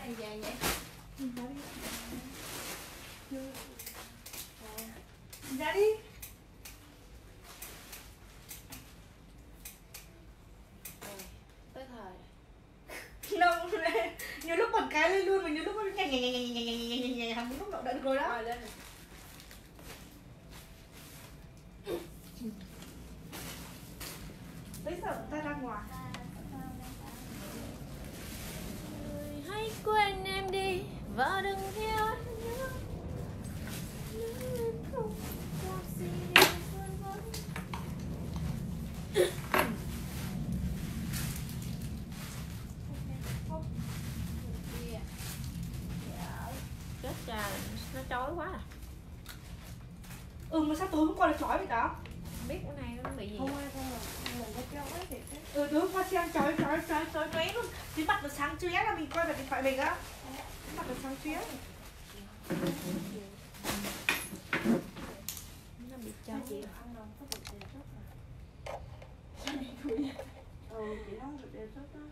này vàng vậy? Ra đi. Tới thời Nông lên. Nhiều lúc một cái lên luôn mà nhiều lúc nó nhảy không lúc nào đợi được rồi đó. rồi lên này. Bây giờ ta ra ngoài. Hãy quên em đi và đừng theo anh nữa. Không có gì để quên mất. Chết cha, nó chói quá à. Mà sao tối hôm qua là chói vậy đó? Không biết bữa nay nó bị gì. Hôm qua thôi mà mình có chói thiệt đấy. Tối hôm qua xem chói luôn. Cái mặt nó sáng chóe là mình coi vào điện thoại mình á. Cái mặt nó sáng chóe. Nó bị chói. Chị ăn đâu có được đề xuất à? Chị nói được đề xuất đó.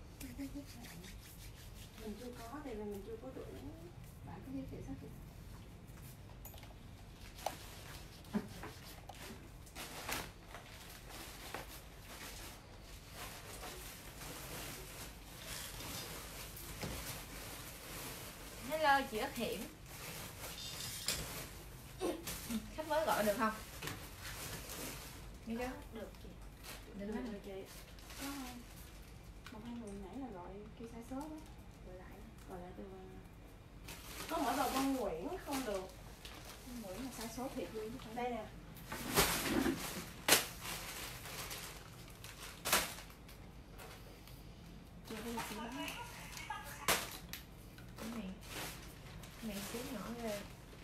Mình chưa có thì mình chưa có tuổi. Bạn có giới thiệu sách gì? Hello chị Ất Hiểm. Khách mới gọi được không? Nghe chưa? Được chị. Được Được hả? rồi chị. Có không? Một hai người nãy là gọi kêu sai số đó. Gọi lại từ có mở đầu con Nguyễn không được. Con Nguyễn là sai số thiệt luôn. Đây nè. Chưa có gì xíu đó. Cái này xíu nhỏ ghê.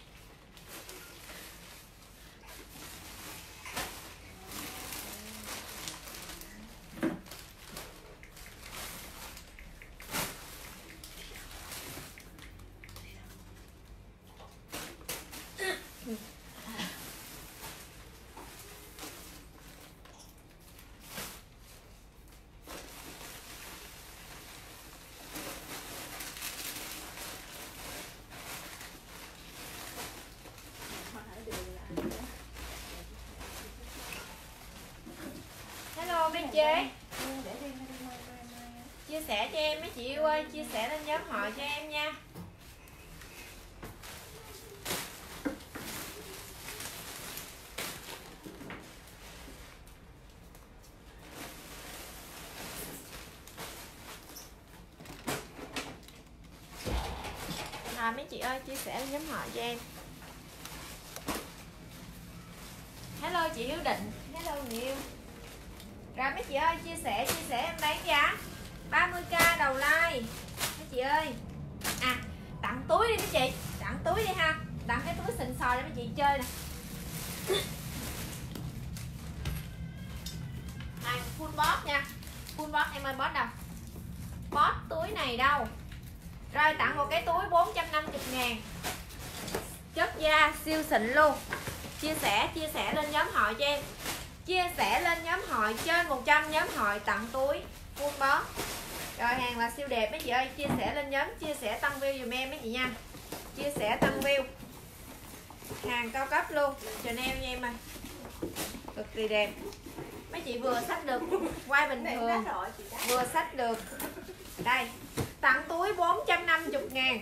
Hello mấy chế. Chia sẻ cho em mấy chị yêu ơi, chia sẻ lên nhóm họ cho em nha. Mấy chị ơi chia sẻ lên nhóm họ cho em. Hello chị Hiếu Định. Hello người yêu. Rồi mấy chị ơi chia sẻ em bán giá 30k đầu like mấy chị ơi. À tặng túi đi mấy chị, tặng túi đi ha, tặng cái túi xịn sò để mấy chị chơi nè. Hàng full box nha, full box em ơi, box đâu, box túi này đâu. Rồi tặng một cái túi 450.000, chất da siêu xịn luôn. Chia sẻ lên nhóm họ cho em, chia sẻ lên nhóm hội trên 100 nhóm hội tặng túi full box. Rồi hàng là siêu đẹp mấy chị ơi, chia sẻ lên nhóm, chia sẻ tăng view dùm em mấy chị nha, chia sẻ tăng view. Hàng cao cấp luôn, Chanel nha em ơi, cực kỳ đẹp. Mấy chị vừa xách được quay bình thường, vừa xách được. Đây tặng túi 450.000.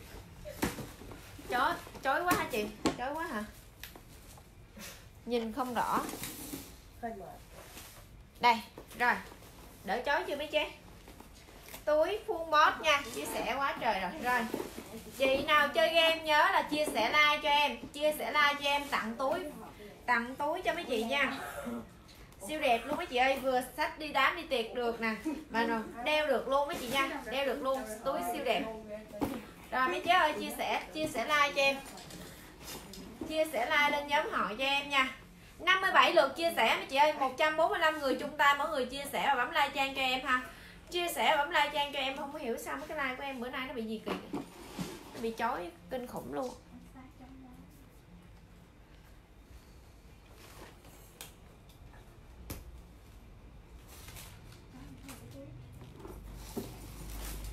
Chói quá hả chị, chói quá hả, nhìn không rõ. Đây rồi, đỡ chói chưa mấy chế. Túi full box nha, chia sẻ quá trời rồi. Rồi chị nào chơi game nhớ là chia sẻ like cho em, chia sẻ like cho em, tặng túi cho mấy chị nha. Siêu đẹp luôn mấy chị ơi, vừa xách đi đám đi tiệc được nè, mà đeo được luôn mấy chị nha, đeo được luôn, túi siêu đẹp. Rồi mấy chế ơi chia sẻ like cho em, chia sẻ like lên nhóm hội cho em nha. 57 lượt chia sẻ mấy chị ơi, 145 người chung tay, mỗi người chia sẻ và bấm like trang cho em ha. Chia sẻ và bấm like trang cho em. Không có hiểu sao mấy cái like của em bữa nay nó bị gì kỳ, nó bị chói kinh khủng luôn.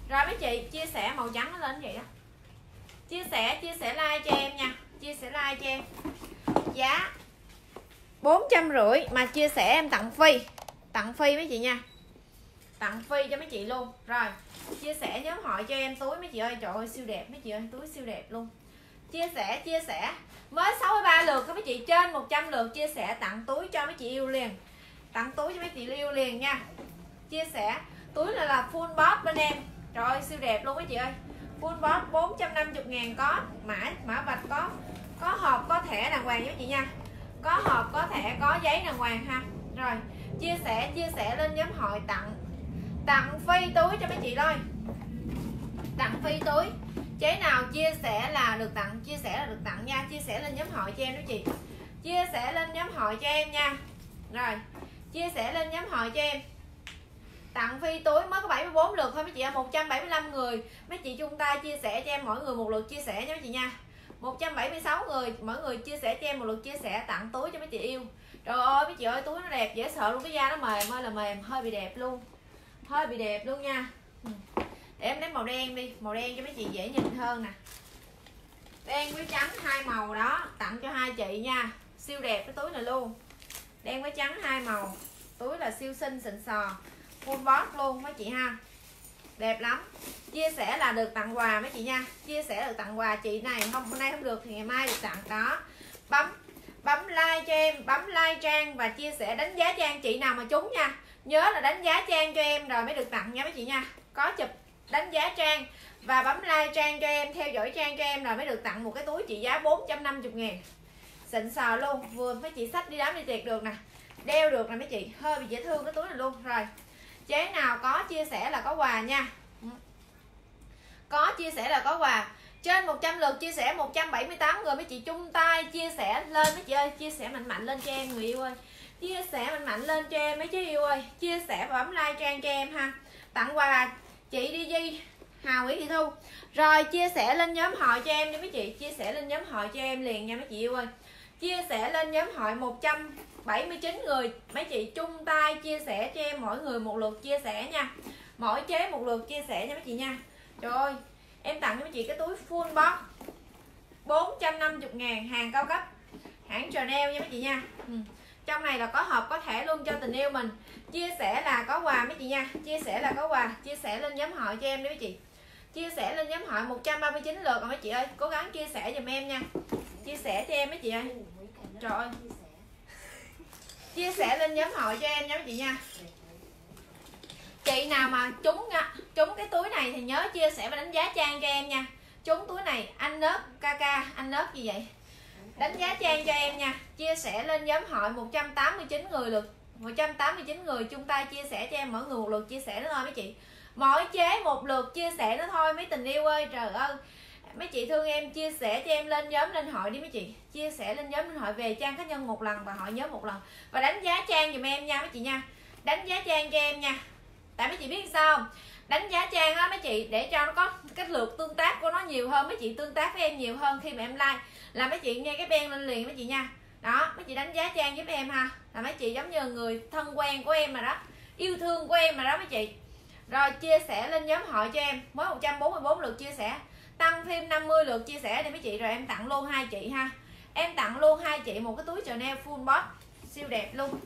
Rồi mấy chị chia sẻ màu trắng nó lên vậy đó. Chia sẻ like cho em nha. Chia sẻ like cho em. Giá 450 mà chia sẻ em tặng free. Tặng free mấy chị nha. Tặng free cho mấy chị luôn. Rồi, chia sẻ nhóm hội cho em túi mấy chị ơi, trời ơi siêu đẹp mấy chị ơi, túi siêu đẹp luôn. Chia sẻ. Mới 63 lượt các mấy chị, trên 100 lượt chia sẻ tặng túi cho mấy chị yêu liền. Tặng túi cho mấy chị yêu liền nha. Chia sẻ, túi là full box bên em. Trời ơi siêu đẹp luôn mấy chị ơi. Full box 450.000 có mã vạch có hộp có thẻ đàng hoàng với chị nha. Có hộp có thẻ có giấy đàng hoàng ha. Rồi, chia sẻ lên nhóm hội tặng free túi cho mấy chị thôi. Tặng free túi. Chế nào chia sẻ là được tặng, chia sẻ là được tặng nha. Chia sẻ lên nhóm hội cho em đó chị. Chia sẻ lên nhóm hội cho em nha. Rồi, chia sẻ lên nhóm hội cho em. Tặng free túi mới có 74 lượt thôi mấy chị ạ, 175 người. Mấy chị chung tay chia sẻ cho em mỗi người một lượt chia sẻ nha mấy chị nha. 176 người, mỗi người chia sẻ cho em một lượt chia sẻ tặng túi cho mấy chị yêu. Trời ơi mấy chị ơi, túi nó đẹp dễ sợ luôn, cái da nó mềm ơi là mềm, hơi bị đẹp luôn. Hơi bị đẹp luôn nha. Để em lấy màu đen đi, màu đen cho mấy chị dễ nhìn hơn nè. Đen với trắng hai màu đó, tặng cho hai chị nha. Siêu đẹp cái túi này luôn. Đen với trắng hai màu. Túi là siêu xinh xịn sò. Full box luôn mấy chị ha. Đẹp lắm. Chia sẻ là được tặng quà mấy chị nha. Chia sẻ được tặng quà chị này, hôm nay không được thì ngày mai được tặng đó. Bấm like cho em, bấm like Trang và chia sẻ đánh giá Trang chị nào mà trúng nha. Nhớ là đánh giá Trang cho em rồi mới được tặng nha mấy chị nha. Có chụp đánh giá Trang và bấm like Trang cho em, theo dõi Trang cho em rồi mới được tặng một cái túi trị giá 450.000. Xịn sò luôn, vừa mấy chị xách đi đám đi tiệc được nè. Đeo được nè mấy chị, hơi bị dễ thương cái túi này luôn. Rồi, chế nào có chia sẻ là có quà nha. Có chia sẻ là có quà. Trên 100 lượt chia sẻ 178 người mấy chị chung tay chia sẻ lên mấy chị ơi, chia sẻ mạnh lên cho em người yêu ơi. Chia sẻ mạnh lên cho em mấy chứ yêu ơi. Chia sẻ và bấm like Trang cho em ha. Tặng quà chị đi Di Hào Nguyễn Thị Thu. Rồi chia sẻ lên nhóm hội cho em đi mấy chị, chia sẻ lên nhóm hội cho em liền nha mấy chị yêu ơi. Chia sẻ lên nhóm hội 179 người mấy chị chung tay chia sẻ cho em, mỗi người một lượt chia sẻ nha. Mỗi chế một lượt chia sẻ nha mấy chị nha. Trời ơi, em tặng cho mấy chị cái túi full box 450.000, hàng cao cấp hãng Chanel nha mấy chị nha. Trong này là có hộp có thẻ luôn cho tình yêu mình. Chia sẻ là có quà mấy chị nha. Chia sẻ là có quà. Chia sẻ lên nhóm hội cho em đi mấy chị. Chia sẻ lên nhóm hội 139 lượt rồi mấy chị ơi. Cố gắng chia sẻ giùm em nha. Chia sẻ cho em mấy chị ơi. Trời ơi. Chia sẻ lên nhóm hội cho em nha mấy chị nha. Chị nào mà trúng cái túi này thì nhớ chia sẻ và đánh giá Trang cho em nha. Trúng túi này anh nớt Kaka, anh nớt gì vậy? Đánh giá Trang cho em nha. Chia sẻ lên nhóm hội 189 người lượt, 189 người chung tay chia sẻ cho em, mỗi người một lượt chia sẻ nữa thôi mấy chị. Mỗi chế một lượt chia sẻ nữa thôi mấy tình yêu ơi. Trời ơi, mấy chị thương em chia sẻ cho em lên nhóm lên hội đi mấy chị. Chia sẻ lên nhóm lên hội về Trang cá nhân một lần và hội nhóm một lần. Và đánh giá Trang giùm em nha mấy chị nha. Đánh giá Trang cho em nha. Tại mấy chị biết sao không? Đánh giá Trang á mấy chị, để cho nó có cái lượt tương tác của nó nhiều hơn, mấy chị tương tác với em nhiều hơn khi mà em like là mấy chị nghe cái ben lên liền mấy chị nha. Đó, mấy chị đánh giá Trang giúp em ha. Là mấy chị giống như người thân quen của em mà đó, yêu thương của em mà đó mấy chị. Rồi chia sẻ lên nhóm hội cho em, mới 144 lượt chia sẻ, tăng thêm 50 lượt chia sẻ đi mấy chị, rồi em tặng luôn hai chị ha. Em tặng luôn hai chị một cái túi Chanel full box siêu đẹp luôn.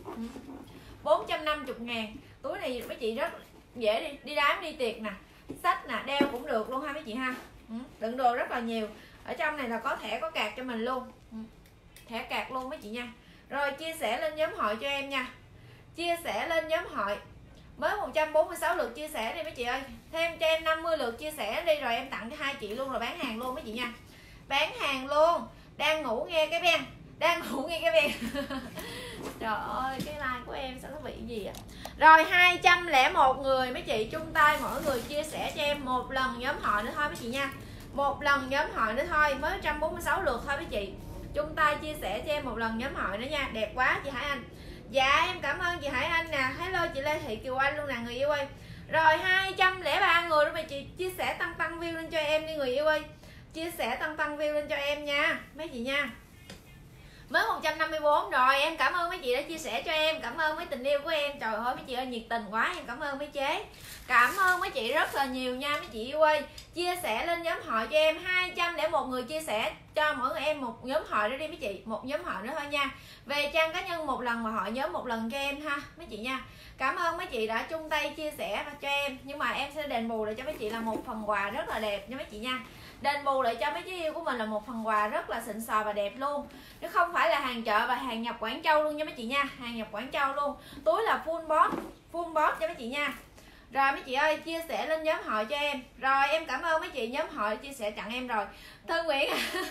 450.000. Túi này mấy chị rất dễ đi đám đi tiệc nè, xách nè, đeo cũng được luôn ha mấy chị ha. Đựng đồ rất là nhiều. Ở trong này là có thẻ có card cho mình luôn. Thẻ card luôn mấy chị nha. Rồi chia sẻ lên nhóm hội cho em nha. Chia sẻ lên nhóm hội. Mới 146 lượt chia sẻ đi mấy chị ơi. Thêm cho em 50 lượt chia sẻ đi, rồi em tặng cho hai chị luôn, rồi bán hàng luôn mấy chị nha. Bán hàng luôn. Đang ngủ nghe cái ben. Đang ngủ nghe cái ben. Trời ơi, cái like của em sao nó bị gì ạ? Rồi 201 người mấy chị chung tay mỗi người chia sẻ cho em một lần nhóm hội nữa thôi mấy chị nha. Một lần nhóm hội nữa thôi, mới 146 lượt thôi mấy chị. Chung tay chia sẻ cho em một lần nhóm hội nữa nha. Đẹp quá chị Hải Anh. Dạ em cảm ơn chị Hải Anh nè. Hello chị Lê Thị Kiều Anh luôn nè người yêu ơi. Rồi 203 người đó mấy chị, chia sẻ tăng view lên cho em đi người yêu ơi. Chia sẻ tăng view lên cho em nha mấy chị nha. Mới 154 rồi. Em cảm ơn mấy chị đã chia sẻ cho em. Cảm ơn mấy tình yêu của em. Trời ơi mấy chị ơi nhiệt tình quá. Em cảm ơn mấy chế. Cảm ơn mấy chị rất là nhiều nha mấy chị yêu ơi. Chia sẻ lên nhóm hội cho em 201 người chia sẻ cho mỗi người em một nhóm hội đó đi mấy chị. Một nhóm hội nữa thôi nha. Về trang cá nhân một lần và hội nhóm một lần cho em ha mấy chị nha. Cảm ơn mấy chị đã chung tay chia sẻ cho em. Nhưng mà em sẽ đền bù lại cho mấy chị là một phần quà rất là đẹp nha mấy chị nha. Đền bù lại cho mấy chiếc yêu của mình là một phần quà rất là xịn sò và đẹp luôn. Chứ không phải là hàng chợ và hàng nhập Quảng Châu luôn nha mấy chị nha. Hàng nhập Quảng Châu luôn. Túi là full box cho mấy chị nha. Rồi mấy chị ơi chia sẻ lên nhóm hội cho em. Rồi em cảm ơn mấy chị nhóm hội chia sẻ chặn em rồi. Thư Nguyễn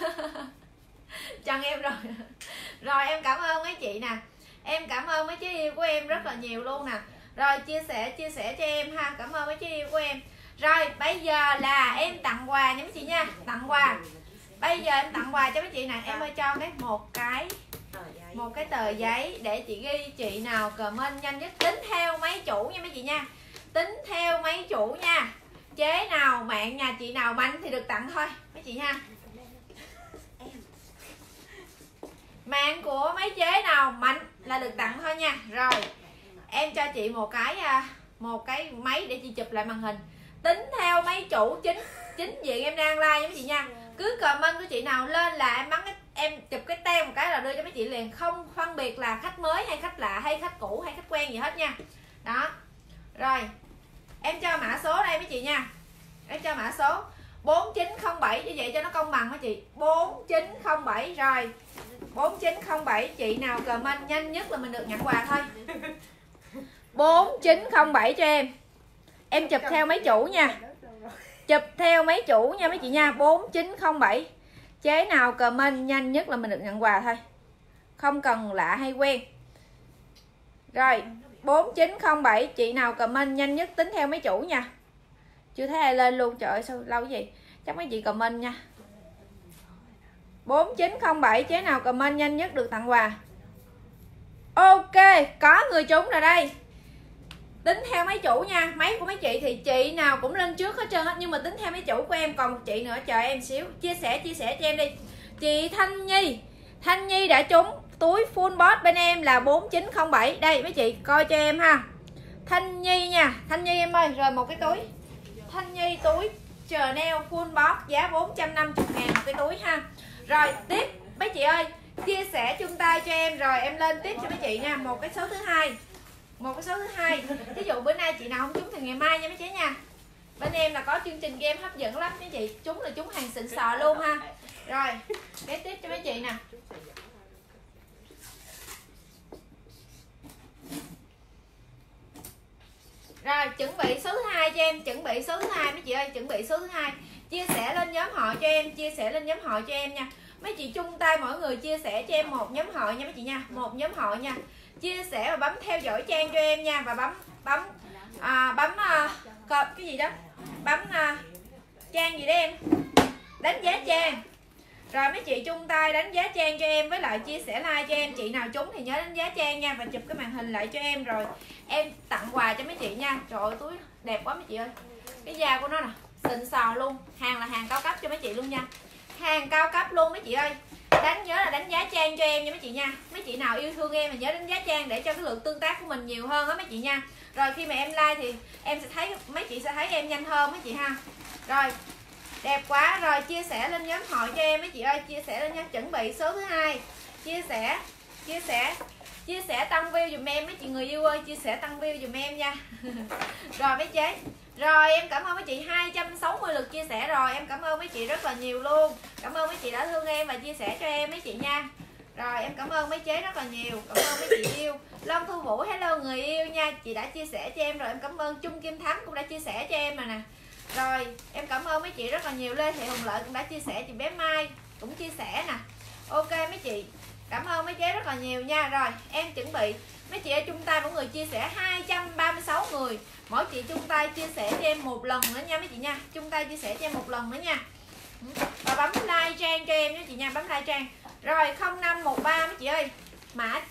chặn em rồi. Rồi em cảm ơn mấy chị nè. Em cảm ơn mấy chiếc yêu của em rất là nhiều luôn nè. Rồi chia sẻ cho em ha. Cảm ơn mấy chiếc yêu của em. Rồi bây giờ là em tặng quà nha mấy chị nha. Tặng quà. Bây giờ em tặng quà cho mấy chị nè. Em ơi cho một cái tờ giấy để chị ghi chị nào comment nhanh nhất. Tính theo mấy chủ nha mấy chị nha. Tính theo mấy chủ nha. Chế nào mạng nhà chị nào mạnh thì được tặng thôi mấy chị nha. Mạng của mấy chế nào mạnh là được tặng thôi nha. Rồi em cho chị một cái máy để chị chụp lại màn hình. Tính theo mấy chủ chính diện em đang like nha mấy chị nha. Cứ comment của chị nào lên là em bắn em chụp cái tem một cái là đưa cho mấy chị liền. Không phân biệt là khách mới hay khách lạ hay khách cũ hay khách quen gì hết nha. Đó. Rồi em cho mã số đây mấy chị nha. Em cho mã số 4907 như vậy cho nó công bằng mấy chị. 4907 rồi. 4907 chị nào comment nhanh nhất là mình được nhận quà thôi. 4907 cho em. Em chụp theo mấy chủ nha. Chụp theo mấy chủ nha mấy chị nha. 4907. Chế nào comment nhanh nhất là mình được nhận quà thôi. Không cần lạ hay quen. Rồi 4907 chị nào comment nhanh nhất tính theo mấy chủ nha. Chưa thấy ai lên luôn. Trời ơi sao lâu gì. Chắc mấy chị comment nha. 4907 chế nào comment nhanh nhất được tặng quà. Ok, có người trúng rồi đây. Tính theo mấy chủ nha. Máy của mấy chị thì chị nào cũng lên trước hết trơn hết. Nhưng mà tính theo mấy chủ của em. Còn một chị nữa chờ em xíu. Chia sẻ cho em đi. Chị Thanh Nhi đã trúng túi full box bên em là 4907. Đây mấy chị coi cho em ha. Thanh Nhi nha. Thanh Nhi em ơi. Rồi một cái túi. Thanh Nhi túi Chanel full box giá 450.000 một cái túi ha. Rồi tiếp mấy chị ơi. Chia sẻ chung tay cho em. Rồi em lên tiếp cho mấy chị nha. Một cái số thứ hai. Ví dụ bữa nay chị nào không trúng thì ngày mai nha mấy chị nha. Bên em là có chương trình game hấp dẫn lắm mấy chị. Trúng là trúng hàng xịn sò luôn ha. Rồi kế tiếp cho mấy chị nè. Rồi chuẩn bị số thứ hai cho em. Chuẩn bị số thứ hai mấy chị ơi. Chuẩn bị số thứ hai. Chia sẻ lên nhóm hội cho em. Chia sẻ lên nhóm hội cho em nha. Mấy chị chung tay mỗi người chia sẻ cho em một nhóm hội nha mấy chị nha. Một nhóm hội nha. Chia sẻ và bấm theo dõi trang cho em nha. Và bấm cái gì đó. Bấm trang gì đó em. Đánh giá trang. Rồi mấy chị chung tay đánh giá trang cho em. Với lại chia sẻ like cho em. Chị nào trúng thì nhớ đánh giá trang nha. Và chụp cái màn hình lại cho em. Rồi em tặng quà cho mấy chị nha. Trời ơi túi đẹp quá mấy chị ơi. Cái da của nó nè xịn sò luôn. Hàng là hàng cao cấp cho mấy chị luôn nha. Hàng cao cấp luôn mấy chị ơi. Nhớ là đánh giá trang cho em nha mấy chị nha. Mấy chị nào yêu thương em thì nhớ đánh giá trang để cho cái lượng tương tác của mình nhiều hơn á mấy chị nha. Rồi khi mà em like thì em sẽ thấy, mấy chị sẽ thấy em nhanh hơn mấy chị ha. Rồi đẹp quá. Rồi chia sẻ lên nhóm hội cho em mấy chị ơi. Chia sẻ lên nha. Chuẩn bị số thứ hai. Chia sẻ tăng view dùm em mấy chị người yêu ơi. Chia sẻ tăng view dùm em nha. Rồi mấy chế. Rồi em cảm ơn mấy chị 260 lượt chia sẻ rồi. Em cảm ơn mấy chị rất là nhiều luôn. Cảm ơn mấy chị đã thương em và chia sẻ cho em mấy chị nha. Rồi em cảm ơn mấy chế rất là nhiều. Cảm ơn mấy chị yêu. Long Thu Vũ hello người yêu nha. Chị đã chia sẻ cho em rồi. Em cảm ơn Trung Kim Thắng cũng đã chia sẻ cho em rồi nè. Rồi em cảm ơn mấy chị rất là nhiều. Lê Thị Hồng Lợi cũng đã chia sẻ. Chị bé Mai cũng chia sẻ nè. Ok mấy chị. Cảm ơn mấy chế rất là nhiều nha. Rồi em chuẩn bị. Mấy chị ơi chung tay mỗi người chia sẻ 236 người. Mỗi chị chung tay chia sẻ cho em một lần nữa nha mấy chị nha. Chung tay chia sẻ cho em một lần nữa nha. Và bấm like trang cho em nha chị nha. Bấm like trang. Rồi 0513 mấy chị ơi. Mã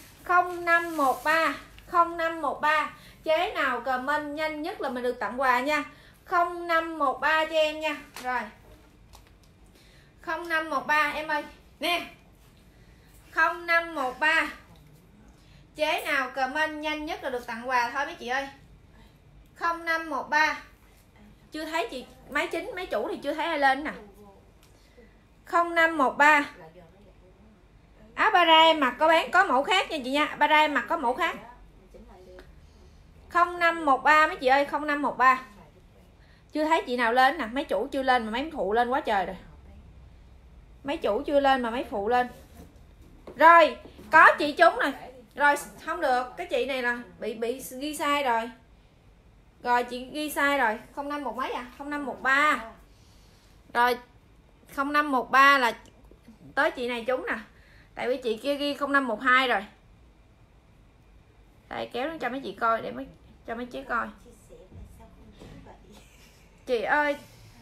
0513 chế nào comment nhanh nhất là mình được tặng quà nha. 0513 cho em nha. Rồi 0513 em ơi. Nè 0513. Chế nào comment nhanh nhất là được tặng quà thôi mấy chị ơi. 0513. Chưa thấy chị máy chính, máy chủ thì chưa thấy ai lên nè. 0513. Áo bara em mặc có bán, có mẫu khác nha chị nha. Bara em mặc có mẫu khác. 0513 mấy chị ơi, 0513. Chưa thấy chị nào lên nè, mấy chủ chưa lên mà mấy phụ lên quá trời rồi. Mấy chủ chưa lên mà mấy phụ lên. Rồi, có chị trúng rồi. Rồi không được, cái chị này là bị ghi sai rồi. Rồi chị ghi sai rồi, 051 mấy à? 0513. Rồi 0513 là tới chị này trúng nè. Tại vì chị kia ghi 0512 rồi. Đây kéo nó cho mấy chị coi để mấy cho mấy chị coi. Chị ơi.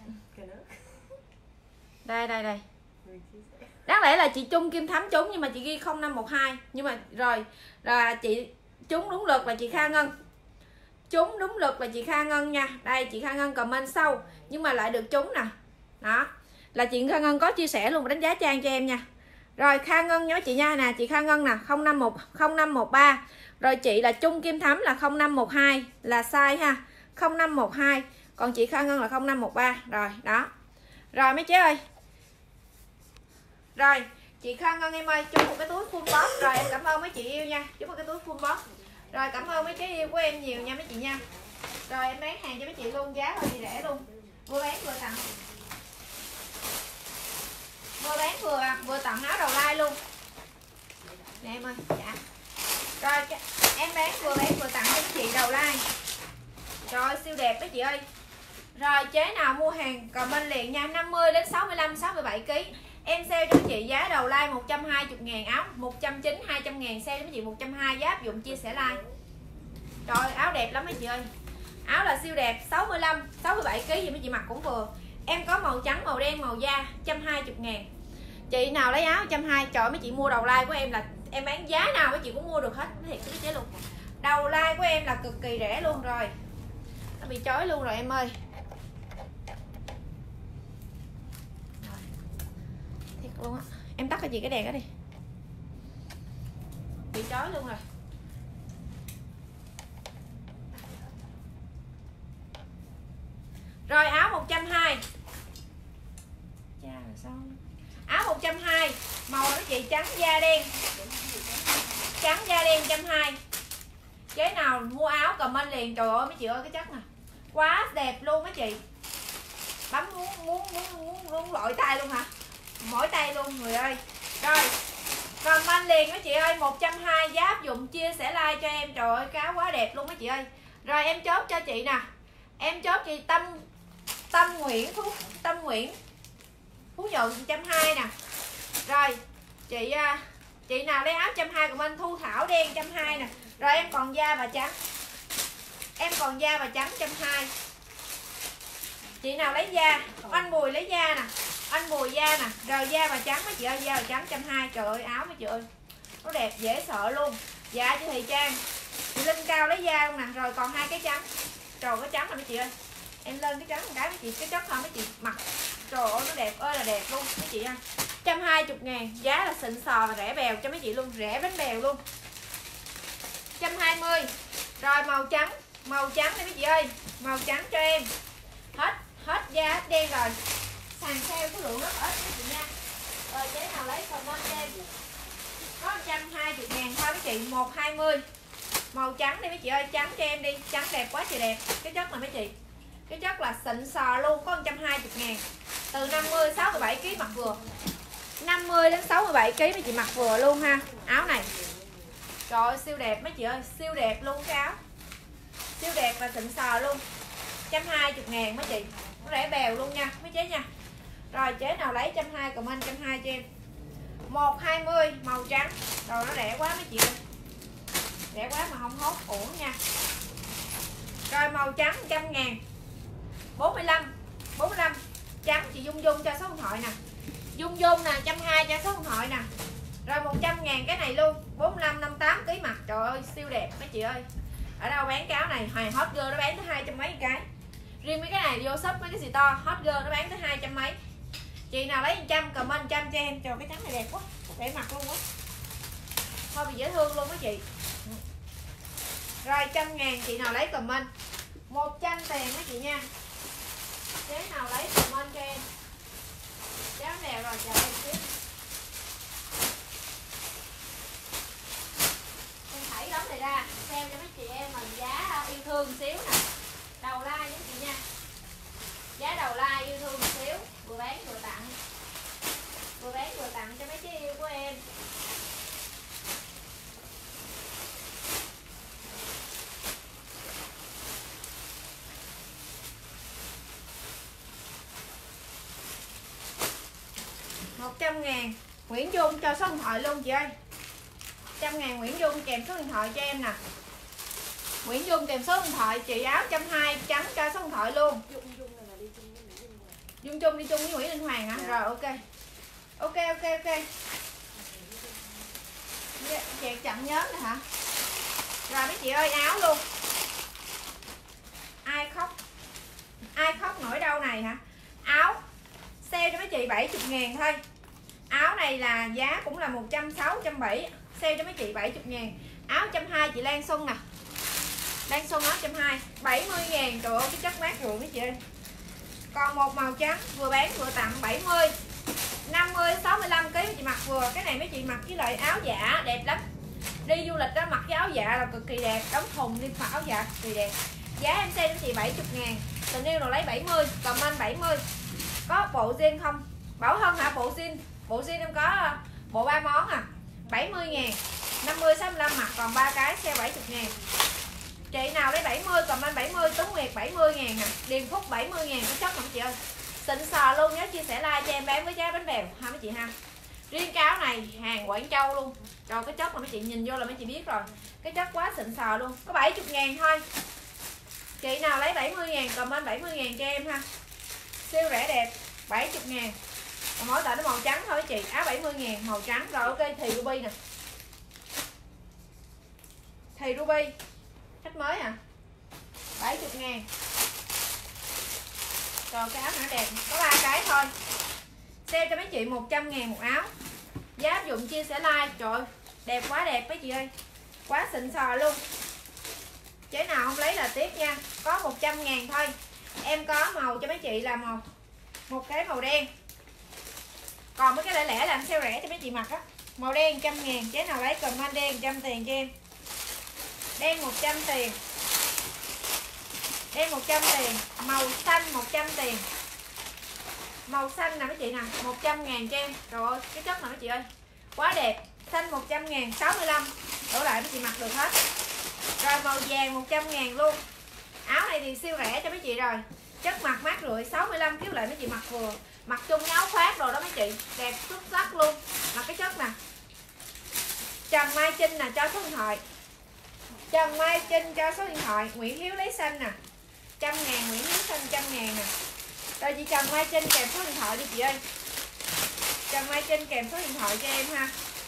Đây. Đáng lẽ là chị Trung Kim Thắm trúng nhưng mà chị ghi 0512. Nhưng mà rồi là chị trúng đúng lượt là chị Kha Ngân. Trúng đúng lượt là chị Kha Ngân nha. Đây chị Kha Ngân comment sau nhưng mà lại được trúng nè. Đó. Là chị Kha Ngân có chia sẻ luôn đánh giá trang cho em nha. Rồi Kha Ngân nhớ chị nha nè, chị Kha Ngân nè, 0513. Rồi chị là Trung Kim Thắm là 0512 là sai ha. 0512. Còn chị Kha Ngân là 0513. Rồi đó. Rồi mấy chế ơi. Rồi chị Kha Ngân em ơi, chúc một cái túi full box. Rồi em cảm ơn mấy chị yêu nha. Chúc một cái túi full box. Rồi cảm ơn mấy chế yêu của em nhiều nha mấy chị nha. Rồi em bán hàng cho mấy chị luôn, giá hơi bị rẻ luôn. Vừa bán vừa tặng. Vừa bán vừa tặng áo đầu lai luôn. Nè em ơi, dạ. Rồi em bán vừa tặng cho chị đầu lai. Rồi siêu đẹp đó chị ơi. Rồi chế nào mua hàng comment liền nha. 50 đến 65 67 kg. Em sale cho chị giá đầu like 120.000 áo, 190 200.000 sale cho chị 120 giá áp dụng chia sẻ like. Rồi áo đẹp lắm mấy chị ơi. Áo là siêu đẹp, 65 67 kg gì mấy chị mặc cũng vừa. Em có màu trắng, màu đen, màu da, 120.000. Chị nào lấy áo 120, trời mấy chị mua đầu like của em là em bán giá nào mấy chị cũng mua được hết, thiệt cái chế luôn. Đầu like của em là cực kỳ rẻ luôn rồi. Nó bị chói luôn rồi em ơi. Thiệt luôn á. Em tắt cho chị cái đèn đó đi. Bị chói luôn rồi. Rồi áo 120. Chà là sao? Áo 120, màu đó chị trắng da đen. Trắng da đen 120. Chế nào mua áo comment liền, trời ơi mấy chị ơi cái chất nè. Quá đẹp luôn mấy chị. Bấm muốn lội tay luôn hả? Mỗi tay luôn người ơi. Rồi comment liền mấy chị ơi, 120 giá áp dụng chia sẻ like cho em. Trời ơi cá quá đẹp luôn mấy chị ơi. Rồi em chốt cho chị nè. Em chốt chị Tâm Nguyễn Phú Nhuận 120 nè. Rồi chị nào lấy áo 120 của mình Thu Thảo đen 120 nè. Rồi em còn da và trắng. Em còn da và trắng 120. Chị nào lấy da, anh Bùi lấy da nè. Anh Bùi da nè. Rồi da và trắng mấy chị ơi, da và trắng 120. Trời ơi áo mấy chị ơi. Nó đẹp dễ sợ luôn. Dạ chị Thị Trang. Chị Linh Cao lấy da luôn nè. Rồi còn 2 cái trắng. Trời cái trắng rồi mấy chị ơi. Em lên cái trắng một cái mấy chị, cái chất không mấy chị mặc. Trời ơi nó đẹp ơi là đẹp luôn mấy chị ơi. 120.000, giá là xịn sò và rẻ bèo cho mấy chị luôn, rẻ bánh bèo luôn. 120. Rồi màu trắng đây mấy chị ơi. Màu trắng cho em. Hết da hết đen rồi. Sàn sale số lượng rất ít mấy chị nha. Rồi chế nào lấy comment cho em. Có 120.000 thôi mấy chị, 120. Màu trắng đi mấy chị ơi, trắng cho em đi, trắng đẹp quá trời đẹp. Cái chất này mấy chị. Cái chất là xịn sò luôn, có 120.000. Từ 50 67 kg mặc vừa. 50 đến 67 kg mấy chị mặc vừa luôn ha. Áo này. Trời ơi siêu đẹp mấy chị ơi, siêu đẹp luôn cái áo. Siêu đẹp và xịn sò luôn. 120.000 mấy chị. Nó rẻ bèo luôn nha mấy chế nha. Rồi chế nào lấy 120 comment 120 cho em. 120 màu trắng. Rồi nó rẻ quá mấy chị ơi. Rẻ quá mà không hốt uổng nha. Rồi màu trắng 100.000. 45 trắng chị Dung cho số điện thoại nè. Dung nè 120 cho số điện thoại nè. Rồi 100.000 cái này luôn. 45 58 kg mặt. Trời ơi siêu đẹp mấy chị ơi. Ở đâu bán cái áo này hàng hot girl nó bán tới 200 mấy cái. Riêng mấy cái này vô shop mấy cái gì to hot girl nó bán tới 200 mấy. Chị nào lấy 100 comment 100 cho em. Trời cái trắng này đẹp quá. Để mặc luôn quá. Thôi bị dễ thương luôn mấy chị. Rồi 100.000 chị nào lấy comment 100 tiền mấy chị nha. Chế nào lấy comment cho em. Chéo nèo rồi chờ em xíu. Em thảy đóng này ra xem cho mấy chị em mình giá yêu thương xíu nè. Đầu like với chị nha. Giá đầu like yêu thương một xíu, vừa bán vừa tặng. Vừa bán vừa tặng cho mấy chị yêu của em. Một 100.000 Nguyễn Dung cho số điện thoại luôn chị ơi. 100.000 Nguyễn Dung kèm số điện thoại cho em nè. Nguyễn Dung kèm số điện thoại, chị áo 120 chấm cho số điện thoại luôn. Dung Chung đi chung với Nguyễn Linh Hoàng hả? Rồi ok. Ok. Chị chậm nhớ nè hả? Rồi mấy chị ơi áo luôn. Ai khóc nổi đau này hả? Áo sale cho mấy chị 70.000 thôi. Áo này là giá cũng là 160, 170. Sale cho mấy chị 70.000. Áo 120 chị Lan Xuân nè. Lan Xuân áo 120 70.000. Trời ơi cái chất mát rồi mấy chị ơi. Còn một màu trắng vừa bán vừa tặng 70. 50 65 kg chị mặc vừa. Cái này mấy chị mặc với loại áo dạ đẹp lắm. Đi du lịch đó mặc cái áo dạ là cực kỳ đẹp. Đóng thùng đi mặc áo dạ cực kỳ đẹp. Giá em sale cho chị 70.000. Tình yêu nào lấy 70, comment 70. Có bộ jean không? Bảo Hân hả? Bộ jean em có bộ 3 món à. 70.000. 50 65 mặc còn 3 cái sale 70.000. Chị nào lấy 70 comment 70. Tuấn Nguyệt 70.000 nè. Điền Phúc 70.000 có chất không chị ơi? Xịn sò luôn, nhớ chia sẻ like cho em bán với giá bánh bèo ha mấy chị ha. Riêng cái áo này hàng Quảng Châu luôn. Rồi cái chất mà mấy chị nhìn vô là mấy chị biết rồi. Cái chất quá xịn sò luôn. Có 70.000 thôi. Chị nào lấy 70.000 comment 70.000 cho em ha. Siêu rẻ đẹp 70.000. Còn mỗi tờ nó màu trắng thôi chị. Áo 70.000 màu trắng. Rồi ok thì Ruby nè. Thì Ruby khách mới hả? 70.000. Rồi cái áo nó đẹp. Có 3 cái thôi. Sale cho mấy chị 100.000 một áo. Giá áp dụng chia sẻ like. Trời ơi, đẹp quá đẹp mấy chị ơi. Quá xịn sò luôn. Chế nào không lấy là tiếc nha. Có 100.000 thôi. Em có màu cho mấy chị là một cái màu đen. Còn mấy cái lẻ lẻ làm sale rẻ cho mấy chị mặc á. Màu đen 100.000. Chế nào lấy comment đen 100 tiền cho em. Đen 100 tiền. Đen 100 tiền. Màu xanh 100 tiền. Màu xanh nè mấy chị nè 100.000 cho em. Trời ơi cái chất này mấy chị ơi quá đẹp. Xanh 100.000 65. Đổ lại mấy chị mặc được hết. Rồi màu vàng 100.000 luôn. Áo này thì siêu rẻ cho mấy chị rồi. Chất mặc mát rượi 65 kg lại mấy chị mặc vừa. Mặc chung áo khoác rồi đó mấy chị. Đẹp xuất sắc luôn. Mặc cái chất nè. Trần Mai Trinh nè cho số điện thoại. Trần Mai Trinh cho số điện thoại. Nguyễn Hiếu lấy xanh nè 100.000. Nguyễn Hiếu xanh 100.000 nè. Rồi chị Trần Mai Trinh kèm số điện thoại đi chị ơi. Trần Mai Trinh kèm số điện thoại cho em ha.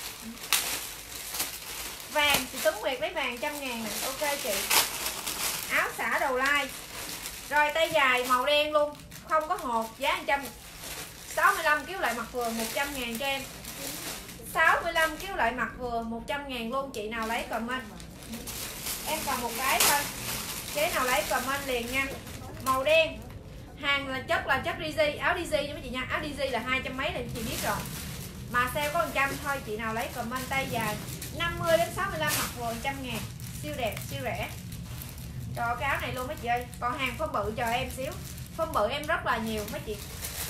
Vàng chị Tuấn Nguyệt lấy vàng 100.000 nè. Ok chị. Áo xả đầu like. Rồi tay dài màu đen luôn. Không có hột. Giá 165 kg lại mặc vừa 100.000 cho em. 65 kg lại mặc vừa 100.000 luôn. Chị nào lấy comment. Em còn một cái thôi. Chế nào lấy comment liền nha. Màu đen. Hàng là chất Digi. Áo Digi cho mấy chị nha. Áo Digi là 200 mấy là chị biết rồi. Mà sale có 100 thôi. Chị nào lấy comment tay dài 50 đến 65 mặc vừa 100.000. Siêu đẹp siêu rẻ. Rồi cái áo này luôn mấy chị ơi. Còn hàng phông bự chờ em xíu. Phông bự em rất là nhiều mấy chị.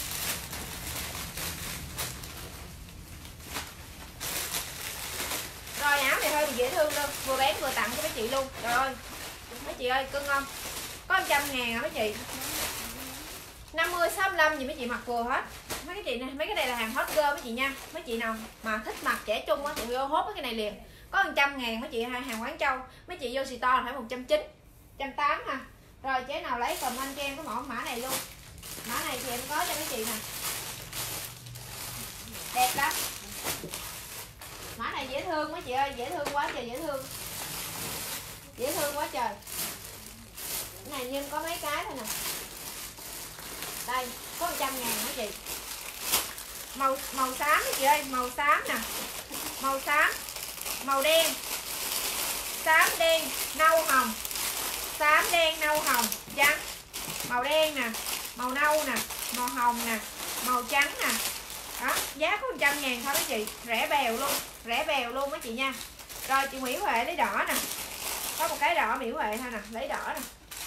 Rồi áo này hơi bị dễ thương luôn. Vừa bán vừa tặng cho mấy chị luôn. Trời ơi mấy chị ơi cưng không? Có 100.000 hả mấy chị? 50 65 gì mấy chị mặc vừa hết. Mấy cái chị này, mấy cái này là hàng hot girl mấy chị nha. Mấy chị nào mà thích mặc trẻ trung á thì vô hốt mấy cái này liền. Có 100.000 mấy chị hàng Quảng Châu. Mấy chị vô xì to là phải 190, 180 ha. Rồi chế nào lấy comment cho em cái mã này luôn. Mã này thì em có cho mấy chị nè. Đẹp lắm. Mã này dễ thương mấy chị ơi, dễ thương quá trời dễ thương. Dễ thương quá trời. Cái này nhưng có mấy cái thôi nè. Đây, có 100.000 mấy chị. Màu xám mấy chị ơi, màu xám nè. Màu xám. màu đen, xám đen nâu hồng, xám đen nâu hồng trắng, màu đen nè, màu nâu nè, màu hồng nè, màu trắng nè. Đó, giá có 100.000 thôi mấy chị, rẻ bèo luôn mấy chị nha. Rồi chị Nguyễn Huệ lấy đỏ nè, có một cái đỏ Nguyễn Huệ thôi nè, lấy đỏ nè,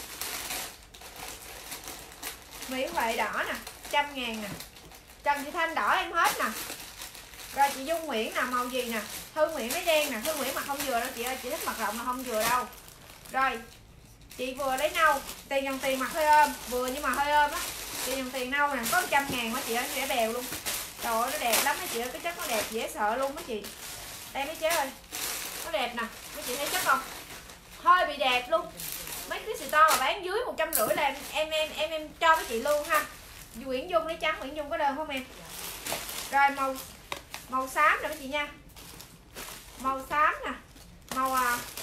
Nguyễn Huệ đỏ nè, 100.000 nè. Trần Thị Thanh đỏ em hết nè. Rồi chị Dung Nguyễn nè, màu gì nè, Thư Nguyễn lấy đen nè, Thư Nguyễn mặt không vừa đâu chị ơi, chị thích mặt rộng mà không vừa đâu. Rồi chị vừa lấy nâu, tiền dòng tiền mặt hơi ôm, vừa nhưng mà hơi ôm á, tiền dòng tiền nâu nè, có 100.000 mấy chị ơi, rẻ bèo luôn. Trời ơi nó đẹp lắm mấy chị ơi, cái chất nó đẹp dễ sợ luôn mấy chị. Đây mấy chế ơi, nó đẹp nè, mấy chị thấy chất không? Hơi bị đẹp luôn. Mấy cái store mà bán dưới 150 là em cho mấy chị luôn ha. Nguyễn Dung lấy trắng, Nguyễn Dung có đơn không em? Rồi màu xám nè mấy chị nha. Màu xám nè, màu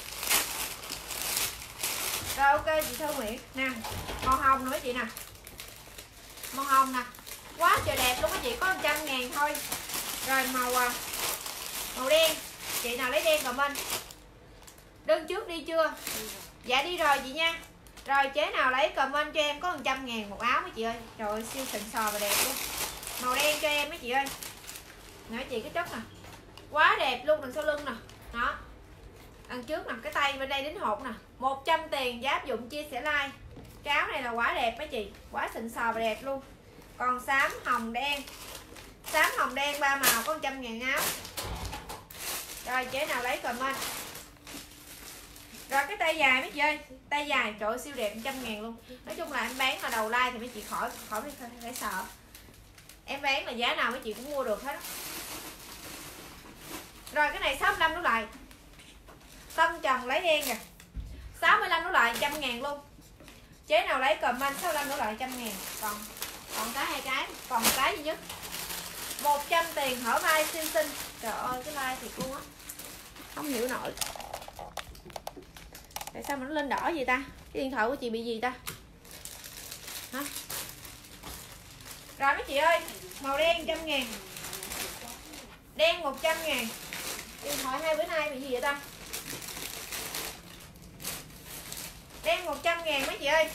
rồi ok chị Thư Nguyễn nè, màu hồng nè mấy chị nè, màu hồng nè, quá trời đẹp luôn mấy chị, có 100.000 thôi. Rồi màu đen, chị nào lấy đen comment. Đơn trước đi chưa? Dạ đi rồi chị nha. Rồi chế nào lấy comment cho em, có 100.000 một áo mấy chị ơi. Trời ơi siêu xịn sò và đẹp luôn. Màu đen cho em mấy chị ơi. Nói chị cái chất nè, quá đẹp luôn, đằng sau lưng nè. Đó, đằng trước nè, cái tay bên đây đính hột nè, 100 tiền giá áp dụng chia sẻ like. Cái áo này là quá đẹp mấy chị, quá xịn sò và đẹp luôn. Còn xám hồng đen, xám hồng đen 3 màu có 100.000 áo. Rồi chế nào lấy comment. Rồi cái tay dài mấy chị ơi, tay dài trời ơi, siêu đẹp 100.000 luôn. Nói chung là em bán mà đầu like thì mấy chị khỏi phải sợ. Em bán là giá nào mấy chị cũng mua được hết. Rồi cái này 65 nút lại. Tâm Trần lấy đen kìa. 65 nút lại 100.000 luôn. Chế nào lấy comment 65 nút lại 100.000. Còn cái 2 cái, còn một cái duy nhất. 100 tiền hở vai xinh xinh. Trời ơi cái like thiệt luôn á. Không hiểu nổi. Tại sao mà nó lên đỏ vậy ta? Cái điện thoại của chị bị gì ta? Hả? Rồi mấy chị ơi, màu đen 100.000. Đen 100.000. Điện thoại 2 bữa nay bị gì vậy ta? Đen 100.000 mấy chị ơi.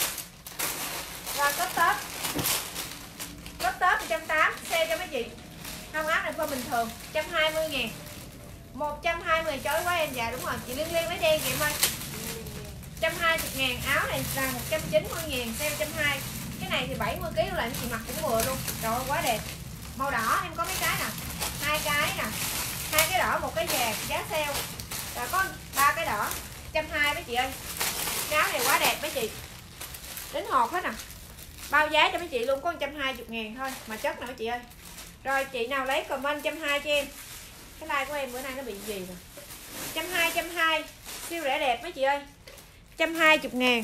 Và cấp tết. Cấp tết 180, xe cho mấy chị. Không áp này phân bình thường, 120.000. 120 chói quá em. Dạ đúng rồi, chị Liên lấy đen chị em ơi. 120.000, áo này là 190.000, xe 120. Cái này thì 70kg lại chị mặc cũng vừa luôn. Trời ơi quá đẹp. Màu đỏ em có mấy cái nè, 2 cái nè, 2 cái đỏ 1 cái vàng, giá sale. Rồi có 3 cái đỏ, 120 mấy chị ơi. Cái áo này quá đẹp mấy chị, đến hột hết nè, bao giá cho mấy chị luôn, có 120.000 thôi mà chất nè mấy chị ơi. Rồi chị nào lấy comment 120 cho em. Cái like của em bữa nay nó bị gì rồi. 120 siêu rẻ đẹp mấy chị ơi, 120.000.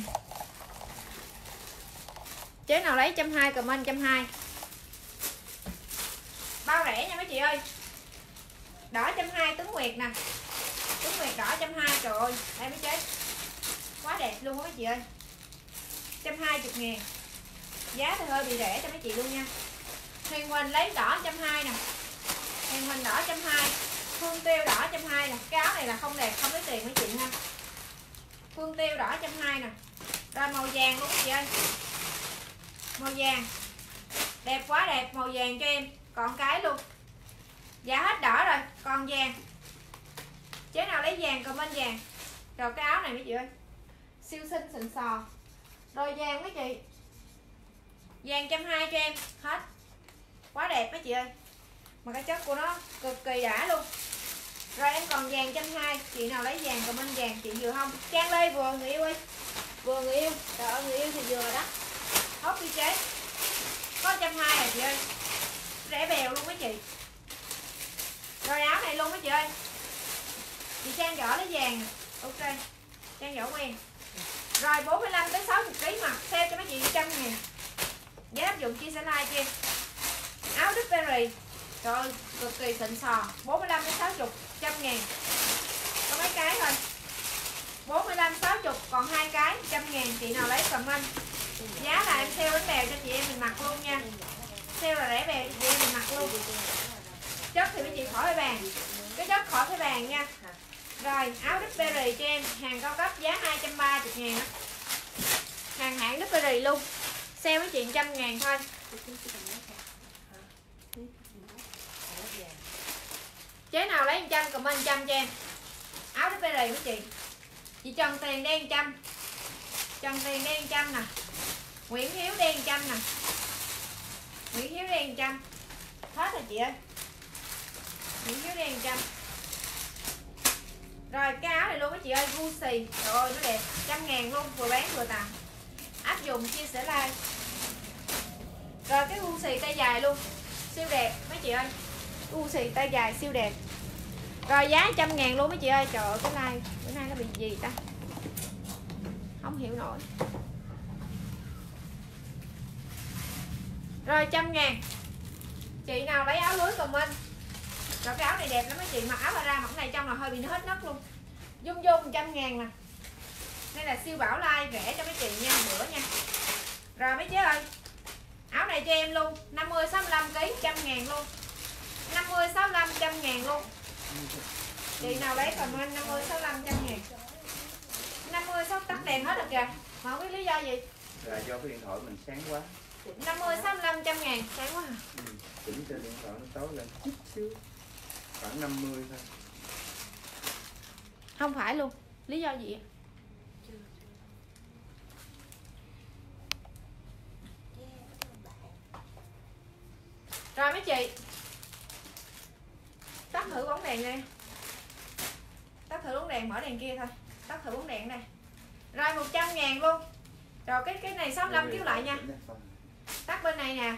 Chế nào lấy 120 comment 120. Bao rẻ nha mấy chị ơi. Đỏ 120 Tuấn Nguyệt nè, Tuấn Nguyệt đỏ 120. Trời ơi đây mấy chế, quá đẹp luôn á mấy chị ơi, 120.000. Giá thì hơi bị rẻ cho mấy chị luôn nha. Huyền Quỳnh lấy đỏ 120 nè, Huyền Quỳnh đỏ 120. Phương Tiêu đỏ 120 nè. Cái áo này là không đẹp, không lấy tiền mấy chị nha. Phương Tiêu đỏ 120 nè. Rồi màu vàng luôn mấy chị ơi, màu vàng đẹp quá đẹp, màu vàng cho em, còn cái luôn. Dạ hết đỏ rồi, còn vàng. Chế nào lấy vàng comment vàng. Rồi cái áo này mấy chị ơi, siêu xinh xịn sò. Rồi vàng mấy chị, vàng 120 cho em, hết. Quá đẹp mấy chị ơi, mà cái chất của nó cực kỳ đã luôn. Rồi em còn vàng 120, chị nào lấy vàng comment vàng. Chị vừa không? Trang Lê vừa người yêu ơi, vừa người yêu. Trời ơi người yêu thì vừa đó. Hốt đi chế, có 120 rồi chị ơi, rẻ bèo luôn mấy chị. Rồi áo này luôn mấy chị ơi. Chị Trang Võ lấy vàng. Ok, Trang Võ quen. Rồi 45 tới 60kg mà sale cho mấy chị 100.000. Giá áp dụng chia sẻ like cho em. Áo Burberry, trời ơi cực kỳ xịn sò, 45 đến 60, 100.000. Có mấy cái thôi, 45 60, còn 2 cái 100.000. Chị nào lấy comment. Giá là em sale bánh bèo cho chị em mình mặc luôn nha. Sale là rẻ bèo cho chị em mình mặc luôn. Chất thì mấy chị khỏi phải bàn. Cái chất khỏi cái bàn nha. Rồi áo Burberry cho em, hàng cao cấp giá 230.000 á. Hàng hãng Burberry luôn. Sale với chị 100.000 thôi. Chế nào lấy 100 comment 100 cho em. Áo Burberry với chị. Chị Trần Tiền đen 100. Trần Tiền đen 100 nè. Nguyễn Hiếu đen 100 nè. Nguyễn Hiếu đen 100. Hết rồi chị ơi. Nguyễn Hiếu đen 100. Rồi cái áo này luôn á chị ơi, Gucci. Rồi nó đẹp, 100.000 luôn, vừa bán vừa tặng. Áp dụng chia sẻ like. Rồi cái Gucci tay dài luôn, siêu đẹp mấy chị ơi. Gucci tay dài siêu đẹp. Rồi giá 100.000 luôn mấy chị ơi. Trời ơi cái like bữa nay nó bị gì ta, không hiểu nổi. Rồi 100.000. Chị nào lấy áo lưới comment. Rồi cái áo này đẹp lắm mấy chị, mặc áo ra mặc này trong là hơi bị hết nấc luôn. Dung 100.000 nè. Đây là siêu bảo like rẻ cho mấy chị nha, bữa nha. Rồi mấy chị ơi, áo này cho em luôn, 50 65 kg 100.000 luôn. 50 65 100.000 luôn. Chị nào lấy comment 50 65 100.000. 50 6 tắt đèn hết rồi kìa. Mà không biết lý do gì. Là do cái điện thoại mình sáng quá. 50 65 100.000, sáng quá hả? Chỉnh cho điện thoại nó tối lên chút xíu. Khoảng 50 thôi. Không phải luôn. Lý do gì? Rồi mấy chị, tắt thử bóng đèn đây. Tắt thử bóng đèn, mở đèn kia thôi. Tắt thử bóng đèn đây. Rồi 100.000 luôn. Rồi cái này 65 chiếu lại nha. Tắt bên này nè.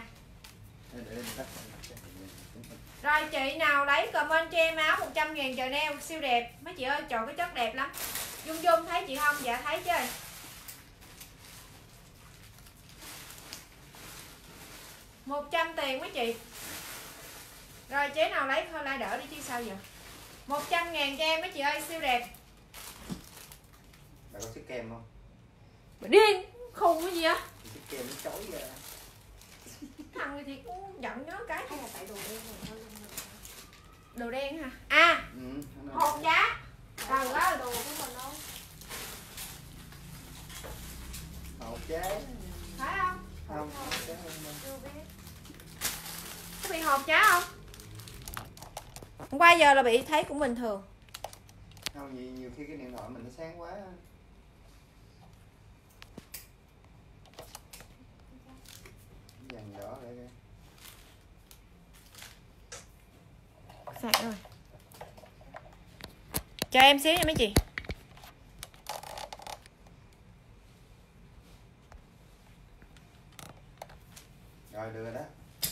Rồi chị nào lấy comment cho em áo 100.000 trời neo siêu đẹp. Mấy chị ơi, trời cái chất đẹp lắm. Dung Dung thấy chị không? Dạ thấy chứ. 100 tiền mấy chị. Rồi chế nào lấy thôi lại đỡ đi chứ sao giờ. 100.000 cho em mấy chị ơi, siêu đẹp. Bà có xích kem không? Bà điên, khùng cái gì á? Xích kem nó chói ra. Thằng này thì cũng giận nhớ cái. Hay là tại đồ đen rồi. Đồ đen hả? À, hột giá. Trời ơi, Đồ của mình đâu. Hột chế. phải không? Không, hột chế không. Chưa biết. Có bị hột giá không? Hôm qua giờ là bị thấy cũng bình thường. Không, nhiều khi cái điện thoại mình nó sáng quá. Vàng đỏ lại đây. Sạc rồi. Cho em xíu nha mấy chị. Rồi đưa đó.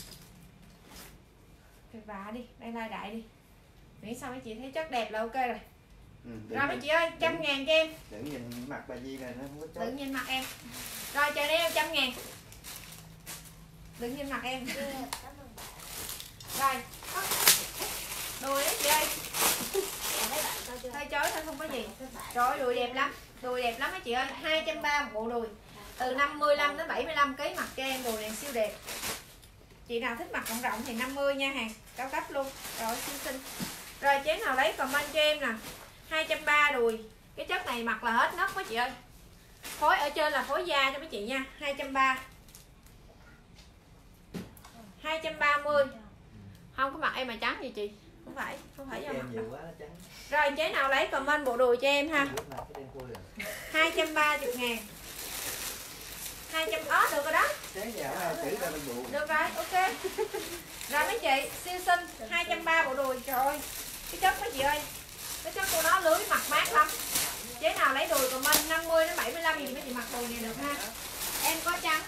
Phải vả đi, đây lai đại đi. Nghĩ sao mấy chị thấy chất đẹp là ok rồi. Rồi mấy Nhìn, chị ơi, 100.000 cho em. đừng nhìn mặt bà Di này nó không có chói. Đừng nhìn mặt em. Rồi chờ đây em 100.000. Đừng nhìn mặt em. Rồi. Đùi đấy chị ơi. Hơi chói thôi không có gì. Trời ơi, đùi đẹp lắm. Đùi đẹp lắm mấy chị ơi, 230 một bộ đùi. Từ 55 đến 75 kg mặc cho em, đùi này siêu đẹp. Chị nào thích mặc rộng rộng thì 50 nha, hàng cao cấp luôn. Rồi siêu xinh. Rồi chế nào lấy comment cho em nè. 230 đùi. Cái chất này mặc là hết nấc mấy chị ơi. Phối ở trên là phối da cho mấy chị nha. 230. 230. Không có mặt em mà trắng gì chị. Không phải do mặt đâu. Rồi chế nào lấy comment bộ đùi cho em ha. 230.000. 200 được rồi đó. Được rồi, ok. Rồi mấy chị, siêu xinh, 230 bộ đùi. Trời ơi, cái chất mấy chị ơi, cái chất của nó lưới mặc mát lắm. Chế nào lấy đùi comment 50 đến 75 gì mấy chị mặc đùi này được ha. Em có trắng,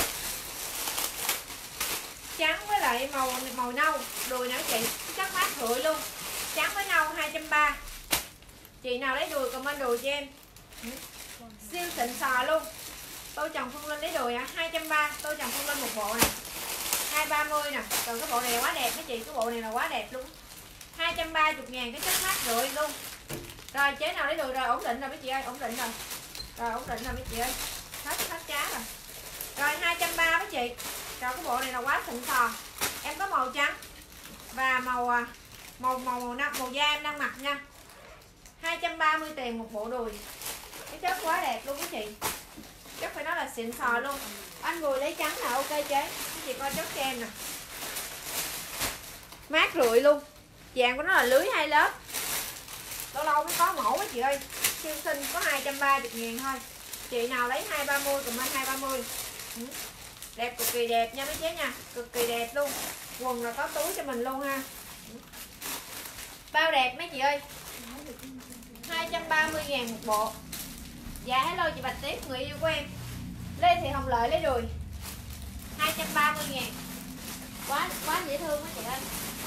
trắng với lại màu nâu, đùi nữa chị, chất mát rượi luôn. Trắng với nâu 230. Chị nào lấy đùi comment đùi cho em. Siêu xịn sò luôn. Tôi chồng Phương Linh lấy đùi à, 230. Tôi chồng Phương Linh một bộ nè, 230 nè. Còn cái bộ này là quá đẹp mấy chị, cái bộ này là quá đẹp luôn. 230.000 cái chất mát rượi luôn. Rồi chế nào lấy đùi rồi, ổn định rồi mấy chị ơi, ổn định rồi. Rồi ổn định rồi mấy chị ơi. Hết giá rồi. Rồi 230 mấy chị. Rồi cái bộ này là quá xịn sò. Em có màu trắng và màu Màu da em đang mặc nha. 230 tiền một bộ đùi. Cái chất quá đẹp luôn quý chị. Chất phải nói là xịn sò luôn. Anh Bùi lấy trắng là ok chế. Chị coi chất cho em nè. Mát rượi luôn. Vàng của nó là lưới 2 lớp. Lâu lâu mới có mẫu á chị ơi. Siêu xinh có 230.000 thôi. Chị nào lấy 230 comment 230. Đẹp cực kỳ đẹp nha mấy chế nha. Cực kỳ đẹp luôn. Quần là có túi cho mình luôn ha. Bao đẹp mấy chị ơi. 230.000 một bộ. Dạ hello chị Bạch Tiếp, người yêu của em. Lê Thị Hồng Lợi lấy đùi 230.000. Quá dễ thương quá chị ơi.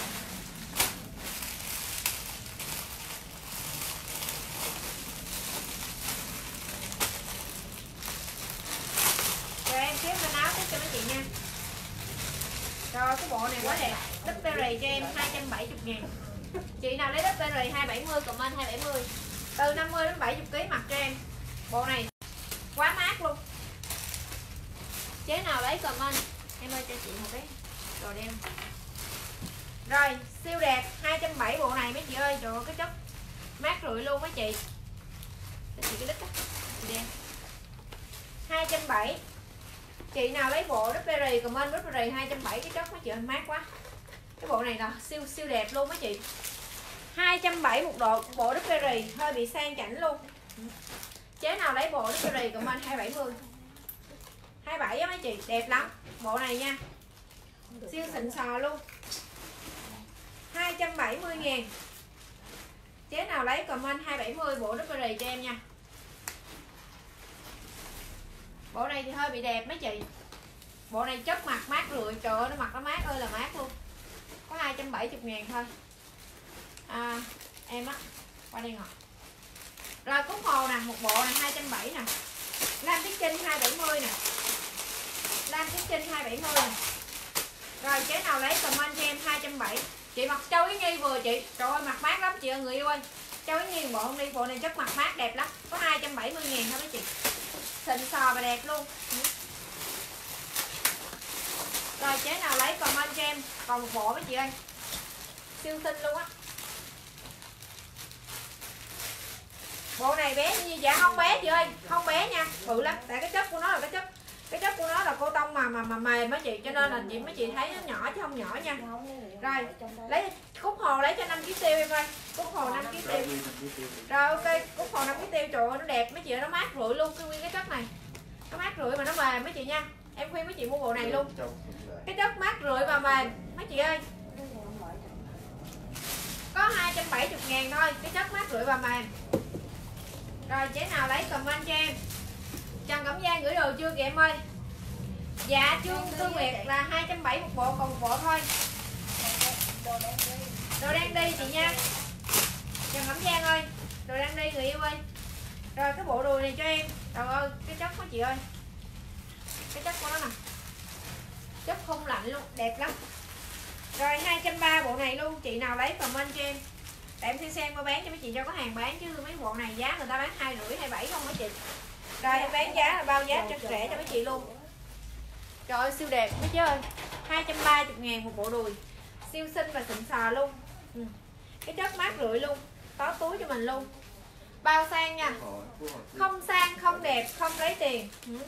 Rồi em xếp bên áo tiếp cho mấy chị nha. Rồi cái bộ này quá đẹp. Đúp berry cho em 270.000. Chị nào lấy đúp berry 270 comment 270. Từ 50 đến 70 kg mặc cho em. Bộ này quá mát luôn. Chế nào lấy comment. Em ơi cho chị một cái đồ đen. Rồi siêu đẹp 270 bộ này mấy chị ơi. Trời ơi cái chất mát rượi luôn mấy chị. Cho chị cái đít đó. Chị đen 270. Chị nào lấy bộ đúp berry comment đúp berry 270 cái chất mấy chị ơi mát quá. Cái bộ này là siêu đẹp luôn mấy chị. 270 một bộ đúp berry hơi bị sang chảnh luôn. Chế nào lấy bộ đúp berry comment 270. 27 á mấy chị, đẹp lắm. Bộ này nha. Siêu xịn sò luôn. 270.000. Chế nào lấy comment 270 bộ đúp berry cho em nha. Bộ này thì hơi bị đẹp mấy chị. Bộ này chất mặt mát rượi. Trời ơi nó mặt nó mát ơi là mát luôn. Có 270.000 thôi. Em á qua đây ngọt. Rồi cúc hồ nè, một bộ này 270 nè. Lam Tiết Trinh 270 nè. Lam Tiết Trinh 270 nè. Rồi chế nào lấy comment cho em 270. Chị mặc Châu Ý Nhi vừa chị. Trời ơi mặt mát lắm chị ơi người yêu ơi. Châu Ý Nhi bộ không đi, bộ này chất mặt mát đẹp lắm. Có 270.000 thôi mấy chị. Xịn sò và đẹp luôn. Rồi chế nào lấy comment cho em. Còn một bộ mấy chị ơi. Siêu xinh luôn á. Bộ này bé như dạ không bé chị ơi, không bé nha, bự lắm. Tại cái chất của nó là cái chất của nó là cô tông mà mềm á chị, cho nên là mấy chị thấy nó nhỏ chứ không nhỏ nha. Rồi lấy cúc hồ lấy cho 5 kg tiêu em ơi. Cúc hồ 5 kg tiêu. Rồi ok, cúc hồ 5 kg tiêu. Trời ơi nó đẹp mấy chị ơi, nó mát rượi luôn. Cái nguyên cái chất này nó mát rượi mà nó mềm mấy chị nha. Em khuyên mấy chị mua bộ này luôn. Cái chất mát rượi và mềm mấy chị ơi. Có 270.000 thôi, cái chất mát rượi và mềm. Rồi chế nào lấy comment cho em. Trần Cẩm Giang gửi đồ chưa kìa em ơi. Dạ Trương Tư Nguyệt là 270 một bộ, còn một bộ thôi. Đồ đang đi chị nha. Trần Cẩm Giang ơi, đồ đang đi người yêu ơi. Rồi cái bộ đùi này cho em. Trời ơi cái chất của chị ơi. Cái chất của nó nè. Chất không lạnh luôn, đẹp lắm. Rồi 230 bộ này luôn. Chị nào lấy comment cho em. Tại em xem qua bán cho mấy chị cho có hàng bán chứ mấy bộ này giá người ta bán 250 27 không mấy chị. Rồi em bán giá là bao giá rất rẻ cho mấy chị luôn. Trời ơi siêu đẹp mấy chứ ơi. 230.000 một bộ đùi. Siêu xinh và xịn sò luôn. Cái chất mát rượi luôn. Có túi cho mình luôn. Bao sang nha. Không sang, không đẹp, không lấy tiền.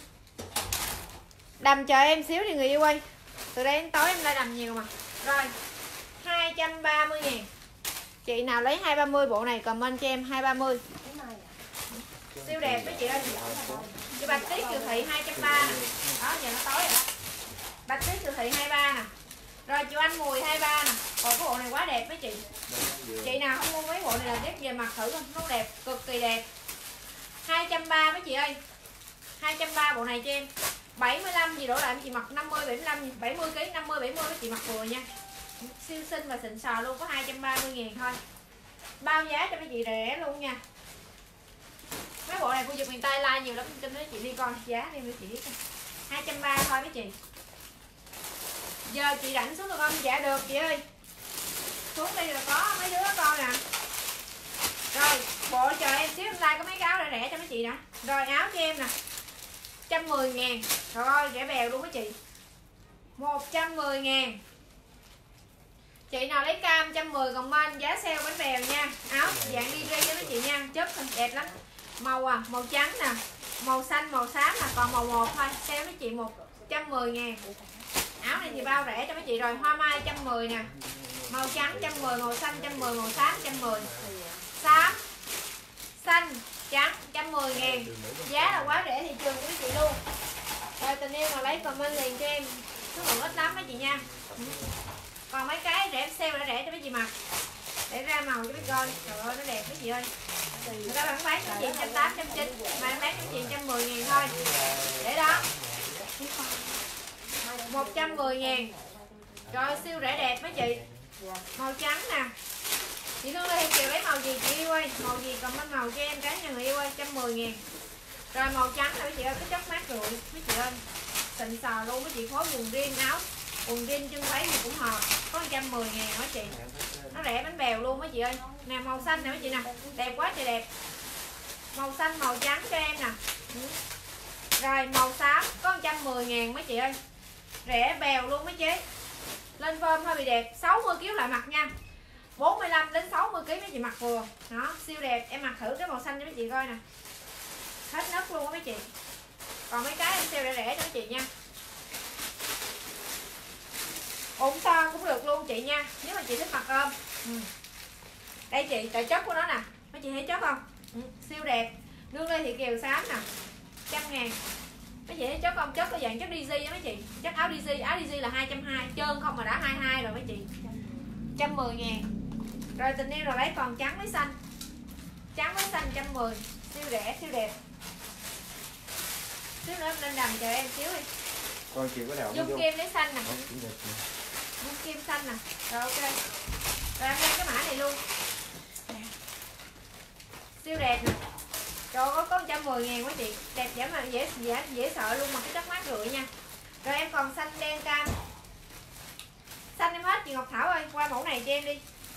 Đầm chờ em xíu đi người yêu ơi. Từ đây đến tối em lại đầm nhiều mà. Rồi 230.000. Chị nào lấy 230 bộ này comment cho em 230. Siêu đẹp mấy chị ơi. Chị Bạch Tuyết Kiều Thị 230 nè. Đó giờ nó tối rồi đó. Bạch Tuyết Kiều Thị 23 nè. Rồi chị Anh Mùi 23 nè. Còn cái bộ này quá đẹp mấy chị. Chị nào không mua mấy bộ này là tiếp về mặc thử không? Nó đẹp, cực kỳ đẹp. 230 mấy chị ơi. 230 bộ này cho em. 75 gì đổ lại mấy chị mặc 50 75 70 kg 50 70 mấy chị mặc vừa nha. Siêu xinh và xịn sò luôn, có 230.000 thôi. Bao giá cho mấy chị rẻ luôn nha. Mấy bộ này khu vực miền Tây like nhiều lắm cho mấy chị đi coi giá đi mấy chị biết. 230 thôi mấy chị. Giờ chị rảnh xuống được không? Dạ được chị ơi. Xuống đây là có mấy đứa con nè. Rồi bộ chờ em xíu em like có mấy cái áo rẻ cho mấy chị nè. Rồi áo cho em nè 110.000. Trời ơi rẻ bèo luôn mấy chị. 110.000. Chị nào lấy cam 110 comment giá sale bánh bèo nha. Áo dạng DJ cho mấy chị nha, chất đẹp lắm. Màu màu trắng nè, màu xanh, màu xám là còn màu 1 thôi. Sale mấy chị 110.000. Áo này thì bao rẻ cho mấy chị rồi. Hoa mai 110 nè. Màu trắng 110, màu xanh 110, màu xám 110. Xám, xanh, trắng 110.000. Giá là quá rẻ thị trường của mấy chị luôn. Rồi tình yêu mà lấy comment liền cho em. Số lượng ít lắm mấy chị nha. Còn mấy cái rẻ sale đã rẻ cho mấy chị mặc. Để ra màu cho mấy coi. Trời ơi nó đẹp mấy chị ơi. Người ta bán cho chị 180, 190, mà bán cho chị 110.000 thôi. Để đó 110.000. Rồi siêu rẻ đẹp mấy chị. Màu trắng nè. Chị Hương Lê Kiều lấy màu gì chị yêu ơi. Màu gì comment màu cho em cái nhà người yêu ơi. 110.000. Rồi màu trắng là mấy chị ơi, cái chất mát rượi mấy chị ơi. Xịn sò luôn mấy chị, phối quần riêng áo, quần riêng chân váy gì cũng hợp. Có 110.000 mấy chị. Nó rẻ bánh bèo luôn mấy chị ơi. Nè màu xanh nè mấy chị nè, đẹp quá trời đẹp. Màu xanh màu trắng cho em nè. Rồi màu xám có 110.000 mấy chị ơi. Rẻ bèo luôn mấy chị. Lên form hơi bị đẹp, 60 kg lại mặc nha. 45 đến 60 kg mấy chị mặc vừa. Đó, siêu đẹp. Em mặc thử cái màu xanh cho mấy chị coi nè. Hết nấc luôn á mấy chị. Còn mấy cái em sale rẻ cho mấy chị nha. Ủng to cũng được luôn chị nha, nếu mà chị thích mặc ôm. Đây chị, tại chất của nó nè. Mấy chị thấy chất không? Siêu đẹp. Nương Lê Thị Kiều xám nè, 100.000. Mấy chị thấy chất không? Chất có dạng chất DG á mấy chị. Chất áo DG, áo DG là 220, trơn không mà đã 22 rồi mấy chị. 110.000. Rồi tình yêu rồi lấy còn trắng với xanh. Trắng với xanh 110. Siêu rẻ, siêu đẹp. Xíu nữa em lên đầm chờ em xíu đi. Con chị có đào Dung kim lấy xanh nè. Dung kim xanh nè. Rồi ok. Rồi em lên cái mã này luôn. Siêu đẹp nè. Trời ơi có 110.000 quá chị. Đẹp dễ mà dễ sợ luôn mà cái chất mát rượi nha. Rồi em còn xanh đen cam. Xanh em hết chị Ngọc Thảo ơi, qua mẫu này cho em đi.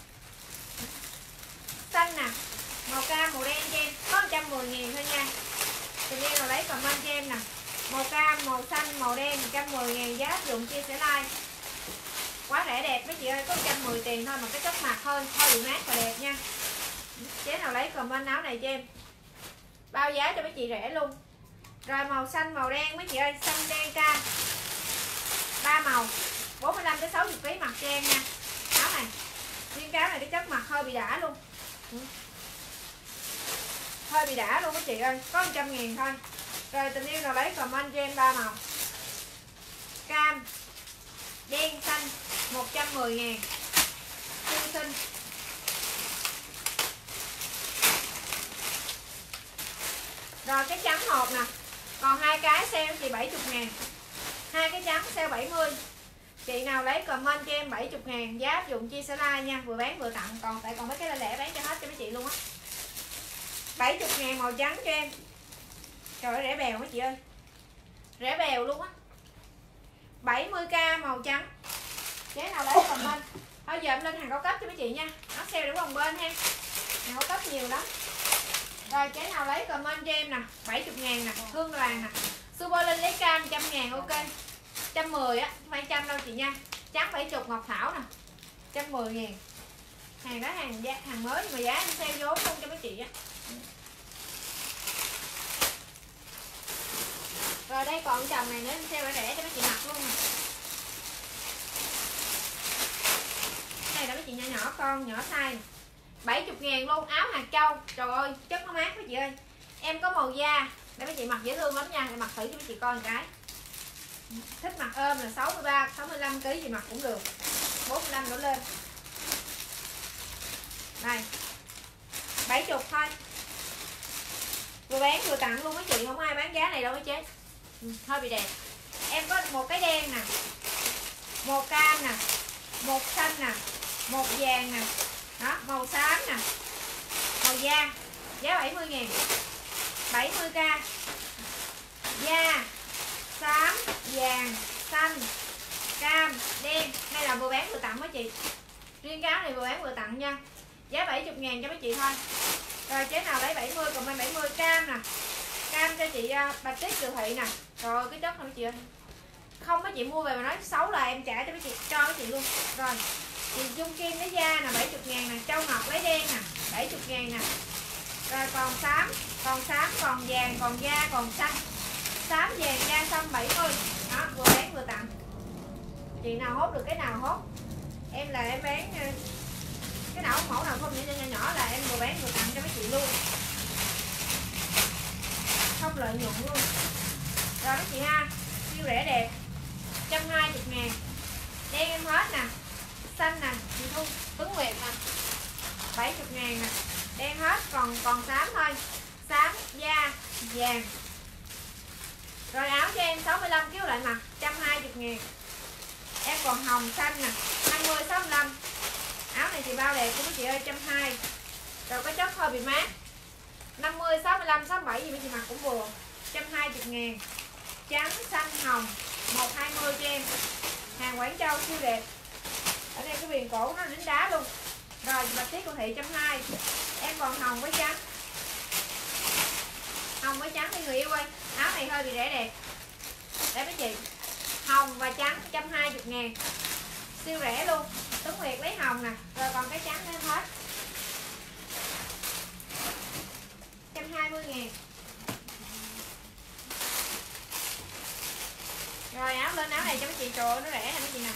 Xanh nè, màu cam, màu đen cho em, có 110.000 thôi nha. Tình yêu nào lấy comment cho em nè. Màu cam, màu xanh, màu đen 110.000, giá áp dụng chia sẻ like. Quá rẻ đẹp mấy chị ơi, có 110 tiền thôi mà cái chất mặt hơn, hơi bị mát và đẹp nha. Chế nào lấy comment áo này cho em. Bao giá cho mấy chị rẻ luôn. Rồi màu xanh, màu đen mấy chị ơi, xanh đen cam. 3 màu, 45 đến 60 kg mặc cho em nha. Áo này. Riêng cái áo này cái chất mặt hơi bị đã luôn. Hơi bị đã luôn mấy chị ơi, có 100.000 thôi. Rồi tình yêu nào lấy comment cho em 3 màu. Cam, đen, xanh 110.000. Siêu xinh. Rồi cái trắng hộp nè. Còn 2 cái sale chị 70.000. 2 cái trắng sale 70. Chị nào lấy comment cho em 70.000, giá áp dụng chia sẻ like nha, vừa bán vừa tặng. Còn tại còn mấy cái lẻ bán cho hết cho mấy chị luôn á. 70.000 màu trắng cho em. Trời ơi rẻ bèo mấy chị ơi. Rẻ bèo luôn á. 70k màu trắng. Chế nào lấy comment. Thôi giờ em lên hàng cao cấp cho mấy chị nha. Nó sale đúng không bên ha. Hàng cao cấp nhiều lắm. Rồi chế nào lấy comment cho em nè. 70.000 nè, Hương Đoàn nè. Super Linh lấy cam 100.000 ok. 110 á, không phải 100 đâu chị nha. Trắng 70 Ngọc Thảo nè. 110.000. Hàng đó hàng mới nhưng mà giá em sale vốn luôn cho mấy chị á. Rồi đây còn chồng này nữa em sale rẻ cho mấy chị mặc luôn nè. Này là mấy chị nhỏ nhỏ con, nhỏ size 70.000 luôn, áo hạt châu. Trời ơi, chất nó mát mấy chị ơi. Em có màu da để mấy chị mặc dễ thương lắm nha, để mặc thử cho mấy chị coi một cái. Thích mặc ôm là 63, 65 kg gì mặc cũng được. 45 đổ lên. Đây. 70 thôi. Vừa bán vừa tặng luôn mấy chị, không ai bán giá này đâu mấy chế. Hơi bị đẹp. Em có một cái đen nè, một cam nè, một xanh nè, một vàng nè. Đó, màu xám nè. Màu da. Giá 70.000. 70k. Da, xám, vàng, xanh, cam, đen. Đây là vừa bán vừa tặng mấy chị. Riêng cái áo này vừa bán vừa tặng nha. Giá 70.000 cho mấy chị thôi. Rồi chế nào lấy 70, còn bên 70 cam nè. Cam cho chị Bạch Tuyết Kiều Thị nè. Rồi cái chất này mấy chị ơi. Không mấy chị mua về mà nói xấu là em trả cho mấy chị, cho mấy chị luôn. Rồi Chị Dung Kim lấy da nè 70.000 nè, Châu Ngọc lấy đen nè 70.000 nè. Rồi còn xám, còn vàng, còn da, còn xanh. Xám vàng da xanh 70. Đó, vừa bán vừa tặng. Chị nào hốt được cái nào hốt. Em là em bán cái nào mẫu nào không nhỏ nhỏ là em vừa bán vừa tặng cho mấy chị luôn. Không lợi nhuận luôn. Rồi mấy chị ha, siêu rẻ đẹp 120.000. Đen em hết nè. Xanh nè, chị Thu Tuấn Nguyệt nè 70.000 nè. Đen hết, còn xám thôi. Xám, da, vàng. Rồi áo cho em 65 kg lại mặt 120.000. Em còn hồng xanh nè 50 65. Áo này thì bao đẹp của mấy chị ơi 120. Rồi có chất hơi bị mát 50 65 67 gì mấy chị mặc cũng vừa 120.000. Trắng xanh hồng 120 cho em. Hàng Quảng Châu siêu đẹp. Ở đây cái viền cổ nó đính đá luôn. Rồi bạch tiết của thị 120. Em còn hồng với trắng. Hồng với trắng thì người yêu ơi. Áo này hơi bị rẻ đẹp. Để mấy chị. Hồng và trắng 120.000. Siêu rẻ luôn. Tuấn Nguyệt lấy hồng nè. Rồi còn cái trắng lên hết 120.000. Rồi áo lên áo này cho mấy chị, trời ơi, nó rẻ nè mấy chị nè.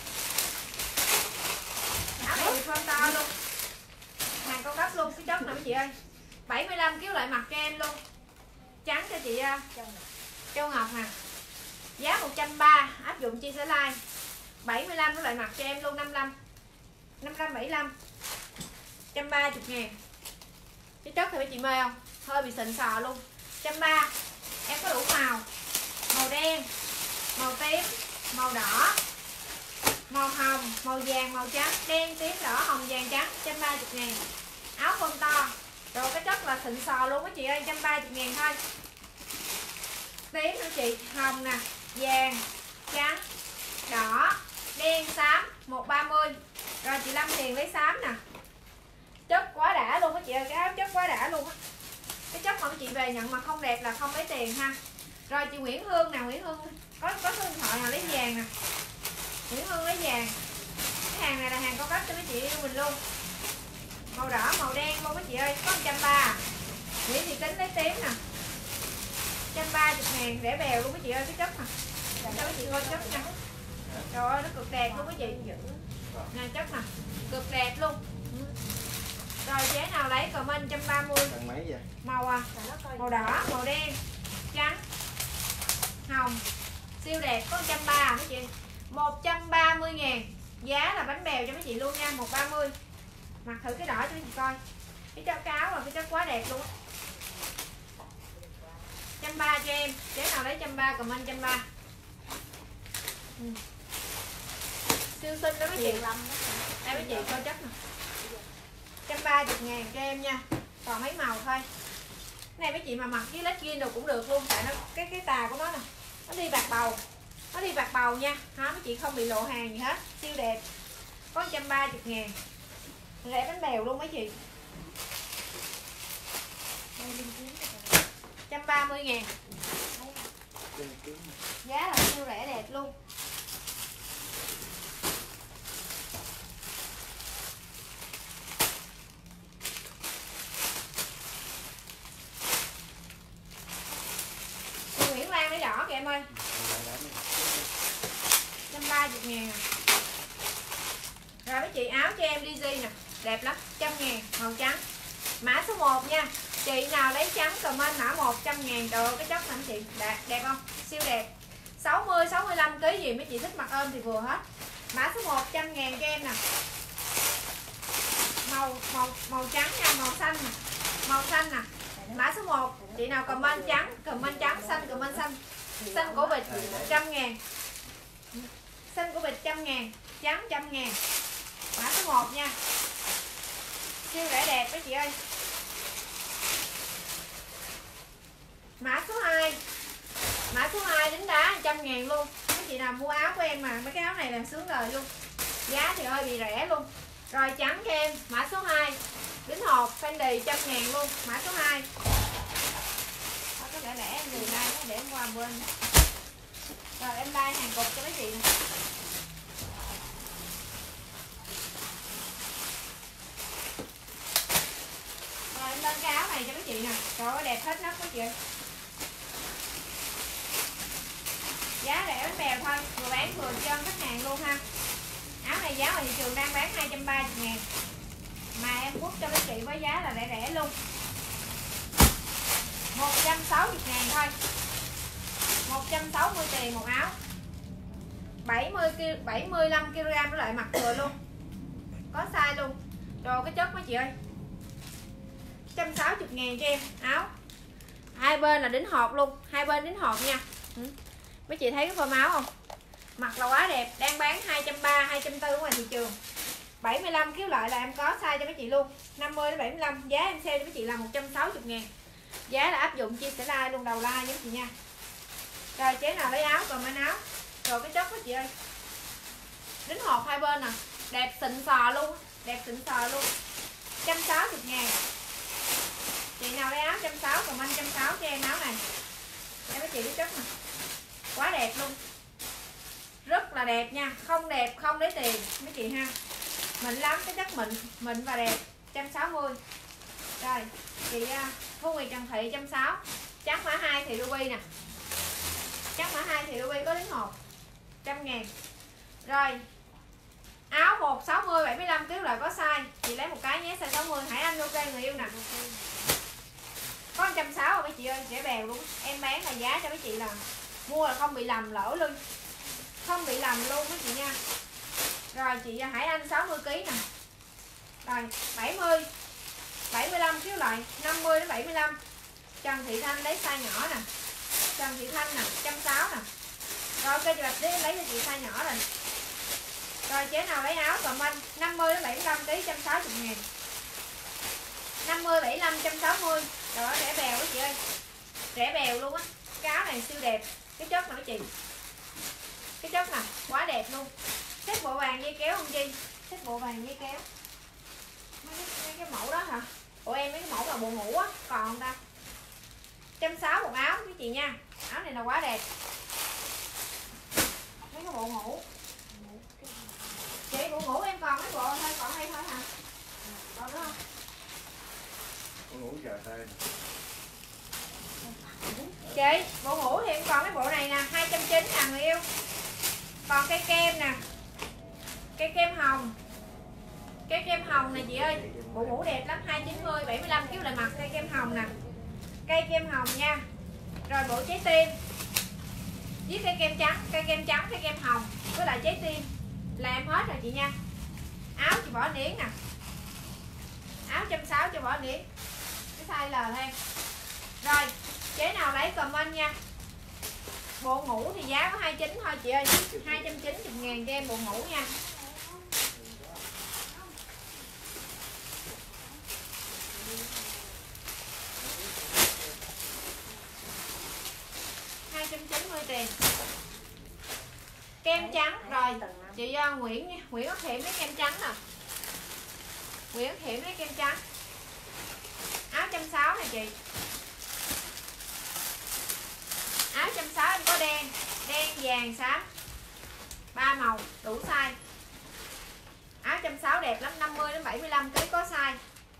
Áo này thì form to luôn. Hàng cao cấp luôn, cái chất nè mấy chị ơi. 75 kg lại mặt cho em luôn. Trắng cho chị Châu Ngọc nè. Giá 130, áp dụng chia sẻ like. 75 nó lại mặt cho em luôn 55. 55 75. 130.000. Cái chất thì mấy chị mê không? Hơi bị xịn sò luôn. 130. Em có đủ màu. Màu đen, màu tím, màu đỏ, màu hồng, màu vàng, màu trắng. Đen, tím, đỏ, hồng, vàng, trắng 130.000. Áo form to. Rồi cái chất là xịn sò luôn mấy chị ơi, 130.000 thôi. Tím nữa chị, hồng nè, vàng, trắng, đỏ, đen, xám 130. Rồi chị Lâm Hiền lấy xám nè. Chất quá đã luôn mấy chị ơi, cái áo chất quá đã luôn á. Cái chất mà mấy chị về nhận mà không đẹp là không lấy tiền ha. Rồi chị Nguyễn Hương nè, Nguyễn Hương có số điện thoại nào lấy vàng nè. Nguyễn Hương lấy vàng. Cái hàng này là hàng cao cấp cho mấy chị yêu mình luôn. Màu đỏ, màu đen luôn mấy chị ơi, có 130. Nguyễn Thị Tính lấy tím nè. 130.000, rẻ bèo luôn mấy chị ơi, cái chất nè. Cho mấy chị coi chất nha. Trời ơi, nó cực đẹp luôn mấy chị. Nè chất nè, cực đẹp luôn. Rồi chế nào lấy comment 130. Mấy vậy? Màu màu đỏ, màu đen, trắng, hồng. Siêu đẹp, có 130 mấy chị. 130.000. Giá là bánh bèo cho mấy chị luôn nha, 130. Mặc thử cái đỏ cho mấy chị coi. Cái chất áo là cái chất quá đẹp luôn á. 130 cho em. Chế nào lấy 130 comment 130. Siêu xinh đó mấy chị. Đây mấy chị coi chất nè. 130.000 cho em nha. Còn mấy màu thôi. Cái này mấy chị mà mặc với legging đồ cũng được luôn. Tại nó cái tà của nó nè. Nó đi bạc bầu. Nó đi bạc bầu nha. Hả mấy chị không bị lộ hàng gì hết. Siêu đẹp. Có 130.000. Rẻ bánh bèo luôn mấy chị. 130.000. Giá là siêu rẻ đẹp luôn. Chị Nguyễn Lan lấy đỏ kìa em ơi. 130.000. Rồi mấy chị áo cho em Lizzy nè. Đẹp lắm, 100.000, màu trắng. Mã số 1 nha. Chị nào lấy trắng comment mã 100.000. Trời ơi, cái chất này chị đẹp không? Siêu đẹp. 60 65 kg gì mấy chị thích mặc ôm thì vừa hết. Mã số 1 100.000 cho em nè. Màu trắng nha, màu xanh nè. Màu xanh nè. Mã số 1, chị nào comment trắng, xanh, comment xanh. Xanh của vịt 100.000. Xanh của vịt 100.000, trắng 100.000. Mã số 1 nha. Siêu rẻ đẹp mấy chị ơi. Mã số 2. Mã số 2 đính đá 100.000 luôn. Mấy chị nào mua áo của em mà mấy cái áo này là sướng lời luôn. Giá thì hơi bị rẻ luôn. Rồi trắng cho em, mã số 2. Đính hộp Fendi 100.000 luôn, mã số 2. Có lẽ em người like để em qua bên. Rồi em like hàng cục cho mấy chị nè. Trời ơi đẹp hết nấc quá chị. Giá rẻ bánh bèo thôi, vừa bán vừa chân khách hàng luôn ha. Áo này giá ngoài thị trường đang bán 230.000, mà em quất cho các chị với giá là rẻ rẻ luôn, 160.000 thôi, 160 tiền một áo, 75kg với lại mặt vừa luôn, có size luôn. Trời cái chất mấy chị ơi, 160.000 cho em áo, hai bên là đính hột luôn, hai bên đính hột nha. Mấy chị thấy cái form áo không, mặt là quá đẹp, đang bán 230, 240 ngoài thị trường. 75 kg lại là em có size cho mấy chị luôn, 50 đến 75, giá em sale cho mấy chị là 160.000. Giá là áp dụng chia sẻ like luôn, đầu like với chị nha. Rồi chế nào lấy áo, còn áo. Rồi cái chất đó chị ơi, đính hột hai bên nè, đẹp xịn sò luôn, đẹp xịn sò luôn, 160.000. Chị nào lấy áo 160, còn anh 160 cho em áo này. Đây mấy chị cái chất nè, quá đẹp luôn, rất là đẹp nha, không đẹp không lấy tiền mấy chị ha, mịn lắm, cái chất mịn và đẹp, 160. Rồi chị Thu Nguyệt Trần Thị 160, chắc mã 2 thì ruby nè, chắc mã 2 thì ruby có đính hột, 100.000. Rồi áo 160 75 kg lại có size, chị lấy một cái nhé, size 60. Hải Anh ok người yêu nè, có 160 mấy chị ơi, rẻ bèo luôn. Em bán là giá cho mấy chị là mua là không bị lầm lỡ lưng, không bị lầm luôn mấy chị nha. Rồi chị Hải Anh 60 kg nè, rồi 70 75 kg lại, 50 đến 75. Trần Thị Thanh lấy size nhỏ nè, Trần Thị Thanh nè, 160 nè. Rồi ok chị Bạch đi lấy cho chị size nhỏ rồi. Rồi chế nào lấy áo comment 50 đến 75 kg, 160.000. 50 75 160. Trời ơi rẻ bèo quá chị ơi, rẻ bèo luôn á. Cái áo này siêu đẹp, cái chất nè mấy chị, cái chất nè quá đẹp luôn. Xếp bộ vàng dây kéo không Chi, xếp bộ vàng dây kéo. Mấy cái mẫu đó hả? Ủa em mấy cái mẫu là bộ ngủ á, còn không ta? 160 một áo mấy chị nha. Áo này là quá đẹp. Mấy cái bộ ngủ. Chị bộ ngủ em còn mấy bộ thôi, còn hay thôi hả? Còn nữa không? Bộ ngủ chờ tay. Chị, bộ ngủ thì em còn mấy bộ này nè, 290 nè người yêu. Còn cây kem nè, cây kem hồng, cây kem hồng nè chị ơi, bộ ngủ đẹp lắm, 290 75 kg lại mặt. Cây kem hồng nè, cây kem hồng nha. Rồi bộ trái tim với cây kem trắng, cây kem hồng với lại trái tim là em hết rồi chị nha. Áo chị bỏ niễn nè, áo 160 cho bỏ niễn, cái size L thôi em. Rồi chế nào lấy comment nha. Bộ ngủ thì giá có 29 thôi chị ơi, 290.000 cho em bộ ngủ nha. Tiền. Kem trắng rồi chị Nguyễn Ất Hiểm lấy kem trắng nè, Nguyễn Ất Hiểm lấy kem trắng, áo 160 nè chị, áo 160 em có đen, vàng, xám, 3 màu đủ size. Áo 160 đẹp lắm, 50 đến 75 kg có size.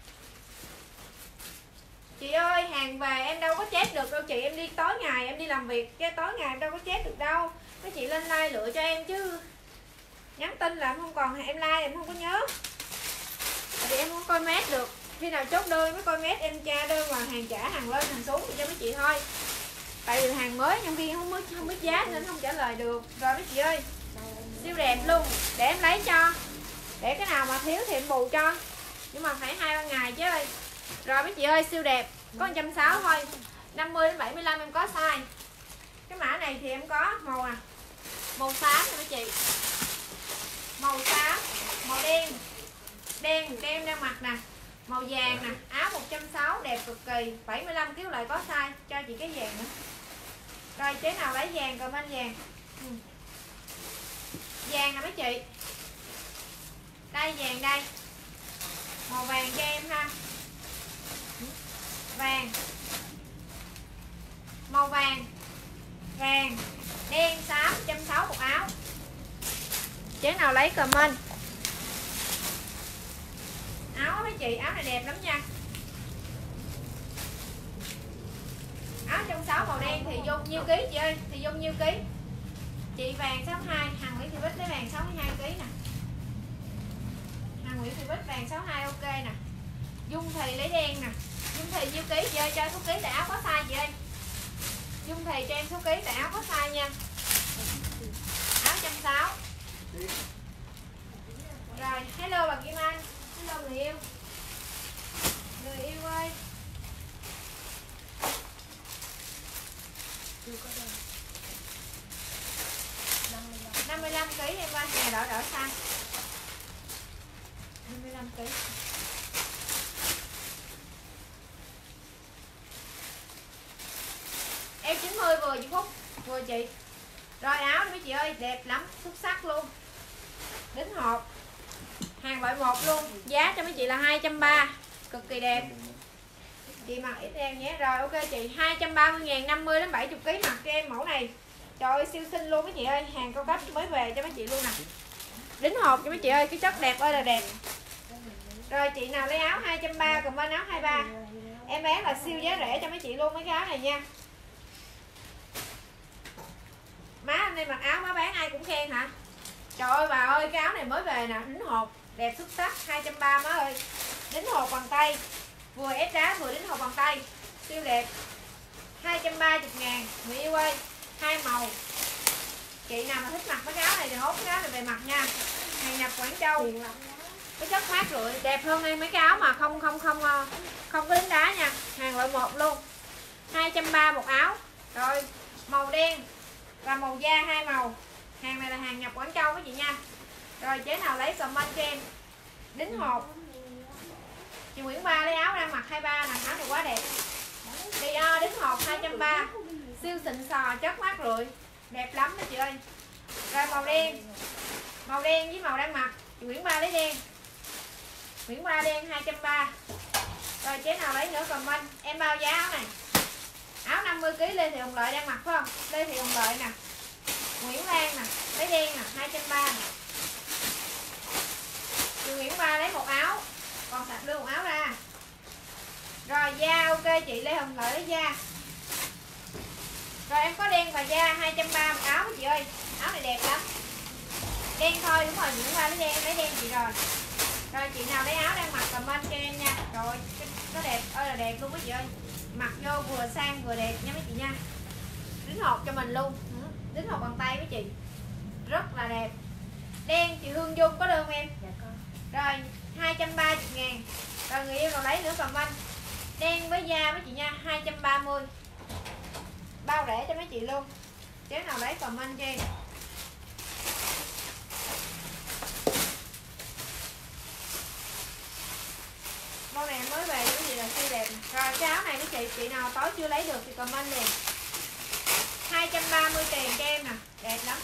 Chị ơi hàng về em đâu có chết được đâu chị, em đi tối ngày em đi làm việc chứ tối ngày em đâu có chết được đâu. Các chị lên like lựa cho em chứ nhắn tin là em không còn, em like em không có nhớ, tại vì em không coi mét được. Khi nào chốt đơn mới coi mét em tra đơn và hàng trả hàng lên hàng xuống cho mấy chị thôi, tại vì hàng mới nhân viên không biết giá nên không trả lời được. Rồi mấy chị ơi siêu đẹp luôn, để em lấy cho, để cái nào mà thiếu thì em bù cho, nhưng mà phải 2-3 ngày chứ ơi. Rồi mấy chị ơi siêu đẹp, có 160 thôi, 50 đến 75 em có size. Cái mã này thì em có màu à, màu xám nè mấy chị, màu xám, màu đen em đang mặc nè, màu vàng nè, áo 160 đẹp cực kỳ, 75 kg lại có size, cho chị cái vàng nữa. Rồi chế nào lấy vàng comment vàng. Vàng nè mấy chị, đây vàng đây, màu vàng cho em ha, vàng, màu vàng, đen, xám, 160 một áo. Chế nào lấy comment. Áo mấy chị, áo này đẹp lắm nha. Áo trong 6 màu đen thì dung nhiêu ký chị ơi? Thì dung nhiêu ký? Chị vàng 62, Hằng Nguyễn Thị Bích lấy vàng 62 kg nè. Hằng Nguyễn Thị Bích vàng 62 ok nè. Dung thì lấy đen nè. Dung thì nhiêu ký chị ơi? Cho số ký tại áo có size chị ơi. Dung thì cho em số ký tại áo có size nha. Áo 160. Rồi, hello bà Kim Anh. Hello người yêu. Người yêu ơi. 55 kg em ơi, nhà đỏ đỏ xanh. 55 kg. Em 90 vừa chị Phúc, vừa chị. Rồi áo mấy chị ơi, đẹp lắm, xuất sắc luôn. Đính hộp. Hàng loại 1 luôn, giá cho mấy chị là 230, cực kỳ đẹp. Chị mặc ít em nhé. Rồi ok chị, 230.000, 50 đến 70 kg mặc cho em mẫu này. Trời ơi siêu xinh luôn mấy chị ơi, hàng cao cấp mới về cho mấy chị luôn nè. Đính hộp cho mấy chị ơi, cái chất đẹp ơi là đẹp. Rồi chị nào lấy áo 230 comment áo 23. Em bán là siêu giá rẻ cho mấy chị luôn mấy cái áo này nha. Má anh em mặc áo má bán ai cũng khen hả? Trời ơi bà ơi, cái áo này mới về nè, đính hộp đẹp xuất sắc, 230 má ơi. Đính hộp bằng tay, vừa ép đá vừa đính hộp bằng tay, siêu đẹp. 230.000 người yêu ơi, 2 màu. Chị nào mà thích mặc cái áo này thì hốt cái áo này về mặc nha. Hàng nhập Quảng Châu. Cái chất mát rượi, đẹp hơn em mấy cái áo mà không có đính đá nha. Hàng loại 1 luôn. 230 một áo. Rồi, màu đen và màu da 2 màu. Hàng này là hàng nhập Quảng Châu các chị nha. Rồi chế nào lấy comment cho em. Đính hộp. Chị Nguyễn Ba lấy áo đang mặc 23 nè, áo này quá đẹp. Đi đính hộp 230. Siêu xịn sò, chất mát rượi, đẹp lắm đó chị ơi. Rồi màu đen. Màu đen với màu đang mặc. Chị Nguyễn Ba lấy đen. Nguyễn Ba đen 230. Rồi chế nào lấy nữa comment. Em bao giá áo này. Áo 50 kg Lê Thị Hồng Lợi đang mặc phải không? Lê Thị Hồng Lợi nè. Nguyễn Lan nè, lấy đen nè, 230. Chị Nguyễn Ba lấy một áo, còn sạch đưa một áo ra. Rồi da ok chị Lê Hồng Lợi lấy da. Rồi em có đen và da 230 một áo chị ơi. Áo này đẹp lắm. Đen thôi, đúng rồi, Nguyễn Ba lấy đen, em lấy đen chị rồi. Rồi chị nào lấy áo đang mặc comment cho em nha. Rồi nó đẹp ơi là đẹp luôn đó chị ơi. Mặc vô vừa sang vừa đẹp nha mấy chị nha. Đính hộp cho mình luôn. Đính hộp bằng tay với chị. Rất là đẹp. Đen chị Hương Dung có đơn em? Dạ con. Rồi 230.000. Rồi người yêu nào lấy nữa comment. Đen với da mấy chị nha, 230. Bao rẻ cho mấy chị luôn. Chế nào lấy comment cho em. Món này mới về cái gì là siêu đẹp. Rồi cái áo này mấy chị nào tối chưa lấy được thì comment liền. 230 tiền cho em nè, đẹp lắm.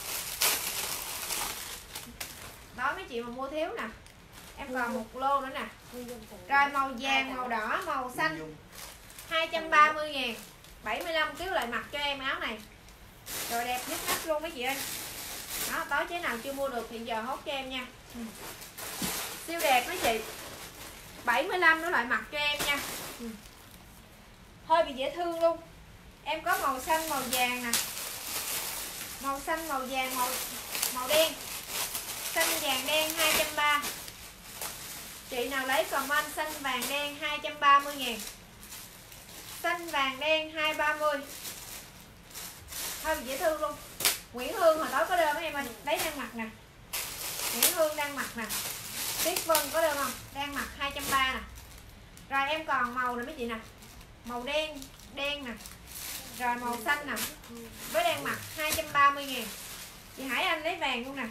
Đó mấy chị mà mua thiếu nè. Em còn một lô nữa nè. Rồi màu vàng, màu đỏ, màu xanh 230.000, 75 kg lại mặc cho em áo này. Rồi đẹp nhất nách luôn mấy chị ơi. Đó, tối chế nào chưa mua được thì giờ hốt cho em nha. Siêu đẹp mấy chị. 75 nó lại mặc cho em nha. Hơi bị dễ thương luôn. Em có màu xanh, màu vàng nè. Màu xanh, màu vàng, màu đen. Xanh vàng đen 230. Chị nào lấy comment xanh vàng đen 230.000. Xanh vàng đen 230. Hơi bị dễ thương luôn. Nguyễn Hương hồi tối có đơn với em ơi, lấy đang mặc nè. Nguyễn Hương đang mặc nè. Tuyết Vân có đơn không? Đang mặc 230 nè. Rồi em còn màu này mấy chị nè. Màu đen, đen nè. Rồi màu xanh nè. Với đang mặc 230.000. Chị Hải Anh lấy vàng luôn nè.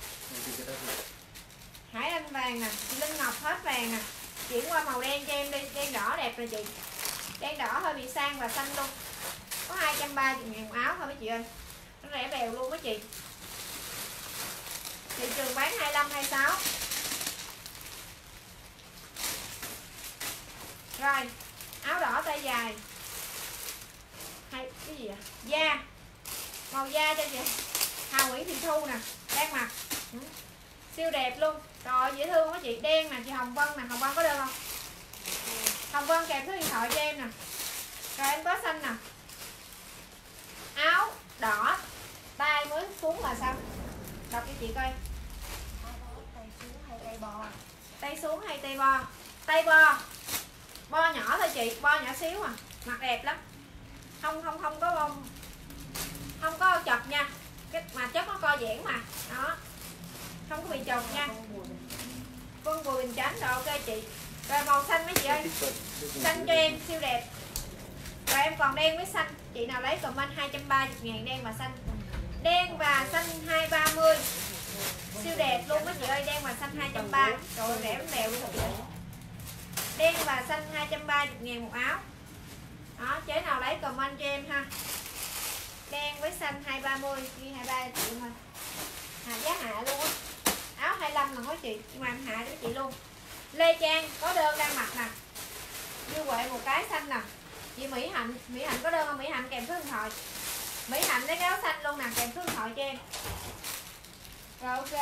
Hải Anh vàng nè, chị Linh Ngọc hết vàng nè. Chuyển qua màu đen cho em đi, đen đỏ đẹp rồi chị. Đen đỏ hơi bị sang và xanh luôn. Có 230.000 một áo thôi mấy chị ơi. Nó rẻ bèo luôn mấy chị. Thị trường bán 25, 26. Rồi, áo đỏ tay dài. Hay cái gì vậy? Da. Màu da cho chị Hà Nguyễn Thị Thu nè, đang mặc. Siêu đẹp luôn. Rồi dễ thương quá chị. Đen nè, chị Hồng Vân nè, Hồng Vân có đơn không? Hồng Vân kèm số điện thoại cho em nè. Rồi em có xanh nè, áo đỏ, tay mới xuống là sao? Đọc cho chị coi. Tay xuống hay tay bo? Tay xuống hay tay bo? Tay bo. Bo nhỏ thôi chị, bo nhỏ xíu à, mặc đẹp lắm. Không có không có chọc nha. Cái mà chất nó co giãn mà. Đó. Không có bị chọc nha. Con Bùi Bình Chánh rồi, ok chị. Rồi màu xanh mấy chị ơi. Xanh cho em siêu đẹp. Rồi em còn đen với xanh. Chị nào lấy comment 230.000 đen và xanh. Đen và xanh 230. Siêu đẹp luôn mấy chị ơi, đen và xanh 230. Rồi rẻ bèo luôn chị ơi. Đen và xanh 230.000 một áo. Đó, chế nào lấy comment cho em ha. Đen với xanh 230, ghi 23 chị thôi. Giá hạ luôn á. Áo 25 là có chị, nhưng mà em hạ cho chị luôn. Lê Trang có đơn đang mặc nè. Như Huệ một cái xanh nè. Chị Mỹ Hạnh có đơn không? Mỹ Hạnh kèm số điện thoại. Mỹ Hạnh lấy cái áo xanh luôn nè, kèm số điện thoại cho em. Rồi ok.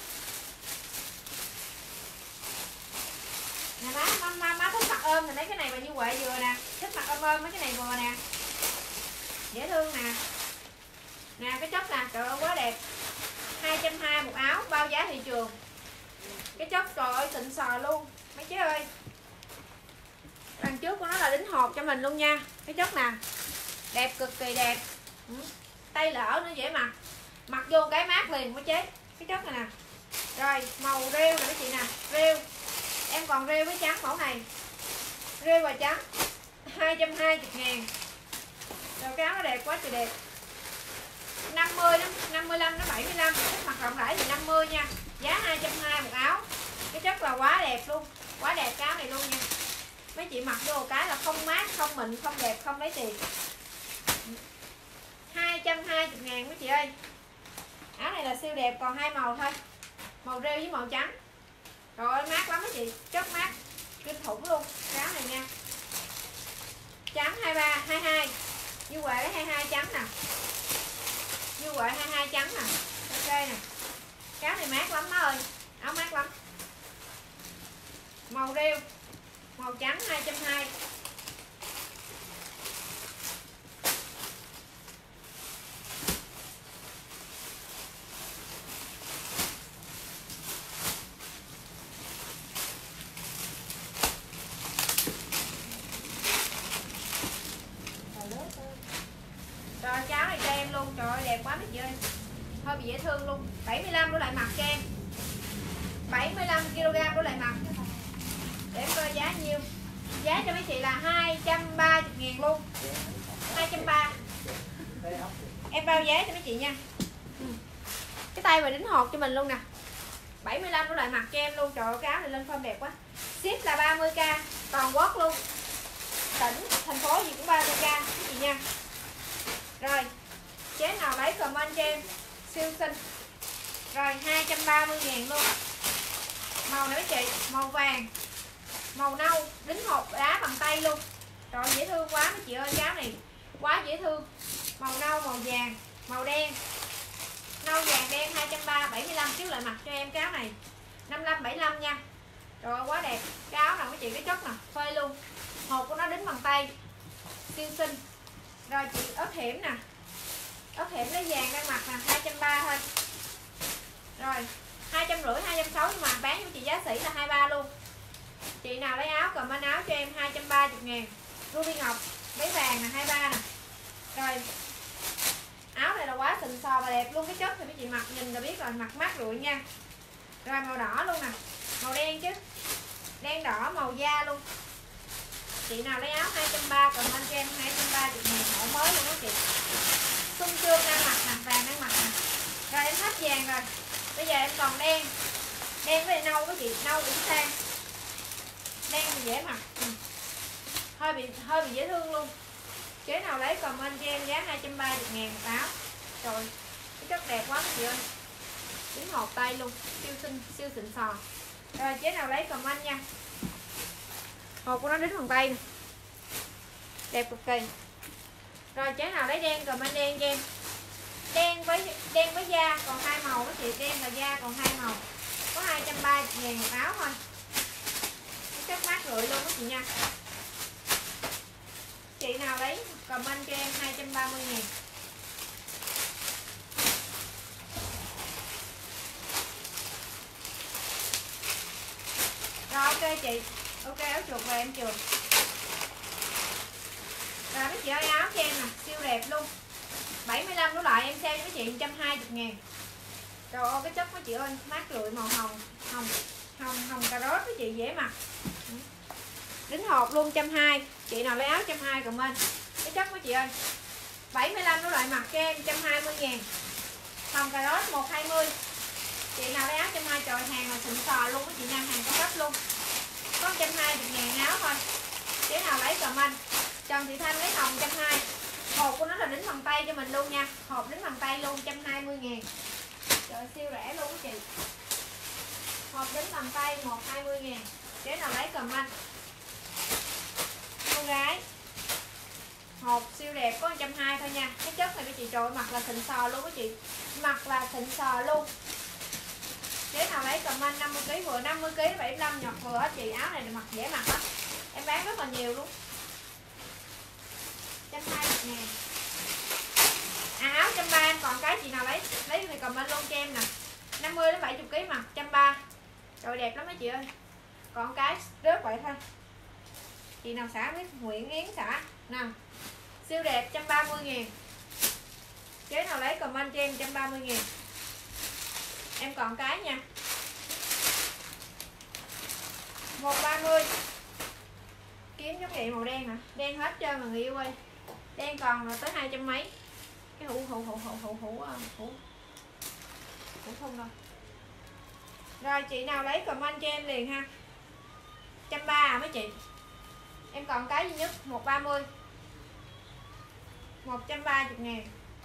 Nè má thích mặc ôm thì lấy cái này mà Như Huệ vừa nè. Thích mặc ôm mấy cái này vừa nè. Dễ thương nè. Nè cái chất nè, trời ơi quá đẹp. 220 một áo, bao giá thị trường. Cái chất trời ơi xịn sò luôn mấy chế ơi. Đằng trước của nó là đính hột cho mình luôn nha. Cái chất nè, đẹp cực kỳ đẹp. Tay lỡ nữa dễ mặc. Mặc vô cái mát liền mấy chế. Cái chất này nè. Rồi màu rêu nè mấy chị nè. Rêu. Em còn rêu với trắng mẫu này. Rêu và trắng 220.000. Rồi cái áo nó đẹp quá trời đẹp. 50 đó, 55 nó 75. Cái mặt rộng rãi thì 50 nha. Giá 220 một áo. Cái chất là quá đẹp luôn. Quá đẹp cái áo này luôn nha. Mấy chị mặc vô cái là không mát, không mịn, không đẹp, không lấy tiền. 220.000 mấy chị ơi. Áo này là siêu đẹp, còn hai màu thôi. Màu rêu với màu trắng. Rồi mát lắm mấy chị, chất mát kinh khủng luôn. Cái áo này nha. Trắng 23, 22. Như Huệ lấy 22 trắng nè. Như Huệ 22 trắng nè. Ok nè. Cái áo này mát lắm má ơi. Áo mát lắm. Màu rêu. Màu trắng 220. Rồi cháu này cho em luôn. Trời ơi đẹp quá mấy chị ơi. Hơi bị dễ thương luôn. 75 đổ lại mặt cho em. 75 kg đổ lại mặt. Để em coi giá nhiêu. Giá cho mấy chị là 230.000 luôn. 230. Em bao giá cho mấy chị nha. Cái tay mà đính hột cho mình luôn nè. 75 đổ lại mặt cho em luôn. Trời ơi cái áo này lên form đẹp quá. Ship là 30k toàn quốc luôn. Tỉnh, thành phố gì cũng 30k mấy chị nha. Rồi, chế nào lấy comment cho em. Siêu xinh. Rồi 230.000 luôn. Màu này mấy chị, màu vàng, màu nâu, đính hột đá bằng tay luôn. Rồi dễ thương quá mấy chị ơi, cái áo này quá dễ thương. Màu nâu, màu vàng, màu đen. Nâu vàng đen 230, 75 chiếu lại mặt cho em cái áo này. 55 75 nha. Rồi quá đẹp. Cái áo nào mấy chị cái chất nè, phơi luôn. Hột của nó đính bằng tay. Siêu xinh. Rồi chị ớt hiểm nè. Ớt hiểm lấy vàng đang mặc nè, 230 thôi. Rồi 250, 260 nhưng mà bán với chị giá sỉ là 23 luôn. Chị nào lấy áo comment áo cho em 230.000. Ruby ngọc lấy vàng nè, 23 nè. Rồi áo này là quá xịn sò và đẹp luôn. Cái chất thì mấy chị mặc nhìn là biết rồi, mặc mát rụi nha. Rồi màu đỏ luôn nè, màu đen chứ, đen đỏ màu da luôn. Chị nào lấy áo 230 comment cho em 230.000 mẫu mới luôn đó chị. Xuân Trương đang mặc nè, vàng đang mặc nè. Rồi em hết vàng rồi. Bây giờ em còn đen. Đen với nâu với chị, nâu cũng sang. Đen thì dễ mặc. Hơi bị dễ thương luôn. Chế nào lấy comment cho em giá 230.000 một áo. Trời, cái chất đẹp quá chị ơi. Đính hột tay luôn, siêu xinh, siêu xịn sò. Rồi chế nào lấy comment nha. Hột của nó đính bằng tay nè. Đẹp cực kỳ. Rồi chế nào lấy đen comment đen cho em. Đen với da còn hai màu đó chị, đen và da còn hai màu. Có 230.000 một áo thôi. Cái chất mát rượi luôn đó chị nha. Chị nào nào lấy comment cho em 230 ngàn. Rồi ok chị. Ok áo chuột và em chuột. Rồi mấy chị ơi, áo cho em nè, siêu đẹp luôn. 75 đổ lại em sale cho mấy chị 120 ngàn. Trời ơi cái chất mấy chị ơi, mát lụi màu hồng, hồng cà rốt mấy chị dễ mặc. Đính hộp luôn 120. Chị nào lấy áo 120 comment. Cái chất mấy chị ơi. 75 đổ lại mặc cho em 120 ngàn. Hồng cà rốt 120. Chị nào lấy áo 120, trời hàng là xịn sò luôn mấy chị nha, hàng có cấp luôn. Có 120 ngàn áo thôi. Chị nào lấy comment. Trần Thị Thanh lấy hồng 120. Hộp của nó là đính bằng tay cho mình luôn nha. Hộp đính bằng tay luôn 120 ngàn. Trời siêu rẻ luôn chị. Hộp đính bằng tay 120 ngàn. Chị nào lấy comment. Cô gái. Hộp siêu đẹp có 120 thôi nha. Cái chất này mấy chị trời mặc là xịn sò luôn mấy chị. Mặc là xịn sò luôn. Chế nào lấy comment 50kg vừa 50kg 75 nhọt vừa hết chị. Áo này mặc dễ mặc lắm. Em bán rất là nhiều luôn. 120 ngàn. Áo 130 em còn cái chị nào lấy thì comment luôn cho em nè. 50 đến 70kg mặc 130. Trời đẹp lắm mấy chị ơi. Còn cái rớt vậy thôi. Chị nào xả biết Nguyễn Yến xả nào. Siêu đẹp 130 ngàn. Chế nào lấy comment cho em 130 ngàn. Em còn cái nha. 130. Kiếm giống vậy màu đen hả? Đen hết trơn mà người yêu ơi. Đen còn là tới 200 mấy. Cái hũ không đâu. Rồi chị nào lấy comment cho em liền ha. 130 à mấy chị. Em còn cái duy nhất 130. 130 ngàn.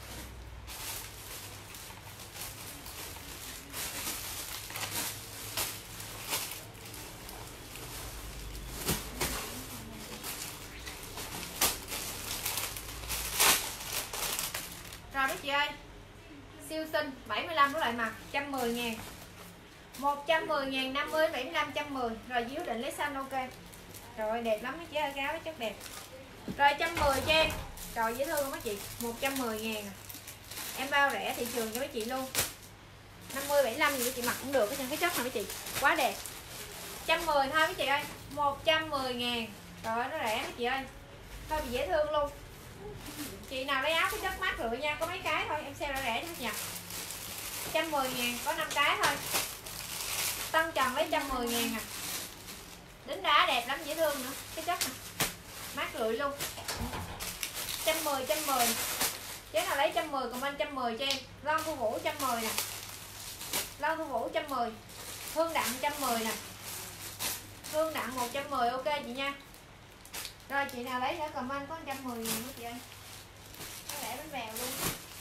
Rồi mấy chị ơi. Siêu xinh 75 đổ lại mặt 110 ngàn. 110 ngàn 50 75 110. Rồi díu định lấy xanh ok. Rồi đẹp lắm mấy chị ơi, cái áo chất đẹp. Rồi 110 cho em. Trời dễ thương mấy chị. 110 ngàn à. Em bao rẻ thị trường cho mấy chị luôn. 50 75 gì mấy chị mặc cũng được. Cái chất này mấy chị quá đẹp. 110 thôi mấy chị ơi. 110 ngàn. Trời ơi nó rẻ mấy chị ơi. Thôi thì dễ thương luôn. Chị nào lấy áo cái chất mát rượi nha. Có mấy cái thôi em sale rẻ cho nha. 110 ngàn có 5 cái thôi. Tân Trần lấy 110 ngàn à. Đính đá đẹp lắm dễ thương nữa. Cái chất này mát rượi luôn. 110 Chế nào lấy 110 comment 110 cho em. Lon Thu Vũ 110 nè. Lon Thu Vũ 110. Hương Đặng 110 nè. Hương Đặng 110 ok chị nha. Rồi chị nào lấy nữa comment có 110 ngàn nữa chị ơi. Nó rẻ bánh bèo luôn.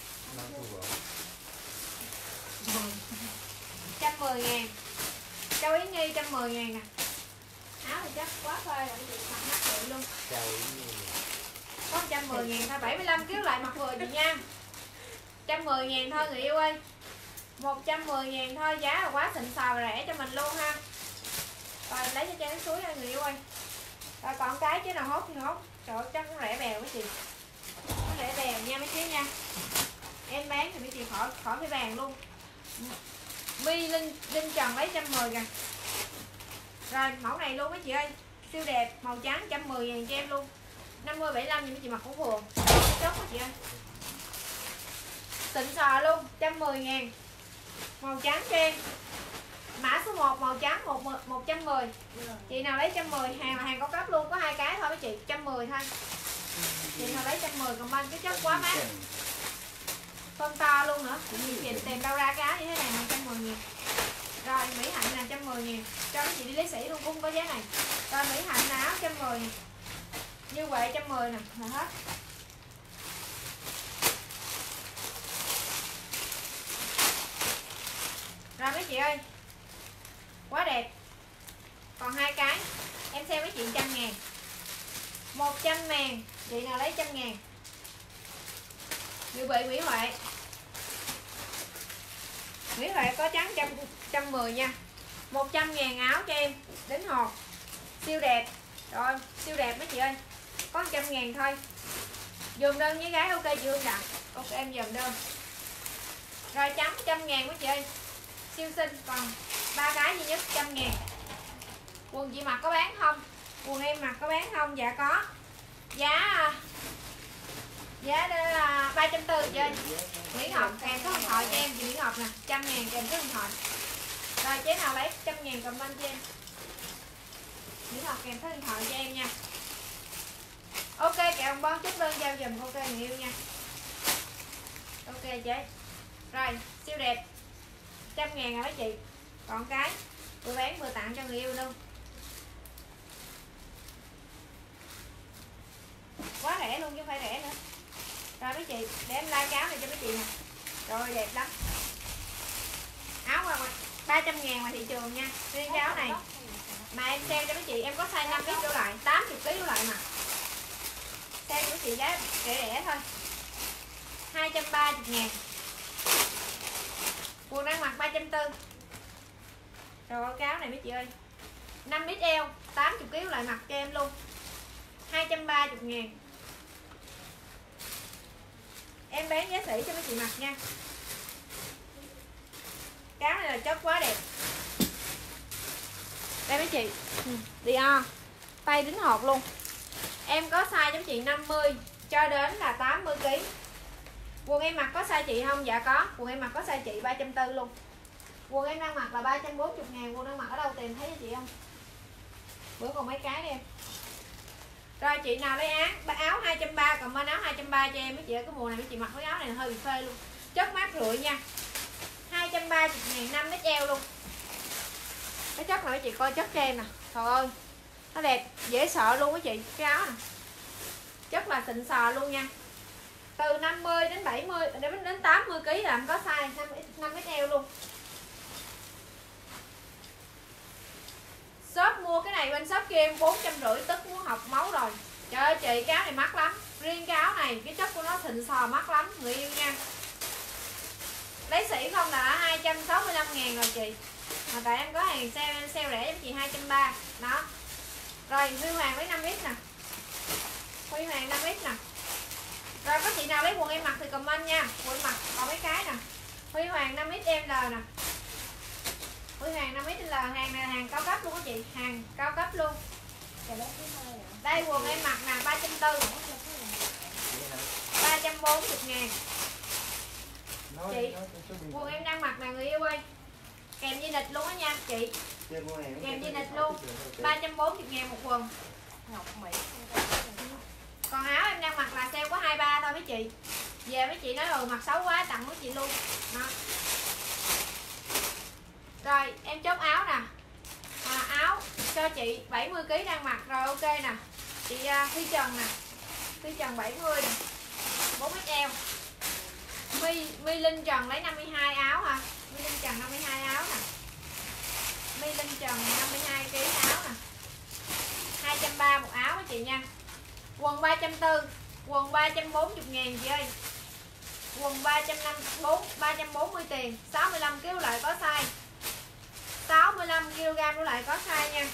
110 ngàn. Châu Yến Nhi 110 ngàn nè. Áo thì chắc quá phê rồi chị mặc mát rượi luôn. Có 110 ngàn thôi. 75 kg lại mặc vừa chị nha. 110 ngàn thôi người yêu ơi. 110 ngàn thôi. Giá là quá xịn sò rẻ cho mình luôn ha. Rồi lấy cho trang suối nha người yêu ơi. Rồi còn cái chứ nào hốt thì hốt. Trời ơi chắc cũng rẻ bèo mấy chị. Nó rẻ bèo nha mấy chị nha. Em bán thì mấy chị khỏi phải bàn luôn. My Linh Trần lấy 110 kìa. Rồi mẫu này luôn mấy chị ơi. Siêu đẹp màu trắng 110 ngàn cho em luôn. 50 75 thì mấy chị mặc cũng vừa. Chốt mấy chị ơi. Xịn sò luôn 110 ngàn. Màu trắng cho em. Mã số 1 màu trắng 110. Chị nào lấy 110 hàng là hàng có cấp luôn, có 2 cái thôi mấy chị, 110 thôi. Chị nào lấy 110 comment cái chất quá mát. Phân to luôn nữa. Chị tìm đâu ra cái áo như thế này 110 ngàn. Rồi Mỹ Hạnh là 110 ngàn. Cho mấy chị đi lấy sỉ luôn cũng có giá này. Rồi Mỹ Hạnh là áo 110 nè. Như vậy 110 nè, là hết. Rồi mấy chị ơi. Quá đẹp. Còn 2 cái. Em xem mấy chị 100 ngàn. 100 ngàn. Chị nào lấy 100 ngàn. Dự bị Nguyễn Huệ. Nguyễn Huệ có trắng 110 nha. 100 ngàn áo cho em. Đính hộp. Siêu đẹp. Rồi siêu đẹp mấy chị ơi. Có 100 ngàn thôi. Dùm đơn với gái ok chị Hương Đặng. Ok em dùm đơn. Rồi chấm 100.000 của chị ơi. Siêu xinh, còn 3 cái duy nhất 100.000. Quần chị mặc có bán không? Quần em mặc có bán không? Dạ có. Giá đó là 340 chị ơi. Nguyễn Ngọc kèm số điện thoại cho em chị Nguyễn Ngọc nè, 100.000 kèm số điện thoại. Rồi chế nào lấy 100.000 comment cho em. Nguyễn Ngọc kèm số điện thoại cho em nha. Ok kẹo ông bón chút đơn giao dùm ok người yêu nha. Ok chế. Rồi siêu đẹp 100.000 rồi mấy chị. Còn cái vừa bán vừa tặng cho người yêu luôn. Quá rẻ luôn chứ không phải rẻ nữa. Rồi mấy chị để em like áo này cho mấy chị nè. Rồi đẹp lắm. Áo mà 300.000 ngoài thị trường nha. Riêng cái áo này mà em sale cho mấy chị, em có size 5 lít đổ lại 80 kg đổ lại mà. Sale cho mấy chị giá rẻ rẻ thôi. 230.000. Quần đang mặc 340. Rồi cái áo này mấy chị ơi 5 lít eo 80 kg lại mặc cho em luôn. 230.000. Em bán giá sỉ cho mấy chị mặc nha. Cái áo này là chất quá đẹp. Đây mấy chị Dior tay đính hột luôn. Em có size cho mấy chị 50 cho đến là 80 kg. Quần em mặc có size chị không? Dạ có. Quần em mặc có size chị 340 luôn. Quần em đang mặc là 340.000. Quần đang mặc ở đâu tìm thấy cho chị không? Bữa còn mấy cái đi em. Rồi chị nào lấy áo 230 comment áo 230 cho em mấy chị ơi. Cái mùa này mấy chị mặc cái áo này là hơi bị phê luôn. Chất mát rượi nha. 230.000 5 mét eo luôn. Cái chất này mấy chị coi chất cho em nè. Trời ơi nó đẹp dễ sợ luôn mấy chị. Cái áo nè chất là xịn sò luôn nha. Từ 50 đến 70 đến 80 kg là em có size 5 mét eo luôn. Shop mua cái này bên shop kia em 450 tức muốn học máu rồi. Trời ơi chị cái áo này mắc lắm. Riêng cái áo này cái chất của nó xịn sò mắc lắm người yêu nha. Lấy sỉ không là 265.000 rồi chị. Mà tại em có hàng sale rẻ cho chị 230. Đó. Rồi Huy Hoàng lấy 5 lít nè. Huy Hoàng 5 lít nè. Rồi có chị nào lấy quần em mặc thì comment nha. Quần mặc còn mấy cái nè. Huy Hoàng 5 lít em L nè. Huy Hoàng 5 lít L, hàng này là hàng cao cấp luôn á chị, hàng cao cấp luôn. Đây quần em mặc nè 340. 340.000. Chị quần em đang mặc nè người yêu ơi. Kèm dây nịt luôn á nha chị. Kèm dây nịt luôn. 340.000 một quần. Còn áo em đang mặc là sale có 23 thôi mấy chị. Về mấy chị nói mặc xấu quá tặng mấy chị luôn. Đó. Rồi em chốt áo nè. Áo cho chị 70 kg đang mặc rồi ok nè. Chị Thúy Trần nè. Thúy Trần 70 nè. 4 eo. My Linh Trần lấy 52 áo hả? My Linh Trần 52 áo nè. My Linh Trần 52 kg áo nè. 230 một áo với chị nha. Quần 340, quần 340.000 chị ơi. Quần 340 tiền, 65 kg lại có size. 65 kg lại có size nha.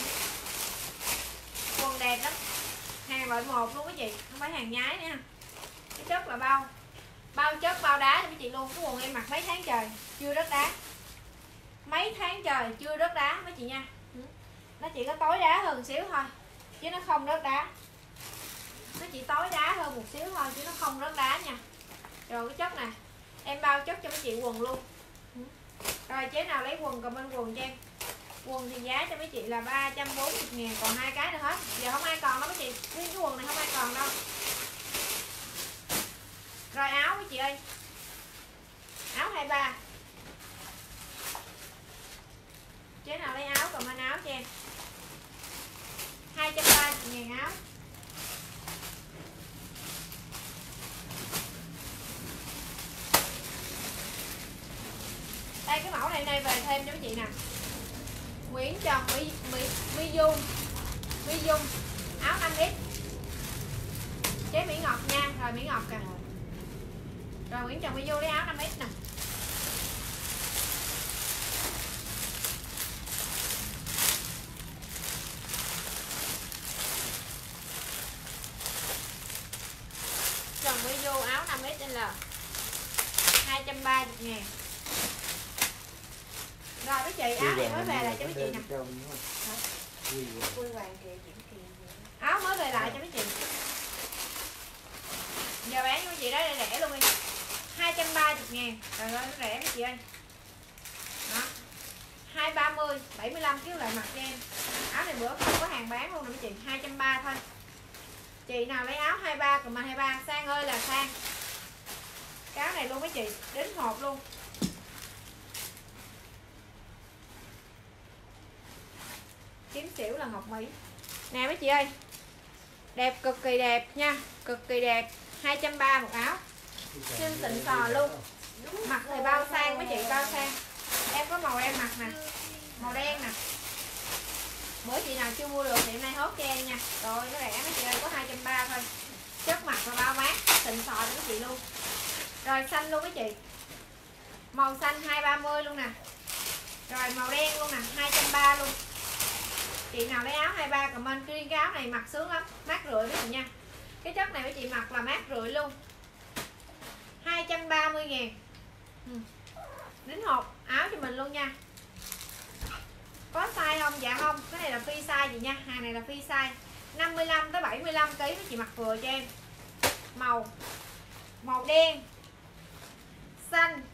Quần đẹp lắm. Hàng loại 1 luôn các chị, không phải hàng nhái nữa. Cái chất là bao chất bao đá cho mấy chị luôn. Cái quần em mặc mấy tháng trời chưa rớt đá. Mấy tháng trời chưa rớt đá mấy chị nha. Nó chỉ có tối đá hơn xíu thôi chứ nó không rớt đá. Nó chỉ tối đá hơn một xíu thôi chứ nó không rớt đá nha. Rồi cái chất nè em bao chất cho mấy chị quần luôn. Rồi chế nào lấy quần comment quần cho em. Quần thì giá cho mấy chị là 340.000. Còn 2 cái nữa hết. Giờ không ai còn đâu mấy chị. Riêng cái quần này không ai còn đâu. Rồi áo mấy chị ơi. Áo 23. Chế nào lấy áo comment áo cho em. 230.000 áo. Đây cái mẫu này về thêm cho mấy chị nè. Nguyễn Trần My Dung áo 5 lít. Chế Mỹ Ngọc nha. Rồi Mỹ Ngọc kìa. Rồi Nguyễn Trần My Dung lấy áo 5 lít nè. 230.000. Rồi mấy chị, áo này mới về lại cho mấy chị nè. Quy vàng kìa, Diễm Kiều. Áo mới về lại cho mấy chị. Giờ bán cho mấy chị đó rẻ luôn đi. 230.000. Trời ơi, rẻ mấy chị ơi. Đó. 230, 75 kg lại mặt cho em. Áo này bữa không có hàng bán luôn nè mấy chị, 230 thôi. Chị nào lấy áo 23 comment 23, sang ơi là sang. Cái áo này luôn mấy chị, đến hộp luôn. Kiếm xỉu là Ngọc Mỹ. Nè mấy chị ơi. Đẹp, cực kỳ đẹp nha, cực kỳ đẹp. 230 một áo. Xinh xịn sò luôn. Mặt thì bao sang mấy chị, bao sang. Em có màu em mặc nè, màu đen nè. Bữa chị nào chưa mua được thì hôm nay hốt cho em nha. Rồi nó rẻ mấy chị ơi, có 230 thôi. Chất mặt và bao mát, xịn sò cho mấy chị luôn. Rồi xanh luôn mấy chị. Màu xanh 230 luôn nè. Rồi màu đen luôn nè, 230 luôn. Chị nào lấy áo 23 comment riêng cái áo này mặc sướng lắm, mát rượi mấy chị nha. Cái chất này mấy chị mặc là mát rượi luôn. 230.000. Đính hộp áo cho mình luôn nha. Có size không? Dạ không, cái này là free size gì nha, hàng này là free size. 55 tới 75 kg mấy chị mặc vừa cho em. Màu đen, xanh.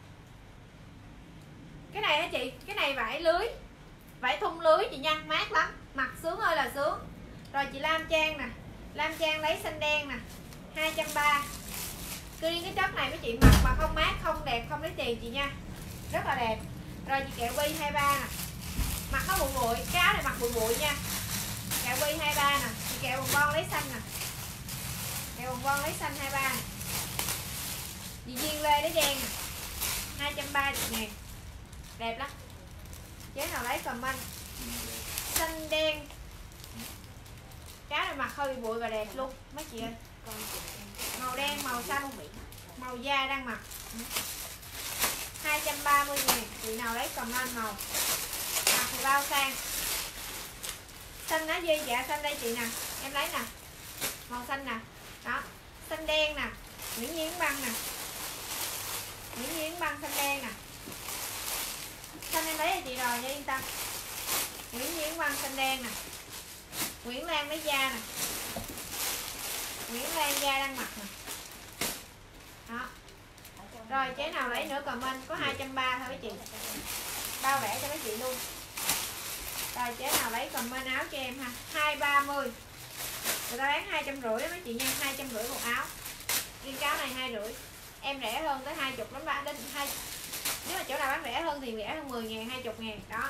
Cái này hả chị? Cái này vải lưới, vải thun lưới chị nha, mát lắm, mặc sướng ơi là sướng. Rồi chị Lam Trang nè, Lam Trang lấy xanh đen nè, 230. Riêng cái chất này mấy chị mặc mà không mát, không đẹp, không lấy tiền chị nha, rất là đẹp. Rồi chị kẹo bi 23 nè, mặc nó bụi bụi, cái áo này mặc bụi bụi nha. Kẹo bi 23 nè, chị kẹo bồng bon lấy xanh nè, kẹo bồng bon lấy xanh 23 nè. Chị Duyên Lê lấy đen nè, 230.000, đẹp lắm. Chế nào lấy comment. Xanh đen, cái này mặc hơi bụi và đẹp luôn mấy chị ơi. Màu đen, màu xanh, màu da đang mặc. 230.000. Chị nào lấy comment màu. Mặc thì bao sang. Xanh lá dây, dạ xanh đây chị nè, em lấy nè. Màu xanh nè. Đó. Xanh đen nè, Nguyễn Nhiến Băng nè. Nguyễn Nhiến Băng xanh đen nè. Xanh em lấy cho chị rồi nha, yên tâm. Nguyễn Nhiến Băng xanh đen nè. Nguyễn Lan lấy da nè. Nguyễn Lan da đang mặc nè. Đó. Rồi chế nào lấy nữa comment, có 230 thôi mấy chị. Bao rẻ cho mấy chị luôn. Rồi chế nào lấy comment áo cho em ha. 230. Người ta bán 250 đó mấy chị nha, 250 một áo. Riêng cái áo này 250. Em rẻ hơn tới 20 lắm ba đến 2. Nếu mà chỗ nào bán rẻ hơn thì rẻ hơn 10.000, 20.000 đó.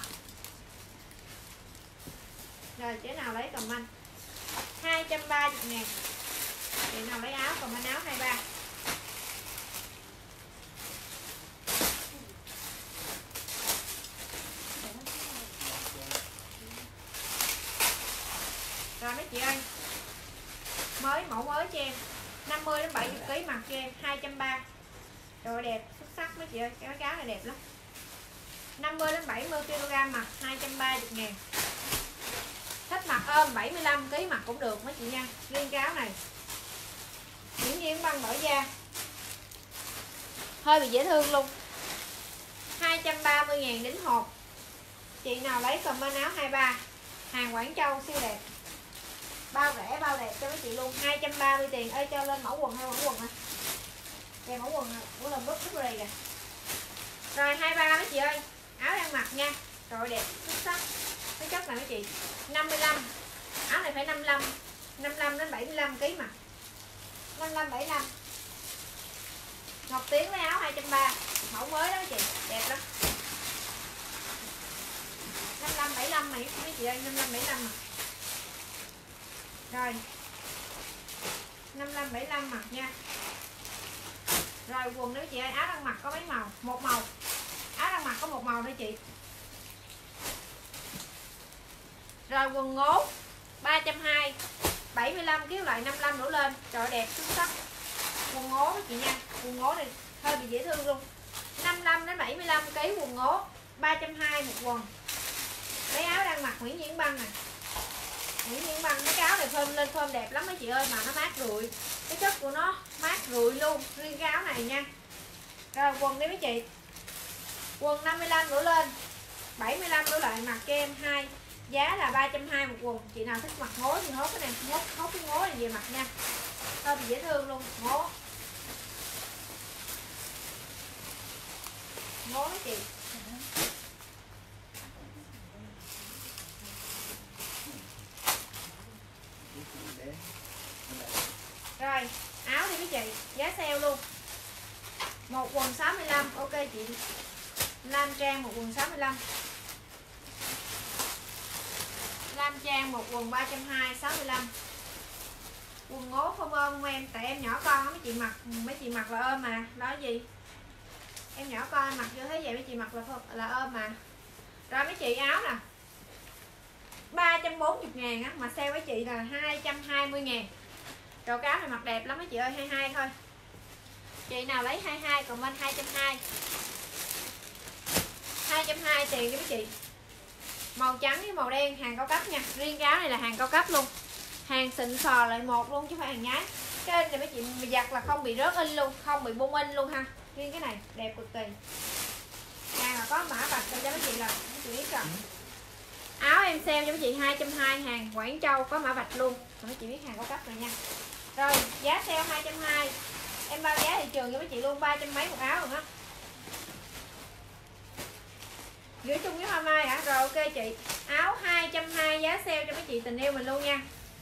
Rồi chế nào lấy comment. 230.000. Chị nào lấy áo comment áo 23. Rồi mấy chị ơi, mới mẫu mới cho em 50 đến 70 kg mặc cho em 230. Rồi đẹp xuất sắc mấy chị ơi, cái áo này đẹp lắm. 50 đến 70 kg mặc 230.000. Thích mặc ôm 75 kg mặc cũng được mấy chị nha. Riêng cái áo này Nguyễn Nhiến Băng đổi da, hơi bị dễ thương luôn. 230.000 đính hộp. Chị nào lấy comment áo 23. Hàng Quảng Châu siêu đẹp, bao rẻ bao đẹp cho mấy chị luôn. 230 tiền. Ơi cho lên mẫu quần hay mẫu quần hả? Kèm mẫu quần của lần bút rì kìa. Rồi 23 mấy chị ơi, áo đang mặc nha. Rồi đẹp xuất sắc. Cái chất này mấy chị 55. Áo này phải 55 đến 75 kg mà. 55 75. Ngọc Tiến lấy áo 230. Mẫu mới đó mấy chị, đẹp lắm. 55 75 này mấy chị ơi, 55 75 mà. Rồi 55 75 mặc nha. Rồi quần đó chị ơi, áo đang mặc có mấy màu? Một màu. Áo đang mặc có một màu thôi chị. Rồi quần ngố 320, 75 kg lại 55 đổ lên. Trời đẹp xuất sắc. Quần ngố đó chị nha. Quần ngố này hơi bị dễ thương luôn. 55 đến 75 kg quần ngố, 320 một quần. Lấy áo đang mặc Nguyễn Nhiến Băng này. Nguyễn Nhiến Băng cái áo này phơm lên phơm đẹp lắm mấy chị ơi, mà nó mát rượi. Cái chất của nó mát rượi luôn, riêng cái áo này nha. Rồi quần đi mấy chị. Quần 55 đổ lên, 75 đổ lại mặc cho em 2. Giá là 320 một quần. Chị nào thích mặc ngố thì hốt cái này, hốt cái ngố này về mặc nha. Thôi thì dễ thương luôn, ngố. Ngố mấy chị. Rồi, áo đi mấy chị, giá sale luôn. Một quần 65, ok chị Lam Trang một quần 65. Lam Trang một quần 320, 65. Quần ngố không ôm em, tại em nhỏ con mấy chị mặc là ôm mà. Đó gì? Em nhỏ con mặc vô thấy vậy mấy chị mặc là ôm mà. Rồi mấy chị áo nè. 340 ngàn á, mà sale với chị là 220 ngàn. Rồi cái áo này mặc đẹp lắm mấy chị ơi, 22 thôi. Chị nào lấy 22 còn bên 220. 220 tiền cho mấy chị. Màu trắng với màu đen hàng cao cấp nha. Riêng cái áo này là hàng cao cấp luôn. Hàng xịn sò lại một luôn chứ không phải hàng nhái. Cái này mấy chị giặt là không bị rớt in luôn, không bị bung in luôn ha. Riêng cái này đẹp cực kỳ. Hàng là có mã vạch cho mấy chị là mấy chị biết rồi. Áo em sale cho mấy chị 220, hàng Quảng Châu có mã vạch luôn. Rồi mấy chị biết hàng cao cấp rồi nha. Rồi giá sale 220. Em bao giá thị trường cho mấy chị luôn, 300 mấy một áo rồi á. Gửi chung với hoa mai hả? Rồi ok chị. Áo 220 giá sale cho mấy chị tình yêu mình luôn nha.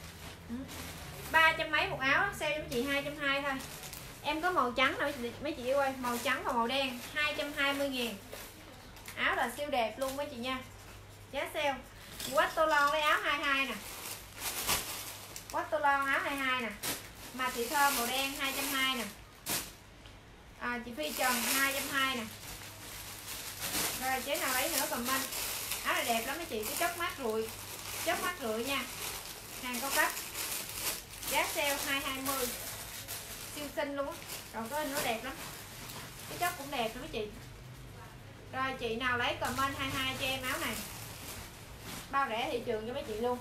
300 mấy một áo, sale cho mấy chị 220 thôi. Em có màu trắng nè mấy chị yêu ơi, màu trắng và màu đen 220 ngàn. Áo là siêu đẹp luôn mấy chị nha. Giá sale. Quách tô lon lấy áo 22 nè. Quách tô lon áo 22 nè. Mà chị thơ màu đen 220 nè. Chị Phi Trần 220 nè. Rồi chế nào lấy nữa comment. Áo này đẹp lắm mấy chị, cái chớp mắt rượi nha. Hàng cao cấp. Giá sale 220. Siêu xinh luôn á. Rồi có hình nó đẹp lắm. Cái chớp cũng đẹp nữa mấy chị. Rồi chị nào lấy comment 22 cho em áo này. Bao rẻ thị trường cho mấy chị luôn.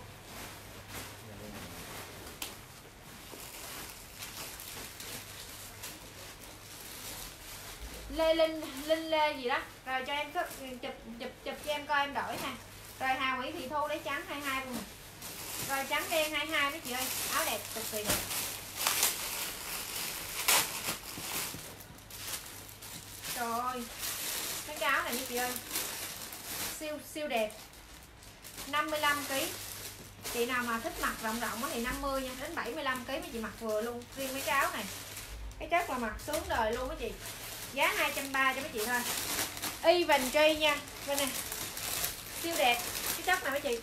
Linh Lê gì đó. Rồi cho em chụp cho em coi em đổi ha. Rồi Hà Nguyễn Thị Thu lấy trắng 22 luôn. Rồi trắng đen 22 mấy chị ơi. Áo đẹp cực kỳ đẹp. Trời ơi. Cái áo này mấy chị ơi. Siêu đẹp. 55 kg. Chị nào mà thích mặc rộng thì 50 nha, đến 75 kg mấy chị mặc vừa luôn. Riêng mấy cái áo này. Cái chất là mặc sướng đời luôn mấy chị. Giá 230 cho mấy chị thôi. Y Vành Tri nha. Bên này. Siêu đẹp. Cái chất này mấy chị.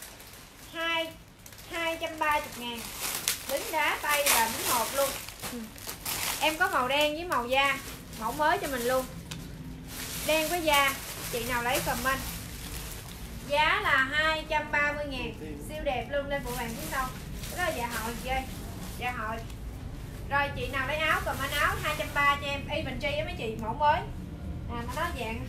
230 ngàn. Đính đá tay và đính hộp luôn. Em có màu đen với màu da. Mẫu mới cho mình luôn. Đen với da. Chị nào lấy comment. Giá là 230 ngàn. Siêu đẹp luôn, lên bộ vàng phía sau. Đó là dạ hội chị ơi. Dạ hội. Rồi chị nào lấy áo comment áo 230 cho em. Y Vành Tri á mấy chị, mẫu mới. Mà nó dạng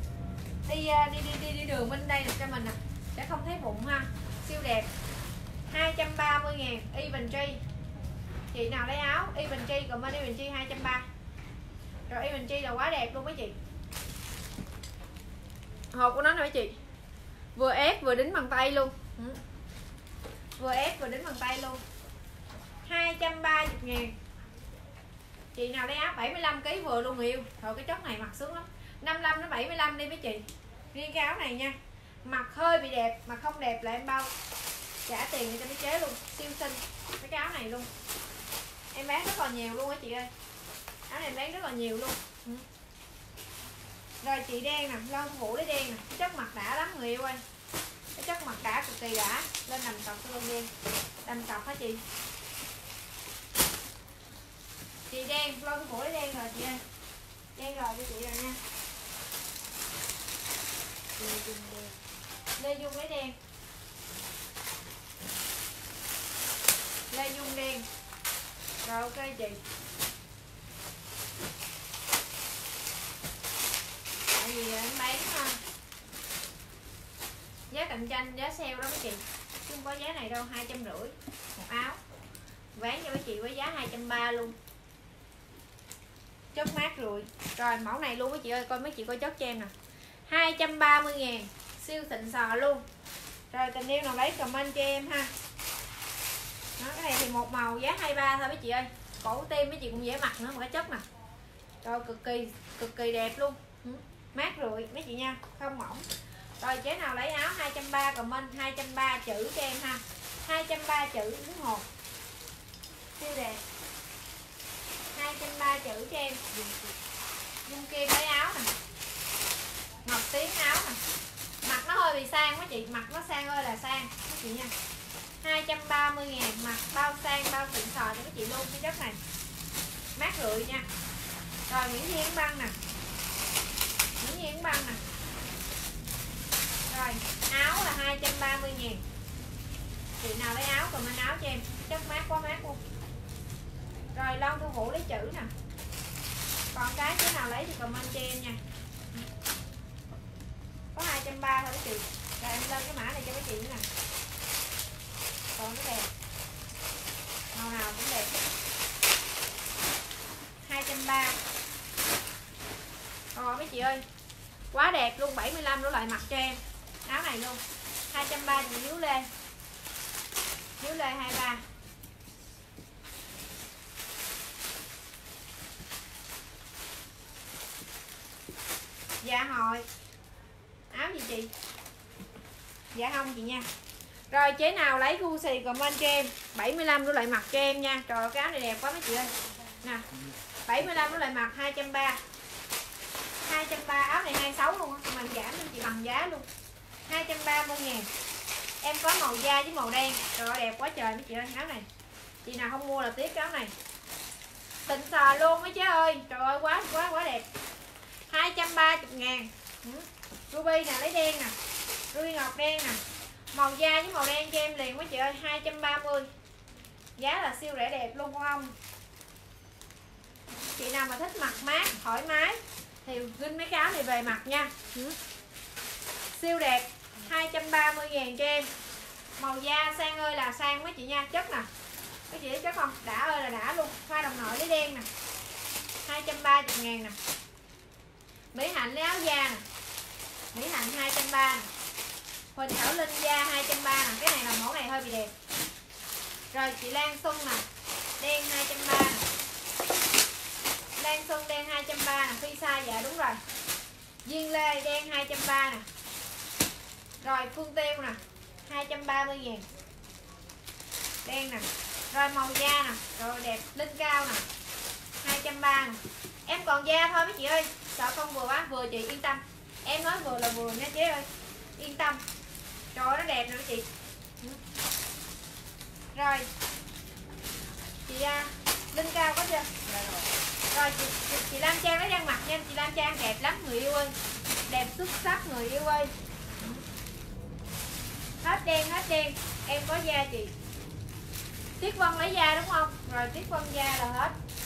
đi đường bên đây được cho mình nè. Sẽ không thấy bụng ha. Siêu đẹp. 230 ngàn. Y Vành Tri. Chị nào lấy áo Y Vành Tri comment Y Vành Tri 230. Rồi Y Vành Tri là quá đẹp luôn mấy chị. Hộp của nó nè mấy chị. Vừa ép vừa đính bằng tay luôn. Vừa ép vừa đính bằng tay luôn. 230 ngàn. Chị nào lấy áo 75 kg vừa luôn người yêu. Rồi cái chất này mặc sướng lắm. 55 đến 75 đi mấy chị. Riêng cái áo này nha. Mặc hơi bị đẹp mà không đẹp là em bao trả tiền cho mấy chế luôn. Siêu xinh. Cái áo này luôn. Em bán rất là nhiều luôn á chị ơi. Áo này em bán rất là nhiều luôn. Rồi chị đen nè, lon phủ lấy đen nè. Cái chất mặt đã lắm người yêu ơi. Cái chất mặt đã cực kỳ đã. Lên đầm cọc luôn đen. Đầm cọc hả chị? Chị đen, lon phủ lấy đen rồi chị ơi. Đen rồi cho chị rồi nha. Lê Dung lấy đen. Lê Dung đen. Rồi ok chị. Tại vì em bán giá cạnh tranh, giá sale đó mấy chị. Chứ không có giá này đâu, 250 một áo. Bán cho mấy chị với giá 230 luôn. chất mát rượi. Rồi mẫu này luôn mấy chị ơi, coi mấy chị coi chất cho em nè. 230.000, siêu xịn sò luôn. Rồi tình yêu nào lấy comment cho em ha. Đó, cái này thì một màu giá 23 thôi mấy chị ơi. Cổ tim mấy chị cũng dễ mặc nữa mà cái chất nè. Rồi cực kỳ đẹp luôn. Mát rượi mấy chị nha, không mỏng. Rồi chế nào lấy áo 230 comment 230 chữ cho em ha. 230 chữ đúng hồn. Siêu đẹp. 230 chữ cho em. Dung Kim lấy áo nè. Ngọc Tiến áo nè. Mặt nó hơi bị sang mấy chị, mặt nó sang ơi là sang mấy chị nha. 230.000, mặt bao sang bao xịn sò cho mấy chị luôn cái chất này. Mát rượi nha. Rồi Nguyễn Thiên Băng nè. Nguyễn Thiên Băng nè. Rồi áo là 230.000. Chị nào lấy áo comment áo cho em, chất mát quá mát luôn. Rồi Long Thu Vũ lấy chữ nè. Còn cái chứ nào lấy thì comment cho em nha. Có 230 thôi mấy chị. Rồi em lên cái mã này cho mấy chị nữa nè. Còn nó đẹp. Màu nào cũng đẹp. 230. Rồi mấy chị ơi, quá đẹp luôn, 75 đổ lại mặt cho em. Áo này luôn. 230 chị Hiếu Lê. Hiếu Lê 23. Dạ hồi. Áo gì chị? Dạ không chị nha. Rồi chế nào lấy gu xì comment cho em. 75 đổ lại mặt cho em nha. Trời ơi cái áo này đẹp quá mấy chị ơi. Nè. 75 đổ lại mặt 230. 230 áo này 26 luôn á, mà giảm cho chị bằng giá luôn. 230.000. Em có màu da với màu đen. Trời ơi đẹp quá trời mấy chị ơi, áo này. Chị nào không mua là tiếc cái áo này. Xịn sò luôn mấy chế ơi. Trời ơi quá đẹp. 230.000. Ruby nè, lấy đen nè. Ruby ngọc đen nè. Màu da với màu đen cho em liền mấy chị ơi, 230. Giá là siêu rẻ đẹp luôn không? Chị nào mà thích mặc mát, thoải mái thì ginh mấy cái áo này về mặc nha. Siêu đẹp. 230.000 cho em. Màu da sang ơi là sang mấy chị nha. Chất nè. Mấy chị thấy chất không? Đã ơi là đã luôn. Hoa đồng nội lấy đen nè. 230.000 nè. Mỹ Hạnh lấy áo da nè. Mỹ Hạnh 230 nè. Huỳnh Thảo Linh da 230 nè. Cái này là mẫu này hơi bị đẹp. Rồi chị Lan Xuân nè. Đen 230 nè. Lan Xuân đen 230 nè. Phi size dạ đúng rồi. Duyên Lê đen 230 nè. Rồi Phương Tiêu nè 230.000. Đen nè. Rồi màu da nè. Rồi đẹp. Linh Cao nè 230 nè. Em còn da thôi mấy chị ơi. Sợ không vừa quá. Vừa chị yên tâm. Em nói vừa là vừa nha chế ơi. Yên tâm. Trời ơi nó đẹp nè mấy chị. Rồi chị Linh Cao có chưa? Rồi chị Lam Trang lấy đang mặc nha. Chị Lam Trang đẹp lắm người yêu ơi. Đẹp xuất sắc người yêu ơi. Hết đen. Em có da chị. Tiết Vân lấy da đúng không? Rồi Tiết Vân da là hết.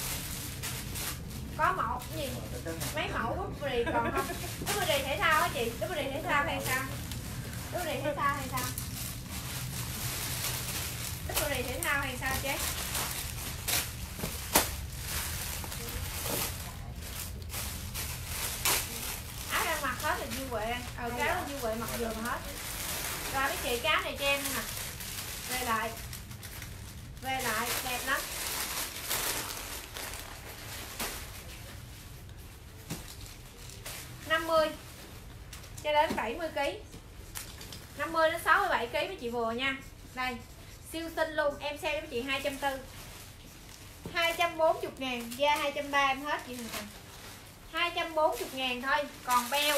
Có mẫu gì? Mấy mẫu búp rì còn không? Búp rì thể thao hả chị? Búp rì thể thao hay sao? Búp rì thể thao hay sao? Búp rì thể thao hay sao chứ? Áo đang mặc hết là Duy Huệ. Cái áo là Duy Huệ mặc vừa mà hết. Rồi mấy chị cái áo này cho em nè. Về lại đẹp lắm. Cho đến 70 kg. 50 đến 67 kg mấy chị vừa nha. Đây, siêu xinh luôn, em sale với chị 240. 240.000, da 230 em hết chị Hồng Thành. 240.000 thôi, còn beo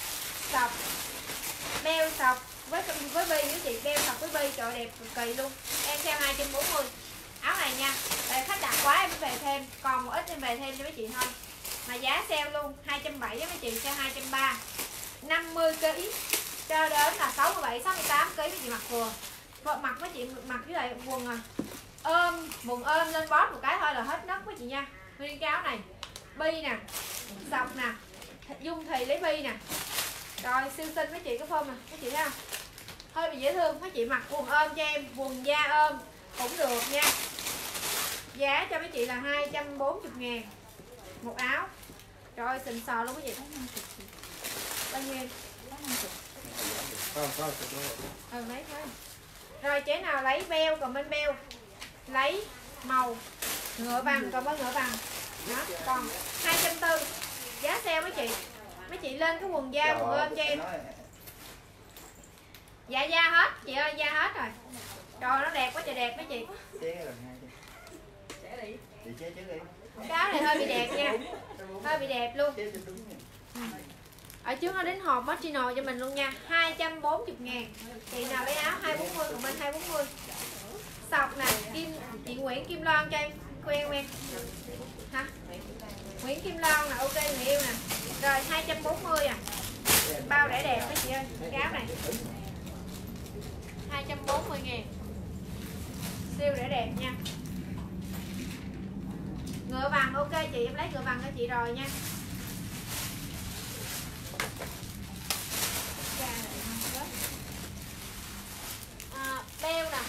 sọc với bi với chị, beo sọc với bi trời đẹp cực kỳ luôn. Em sale 240. Áo này nha. Tại khách đặt quá em mới về thêm, còn một ít em về thêm cho mấy chị thôi. Mà giá sale luôn 270 với mấy chị, sale 230. 50 kg cho đến là 67 68 kg mấy chị mặc vừa. Mặc mấy chị mặc với lại quần quần ôm lên bóp một cái thôi là hết nấc mấy chị nha. Nguyên cái áo này bi nè, sọc nè, Dung thì lấy bi nè. Rồi siêu xinh mấy chị, cái form nè mấy chị thấy không, hơi bị dễ thương. Mấy chị mặc quần ôm cho em, quần da ôm cũng được nha. Giá cho mấy chị là 240.000. một áo. Trời ơi xịn sò luôn cái gì. Bao nhiêu? Lấy thôi. Rồi chế nào lấy beo comment beo. Lấy màu ngựa vàng comment ngựa vàng. Đó, còn 240. Giá sale mấy chị. Mấy chị lên cái quần da quần ôm cho em. Dạ da hết, chị ơi da hết rồi. Trời nó đẹp quá trời đẹp mấy chị. Chế lần 2 đi. Chế đi. Chị chế trước đi. Cái áo này hơi bị đẹp nha. Hơi bị đẹp luôn. Ở trước nó đến hộp Moschino cho mình luôn nha. 240.000. Chị nào lấy áo 240 của mình 240. Sọc nè, chị Nguyễn Kim Loan cho em quen em. Hả? Nguyễn Kim Loan nè, ok người yêu nè. Rồi 240 à. Bao rẻ đẹp mấy chị ơi, cái áo này. 240.000. Siêu rẻ đẹp nha. Ngựa vàng ok chị, em lấy ngựa vàng cho chị rồi nha. Beo nè.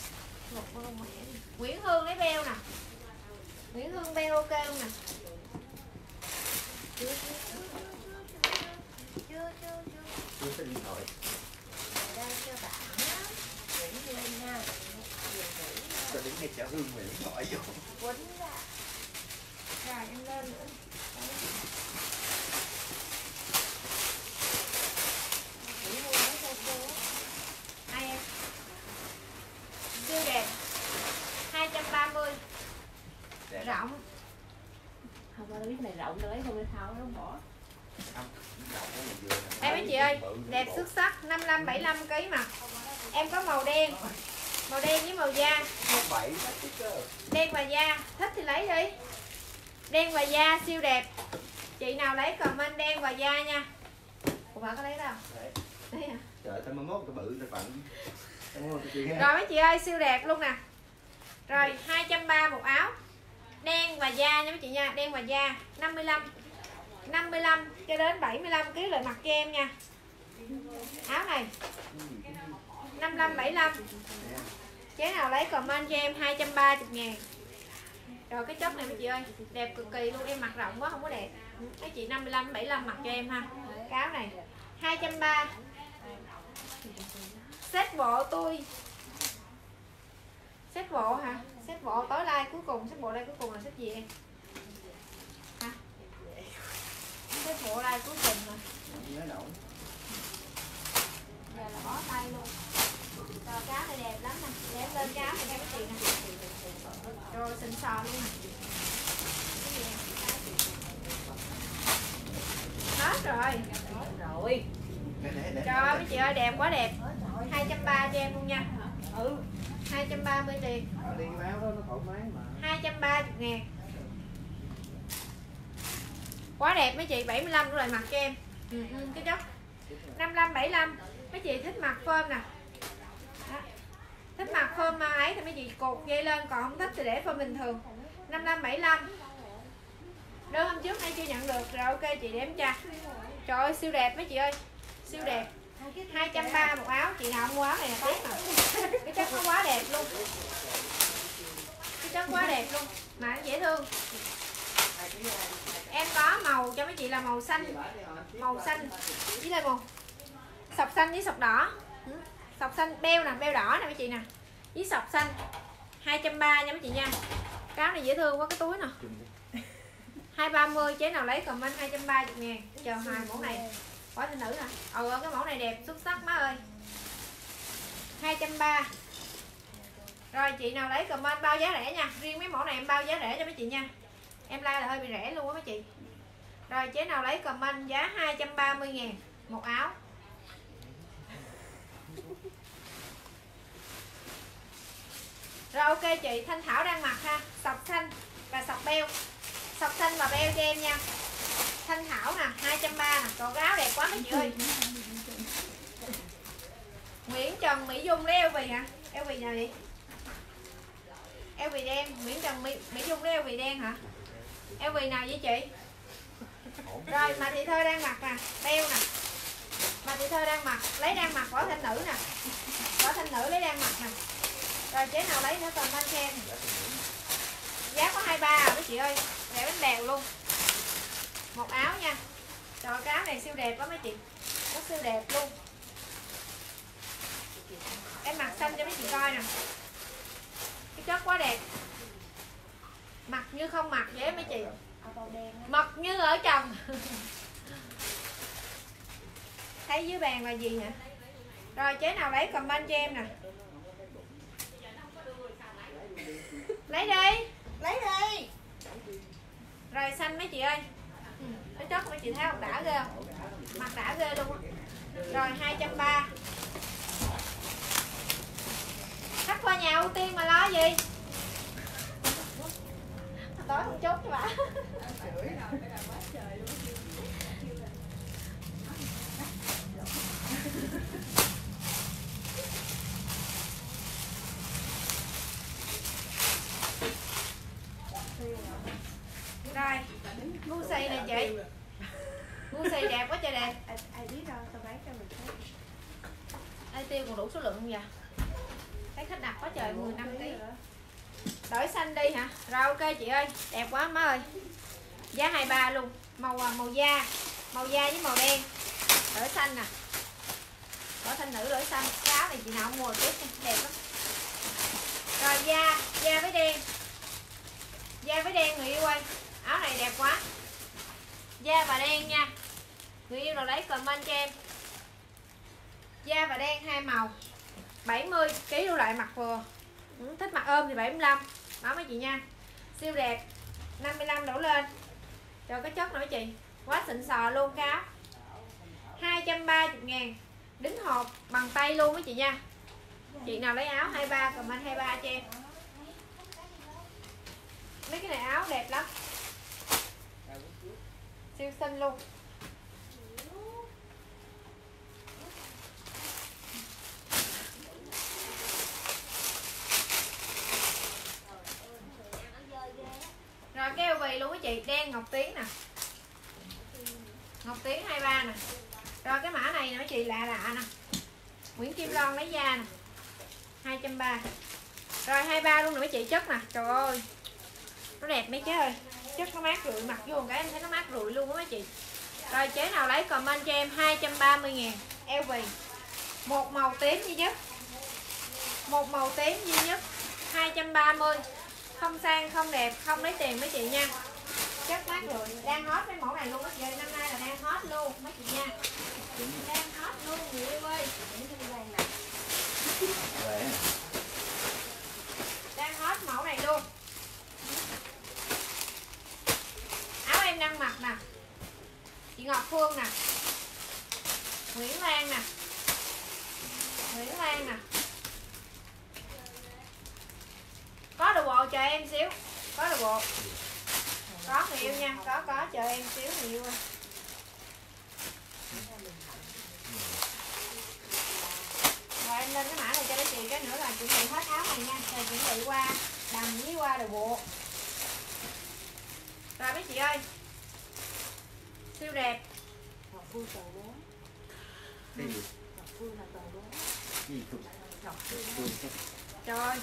Nguyễn Hương lấy beo nè. Nguyễn Hương beo ok không nè. Chưa có điện thoại. Đây cho bạn Nguyễn Hương nha. Cho đến ngay chợ Hương về điện thoại vô. Quấn ra. Rồi em lên nữa. Ai em? Siêu đẹp. 230. Đẹp. Rộng. Không có biết này rộng tao lấy không thao nó bỏ. Đây mấy chị ơi, đẹp xuất sắc, 55 75 kg mà. Em có màu đen. Màu đen với màu da. Đen và da, thích thì lấy đi. Đen và da siêu đẹp. Chị nào lấy comment đen và da nha. Ủa bà có lấy đâu? Đấy hả? Trời tao mới mốt tao bự tao bận. Rồi mấy chị ơi, siêu đẹp luôn nè. Rồi 230 một áo. Đen và da nha mấy chị nha, đen và da 55 cho đến 75 kg lại mặc cho em nha. Áo này 55 75. Chế nào lấy comment cho em 230.000. Rồi cái chất này mấy chị ơi, đẹp cực kỳ luôn, em mặc rộng quá không có đẹp. Mấy chị 55 75 mặc cho em ha. Cái áo này 230. Set bộ tôi. Set bộ hả? Set bộ tối like cuối cùng, set bộ like cuối cùng là set gì em? Hả? Set bộ like cuối cùng rồi. Giờ là bó tay luôn. Rồi cái áo này đẹp lắm nè. Để em lên cái áo này cho mấy chị nè. Rồi xịn sò luôn nè. Hết rồi. Rồi. Trời mấy chị ơi đẹp quá đẹp. 230 cho em luôn nha. 230 tiền. 230.000. Quá đẹp mấy chị, 75 rồi mặc cho em. Cái chất 55 75. Mấy chị thích mặc phơm nè. Đó. Thích mặc phơm ấy thì mấy chị cột dây lên, còn không thích thì để phơm bình thường. 55 75. Đơn hôm trước nay chưa nhận được rồi, ok chị đếm cho. Trời ơi siêu đẹp mấy chị ơi. Siêu đẹp. 230 một áo, chị nào mua áo này là tiếc mà. Cái chất nó quá đẹp luôn. Cái chất quá đẹp luôn mà nó dễ thương. Em có màu cho mấy chị là màu xanh. Màu xanh với lại màu sọc xanh với sọc đỏ. Sọc xanh beo nè, beo đỏ nè mấy chị nè. Với sọc xanh. 230 nha mấy chị nha. Cái áo này dễ thương quá, cái túi nè. 230, chế nào lấy comment 230.000. Chờ hoài mẫu này. Có thanh nữ hả? Cái mẫu này đẹp xuất sắc má ơi. 230. Rồi chị nào lấy comment bao giá rẻ nha. Riêng mấy mẫu này em bao giá rẻ cho mấy chị nha. Em like là hơi bị rẻ luôn á mấy chị. Rồi chế nào lấy comment giá 230.000 một áo. Rồi ok chị, Thanh Thảo đang mặc ha. Sọc xanh và sọc beo. Sọc xanh và beo cho em nha. Thanh Thảo nè, 230 nè. Còn cái áo đẹp quá mấy chị ơi. Nguyễn Trần Mỹ Dung lấy eo vì hả? Eo vì nào vậy? Eo vì đen. Nguyễn Trần Mỹ Dung lấy eo vì đen hả? Eo vì nào vậy chị? Rồi mà Thị Thơ đang mặc nè, beo nè. Mà Thị Thơ đang mặc, lấy đang mặc Võ Thanh Nữ nè. Võ Thanh Nữ lấy đang mặc nè. Rồi chế nào lấy nữa comment cho em. Giá có 23 à mấy chị ơi. Rẻ bánh bèo luôn. một áo nha. Trời, cái áo này siêu đẹp quá mấy chị, nó siêu đẹp luôn. Em mặc xanh cho mấy chị coi nè, cái chất quá đẹp, mặc như không mặc vậy mấy chị, mặc như ở trần. Thấy dưới bàn là gì hả? Rồi chế nào lấy comment cho em nè. Lấy đi, lấy đi. Rồi xanh mấy chị ơi, cái chất mấy chị thấy không, đã ghê không, mặt đã ghê luôn á. Rồi 230. Khách qua nhà ưu tiên mà lo gì. Tối không chốt cho bà. Rồi, Gucci nè chị. Gucci đẹp quá trời đẹp. Ai biết đâu, tao bán cho mình thấy. Ai tiêu còn đủ số lượng không vậy? Thấy khách đặt quá trời, 15 kg. Đổi xanh đi hả? Rồi ok chị ơi, đẹp quá má ơi. Giá 23 luôn. Màu da với màu đen. Đổi xanh nè. Đổi thanh nữ đổi xanh. Cái áo này chị nào mua tiếp đẹp lắm. Rồi da với đen. Da với đen người yêu ơi. Áo này đẹp quá. Da và đen nha. Người yêu nào lấy comment cho em. Da và đen hai màu. 70 kg đủ lại mặc vừa. Thích mặc ôm thì 75. Đó mấy chị nha. Siêu đẹp. 55 đổ lên. Rồi cái chất nữa chị. Quá xịn sò luôn cái áo. 230.000. Đính hộp bằng tay luôn mấy chị nha. Chị nào lấy áo 23 comment 23 cho em. Mấy cái này áo đẹp lắm. Siêu xinh luôn. Rồi cái LV luôn á chị, đen ngọc tuyến nè. Ngọc tuyến 23 nè. Rồi cái mã này nè mấy chị, lạ nè. Nguyễn Kim Loan lấy da nè. 230. Rồi 23 luôn nè mấy chị, chất nè. Trời ơi. Nó đẹp mấy chế ơi. Chất nó mát rượi, mặc vô một cái em thấy nó mát rượi luôn á mấy chị. Rồi chế nào lấy comment cho em 230.000 LV. Một màu tím duy nhất. Một màu tím duy nhất 230. Không sang không đẹp, không lấy tiền mấy chị nha. Chất mát rượi, đang hot cái mẫu này luôn á chị ơi, năm nay là đang hot luôn mấy chị nha. Đang hot luôn người yêu ơi. Đang hot mẫu này luôn. Áo em đang mặc nè. Chị Ngọc Phương nè. Nguyễn Lan nè. Nguyễn Lan nè. Có đồ bộ chờ em xíu. Có đồ bộ. Có người yêu nha. Có chờ em xíu người yêu ơi. Rồi em lên cái mã này cho mấy chị. Cái nữa là chuẩn bị hết áo này nha. Rồi chuẩn bị qua đầm với qua đồ bộ. Rồi mấy chị ơi. Siêu đẹp. Ngọc Phương tầng 4. Cái gì? Ngọc Phương là tầng 4. Gì tụi? Ngọc Phương. Trời ơi.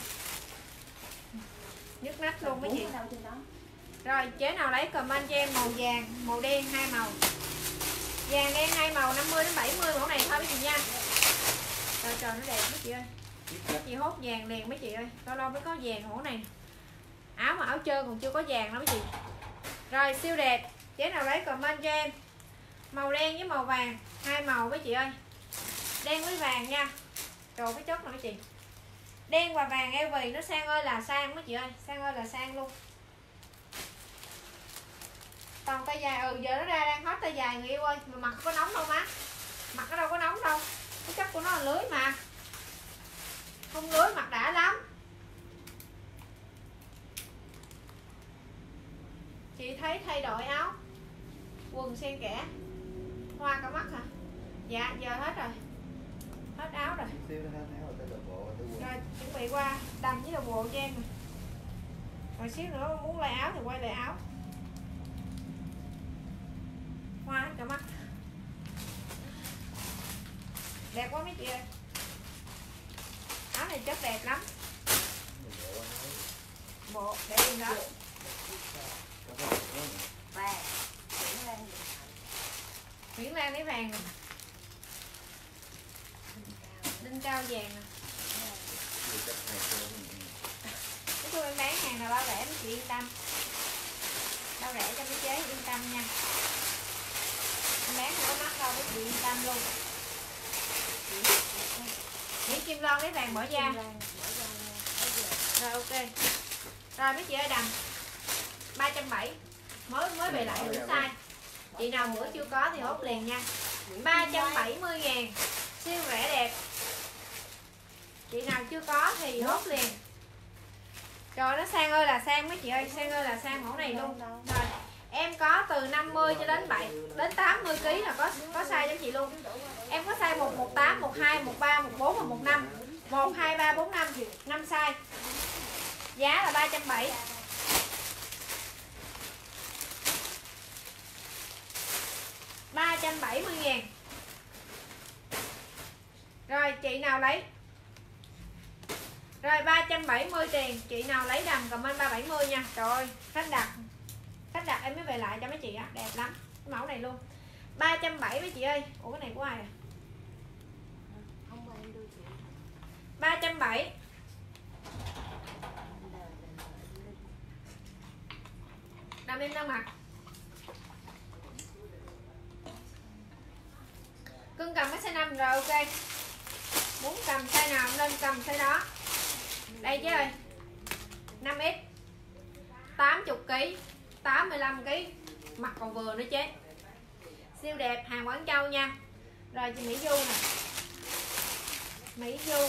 Nhức nách luôn mấy chị. Đâu trên đó. Rồi chế nào lấy comment cho em màu vàng, màu đen hai màu. Vàng đen hai màu 50 đến 70 mẫu này thôi mấy chị nha. Trời trời nó đẹp mấy chị ơi. Mấy chị hốt vàng liền mấy chị ơi. Lâu lâu mới có vàng mẫu này. Áo mà áo trơn còn chưa có vàng đó mấy chị. Rồi siêu đẹp. Chế nào lấy comment cho em. Màu đen với màu vàng, hai màu mấy chị ơi. Đen với vàng nha. Trời cái chất này mấy chị. Đen và vàng LV nó sang ơi là sang mấy chị ơi, sang ơi là sang luôn. Còn tay dài, giờ nó ra đang hot tay dài người yêu ơi. Mà mặc có nóng đâu má. Mặc nó đâu có nóng đâu. Cái chất của nó là lưới mà. Không lưới mặc đã lắm. Chị thấy thay đổi áo. Quần xen kẽ. Hoa cả mắt hả? Dạ giờ hết rồi. Hết áo rồi. Rồi chuẩn bị qua đầm với đồ bộ cho em nè. Rồi xíu nữa muốn lại áo thì quay lại áo. Hoa hết cả mắt. Đẹp quá mấy chị ơi. Áo này chất đẹp lắm. Bộ để im đó. Vàng. Nguyễn Lan lấy vàng nè. Đinh cao vàng nè. Nói chung em bán hàng là bao rẻ mấy chị yên tâm. Bao rẻ cho mấy chế yên tâm nha. Em bán không có mắc đâu mấy chị yên tâm luôn. Nguyễn Kim Loan lấy vàng bỏ ra. Rồi ok. Rồi mấy chị ơi đầm 370 mới về lại đủ size. Chị nào bữa chưa có thì hốt liền nha. 370.000 siêu rẻ đẹp. Chị nào chưa có thì hốt liền. Rồi nó sang ơi là sang mấy chị ơi, sang ơi là sang mẫu này luôn. Rồi em có từ 50 cho đến 7 đến 80 kg là có size cho chị luôn. Em có size 118, 12, 13, 14 và 15. 1 2 3 4 5 5 size. Giá là 370. $370.000. Rồi chị nào lấy. Rồi 370 tiền. Chị nào lấy đầm comment 370 nha. Trời ơi, khách đặt em mới về lại cho mấy chị á, đẹp lắm. Cái mẫu này luôn. 370 mấy chị ơi. Ủa cái này của ai à? 370. Đầm em đang mặc. Cưng cầm cái size 5 rồi ok. Muốn cầm size nào nên cầm size đó. Đây chứ ơi. 5X 80 kg 85 kg. Mặt còn vừa nữa chứ. Siêu đẹp hàng Quảng Châu nha. Rồi chị Mỹ Du nè. Mỹ Du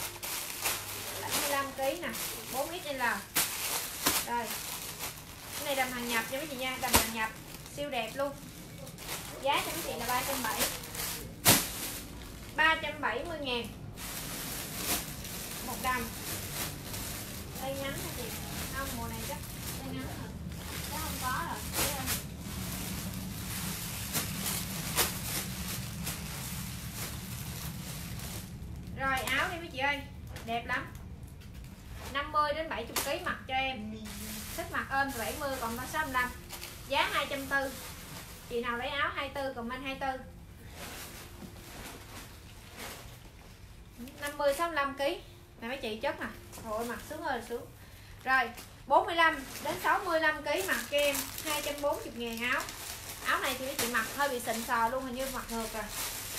75 kg nè, 4XL. Rồi. Cái này đầm hàng nhập cho mấy chị nha, đầm hàng nhập siêu đẹp luôn. Giá cho mấy chị là 370. 370.000 một đầm. Đây ngắn hả chị? Không, mùa này chắc đây ngắn rồi. Chắc không có rồi. Rồi áo đi mấy chị ơi, đẹp lắm. 50 đến 70 kg mặc cho em. Thích mặc ôm 70 còn nó 65. Giá 240. Chị nào lấy áo 24 comment 24. 50 65 kg. Này mấy chị chất nè. Thôi mặc sướng ơi sướng. Rồi, 45 đến 65 kg mặc cho em 240.000 áo. Áo này thì mấy chị mặc hơi bị xịn sò luôn, hình như mặc ngược rồi.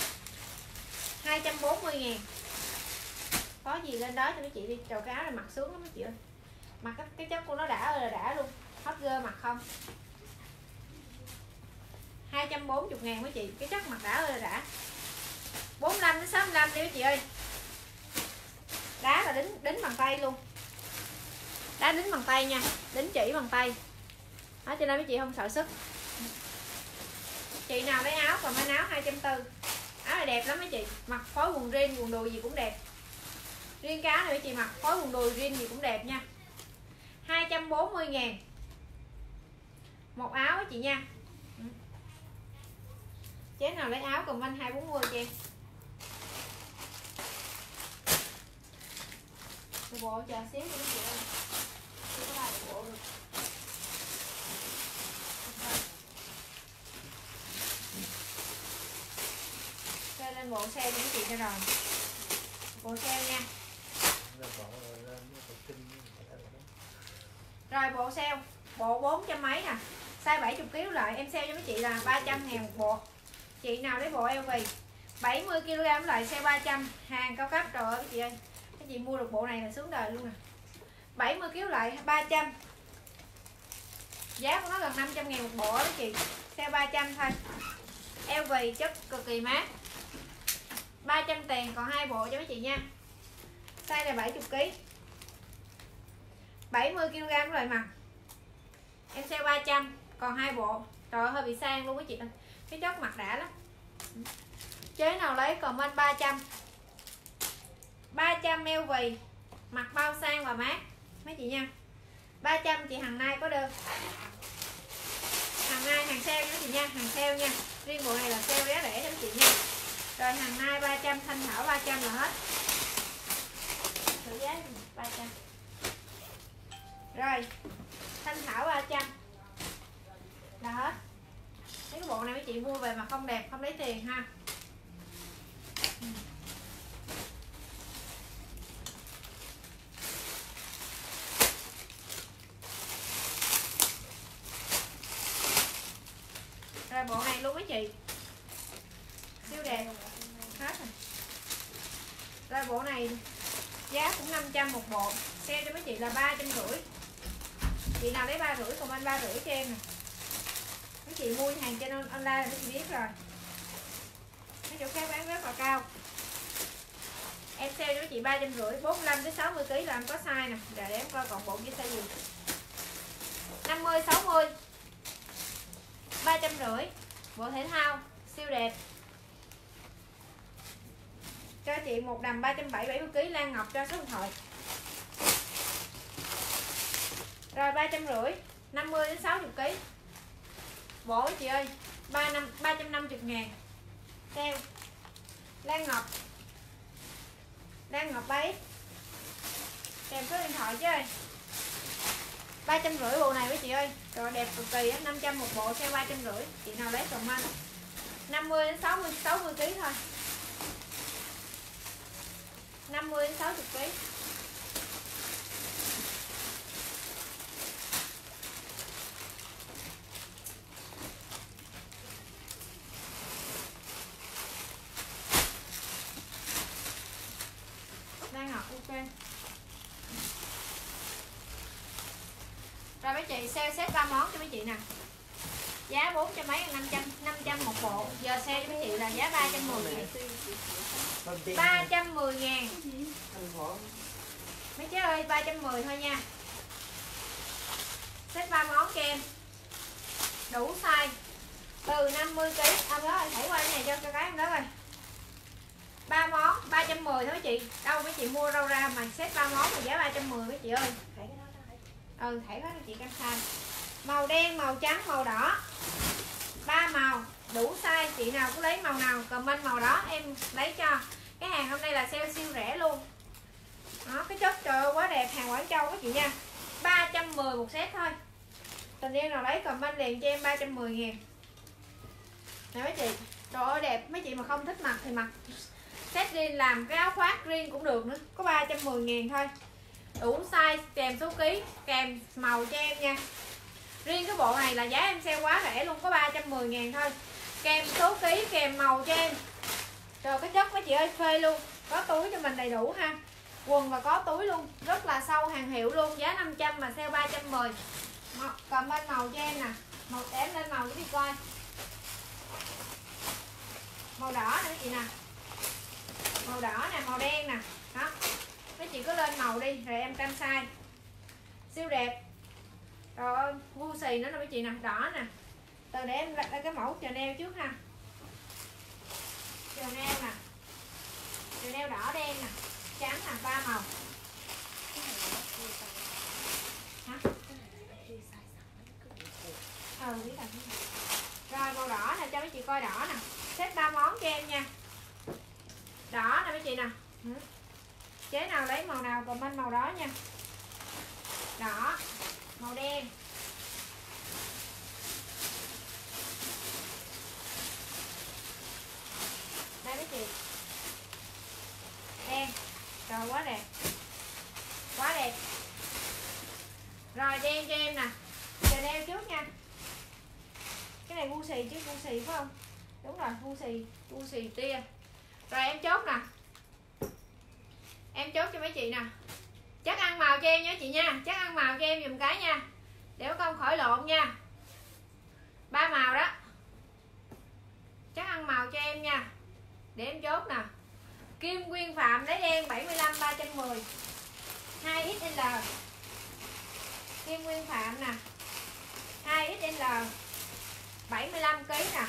240.000. Có gì lên đó cho mấy chị đi. Trời cái áo này mặc sướng lắm mấy chị ơi. Mặc cái chất của nó đã ơi là đã luôn. Hot girl mặc không. 240.000 mấy chị. Cái chất mặc đã ơi là đã. 45 đến 65 đi mấy chị ơi. Đá là đính bằng tay luôn. Đá đính bằng tay nha. Đính chỉ bằng tay. Đó cho nên mấy chị không sợ sức. Chị nào lấy áo còn mấy áo 240. Áo này đẹp lắm mấy chị. Mặc phối quần jean, quần đùi gì cũng đẹp. Riêng cái áo này mấy chị mặc phối quần đùi jean gì cũng đẹp nha. 240.000 một áo á chị nha. Chế nào lấy áo comment 240 cho em. Bộ chờ xíu nữa chị ơi. Chưa có bài bộ được. Chơi lên bộ xe cho mấy chị cho rồi. Bộ xe nha. Rồi bộ sale, bộ 400 mấy nè, size 70 kg lại em sale cho mấy chị là 300.000 một bộ. Chị nào lấy bộ LV 70 kg lại sale 300, hàng cao cấp rồi mấy chị ơi. Các chị mua được bộ này là sướng đời luôn nè. 70 kg lại 300. Giá của nó gần 500.000 một bộ đó chị. Sale 300 thôi. LV chất cực kỳ mát. 300 tiền còn 2 bộ cho mấy chị nha. Size này 70 kg. 70 kg loại mặt. Em sale 300 còn 2 bộ. Trời ơi, hơi bị sang luôn mấy chị ơi. Cái chất mặt đã lắm. Chế nào lấy comment 300. 300 LV. Mặt bao sang và mát mấy chị nha. 300 chị Hằng Nay có đơn. Hằng Nay hàng sale nha chị nha, hàng sale nha. Riêng bộ này là sale giá rẻ cho chị nha. Rồi Hằng Nay 300, Thanh Thảo 300 là hết. Thử giá 300. Rồi Thanh Thảo 300 là hết. Mấy cái bộ này mấy chị mua về mà không đẹp không lấy tiền ha. Rồi bộ này luôn mấy chị, siêu đẹp hết rồi. Rồi bộ này giá cũng 500 một bộ, sale cho mấy chị là 350. Chị nào lấy 350 comment 350 cho em nè. Mấy chị mua hàng trên online là mấy chị biết rồi, mấy chỗ khác bán rất là cao. Em sale cho mấy chị 350, 45 tới 60 kg là em có size nè. Rồi để em coi còn bộ kia size gì. 50 60 350, bộ thể thao siêu đẹp. Cho chị một đầm 370 70 kg Lan Ngọc cho số điện thoại. Rồi 350, 50 đến 60 kg. Bộ chị ơi, 350.000. Keo Lan Ngọc. Lan Ngọc bấy. Kèm số điện thoại chứ ơi. 350 bộ này với chị ơi. Rồi đẹp cực kỳ á, 500 một bộ, sale 350. Chị nào lấy comment. 50 đến 60 kg thôi. 50 đến 60 kg. Đang học ok. Rồi mấy chị sale set 3 món cho mấy chị nè. Giá 400 mấy 500 một bộ. Giờ sale cho mấy chị là giá 310. 310.000. Mấy chế ơi 310 thôi nha. Set 3 món cho em. Đủ size. Từ 50 kg. Ông đó thảy qua cái này cho cái em đó rồi. 3 món 310 thôi mấy chị. Đâu mấy chị mua đâu ra mà set 3 món mà giá 310 mấy chị ơi. Thảy hết cho chị cam size. Màu đen, màu trắng, màu đỏ. 3 màu, đủ size, chị nào cứ lấy màu nào comment màu đó em lấy cho. Cái hàng hôm nay là sale siêu rẻ luôn. Đó, cái chất trời ơi quá đẹp, hàng Quảng Châu các chị nha. 310 một set thôi. Tình yêu nào lấy comment liền cho em 310.000. Nè mấy chị, đồ ơi đẹp, mấy chị mà không thích mặc thì mặc set riêng, làm cái áo khoác riêng cũng được nữa. Có 310.000 thôi. Đủ size, kèm số ký, kèm màu cho em nha. Riêng cái bộ này là giá em sale quá rẻ luôn, có 310.000 thôi. Kèm số ký, kèm màu cho em. Rồi cái chất mấy chị ơi phê luôn. Có túi cho mình đầy đủ ha. Quần và có túi luôn, rất là sâu, hàng hiệu luôn. Giá 500 mà sale 310. Comment màu cho em nè. Màu em lên màu đi coi. Màu đỏ nè mấy chị nè. Màu đỏ nè, màu đen nè. Đó. Mấy chị cứ lên màu đi rồi em canh size. Siêu đẹp. Rồi gu xì nữa nè mấy chị nè, đỏ nè. Từ để em lấy cái mẫu Chanel trước ha. Chanel nè. Chanel đỏ đen nè, trắng nè, 3 màu. Hả? Biết rồi. Rồi màu đỏ nè, cho mấy chị coi đỏ nè. Set 3 món cho em nha. Đỏ nè mấy chị nè. Chế nào lấy màu nào comment màu đó nha. Đỏ, màu đen. Đây mấy chị. Đen. Trời quá đẹp. Quá đẹp. Rồi đen cho em nè. Chờ đeo trước nha. Cái này gu xì chứ, gu xì phải không? Đúng rồi, gu xì tia. Rồi em chốt nè. Em chốt cho mấy chị nè. Chắc ăn màu cho em nhé chị nha. Chắc ăn màu cho em dùm cái nha. Để không khỏi lộn nha. 3 màu đó. Chắc ăn màu cho em nha. Để em chốt nè. Kim Nguyên Phạm lấy đen 75 310 2XL. Kim Nguyên Phạm nè 2XL 75 kg nè.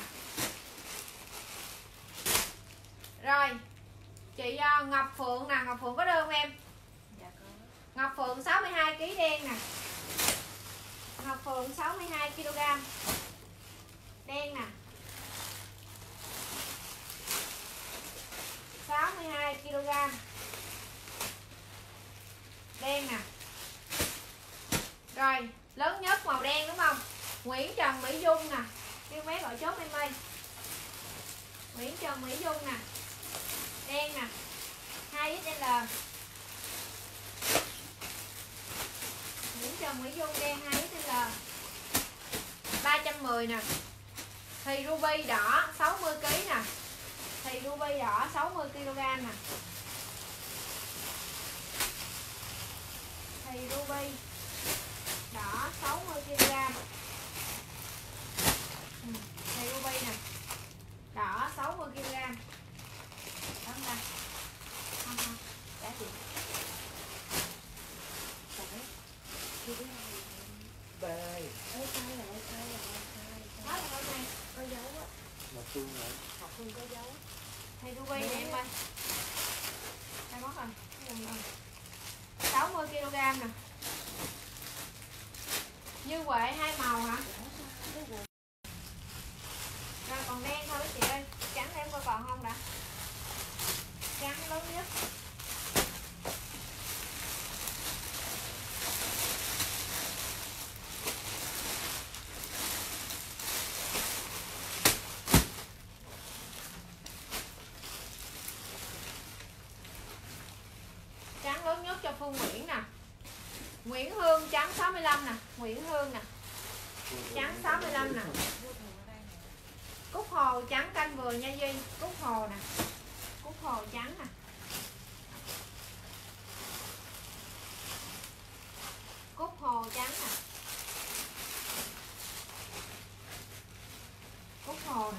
Rồi chị Ngọc Phượng nè. Ngọc Phượng có đơn không em? Dạ có. Ngọc Phượng 62 kg đen nè. Ngọc Phượng 62 kg đen nè. 62 kg đen nè. Rồi lớn nhất màu đen đúng không? Nguyễn Trần Mỹ Dung nè. Kêu bé gọi gọi chốt em ơi. Nguyễn Trần Mỹ Dung nè, đen nè, 2XL. Nguyễn Trần Mỹ Dung đen 2XL 310 nè. Thì ruby đỏ 60 kg nè. Thì ruby đỏ 60 kg nè. Thì ruby đỏ 60 kg. Thì ruby nè. Đỏ 60 kg. Đó không ta? Không không. Giá trị. Bye. Hết rồi hôm nay. Có dấu á. Mà tôi lại Học không có dấu. Thì ruby này em ơi. Hai món rồi. 60 kg nè. Như Huệ hai màu hả? Rồi còn đen thôi chị ơi. Trắng em coi còn không đã. Trắng lớn nhất. Trắng lớn nhất cho Phương Nguyễn nè. Nguyễn Hương trắng 65 nè. Nguyễn Hương nè. Trắng 65 nè. Cúc hồ trắng canh vừa nha Duy. Cúc hồ nè. Cúc hồ trắng nè. Cúc hồ trắng nè. Cúc hồ nè.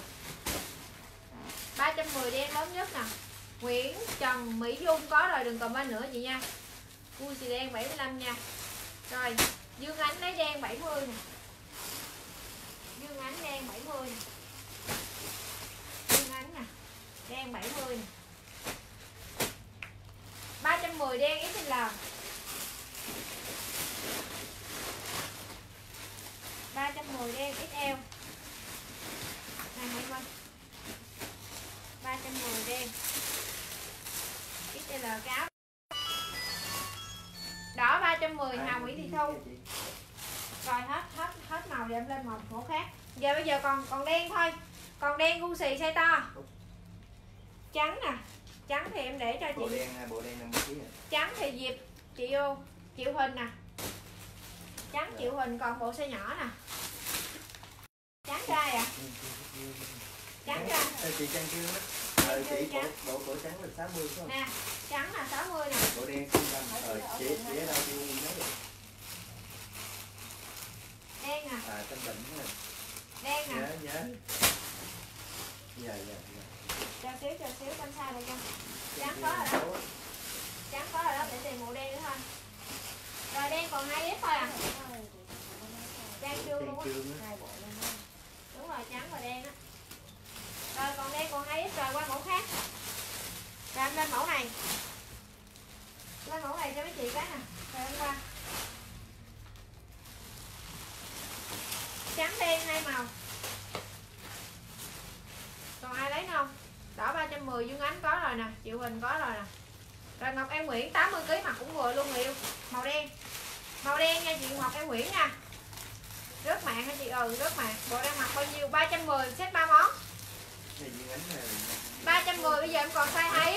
310 đen lớn nhất nè. Nguyễn Trần Mỹ Dung có rồi, đừng comment nữa chị nha. Vui xì đen 75 nha. Rồi Dương Ánh lấy đen 70 nè. Dương Ánh đen 70 nè. Dương Ánh nè. Đen 70 nè. 310 đen XL. 310 đen XL. Này mấy con. 310 đen XL cáo. Đỏ 310 Hà Nguyễn Thị Thu. Rồi hết màu thì em lên màu khác. Giờ bây giờ còn đen thôi. Còn đen gu xì size to. Trắng nè. Trắng thì em để cho chị. Bộ đen 50 kg. Trắng thì Diệp chị yêu Triệu Huỳnh nè. Trắng Triệu Huỳnh còn bộ size nhỏ nè. Trắng trai à? Trắng trai. Chị Trang kêu đó. Chị bộ trắng là 60 phải không? Nè, trắng là 60 nè. Bộ đen 65. Chị ở đâu chị nói được. Đen nè. À Thanh Bình nè. Đen nè. Nhớ. Dạ. Chờ xíu canh xa đây con. Trắng có rồi đó. Trắng có rồi đó, để tìm màu đen nữa thôi. Rồi đen còn 2 thôi à. Trang trương luôn á. Đúng rồi, trắng và đen á. Rồi còn đen còn 2 rồi, qua mẫu khác. Rồi em lên mẫu này. Lên mẫu này cho mấy chị cái nè. Rồi em qua. Trắng đen hai màu. Còn ai lấy không? Đỏ 310 Dương Ánh có rồi nè, Triệu Huỳnh có rồi nè. Rồi Ngọc Em Nguyễn 80 kg mặc cũng vừa luôn người yêu. Màu đen. Màu đen nha chị Ngọc Em Nguyễn nha. Rớt mạng hả chị? Rớt mạng. Bộ đang mặc bao nhiêu? 310 set 3 món. 310 bây giờ em còn size 2X.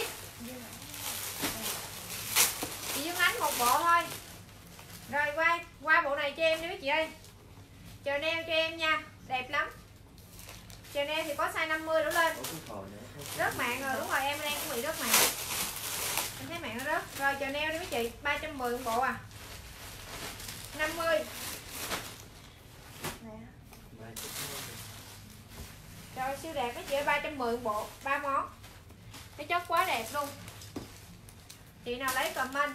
Chị Dương Ánh một bộ thôi. Rồi qua bộ này cho em đi mấy chị ơi. Chờ neo cho em nha, đẹp lắm. Chờ neo thì có size 50 đổ lên. Rớt mạng rồi, đúng rồi em đang cũng bị rớt mạng. Em thấy mạng nó rớt. Rồi chờ neo đi mấy chị, 310 bộ à. 50. Rồi siêu đẹp mấy chị ơi, 310 bộ, 3 món. Cái chất quá đẹp luôn. Chị nào lấy comment.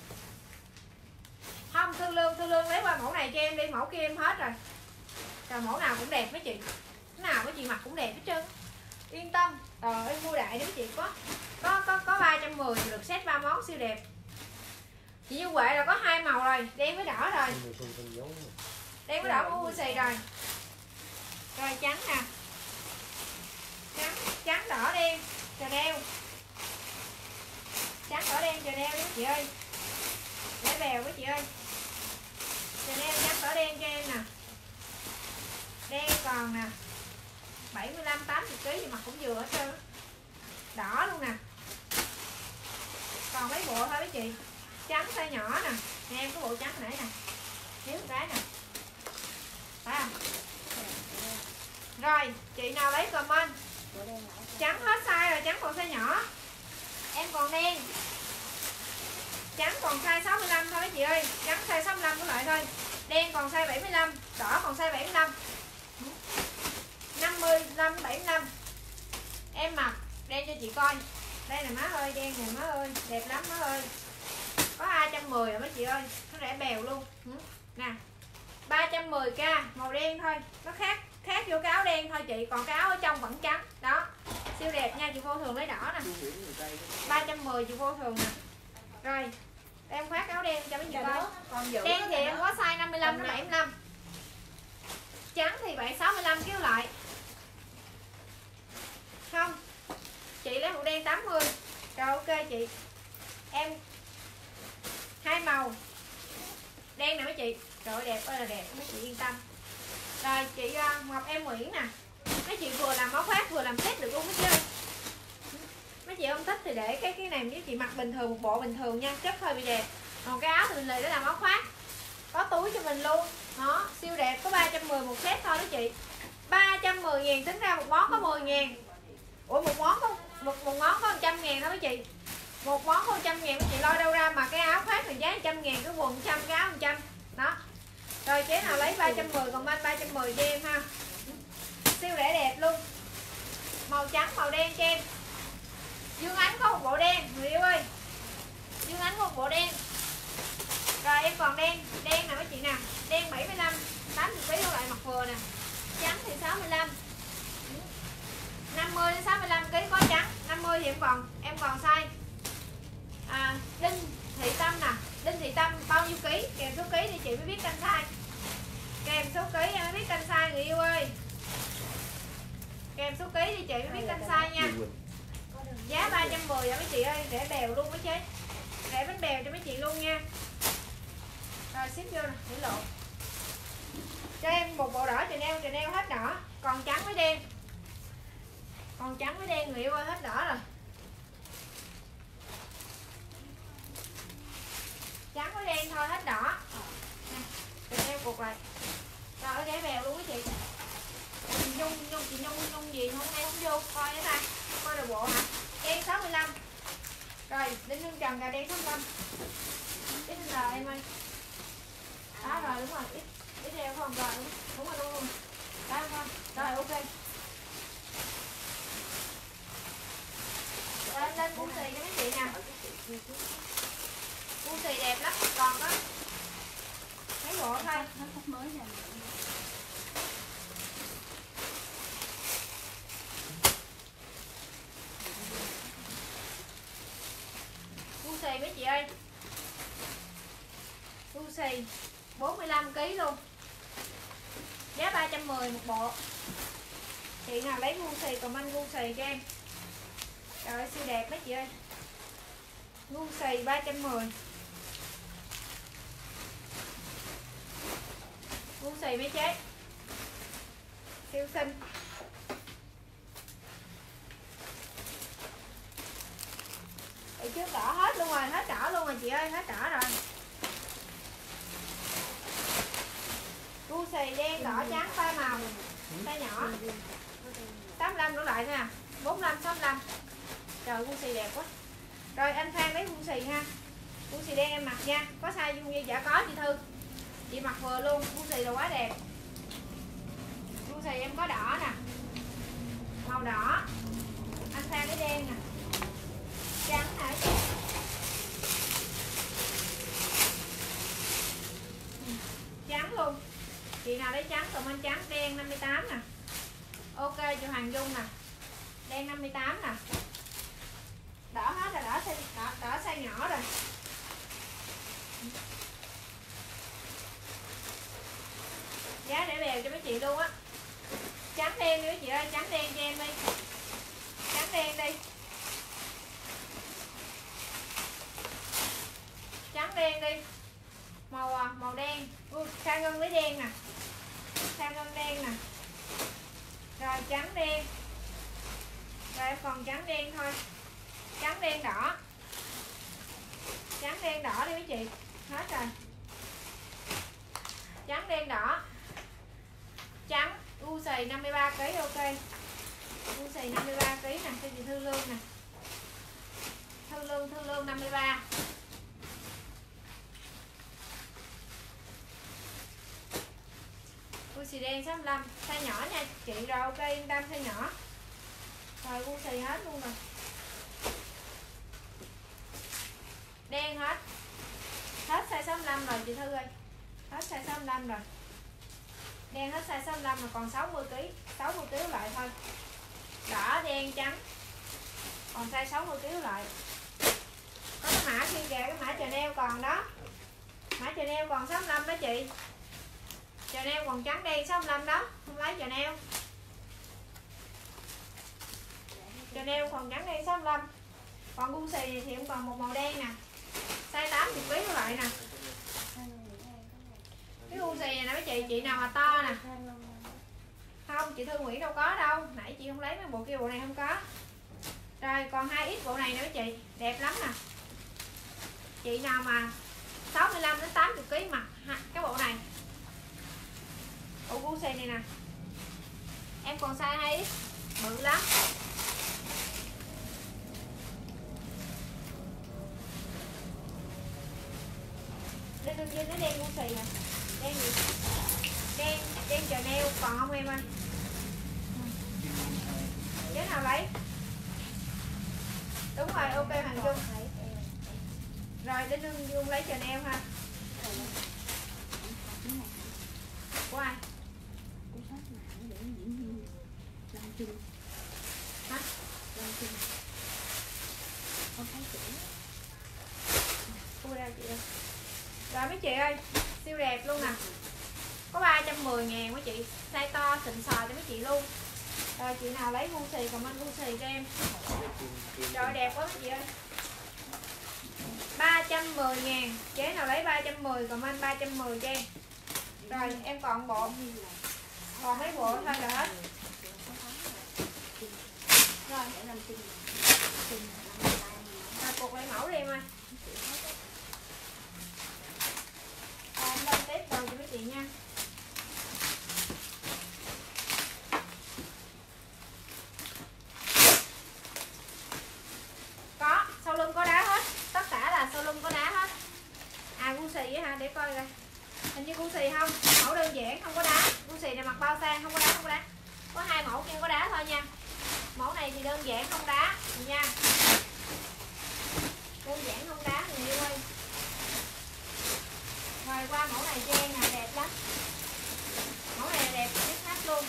Không, Thư Lương lấy qua mẫu này cho em đi, mẫu kia em hết rồi. Rồi mẫu nào cũng đẹp mấy chị. Cái nào mấy chị mặc cũng đẹp hết trơn. Yên tâm. Rồi em mua đại đi mấy chị, có 310 được set 3 món siêu đẹp. Chị Như Huệ là có 2 màu rồi, đen với đỏ rồi. Đen với đỏ mua xì rồi. Rồi trắng nè. Trắng đỏ đen chờ đeo. Trắng đỏ đen chờ đeo đi chị ơi. Để bèo với chị ơi. Chờ đeo trắng đỏ đen cho em nè. Đen còn nè. 75 80 kg gì mà cũng vừa hết trơn. Đỏ luôn nè. Còn mấy bộ thôi mấy chị. Trắng size nhỏ nè. Nè em có bộ trắng nãy nè. Thiếu một cái nè. Phải không? Rồi, chị nào lấy comment. Trắng hết size rồi, trắng còn size nhỏ. Em còn đen. Trắng còn size 65 thôi mấy chị ơi. Trắng size 65 của lại thôi. Đen còn size 75, đỏ còn size 75. 55 75. Em mặc đen cho chị coi. Đây nè má ơi, đen nè má ơi, đẹp lắm má ơi. Có 210 rồi mấy chị ơi, nó rẻ bèo luôn. Nè. 310k, màu đen thôi, nó khác vô cái áo đen thôi chị, còn cái áo ở trong vẫn trắng. Đó. Siêu đẹp nha, chị Vô Thường lấy đỏ nè. 310 chị Vô Thường nè. Rồi. Em khoác áo đen cho mấy chị coi. Đen thì em có size 55 đến 75. Trắng thì 65 kéo lại. Không. Chị lấy màu đen 80. Rồi ok chị. Em hai màu. Đen nè mấy chị. Trời ơi đẹp ơi là đẹp, mấy chị yên tâm. Rồi chị Ngọc Em Nguyễn nè. Mấy chị vừa làm áo khoác vừa làm set được luôn hết trơn. Mấy chị không thích thì để cái này với chị mặc bình thường, một bộ bình thường nha, chất hơi bị đẹp. Còn cái áo thì mình lấy để làm áo khoác. Có túi cho mình luôn. Đó, siêu đẹp, có 310 một set thôi đó chị. 310.000 tính ra một món có 10.000. Ủa một món có một món có 100.000 đó mấy chị. Một món có 100.000 mấy chị lôi đâu ra mà cái áo khoác thì giá 100.000, cái quần 100, cái áo 100. Đó. Rồi chế nào lấy 310 còn anh 310 cho em ha. Siêu rẻ đẹp luôn. Màu trắng màu đen cho em. Dương Ánh có một bộ đen người yêu ơi. Dương Ánh có một bộ đen. Rồi em còn đen nè mấy chị nè. Đen 75 80 kg lại mặc vừa nè. Trắng thì 65. 50 đến 65 kg có trắng. 50 thì em còn size Đinh Thị Tâm nè. Đinh Thị Tâm bao nhiêu ký, kèm số ký thì chị mới biết canh size. Kèm số ký em mới biết canh size người yêu ơi. Kèm số ký thì chị mới biết canh size nha. Giá 310 vậy mấy chị ơi, rẻ bèo luôn mấy chế. Rẻ bánh bèo cho mấy chị luôn nha. Rồi ship vô nè, để lộ. Cho em một bộ đỏ Chanel hết đỏ, còn trắng với đen. Còn trắng với đen người yêu ơi, hết đỏ rồi. Trắng với đen thôi, hết đỏ. Nè, Chanel cột lại. Rồi rẻ bèo luôn mấy chị. Chị Nhung gì hôm nay không vô coi nữa ta. Coi đồ bộ hả? Đen 65. Rồi, Đinh Hương Trần cà đen 65. XL em ơi. Đó rồi đúng rồi, XL không rồi đúng rồi luôn. Đó không? Rồi ok. Lên buông xì cho mấy chị nè. Buông xì đẹp lắm, còn có mấy bộ thôi. Mới nha. Buông xì mấy chị ơi. Buông xì 45 kg luôn. Giá 310 một bộ. Chị nào lấy buông xì comment buông xì cho em. Trời ơi siêu đẹp mấy chị ơi. Buông xì 310. Buông xì mấy chế. Siêu xinh. Chị trước đỏ hết luôn rồi, hết đỏ luôn rồi chị ơi, hết đỏ rồi. Buông xì đen đỏ trắng ba màu. Size nhỏ. 85 đổ lại nè. 45 65. Trời buông xì đẹp quá. Rồi anh Phan lấy buông xì ha. Buông xì đen em mặc nha. Có size dung dây dạ có chị Thư. Chị mặc vừa luôn, buông xì là quá đẹp. Buông xì em có đỏ nè. Màu đỏ. Anh Phan lấy đen nè. Trắng hả chị? Trắng luôn. Chị nào lấy trắng comment trắng. Đen 58 nè. Ok cho Hoàng Dung nè. Đen 58 nè. Đỏ hết rồi, đỏ size nhỏ rồi. Giá để bèo cho mấy chị luôn á. Trắng đen đi mấy chị ơi, trắng đen cho em đi. Trắng đen đi. Trắng đen đi. Màu đen. Sa Ngân lấy đen nè. Sa Ngân đen nè. Rồi trắng đen. Rồi em còn trắng đen thôi. Trắng đen đỏ. Trắng đen đỏ đi mấy chị. Hết rồi. Trắng đen đỏ. Trắng u xì 53 kg ok. U xì 53 kg nè, cho chị Thư Lương nè. Thư Lương 53. U xì đen 65, size nhỏ nha chị, rồi ok yên tâm, size nhỏ. Rồi u xì hết luôn rồi. Đen hết. Hết size 65 rồi chị Thư ơi. Hết size 65 rồi. Đen hết size 65 mà còn 60 kg, 60 kg lại thôi. Đỏ, đen, trắng. Còn size 60 kg lại. Có cái mã kia kìa, cái mã Chanel còn đó. Mã Chanel còn 65 đó chị. Chanel còn trắng đen 65 đó, không lấy Chanel. Chanel còn trắng đen 65. Còn gu xì thì cũng còn một màu đen nè. Size 80 kg lại nè. Cái gu xì này nè mấy chị nào mà to nè. Không, chị Thư Nguyễn đâu có đâu. Nãy chị không lấy mấy bộ kia, bộ này không có. Rồi còn 2X bộ này nè mấy chị, đẹp lắm nè. Chị nào mà 65 đến 80 kg mặc cái bộ này. Bộ gu xì này nè. Em còn size 2X, bự lắm. Đây đương nhiên nó đen gu xì nè. Đen gì? Đen Chanel còn không em ơi? Chế nào lấy? Đúng rồi, ok Hoàng Trung. Rồi đến Lương Dung lấy Chanel ha. Của ai? Hả? Cô ra chị ơi. Rồi mấy chị ơi, siêu đẹp luôn nè. Có 310.000 mấy chị. Size to xịn sò cho mấy chị luôn. Rồi chị nào lấy gu xì comment gu xì cho em. Rồi đẹp quá mấy chị ơi. 310.000. Chế nào lấy 310 comment 310 cho em. Rồi em còn bộ. Còn mấy bộ thôi là hết. Rồi cục lại mẫu đi em ơi. Em lên test đồ cho mấy chị nha. Có, sau lưng có đá hết. Tất cả là sau lưng có đá hết. À gu xì hả, để coi coi. Hình như gu xì không, mẫu đơn giản không có đá. Gu xì này mặc bao sang không có đá, không có đá. Có 2 mẫu kia có đá thôi nha. Mẫu này thì đơn giản không đá nha. Đơn giản không đá người yêu ơi. Rồi qua mẫu này cho em nè, đẹp lắm. Mẫu này đẹp nhất hết luôn.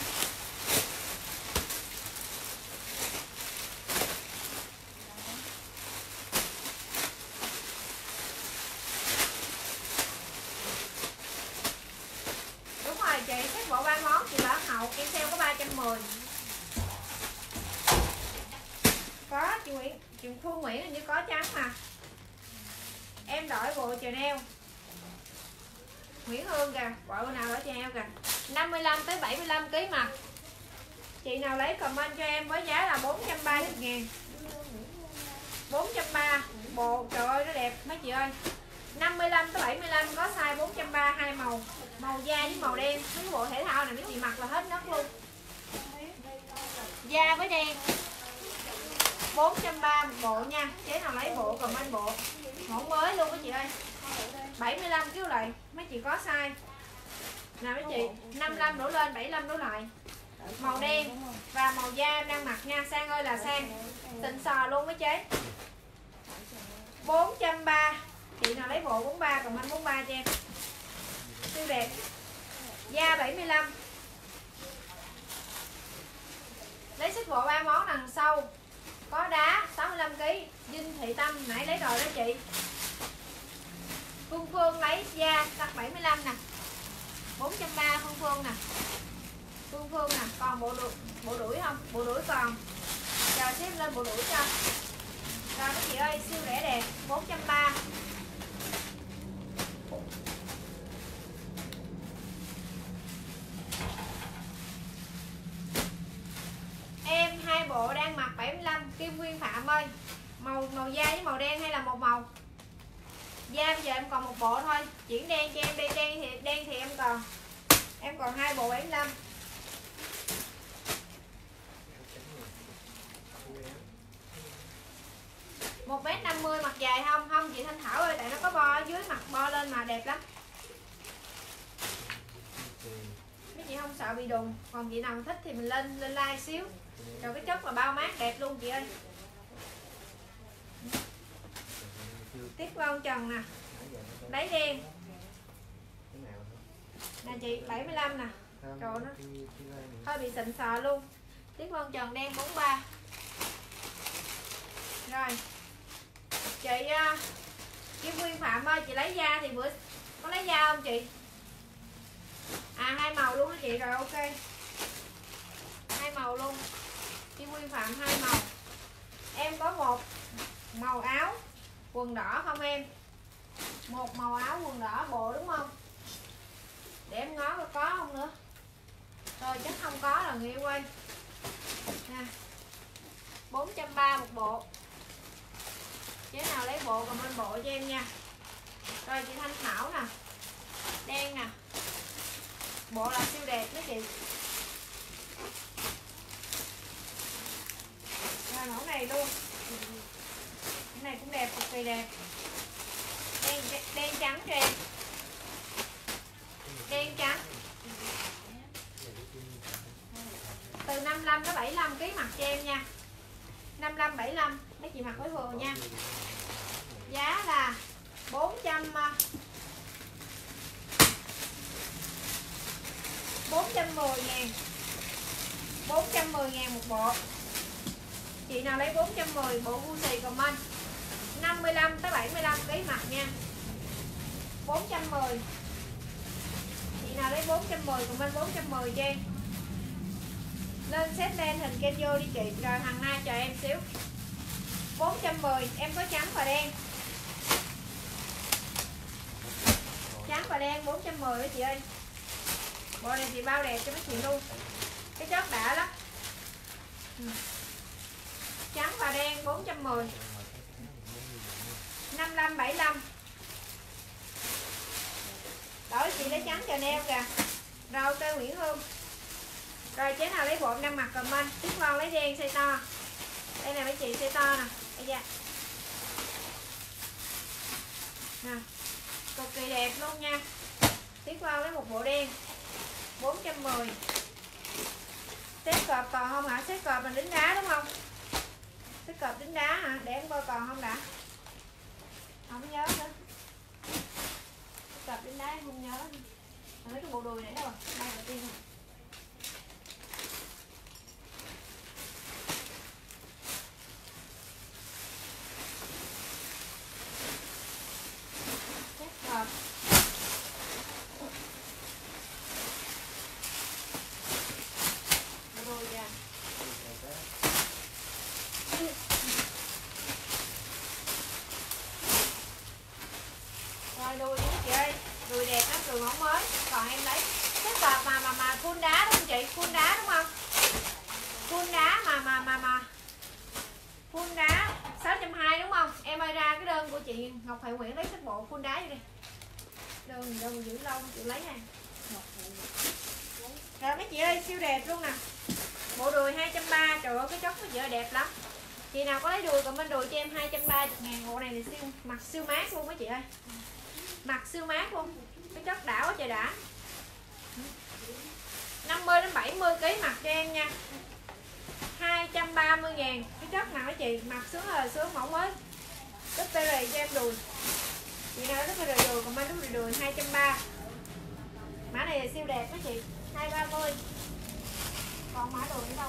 Đúng rồi chị, xếp bộ 3 món chị Bảo Hậu em sale có 310. Có chị Phương Nguyễn hình như có trắng mà. Em đổi bộ Chanel. Nguyễn Hương kìa, bộ nào đổi Chanel kìa. 55 tới 75 kg mà. Chị nào lấy comment cho em với giá là 430.000. 430 bộ, trời ơi nó đẹp mấy chị ơi. 55 tới 75 có size 430 hai màu. Màu da với màu đen. Mấy bộ thể thao này mấy chị mặc là hết nấc luôn. Da với đen. 430 bộ nha. Chế nào lấy bộ comment bộ. Mẫu mới luôn mấy chị ơi. 75 kg lại. Mấy chị có size. Nào mấy chị, 55 đổ lên, 75 đổ lại. Màu đen và màu da em đang mặc nha. Sang ơi là sang. Xịn sò luôn mấy chế. 430. Chị nào lấy bộ 43 còn anh 43 cho em. Siêu đẹp. Da 75. Lấy xích bộ 3 món đằng sau. Có đá 65 kg. Dinh Thị Tâm nãy lấy rồi đó chị. Phương lấy da cắt 75 nè. 430 Phương nè. Phương nè, còn bộ đuổi không? Bộ đuổi còn. Chờ xếp lên bộ đuổi cho. Rồi mấy chị ơi, siêu rẻ đẹp, 430. màu da với màu đen hay là một màu? Da bây giờ em còn một bộ thôi, chuyển đen cho em đi. Đen thì em còn 2 bộ 75. 1m50 mặt dài không? Không chị Thanh Thảo ơi, tại nó có bo ở dưới, mặt bo lên mà đẹp lắm. Mấy chị không sợ bị đùng. Còn chị nào thích thì mình lên like xíu. Rồi cái chất là bao mát đẹp luôn chị ơi. Tiếp con trần nè, đáy đen nè chị, 75 nè. Trời nó hơi bị xịn sò luôn. Tiếp con trần đen 43. Rồi chị Nguyên Phạm ơi, chị lấy da thì bữa có lấy da không chị? À 2 màu luôn đó chị, rồi ok. 2 màu luôn. Chị Nguyên Phạm 2 màu. Em có một màu áo quần đỏ không em? Một màu áo quần đỏ bộ đúng không? Để em ngó coi có không nữa. Rồi chắc không có là người yêu ơi. Nè. 430 một bộ. Chế nào lấy bộ comment bộ cho em nha. Rồi chị Thanh Thảo nè, đen nè, bộ là siêu đẹp đó chị. Rồi mẫu này luôn, cái này cũng đẹp, cực kỳ đẹp. Đen trắng cho em, đen trắng. Từ 55 đến 75 kg mặc cho em nha. 55 75 mấy chị mặc với vừa nha. Giá là 410.000 một bộ. Chị nào lấy 410 bộ Gucci comment 55 tới 75 kg mặc nha. 410. Chị nào lấy 410 comment 410 cho em. Lên set lên hình kem vô đi chị. Rồi Hằng Na chờ em xíu. 410 em có trắng và đen. Trắng và đen 410 đó chị ơi. Bộ này chị bao đẹp cho mấy chị luôn. Cái chất đã lắm. Trắng và đen 410. 55 75. Đổi chị lấy trắng cho neo kìa. Rồi ok Nguyễn Hương. Rồi chế nào lấy bộ đang mặc comment. Tiếp con lấy đen size to. Đây nè mấy chị, size to nè. Đây da. Nè. Cực kỳ đẹp luôn nha. Tiếp con lấy một bộ đen 410. Xếp cọp còn không hả? Xếp cọp mình đính đá đúng không? Xếp cọp đính đá hả? Để em coi còn không đã. Không nhớ nữa. Xếp cọp đính đá em không nhớ. Mấy cái bộ đùi này đâu rồi? Đây đầu tiên rồi. Hộp. Rồi kìa. Rồi đùi đi chị ơi, đùi đẹp lắm, đùi mẫu mới. Còn em lấy cái cọp mà full đá đúng không chị? Full đá đúng không? Full đá mà full đá 620 đúng không? Em ơi ra cái đơn của chị Ngọc Huệ Nguyễn lấy cái bộ full đá đi. Đơn giữ lâu chị lấy nè. Rồi mấy chị ơi siêu đẹp luôn nè. Bộ đùi 230. Trời ơi cái chất của chị ơi đẹp lắm. Chị nào có lấy đùi comment đùi cho em 230.000. Bộ này thì mặc siêu mát luôn mấy chị ơi. Mặc siêu mát luôn. Cái chất đã quá trời đã. 50 đến 70 kg mặc cho em nha. 230.000. Cái chất nào mấy chị mặc sướng là sướng, mẫu mới. Rất tê rì cho em đùi. Chị nào rất là đùi comment rất là đùi 230. Mã này là siêu đẹp mấy chị. 230. Còn mã đùi nữa đâu.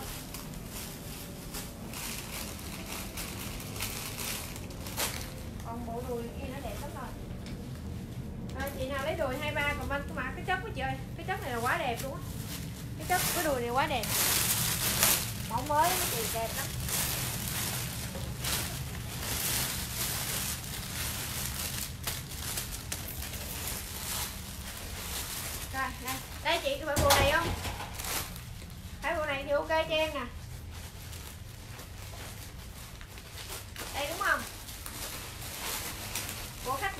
Còn bộ đùi kia nó đẹp lắm rồi. Rồi chị nào lấy đùi 23 comment cái mã cái chất của chị ơi. Cái chất này là quá đẹp luôn á. Cái chất cái đùi này quá đẹp. Mẫu mới mấy chị đẹp lắm. Rồi đây chị có phải bộ này không? Phải bộ này thì ok cho em nè. Đây đúng không?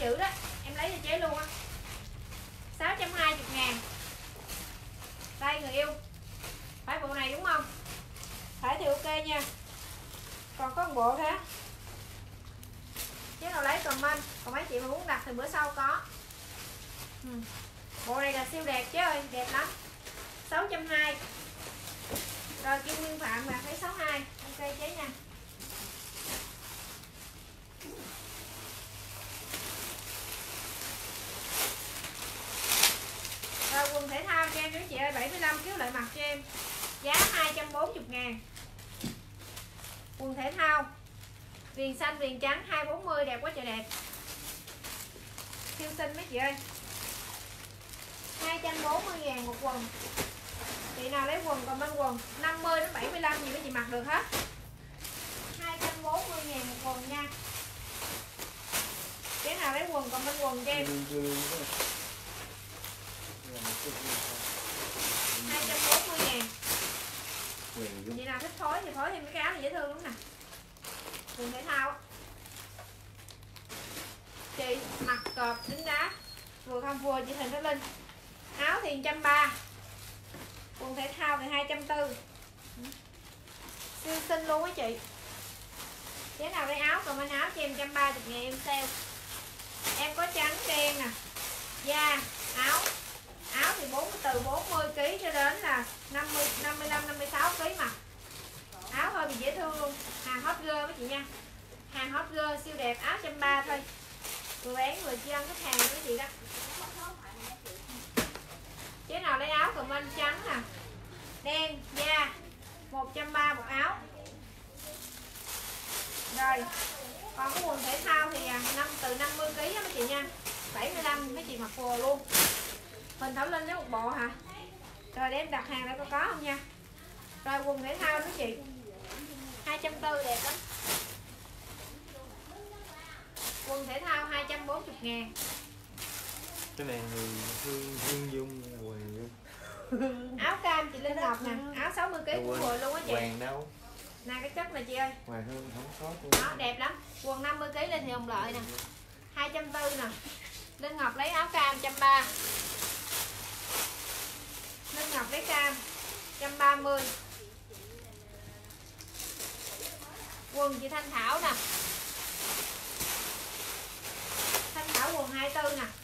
dữ đó, em lấy cho chế luôn á. 620.000. Đây người yêu, phải bộ này đúng không? Phải thì ok nha. Còn có một bộ thế. Chứ nào lấy comment. Còn mấy chị mà muốn đặt thì bữa sau có. Bộ này là siêu đẹp chứ ơi, đẹp lắm. 620. Rồi Kim Nguyên Phạm là thấy 62. Ok chế nha. Rồi quần thể thao cho em quý chị ơi, 75 kg lại mặt cho em. Giá 240.000. Quần thể thao viền xanh viền trắng 240, đẹp quá trời đẹp. Siêu xinh mấy chị ơi. 240.000 một quần. Chị nào lấy quần comment quần 50 đến 75 gì mấy chị mặc được hết. 240.000 một quần nha. Cái nào lấy quần comment quần cho em. 240.000. Chị nào thích phối thì phối thêm cái áo này dễ thương lắm nè. Quần thể thao á. Chị mặc cọp đứng đá vừa không vừa chị Thịnh Thế Linh. Áo thì 130. Quần thể thao thì 240. Siêu xinh luôn á chị. Cái nào lấy áo comment áo cho em 130.000 em sale. Em có trắng đen nè. Da, áo. Áo thì từ 40 kg cho đến là 50, 55, 56 kg mặc. Áo hơi bị dễ thương luôn. Hàng hot girl mấy chị nha. Hàng hot girl siêu đẹp, áo 130 thôi. Vừa bán vừa chi ăn khách hàng với chị đó. Chế nào lấy áo comment trắng nè. Đen, da 130 một áo. Rồi. Còn cái quần thể thao thì từ 50 kg đó mấy chị nha. 75 mấy chị mặc vừa luôn. Huỳnh Thảo Linh lấy một bộ hả? Rồi để em đặt hàng lại có không nha. Rồi quần thể thao đó chị 240 đẹp lắm. Quần thể thao 240.000. Cái này Hương Dung là Hoàng Dung. Áo cam chị Linh Ngọc nè. Áo 60 kg cũng vừa luôn á chị. Hoàng đâu? Nè cái chất này chị ơi. Hoàng Hương không có luôn. Đó đẹp lắm. Quần 50 kg lên thì Hồng Lợi nè. 240 nè. Linh Ngọc lấy áo cam 130. Linh Ngọc lấy cam 130. Quần chị Thanh Thảo nè. Thanh Thảo quần 24 nè.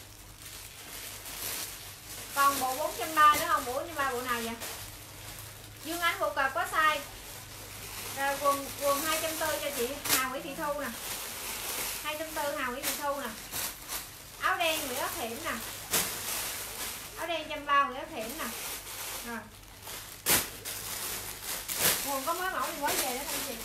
Còn bộ 430 nữa không? 430 bộ nào vậy? Dương Ánh bộ cặp có size. Rồi quần 240 cho chị Hà Nguyễn Thị Thu nè. 240 Hà Nguyễn Thị Thu nè. Áo đen Nguyễn Ốc Hiểm nè. Áo đen 130 Nguyễn Ốc Hiểm nè. Rồi. Quần có mới mẫu thì mới về đó thôi chị.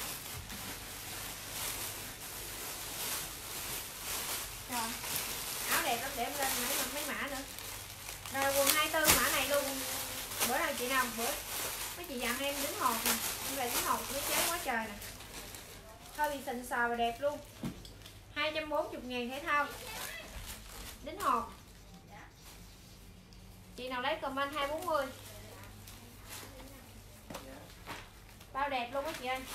Rồi. Áo đẹp lắm để em lên mấy mã nữa. Rồi quần 24 mã này luôn. Bữa nào chị nào bữa mấy chị dặn em đính hột nè. Em về đính hột với chế quá trời nè. Thôi bị xịn sò và đẹp luôn. 240.000 thể thao. Đính hột. Chị nào lấy comment 240. Bao đẹp luôn á chị ơi.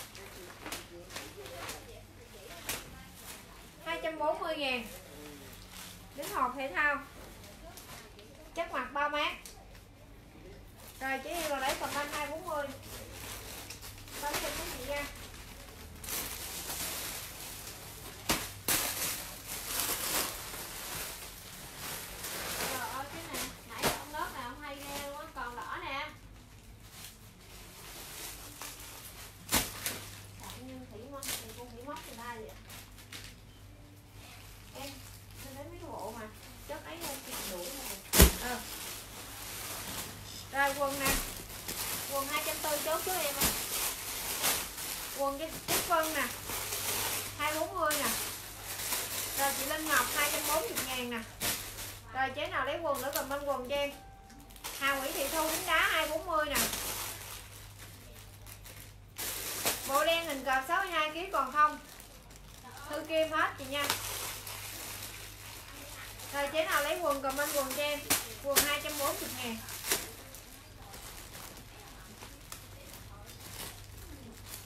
240.000. Đính hộp thể thao. Chất mặt bao mát. Rồi chị yêu lấy comment 240. Bấm cho quý vị nha. Trời ơi cái này nãy ông lớp nào ông hay ghê luôn á, còn đỏ nè. Như thủy móc thì con thủy móc từ đây vậy. Em nên lấy mấy cái bộ mà chất ấy lên kịp đủ rồi. Rồi quần nè. Quần 240 chốt cho em ơi. Quần cái phân nè 240 nè. Rồi chị Linh Ngọc 240.000 nè. Rồi chế nào lấy quần nữa còn bên quần cho em. Hà Nguyễn Thị Thu đính đá 240 nè. Bộ đen hình cờ 62 kg còn không. Thư kim hết chị nha. Rồi chế nào lấy quần comment quần cho em. Quần 240.000.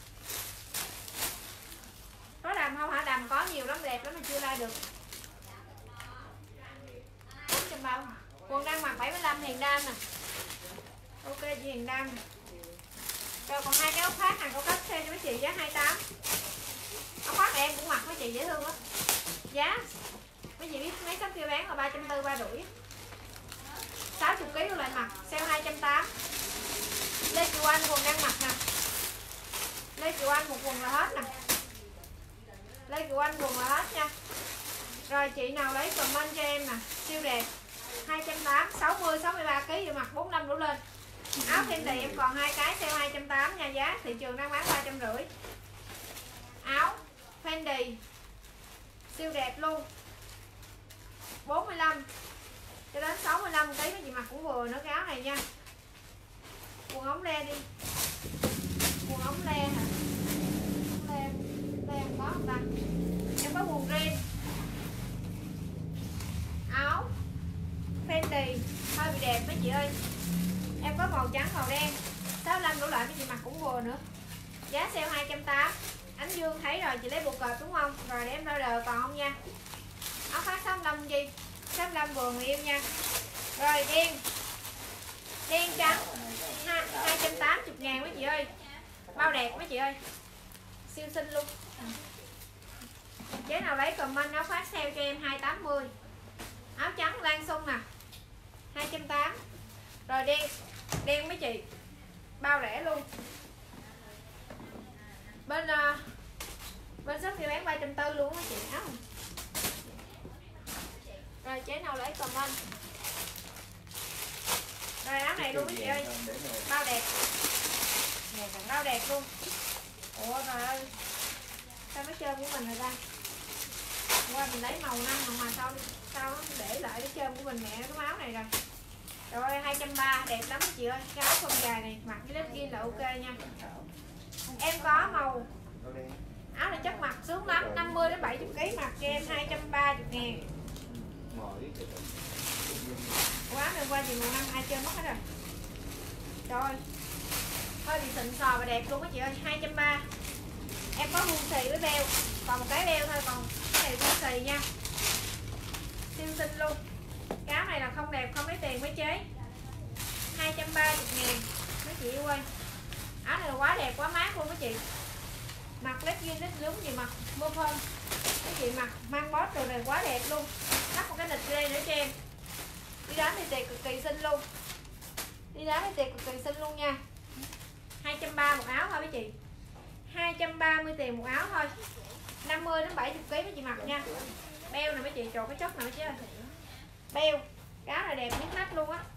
Có đầm không hả? Đầm có nhiều lắm, đẹp lắm mà chưa like được. Quần đang mặc 75 Hiền Đam nè. Ok chị Hiền Đam. Rồi còn hai cái áo khoác hàng cao cấp sale cho mấy chị giá 28. Áo khoác này em cũng mặc mấy chị dễ thương lắm. Giá mấy chị biết mấy shop kia bán là 340, 350. 60 kg lại mặc sale 280. Lê Kiều Anh quần đang mặc nè. Lê Kiều Anh một quần là hết nè. Lê Kiều Anh quần là hết nha. Rồi chị nào lấy comment cho em nè, siêu đẹp. 280, 60, 63 kg vừa mặc 45 đổ lên. Áo Fendi em còn hai cái sale 280 nha, giá thị trường đang bán 350. Áo Fendi siêu đẹp luôn. 45 cho đến 65 kg mấy chị mặc cũng vừa nữa cái áo này nha. Quần ống le đi. Quần ống le hả? Le có không ta? Em có quần ren. Áo Fendi hơi bị đẹp mấy chị ơi. Em có màu trắng màu đen 65 đổ lại mấy chị mặc cũng vừa nữa. Giá sale 280. Ánh Dương thấy rồi chị lấy bộ cờ đúng không? Rồi để em order còn không nha. Áo khoác 65 gì? 65 vừa người yêu nha. Rồi đen trắng 280 ngàn mấy chị ơi. Bao đẹp mấy chị ơi. Siêu xinh luôn. Chế nào lấy comment áo khoác sale cho em 280. Áo trắng Lan Xuân nè 280. Rồi đen mấy chị. Bao rẻ luôn. Bên shop kia bán 340 luôn mấy chị áo. Rồi chế nào lấy comment. Rồi áo này luôn mấy chị ơi. Bao đẹp. Bao đẹp luôn. Ủa trời ơi. Sao cái trơn của mình rồi ta? Qua mình lấy màu năm mà sao nó để lại cái trơn của mình mẹ cái áo này rồi. Rồi 230 đẹp lắm chị ơi. Cái áo phông dài này mặc với legging là ok nha. Em có màu áo này chắc mặc sướng lắm, 50 đến 70 kg mặc cho em 230 ngàn. Áo này qua gì màu năm ai chơi mất hết rồi. Rồi hơi bị xịn sò và đẹp luôn á chị ơi. 230. Em có vuông xì với beo, còn một cái beo thôi, còn cái này vuông xì nha. Siêu xinh luôn. Cái áo này là không đẹp không lấy tiền mới chế. 230 ngàn mấy chị yêu ơi. Áo này là quá đẹp quá mát luôn mấy chị. Mặc legging lít lúng gì mặc mưa phông. Mấy chị mặc mang bót đồ này quá đẹp luôn. Thắt một cái nịt dây nữa cho em. Đi đánh thì tiệc cực kỳ xinh luôn. Đi đánh thì tiệc cực kỳ xinh luôn nha. 230 một áo thôi mấy chị. 230 tiền một áo thôi. 50 đến 70 kg mấy chị mặc nha. Beo nè mấy chị, trộn cái chất nào chứ. Beo, cái áo này đẹp nhất mắt luôn á.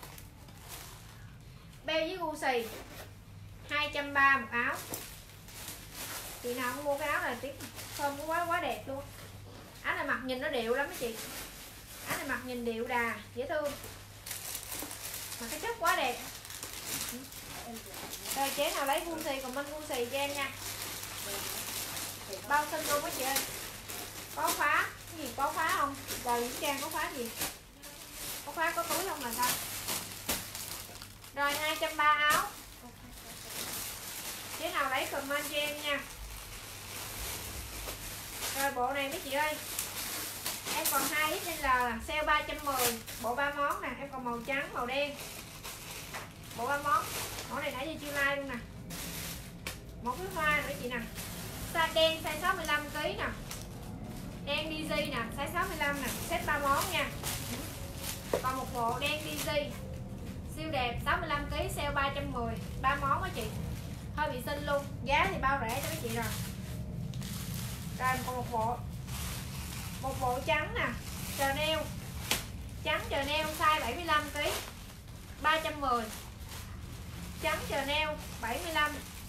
Beo với gu xì 230 một áo. Chị nào cũng mua cái áo này tiếp không có quá đẹp luôn. Áo này mặc nhìn nó điệu lắm mấy chị. Áo này mặc nhìn điệu đà, dễ thương. Mà cái chất quá đẹp. Rồi chế nào lấy vuông xì còn bên vuông xì cho em nha. Bao xinh luôn mấy chị ơi. Có khóa, cái gì có khóa không? Đời Nguyễn Trang có khóa gì? Có khóa có túi không là sao? Rồi 230 áo. Chế nào lấy comment cho em nha. Rồi bộ này mấy chị ơi. Em còn 2XL sale 310. Bộ 3 món nè, em còn màu trắng, màu đen. Bộ 3 món. Mẫu này nãy giờ chưa like luôn nè. Một cái hoa nữa chị nè. Size đen size 65 kg nè. Đen DG nè, size 65 nè, set 3 món nha. Còn một bộ đen DG siêu đẹp 65 kg sale 310, 3 món á chị. Hơi bị xinh luôn, giá thì bao rẻ cho mấy chị rồi. Rồi còn một bộ trắng nè, Chanel. Trắng Chanel size 75 kg 310. Trắng Chanel 75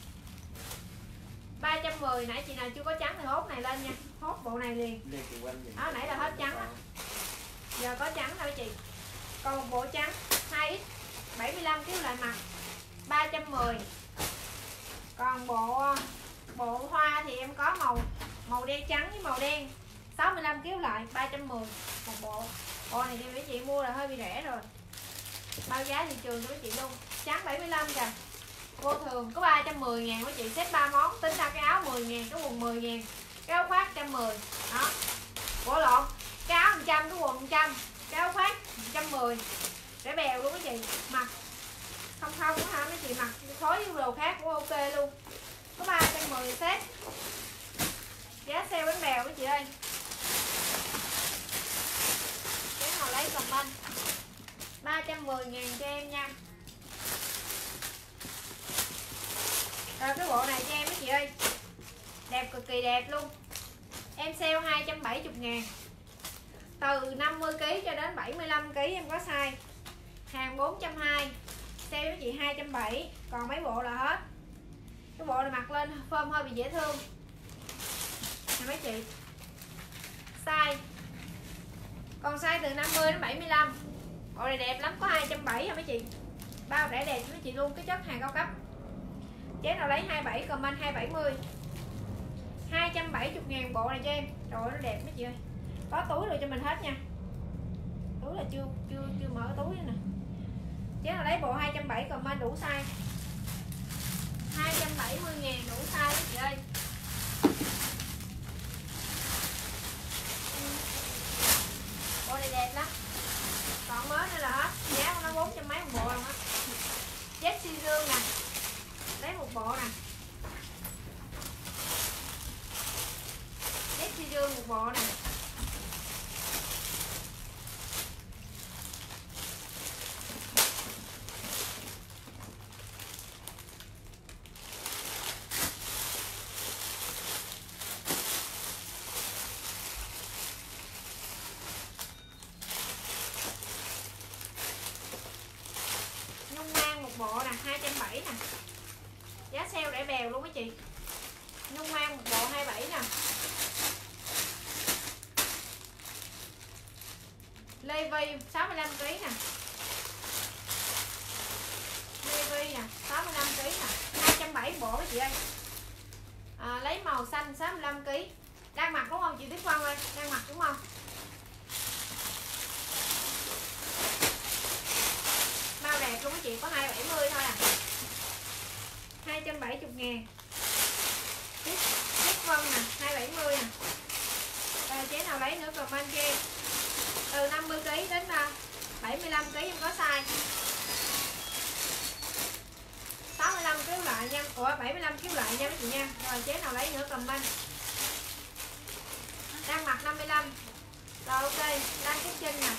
310. Nãy chị nào chưa có trắng thì hốt này lên nha. Hốt bộ này liền. Đó nãy là hết trắng á. Giờ có trắng thôi chị. Còn một bộ trắng 2X 75 kg lại mặt 310. Còn bộ hoa thì em có màu đen trắng với màu đen 65 kg lại 310 một bộ. Bộ này thì mấy chị mua là hơi bị rẻ rồi. Bao giá thị trường cho mấy chị luôn. Trắng 75 kìa. Vô thường có 310 ngàn mấy chị, xếp 3 món, tính ra cái áo 10 ngàn, cái quần 10 ngàn, cái áo khoác 110. Đó. Bộ lộn, cái áo 100, cái quần 100, cái áo khoác 110. không có hả mấy chị, mặc phối với đồ khác cũng ok luôn. Có 310 set, giá sale bánh bèo mấy chị ơi. Cái nào lấy comment 310.000 cho em nha. Rồi cái bộ này cho em mấy chị ơi, đẹp cực kỳ đẹp luôn. Em sale 270.000, từ 50kg cho đến 75kg em có size. Hàng 420, sale với chị 270, còn mấy bộ là hết. Cái bộ này mặc lên form hơi bị dễ thương nè mấy chị. Size còn size từ 50 đến 75. Bộ này đẹp lắm, có 270 hả mấy chị. Bao rẻ đẹp cho mấy chị luôn, cái chất hàng cao cấp. Chế nào lấy 27 comment 270. 270.000 bộ này cho em. Trời ơi nó đẹp mấy chị ơi. Có túi rồi cho mình hết nha. Túi là chưa mở cái túi nữa nè. Chế nào lấy bộ 270 comment đủ size. 270.000 đủ size mấy chị ơi. Bộ này đẹp lắm. Còn mới nữa là hết. Giá của nó 400 mấy một bộ luôn á. Jessie Dương nè. Lấy một bộ nè. Jessie Dương một bộ nè. Bộ nè 270 nè, giá sale rẻ bèo luôn mấy chị. Nhung mang một bộ 27 nè. Levi 65kg nè. Levi nè 65kg nè, 270 bộ mấy chị ơi. Lấy màu xanh 65kg. Đang mặc đúng không chị Tuyết Vân ơi? Đang mặc đúng không? Bao đẹp luôn mấy chị, có 270 thôi à. 270.000. Tuyết Vân nè, 270 nè. Rồi chế nào lấy nữa comment cho em. Từ 50kg đến 75kg em có size. 65kg lại nha. Ủa 75kg lại nha mấy chị nha. Rồi chế nào lấy nữa comment. Đang mặc 55. Rồi ok, đang cái chân nè.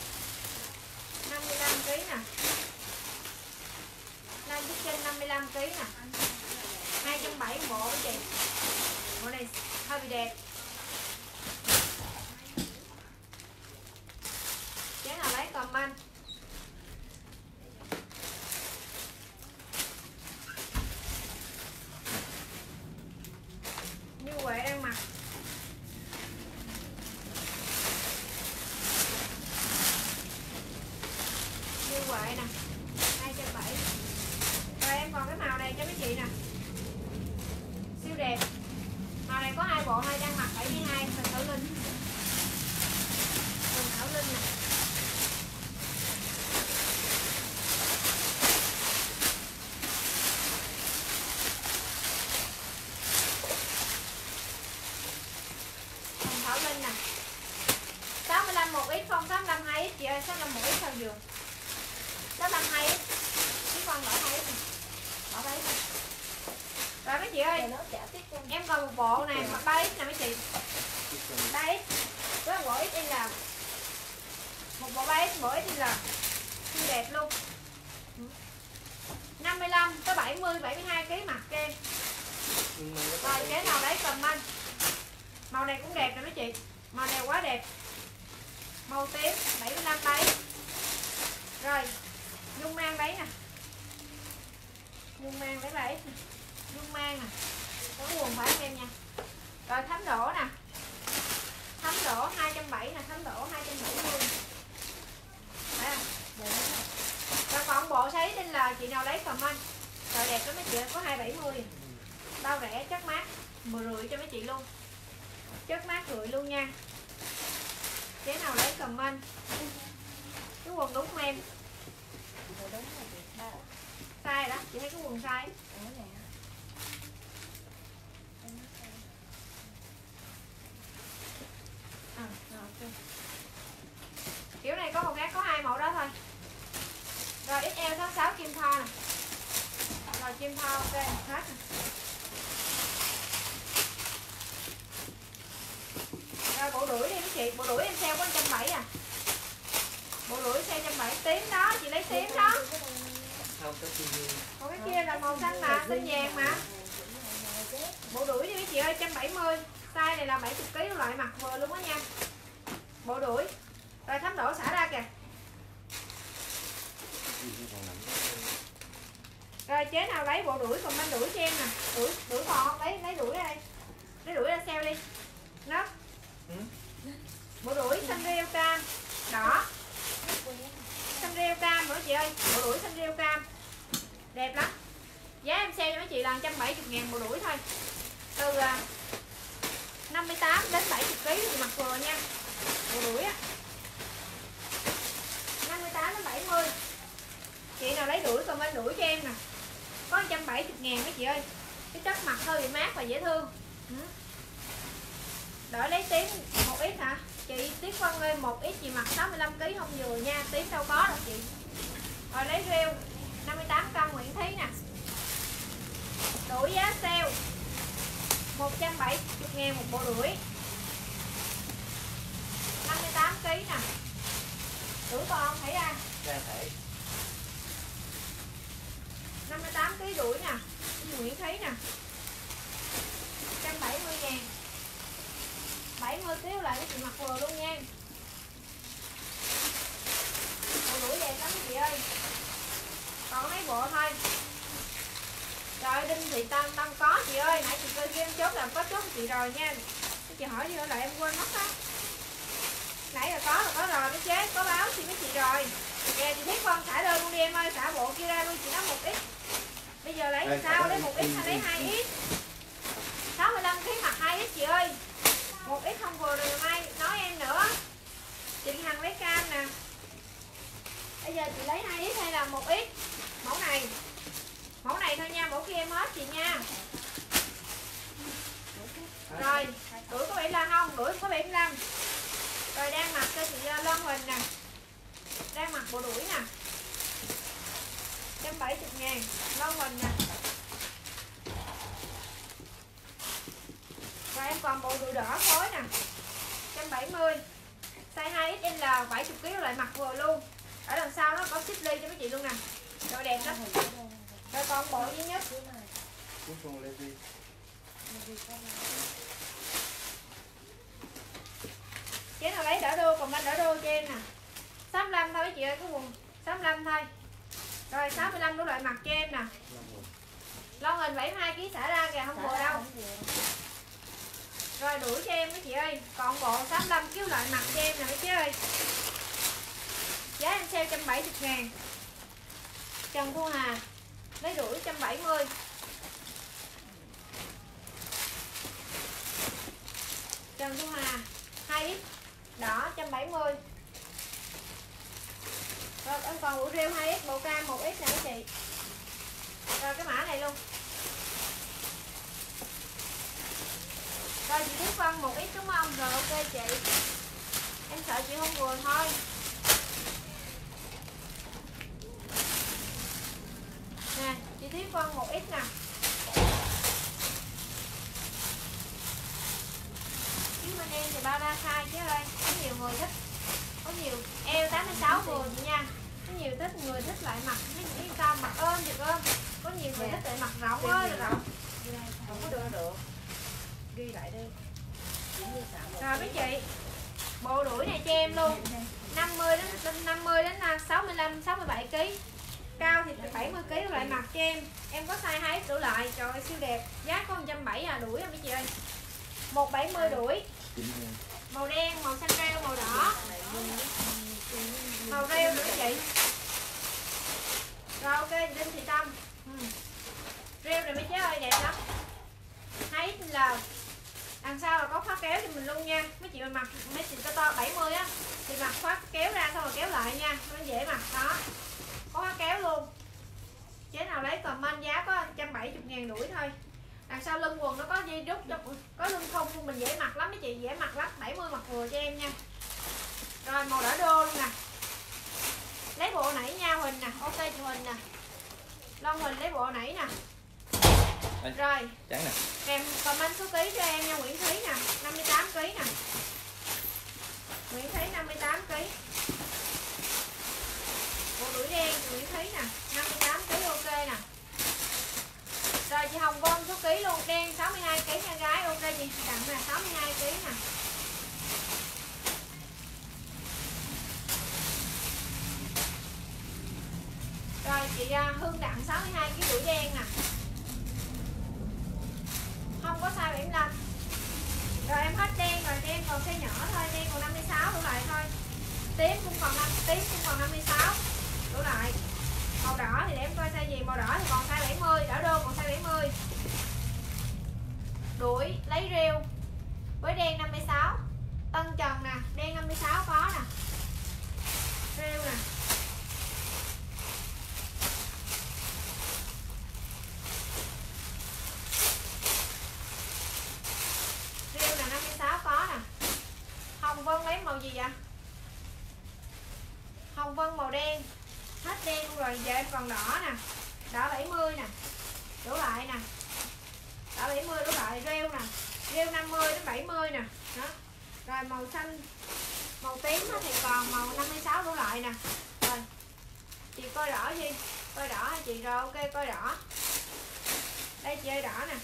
55kg nè. Đang cái chân 55kg nè. 270 bộ mấy chị. Bộ này hơi bị đẹp. Chế nào lấy comment. Như Huệ đang mặc. Như Huệ nè 270. Rồi em còn cái màu này cho mấy chị nè, siêu đẹp. Màu này có 2 bộ, hay đang mặc 72. Từ Thảo Linh. Từ Thảo Linh nè. Từ Thảo Linh nè. 65 1x không 65 2x chị ơi, 65 1x sao giường. 65 2x. Cái con bỏ 2x nè. Bỏ 3x nè. Rồi mấy chị ơi, em còn một bộ này mặc 3x nè mấy chị. 3x với một bộ XL. Một bộ 3x, bộ XL. Siêu đẹp luôn. 55 tới 70 72kg mặc cho em. Rồi cái nào đấy comment. Màu này cũng đẹp nè mấy chị. Màu này quá đẹp. Màu tím 75 đấy. Rồi Nhung mang đấy nè. Nhung mang đấy 3x nè. Nhung mang nè. Có quần phải em nha. Rồi Thấm Đỗ nè. Thấm Đỗ 270 nè. Thấm Đỗ 270. Đấy không? Rồi còn bộ sấy tên là chị nào lấy comment. Rồi đẹp lắm mấy chị ơi, có 270. Bao rẻ chất mát 10 cho mấy chị luôn. Chất mát rưỡi luôn nha. Cái nào lấy comment. Cái quần đúng không em? Size đó, chị thấy cái quần size. Kiểu này có một cái có 2 mẫu đó thôi. Rồi XL 66 Kim Thoa nè. Kim Thao ok hết rồi. Rồi bộ đuổi đi mấy chị, bộ đuổi em sale có 170 à. Bộ đuổi sale 170 tím đó, chị lấy tím đó. Không có chi gì. Còn cái kia là màu xanh mà, xanh vàng mà. Bộ đuổi đi mấy chị ơi, 170. Size này là 70 kg loại mặt vừa luôn á nha. Bộ đuổi. Rồi thấm đổ xả ra kìa. Rồi chế nào lấy bộ đuổi còn bên đuổi cho em nè. Đuổi còn lấy đuổi đây. Lấy đuổi ra sale đi. Nó. Bộ đuổi xanh rêu cam đỏ. Xanh rêu cam nữa chị ơi, bộ đuổi xanh rêu cam. Đẹp lắm. Giá em sale cho mấy chị là 170.000 bộ đuổi thôi. Từ 58 đến 70 kg thì mặc vừa nha. Bộ đuổi á. 58 đến 70. Chị nào lấy đuổi comment đuổi cho em nè. Có 170.000 mấy chị ơi. Cái chất mặt hơi bị mát và dễ thương. Đợi lấy tím 1x hả? Chị Tuyết Vân ơi 1x chị mặc 65 kg không vừa nha, tím đâu có đâu chị. Rồi lấy rêu 58 cân Nguyễn Thí nè. Đuổi giá sale 170.000 một bộ đuổi. 58 kg nè. Đuổi còn không thấy ra. Ra thể. 58 kg đuổi nè. Nguyễn Thí nè. 170.000. 70 kg lại cái chị mặc vừa luôn nha. Bộ đuổi đẹp lắm chị ơi. Còn mấy bộ thôi. Trời Đinh Thị Tâm có chị ơi. Nãy chị coi game chốt làm có chốt chị rồi nha. Chị hỏi đi lại em quên mất á. Nãy là có rồi mấy chế. Có báo xin mấy chị rồi. Kìa chị Thiết Vân xả đơn luôn đi em ơi. Xả bộ kia ra luôn chị nói 1x. Bây giờ lấy sao lấy 1x hay lấy 2x. 65 kg mặc 2x chị ơi. 1x không vừa rồi mai nói em nữa. Chị Hằng lấy cam nè. Bây giờ chị lấy 2x hay là 1x? Mẫu này. Mẫu này thôi nha, mẫu kia em hết chị nha. Rồi, đuổi có 75 không? Đuổi có 75. Rồi đang mặc cho chị Lân Huỳnh nè. Đang mặc bộ đuổi nè. 170.000 Lân Huỳnh nè. Rồi em còn bộ đuổi đỏ phối nè. 170. Size 2XL 70 kg lại mặc vừa luôn. Ở đằng sau nó có ship ly cho mấy chị luôn nè. Rồi đẹp lắm. Rồi còn bộ duy nhất. Chế nào lấy đỡ đô, còn bên đỡ đô cho em nè. 65 thôi mấy chị ơi, cái quần 65 thôi. Rồi 65 đủ loại mặt cho em nè. Lon hình 72 kg xả ra kìa, không vừa đâu. Rồi đuổi cho em mấy chị ơi. Còn bộ 65 kg loại mặt cho em nè mấy chị ơi. Giá em sale 170.000. Trần Thu Hà lấy đuổi 170. Trần Thu Hà 2x đỏ 170. Rồi em còn bộ rêu 2x, bộ cam 1x nè mấy chị. Rồi cái mã này luôn. Rồi chị Tuyết Vân 1x đúng không? Rồi ok chị. Em sợ chị không vừa thôi. Nè, chị Tuyết Vân 1x nè. Chứ bên em thì bao đa size chứ ơi. Có nhiều người thích. Có nhiều eo 86 vừa chị nha. Có nhiều thích người thích lại mặt mấy nghĩ sao mặt ôm được ôm. Có nhiều người thích lại mặt rộng ơi là rộng. Không có đưa được. Ghi lại đi. Rồi mấy chị. Bộ đuổi này cho em luôn. 50 đến 65 67 kg. Cao thì 70 kg lại mặc cho em. Em có size 2X đủ lại. Trời ơi siêu đẹp. Giá có 170 à, đuổi mấy chị ơi. 170 đuổi. Màu đen, màu xanh rêu, màu đỏ. Màu rêu nữa chị. Rồi ok, Đinh Thị Tâm. Rêu này mấy chế ơi đẹp lắm. 2XL. Đằng sau là có khóa kéo cho mình luôn nha. Mấy chị mà mặc mấy chị to 70 á thì mặc khóa kéo ra xong rồi kéo lại nha, nó dễ mặc đó. Có khóa kéo luôn. Chế nào lấy comment giá có 170.000 đuổi thôi. Đằng sau lưng quần nó có dây rút, có lưng không luôn, mình dễ mặc lắm mấy chị, dễ mặc lắm. 70 mặc vừa cho em nha. Rồi màu đỏ đô luôn nè. Lấy bộ nãy nha Huỳnh nè, ok chị Huỳnh nè. Lon Huỳnh lấy bộ nãy nè. Rồi. Trắng nè. Kèm comment số ký cho em nha Nguyễn Thúy nè, 58 kg nè. Nguyễn Thúy 58 kg. Bộ đuổi đen Nguyễn Thúy nè, 58 kg ok nè. Rồi chị Hồng Vân số ký luôn, đen 62 kg nha gái, ok chị Đặng nè, 62 kg nè. Rồi chị Hương Đặng 62 kg đuổi đen nè. Không có size 75. Rồi em hết đen rồi, đen còn size nhỏ thôi, đen còn 56 đủ lại thôi. Tím cũng còn 56 đủ lại. Màu đỏ thì để em coi size gì, màu đỏ thì còn size 70, đỏ đô còn size 70. Đuổi lấy rêu với đen 56. Tân Trần nè, đen 56 có nè. Rêu nè. Rêu nè 56 có nè. Hồng Vân lấy màu gì vậy? Hồng Vân màu đen. Hết đen luôn rồi, giờ em còn đỏ nè. Đỏ 70 nè. Đủ lại nè. Đỏ 70 đủ lại, rêu nè. Rêu 50 đến 70 nè. Đó. Rồi màu xanh, màu tím thì còn màu 56 đủ lại nè. Rồi. Chị coi đỏ gì? Coi đỏ hả chị? Rồi ok coi đỏ. Đây chị ơi đỏ nè.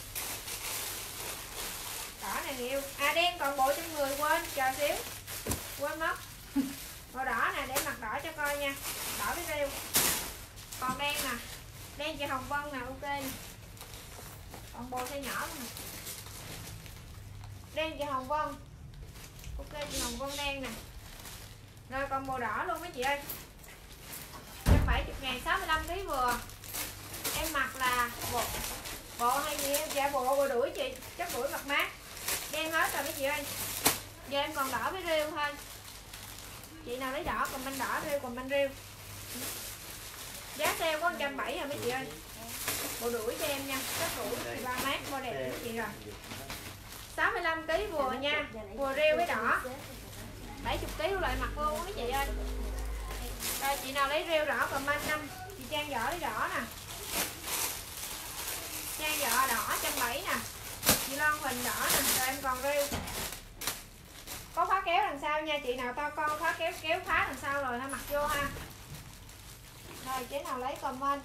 Đỏ này người yêu. À đen còn bộ trong người quên, chờ xíu. Quên mất. Màu đỏ nè, để mặt đỏ cho coi nha. Đỏ với rêu. Còn đen nè. Đen chị Hồng Vân nè, ok nè. Còn bồ size nhỏ nè. Đen chị Hồng Vân. Ok chị Hồng Vân đen nè. Rồi còn màu đỏ luôn mấy chị ơi. 170.000 65 kg vừa. Em mặc là bộ hay gì em? Dạ bộ đuổi chị, chắc đuổi mặt mát. Đen hết rồi mấy chị ơi. Giờ em còn đỏ với rêu thôi. Chị nào lấy đỏ comment đỏ, rêu comment rêu. Giá sale có 170 rồi mấy chị ơi. Bộ đuổi cho em nha, các đuổi thì ba mát bo đẹp mấy chị rồi. 65 kg vừa nha, vừa rêu với đỏ. 70 kg lại mặt luôn mấy chị ơi. Rồi chị nào lấy rêu đỏ comment 5. Chị Trang Võ lấy đỏ nè. Trang Võ đỏ 170 nè. Chị Loan Huỳnh đỏ nè, rồi em còn rêu. Có khóa kéo đằng sau nha, chị nào to con khóa kéo khóa đằng sau rồi ha, mặc vô ha. Rồi chế nào lấy comment.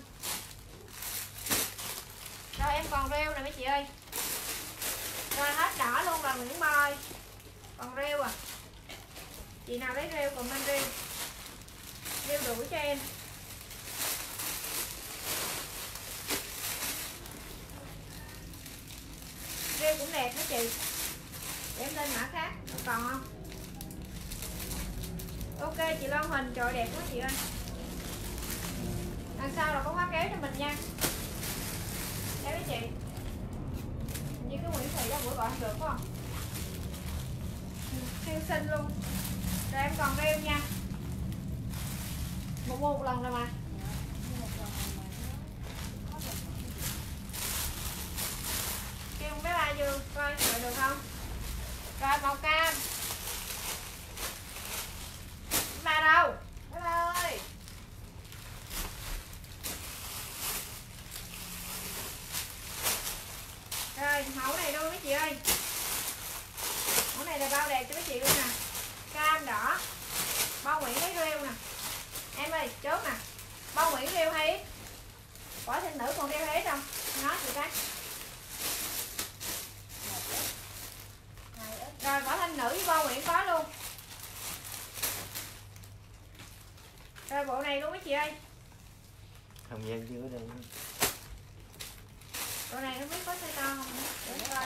Rồi em còn rêu nè mấy chị ơi. Rồi hết đỏ luôn rồi Nguyễn Bôi. Còn rêu à. Chị nào lấy rêu comment rêu. Rêu đuổi cho em. Rêu cũng đẹp đó chị. Để em lên mã khác. Còn không? Ok chị Loan Huỳnh, trời đẹp quá chị ơi. Đằng sau là có khóa kéo cho mình nha. Đây mấy chị. Như cái Nguyễn Thị đó bữa gọi không được phải không? Siêu xinh luôn. Rồi em còn rêu nha. Một lần rồi mà. Kêu bé ba vô coi rồi được không? Rồi màu cam. Ba đâu? Bé ba ơi. Rồi mẫu này luôn mấy chị ơi. Mẫu này là bao đẹp cho mấy chị luôn nè. Cam đỏ. Bao Nguyễn lấy rêu nè. Em ơi chốt nè. Bao Nguyễn rêu hay ít. Quả thanh nữ còn rêu hay ít không? Nói chị cái. Rồi quả thanh nữ với bao Nguyễn có luôn. Rồi bộ này luôn mấy chị ơi. Hồng Giang chưa đây. Bộ này không biết có size to không? Để coi.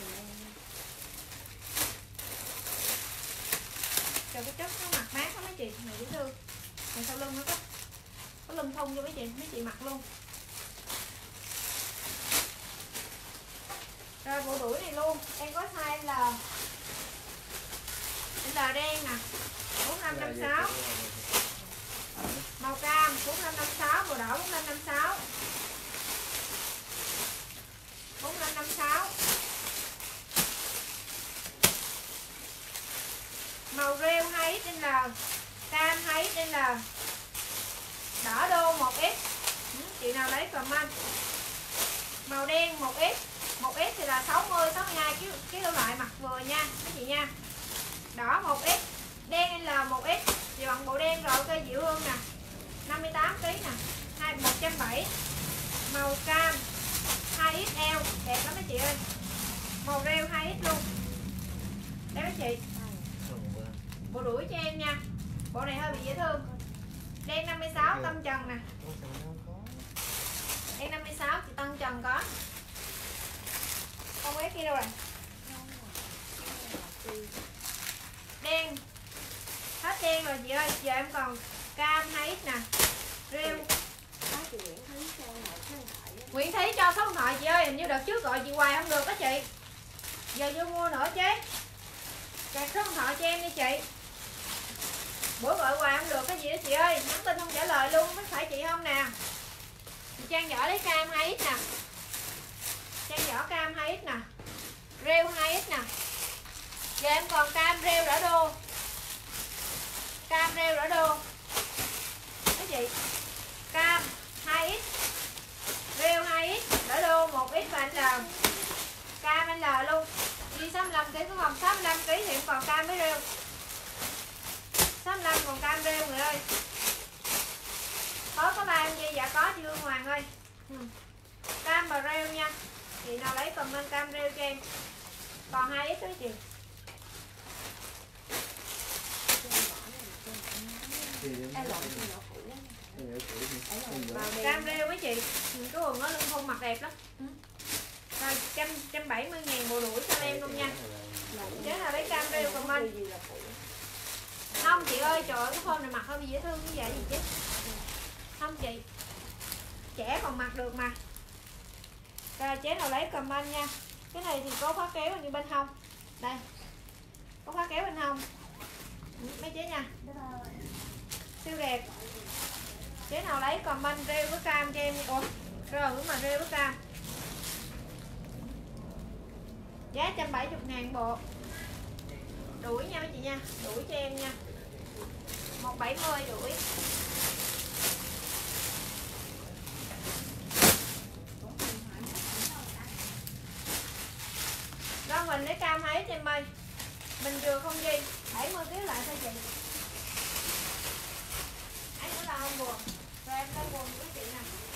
Trời cái chất nó mặc mát lắm mấy chị, này dễ thương. Này sau lưng nó có lưng thun cho mấy chị mặc luôn. Rồi bộ đuổi này luôn, em có size L. L đen nè, 4556. Màu cam 4556, màu đỏ 4556. 4556. Màu rêu 2XL, cam 2XL, đỏ đô 1X. Chị nào lấy comment. Màu đen 1X. 1X thì là 60 62 kg loại mặc vừa nha mấy chị nha. Đỏ 1X, đen L 1X thì bằng bộ đen rồi cây Diệu Hương nè. 58 kg nè, 170. Màu cam 2XL đẹp lắm mấy chị ơi. Màu rêu 2X luôn. Đây mấy chị. Bộ đuổi cho em nha. Bộ này hơi bị dễ thương. Đen 56 tâm trần nè. Đen 56 chị Tân Trần có. Không biết kia đâu rồi. Đen. Hết đen rồi chị ơi, giờ em còn cam 2X nè. Rêu. Nguyễn Thí cho số điện thoại chị ơi, hình như đợt trước gọi chị hoài không được đó chị. Giờ vô mua nữa chứ. Kẹt số điện thoại cho em đi chị. Bữa gọi hoài không được cái gì đó chị ơi, nhắn tin không trả lời luôn, có phải chị không nè. Chị Trang Võ lấy cam 2X nè. Trang Võ cam 2X nè. Rêu 2X nè. Giờ em còn cam rêu đỏ đô. Cam rêu đỏ đô. Mấy chị. Cam 2X. Rêu 2X, đỏ đô 1X và L. Cam L luôn. Đi 65 kg có không? 65 kg thì em còn cam với rêu. 65 còn cam rêu người ơi. Có ba em gì? Dạ có chị Hương Hoàng ơi. Cam và rêu nha. Chị nào lấy comment cam rêu cho em. Còn 2X đó chị. Cam rêu mấy chị. Cái quần nó lưng thun mặc đẹp lắm. Rồi 170.000 bộ đuổi cho em luôn nha. Chứ là lấy cam rêu comment. Không chị ơi, trời ơi cái phone này mặc hơi bị dễ thương như vậy gì chứ. Không chị. Trẻ còn mặc được mà. Rồi chế nào lấy comment nha. Cái này thì có khóa kéo như bên hông. Đây. Có khóa kéo bên hông. Mấy chế nha. Siêu đẹp. Chế nào lấy comment rêu với cam cho em. Ủa, rồi cũng mà rêu với cam. Giá 170.000 bộ. Đuổi nha mấy chị nha. Đuổi cho em nha. 170 đuổi. Đó mình lấy cam 2X em ơi. Mình vừa không gì 70 kg lại thôi chị. Ấy nữa là không buồn. Rồi em lên buồn với chị nè.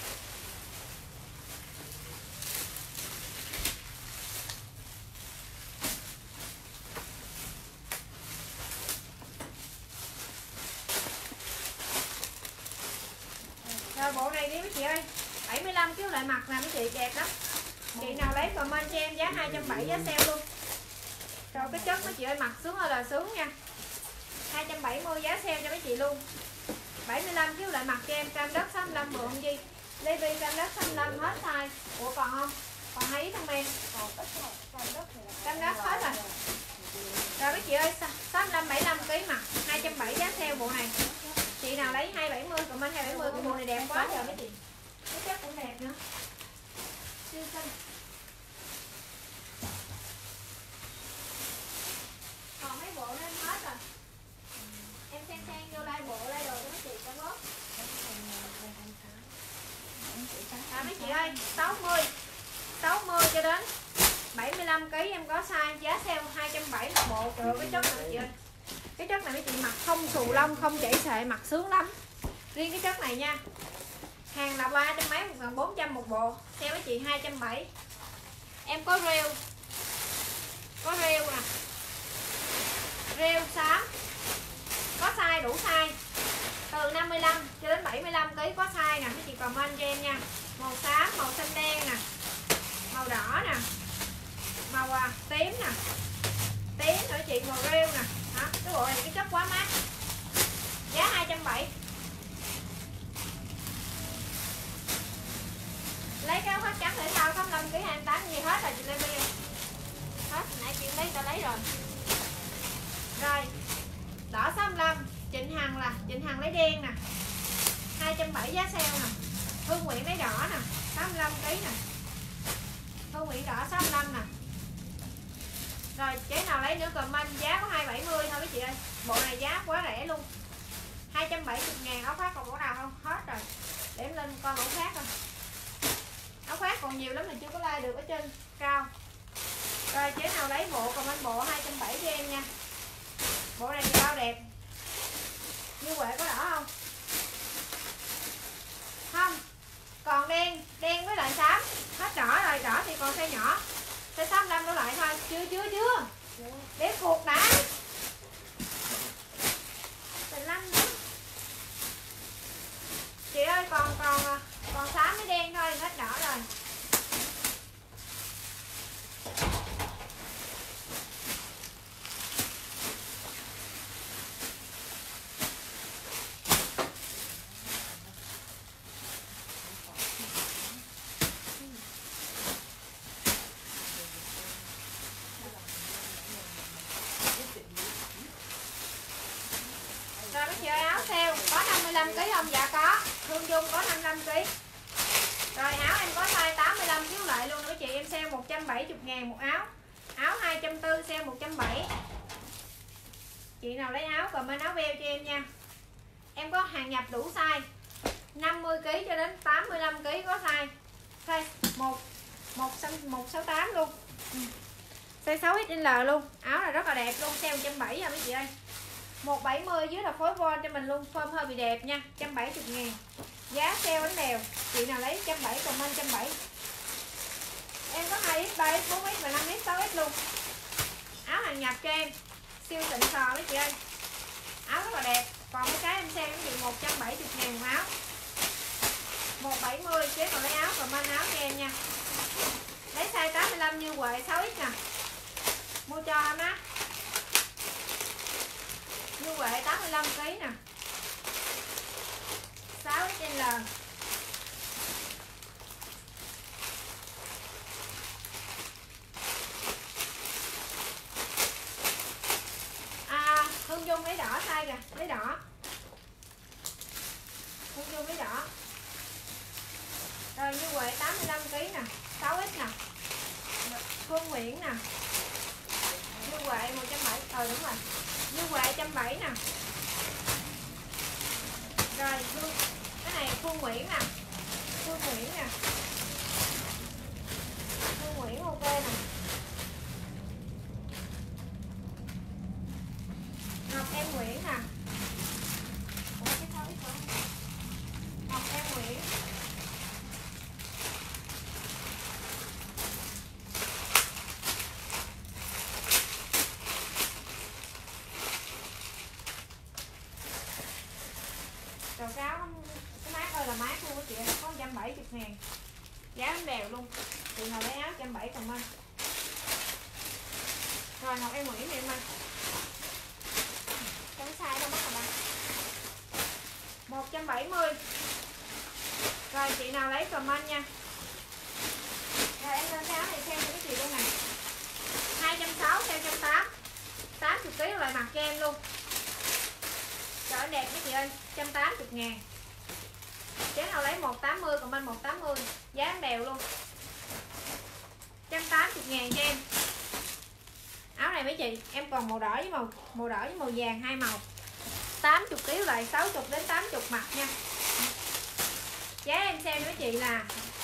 Rồi bộ này đi mấy chị ơi. 75 kg lại mặt nè mấy chị, đẹp lắm. Chị nào lấy comment cho em giá 270 giá sale luôn. Rồi cái chất mấy chị ơi, mặc xuống ơi là sướng nha. 270 giá sale cho mấy chị luôn. 75 kg lại mặt cho em, cam đất 65 bự không gì. Levi cam đất 65 hết size. Ủa còn không? Còn 2X không em? Cam đất hết rồi. Rồi mấy chị ơi, 65 75 kg mặt, 270 giá sale bộ này. Chị nào lấy 270 comment 270, cái bộ này đẹp quá giờ mấy chị. Cái chất cũng đẹp nữa. Siêu xinh. Còn mấy bộ nên hết rồi. Em sang vô like bộ like đồ cho mấy chị cho bớt. Mấy chị ơi, 60 cho đến 75 kg em có size giá sale 270 một bộ. Trời ơi cái chất này chị ơi. Cái chất này mấy chị mặc không xù lông, không chảy xệ, mặc sướng lắm. Riêng cái chất này nha. Hàng là 300 mấy, 1.400 một bộ. Theo mấy chị 270. Em có rêu. Có rêu nè. Rêu xám. Có size đủ size. Từ 55 cho đến 75 kg có size nè, mấy chị comment cho em nha. Màu xám, màu xanh đen nè. Màu đỏ nè. Màu tím nè. Tím nữa chị, màu rêu nè. Đó, cái bộ này cái chất quá mát. Giá 270. Lấy cái áo khoác trắng thể thao 65 kg 28 gì hết rồi chị Lê Bi. Hết, nãy chị lấy ta lấy rồi. Rồi. Đỏ 65, Trịnh Hằng lấy đen nè. 270 giá sale nè. Hương Nguyễn lấy đỏ nè, 65 kg nè. Hương Nguyễn đỏ 65 nè. Rồi chế nào lấy nữa comment giá có 270 thôi mấy chị ơi. Bộ này giá quá rẻ luôn. 270.000 áo khoác còn bộ nào không? Hết rồi. Để em lên coi mẫu khác thôi. Áo khoác còn nhiều lắm mà chưa có like được ở trên cao. Rồi chế nào lấy bộ comment bộ 270 cho em nha. Bộ này thì bao đẹp. Như Huệ có đỏ không? Không. Còn đen với lại xám. Hết đỏ rồi, đỏ thì còn size nhỏ. Size 65 đổ lại thôi. Chưa. Để cuộc đã. 15 nữa. Chị ơi còn xám với đen thôi, hết đỏ rồi. Rồi mấy chị ơi, áo sale có 55 kg không? Dạ có. Hương Dung có 55 kg. Rồi áo em có size 85 kg lại luôn mấy chị, em sale 170.000 một áo. Áo 240 sale 170. Chị nào lấy áo comment áo beo cho em nha. Em có hàng nhập đủ size 50 kg cho đến 85 kg có size. Size 168 luôn. Size 6XL luôn. Áo này rất là đẹp luôn, sale 170 rồi mấy chị ơi. 170 dưới là phối von cho mình luôn, form hơi bị đẹp nha, 170.000. Giá sale bánh bèo. Chị nào lấy 170 comment 170. Em có 2X, 3X, 4X và 5X, 6X luôn. Áo hàng nhập cho em. Siêu xịn sò mấy chị ơi. Áo rất là đẹp. Còn mấy cái em xem chị 170.000 một áo. 170 chế còn lấy áo comment áo cho em nha. Lấy size 85 như Huệ 6X nè. Mua cho má. Như Huệ 85 kg nè. 6XL. Hương Dung lấy đỏ size kìa, lấy đỏ. Hương Dung lấy đỏ. Rồi Như Huệ 85 kg nè, 6X nè. Phương Nguyễn nè. Như Huệ 170, đúng rồi. Như Huệ 170 nè. Rồi cái này Phương Nguyễn nè. Phương Nguyễn nè. Phương Nguyễn ok nè. Ngọc Em Nguyễn nè. Ủa cái sao biết không? Ngọc Em Nguyễn. Rồi cái mát ơi là mát luôn á chị, có 170.000. Giá bánh bèo luôn. Chị nào lấy áo 170 còn anh. Rồi Ngọc Em Nguyễn thì em ơi. Cái size đâu mất rồi bạn. 170. Rồi chị nào lấy comment nha. Rồi em lên cái áo này xem cho cái chị luôn nè. 260 theo 180. 80 kg lại mặc cho em luôn. Trời đẹp mấy chị ơi, 180.000. Chế nào lấy 180 comment 180. Giá em bèo luôn. 180.000 cho em. Áo này mấy chị, em còn màu đỏ với màu vàng, hai màu. 80 kg lại 60 đến 80 mặt nha. Giá em xem với chị là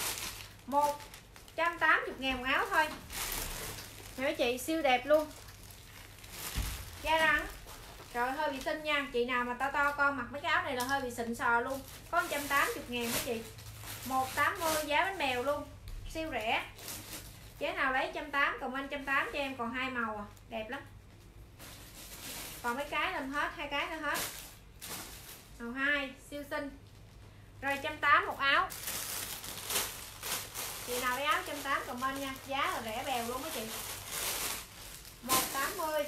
180.000 một áo thôi. Nè mấy chị, siêu đẹp luôn. Da rắn. Rồi hơi bị xinh nha. Chị nào mà to con mặc mấy cái áo này là hơi bị xịn sò luôn. Có 180.000 mấy chị. 180 giá bánh bèo luôn. Siêu rẻ. Chế nào lấy 180 comment 180 cho em, còn hai màu à, đẹp lắm. Còn mấy cái lên hết, hai cái nữa hết. Màu 2 siêu xinh. Rồi 180 một áo. Chị nào lấy áo 180 comment nha, giá là rẻ bèo luôn mấy chị. 180.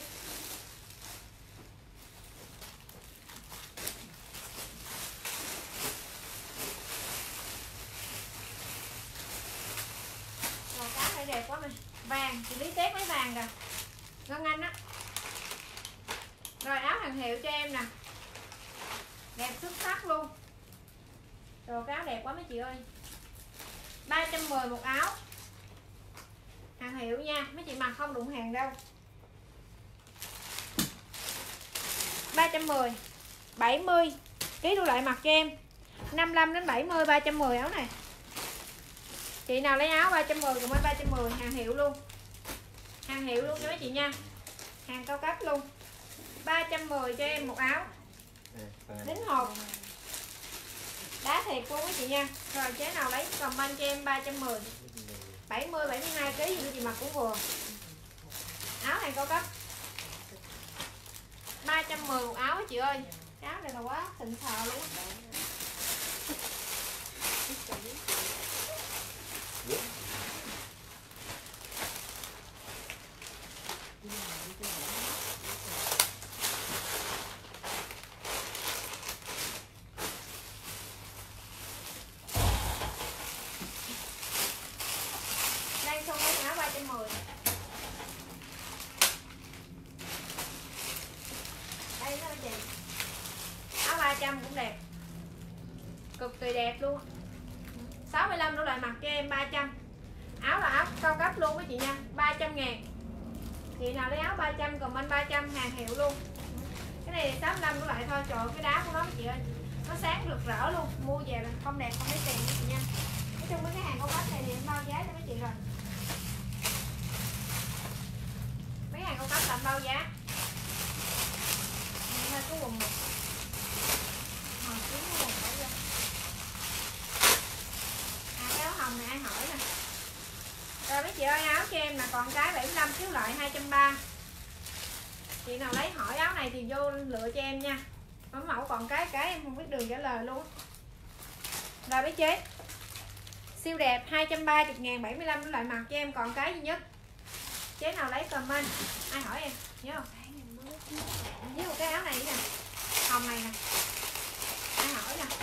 Rồi cái này đẹp quá này. Vàng, chị Lý test mấy vàng rồi. Ngân Anh á. Rồi áo hàng hiệu cho em nè. Đẹp xuất sắc luôn. Rồi cái áo đẹp quá mấy chị ơi. 310 một áo. Hàng hiệu nha, mấy chị mặc không đụng hàng đâu. 310 70 ký đu lại mặc cho em. 55 đến 70 310 áo này. Chị nào lấy áo 310 comment 310, hàng hiệu luôn. Hàng hiệu luôn cho mấy chị nha. Hàng cao cấp luôn. 310 cho em một áo. Đính hộp. Đá thiệt luôn mấy chị nha. Rồi chế nào lấy comment cho em 310. 70 72 kg gì chị mặc cũng vừa. Áo hàng cao cấp. 310 một áo chị ơi. Cái áo này là quá xịn sò luôn. Đang xong mấy áo 310. Đây đó chị. Áo 300 cũng đẹp. Cực kỳ đẹp luôn. 65 đổ lại mặc cho em 300. Áo là áo cao cấp luôn với chị nha, 300 ngàn. Chị nào lấy áo 300 comment 300, hàng hiệu luôn. Cái này 65 đổ lại thôi. Trời ơi, cái đá của nó chị ơi, nó sáng rực rỡ luôn. Mua về là không đẹp không lấy tiền với chị nha. Nói chung mấy cái hàng cao cấp này thì em bao giá cho mấy chị rồi. Mấy hàng cao cấp tầm bao giá. Thôi cái quần này màu tím quần bỏ vô. Cái áo hồng này ai hỏi nè. Rồi mấy chị ơi, áo cho em là còn cái 75 kg lại 230. Chị nào lấy hỏi áo này thì vô lựa cho em nha. Mẫu còn cái em không biết đường trả lời luôn. Rồi mấy chế. Siêu đẹp 230 ngàn, 75 lại mặc cho em còn cái duy nhất. Chế nào lấy comment. Ai hỏi em, nhớ không? Với một cái áo này nè. Hồng này nè. Ai hỏi nè.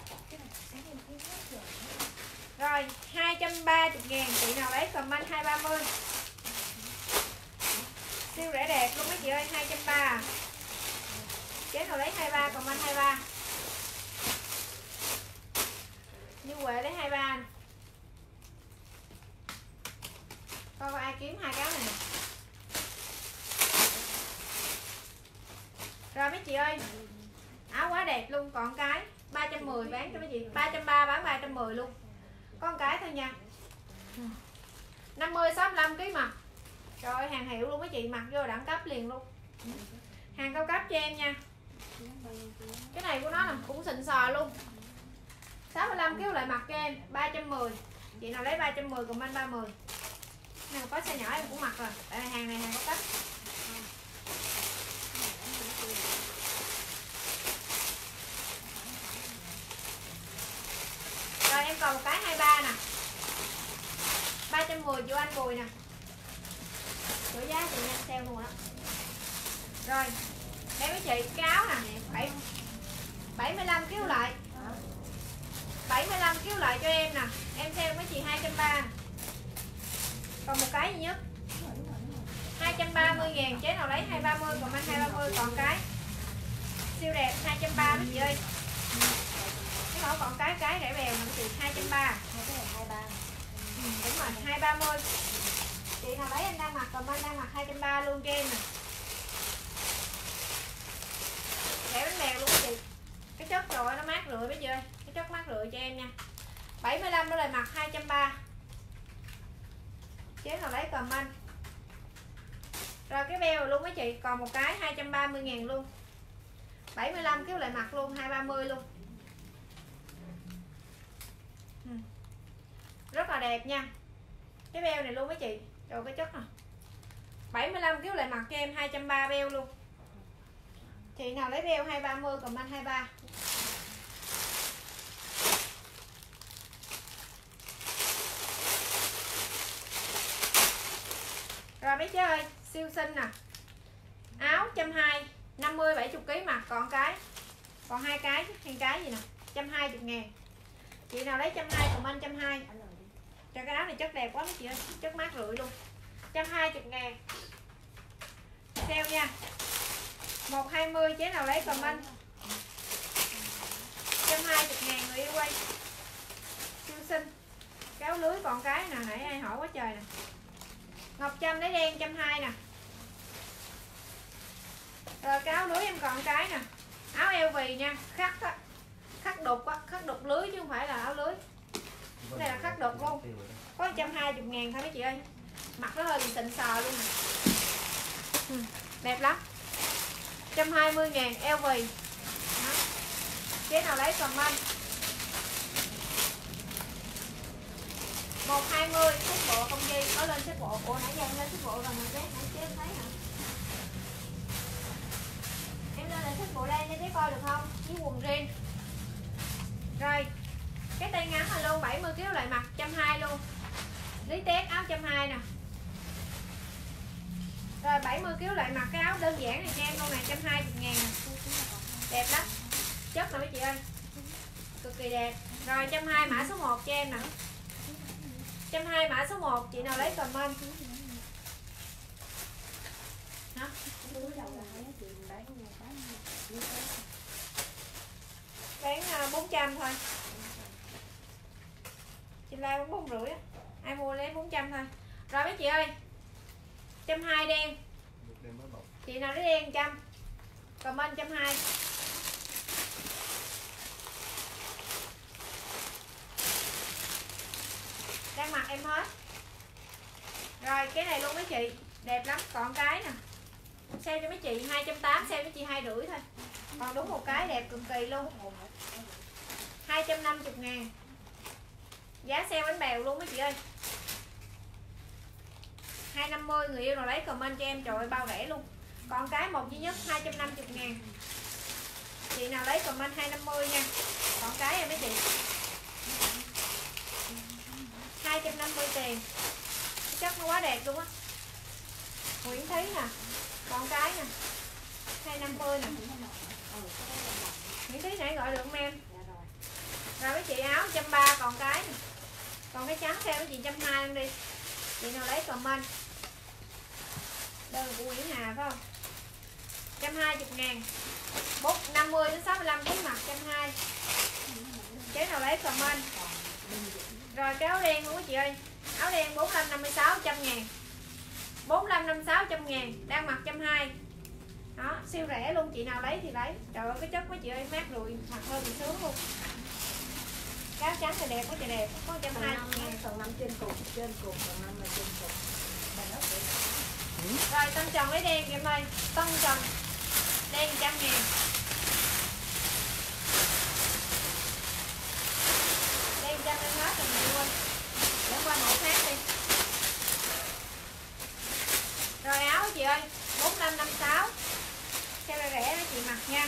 Rồi 230 ngàn, chị nào lấy comment 230. Siêu rẻ đẹp luôn mấy chị ơi, 230. Chế nào lấy 23 comment 23. Như Huệ lấy 23 nè. Coi có ai kiếm hai cái áo này nè. Rồi mấy chị ơi, áo quá đẹp luôn, còn cái 310 bán cho mấy chị, 330 bán 310 luôn. Con cái thôi nha. 50 65 kg mà. Trời ơi, hàng hiệu luôn mấy chị, mặc vô đẳng cấp liền luôn. Hàng cao cấp cho em nha. Cái này của nó là cũng xịn sò luôn. 65 kg lại mặc cho em 310. Chị nào lấy 310 comment 30. Này có size nhỏ em cũng mặc rồi. Tại hàng này hàng cao cấp. Rồi em còn một cái 23 nè. 310 cho anh Bùi nè. Sửa giá thì nhanh sale luôn đó. Rồi đây mấy chị, cái áo nè 75 kg lại. 75 kg lại cho em nè. Em sale mấy chị 230. Còn một cái duy nhất 230 ngàn. Chế nào lấy 230 còn anh 230 còn cái. Siêu đẹp 230 mấy chị ơi. Cái mẫu còn cái rẻ bèo nè chị, 230. Đúng rồi, 230. Chị nào lấy em đang mặc còn anh đang mặc 230 luôn cho em nè. Rẻ bánh bèo luôn chị. Cái chất rồi nó mát rượi mấy chị ơi. Cái chất mát rượi cho em nha. 75 nó lại mặc 230. Chế nào lấy comment. Rồi cái beo luôn mấy chị, còn một cái 230 ngàn luôn. 75 kg lại mặc luôn, 230 luôn. Rất là đẹp nha. Cái beo này luôn mấy chị. Rồi cái chất nè. 75 kg lại mặc cho em 230 beo luôn. Chị nào lấy beo 230 comment 23. Rồi mấy chế ơi, siêu xinh nè. Áo 120, 50 70 kg mặc còn cái. Còn hai cái gì nè, 120 ngàn. Chị nào lấy 120 comment 120. Cho cái áo này chất đẹp quá mấy chị ơi, chất mát rượi luôn. 120 ngàn. Sale nha. 120 chế nào lấy comment. 120 ngàn người yêu quay. Siêu xinh. Cái áo lưới còn cái nè, nãy ai hỏi quá trời nè. Ngọc Trâm lấy đen 120 nè. Rồi cái áo lưới em còn cái nè. Áo eo vì nha, khắc á. Khắc đục á, khắc đục lưới chứ không phải là áo lưới. Cái này là khắc đục luôn. Có 120.000 thôi mấy chị ơi. Mặt nó hơi bị xịn sò luôn. Đẹp lắm. 120.000 LV. Đó. Chế nào lấy comment. 120 xếp bộ công ty có lên xếp bộ. Ủa nãy giờ em lên xếp bộ rồi mà chế nãy chế thấy hả? Em lên là xếp bộ đây cho chế coi được không? Với quần riêng. Rồi. Cái tay ngắn là luôn 70 kg lại mặt 120 luôn. Lý test áo 120 nè. Rồi 70 kg lại mặt cái áo đơn giản này cho em luôn này 120.000 nè. Đẹp lắm. Chất nè mấy chị ơi. Cực kỳ đẹp. Rồi 120 mã số 1 cho em nè. 120 mã số 1 chị nào lấy comment. Hả? Bán 400 thôi. Chị lai 450 á. Ai mua lấy 400 thôi. Rồi mấy chị ơi. 120 đen. Chị nào lấy đen 100. Comment 120. Đang mặc em hết. Rồi cái này luôn mấy chị. Đẹp lắm. Còn cái nè. Sale cho mấy chị 280, sale mấy chị 250 thôi. Còn đúng một cái đẹp cực kỳ luôn. 250.000. Giá sale bánh bèo luôn mấy chị ơi. 250, người yêu nào lấy comment cho em, trời ơi bao rẻ luôn. Còn cái một duy nhất 250.000. Chị nào lấy comment 250 nha. Còn cái em mấy chị 250 tiền. Chất nó quá đẹp luôn á. Nguyễn Thí nè. Còn cái nè 250 nè. Nguyễn Thí nãy gọi được không em? Rồi mấy chị áo 130 còn cái nè. Còn cái trắng theo mấy chị 120 luôn đi. Chị nào lấy comment. Đơn của Nguyễn Hà phải không? 120.000. 50 đến 65 kg mặt 120. Chế nào lấy comment. Rồi cái áo đen luôn quý chị ơi. Áo đen 45 56 100.000. 45 56 100.000, đang mặc 120. Đó, siêu rẻ luôn, chị nào lấy thì lấy. Trời ơi cái chất mấy chị ơi mát rụi, mặc hơi bị sướng luôn. Cái áo trắng thì đẹp quá trời đẹp, có 120.000. Tầng 5 trên cùng, tầng 5 là trên cùng. Rồi Tân Trần lấy đen em ơi. Tân Trần đen 100.000. Đen 100 em hết rồi nhiều quên. Để qua mẫu khác đi. Rồi áo chị ơi 45 56. Theo ra rẻ đó chị mặc nha.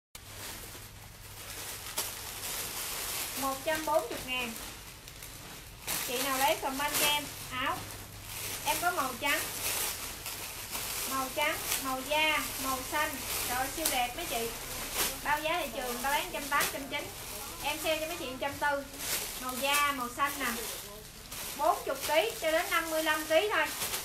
140.000. Chị nào lấy comment cho em áo. Em có màu trắng, màu da, màu xanh. Trời siêu đẹp mấy chị. Bao giá thị trường tao bán 180, 190. Em sale cho mấy chị 140. Màu da, màu xanh nè. 40 kg cho đến 55 kg thôi.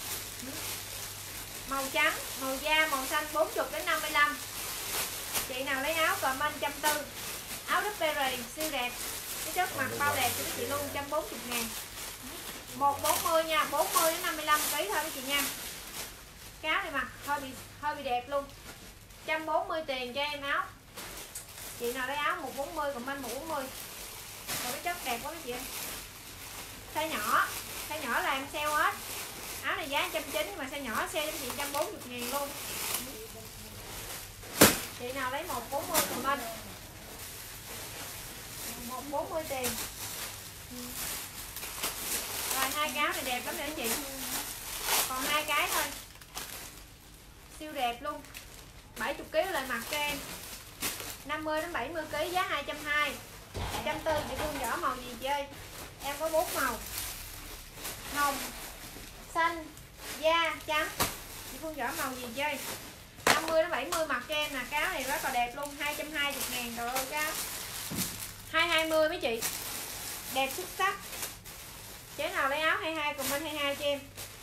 Màu trắng, màu da, màu xanh 40 đến 55. Chị nào lấy áo comment 140. Áo Perry siêu đẹp. Cái chất mặt bao đẹp cho các chị luôn 140.000. 140 nha, 40 đến 55 kg thôi các chị nha. Cái áo này mặc hơi bị đẹp luôn. 140 tiền cho em áo. Chị nào lấy áo 140 comment 140. Rồi cái chất đẹp quá các chị ơi. Size nhỏ là em sale hết. Áo này giá 190 mà size nhỏ sale cho chị 140.000 luôn. Chị nào lấy 140 comment. 140 tiền. Rồi hai cái áo này đẹp lắm nè chị. Còn hai cái thôi. Siêu đẹp luôn. 70 kg lại mặc cho em. 50 đến 70 kg giá 220. 140 chị Phương Võ màu gì chị ơi? Em có 4 màu. Hồng, xanh, da, trắng. Chị Phương Võ màu gì chị ơi? 50 đến 70 mặc cho em nè, cái áo này rất là đẹp luôn, 220.000 rồi ơi cá. 220 mấy chị. Đẹp xuất sắc. Chế nào lấy áo 22 comment 22 cho em.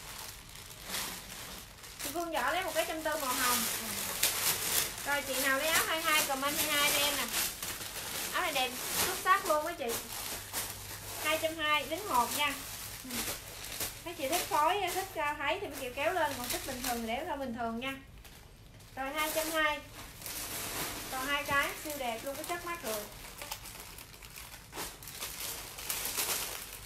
Chị Phương Võ lấy một cái 140 màu hồng. Rồi chị nào lấy áo 22 comment 22 cho em nè. Áo này đẹp xuất sắc luôn mấy chị. 220 đến 1 nha. Mấy chị thích phối, thích thấy thì mấy chị kéo lên, còn thích bình thường thì để ra bình thường nha. Rồi 220. Còn hai cái siêu đẹp luôn, cái chất mát rồi.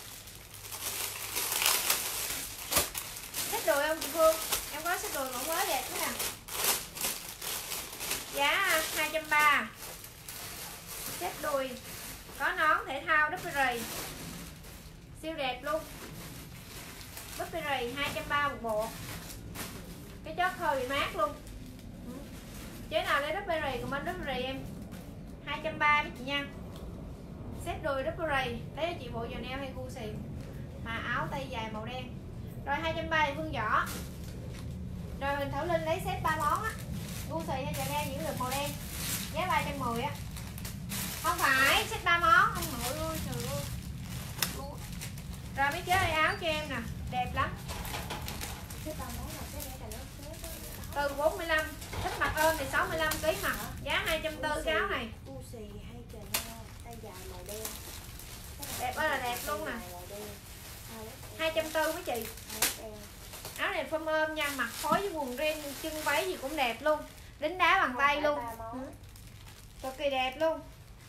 Xếp đùi có nón thể thao Burberry siêu đẹp luôn. Burberry 230 một bộ. Cái chót hơi bị mát luôn. Chế nào lấy Burberry comment Burberry em. 230 với chị nha. Xếp đùi Burberry, lấy cho chị bộ Chanel hay Gucci mà áo tay dài màu đen. Rồi 230 Phương Võ. Rồi mình Thảo Linh lấy set 3 món á. Gucci hay Chanel những được màu đen. Giá 310 á. Không phải, set 3 món, ông nội ơi trời ơi. Rồi mấy chế áo cho em nè, đẹp lắm. Từ 45, thích mặc ơn thì 65 kg mặc, giá 240 cái áo này. Đẹp ơi là đẹp luôn nè. 240 với chị. Áo này form ôm nha, mặc phối với quần ren, chân váy gì cũng đẹp luôn. Đính đá bằng tay luôn. Cực kỳ đẹp luôn.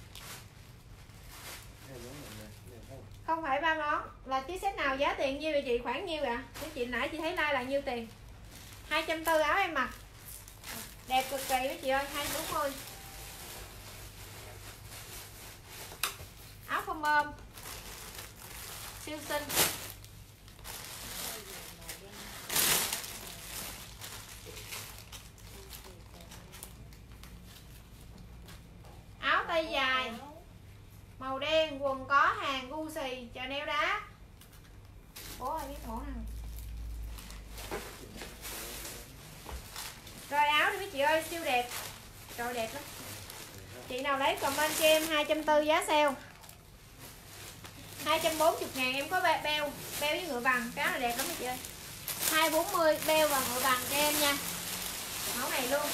Không phải 3 món, là chiếc set nào giá tiền nhiêu vậy chị, khoảng nhiêu ạ? Cái chị nãy chị thấy like là nhiêu tiền? 240 áo em mặc. Đẹp cực kỳ với chị ơi, 240. Áo form ôm siêu xinh. Áo tay dài màu đen, quần có hàng Gucci, Chanel đá. Bố ai biết mẫu nào. Rồi áo đi mấy chị ơi, siêu đẹp. Trời đẹp lắm. Chị nào lấy comment cho em 240 giá sale. 240 ngàn em có beo với ngựa vàng, cái áo này đẹp lắm mấy chị ơi. 240 beo và ngựa vàng cho em nha. Mẫu này luôn.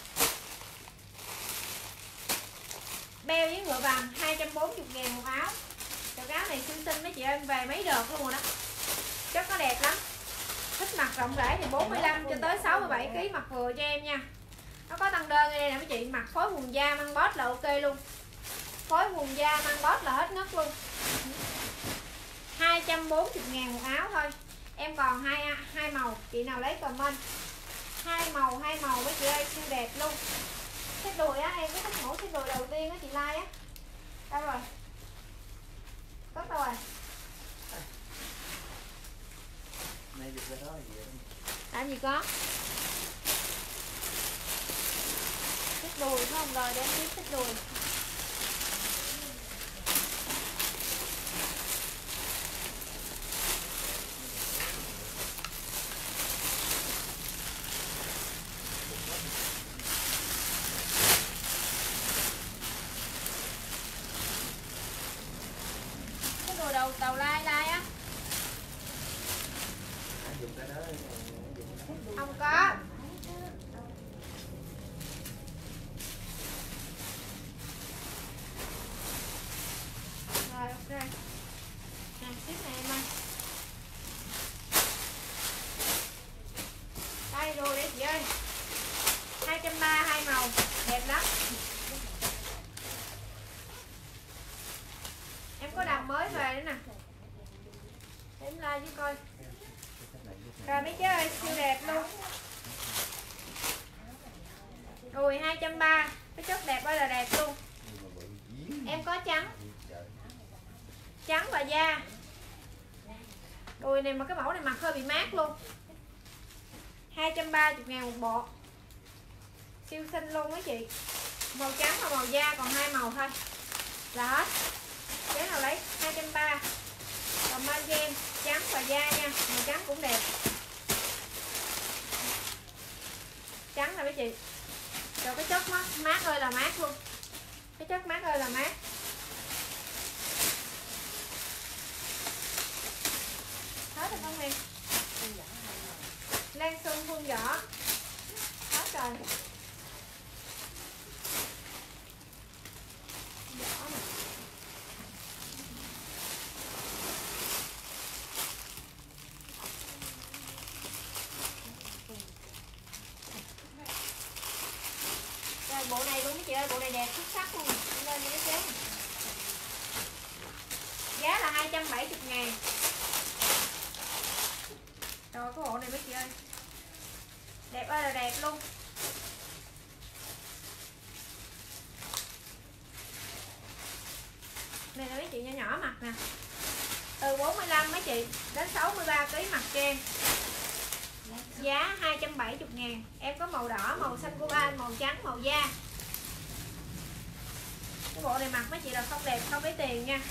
Beo với ngựa vàng 240 ngàn một áo. Cái áo này xinh xinh mấy chị ơi, về mấy đợt luôn rồi đó. Chất nó đẹp lắm. Thích mặc rộng rãi thì 45 cho tới 67 kg mặc vừa cho em nha. Nó có tăng đơn ở đây nè mấy chị, mặc phối quần da mang bót là ok luôn. Phối quần da mang bót là hết ngất luôn. 240 ngàn một áo thôi. Em còn hai màu, chị nào lấy comment. Hai màu mấy chị ơi, siêu đẹp luôn. Cái đùi á, em có thích mẫu cái đùi đầu tiên á chị like á. Đâu rồi? Cất đâu rồi? Này được ra đó gì vậy? Làm gì có? Thích đùi phải không? Rồi để em biết thích đùi. Cái đùi đầu lai á. Không có. Rồi ok. Nè, tiếp này em ơi. Đây rồi để chị ơi. 230 hai màu, đẹp lắm. Em có đầm mới về nữa nè. Để em like với coi. Rồi mấy chế ơi, siêu đẹp luôn. Đùi 230, cái chất đẹp ơi là đẹp luôn. Em có trắng và da. Đùi này mà cái mẫu này mặc hơi bị mát luôn. 230 ngàn một bộ. Siêu xinh luôn mấy chị. Màu trắng và màu da, còn hai màu thôi là hết. Chế nào lấy 230. Còn mang cho em trắng và da nha. Màu trắng cũng đẹp. Trắng nè mấy chị. Rồi cái chất mát ơi là mát luôn. Cái chất mát ơi là mát. Hết rồi không em? Lan Xuân Phương Võ. Hết rồi. Rồi bộ này luôn mấy chị ơi, bộ này đẹp xuất sắc luôn. Lên cho cái chế. Giá là 270 ngàn. Rồi cái bộ này mấy chị ơi, đẹp ơi là đẹp luôn. Này là mấy chị nhỏ nhỏ mặc nè. Từ 45 mấy chị đến 63 kg mặc cho em. Giá 270.000. Em có màu đỏ, màu xanh coban, màu trắng, màu da. Cái bộ này mặc mấy chị là không đẹp, không lấy tiền nha.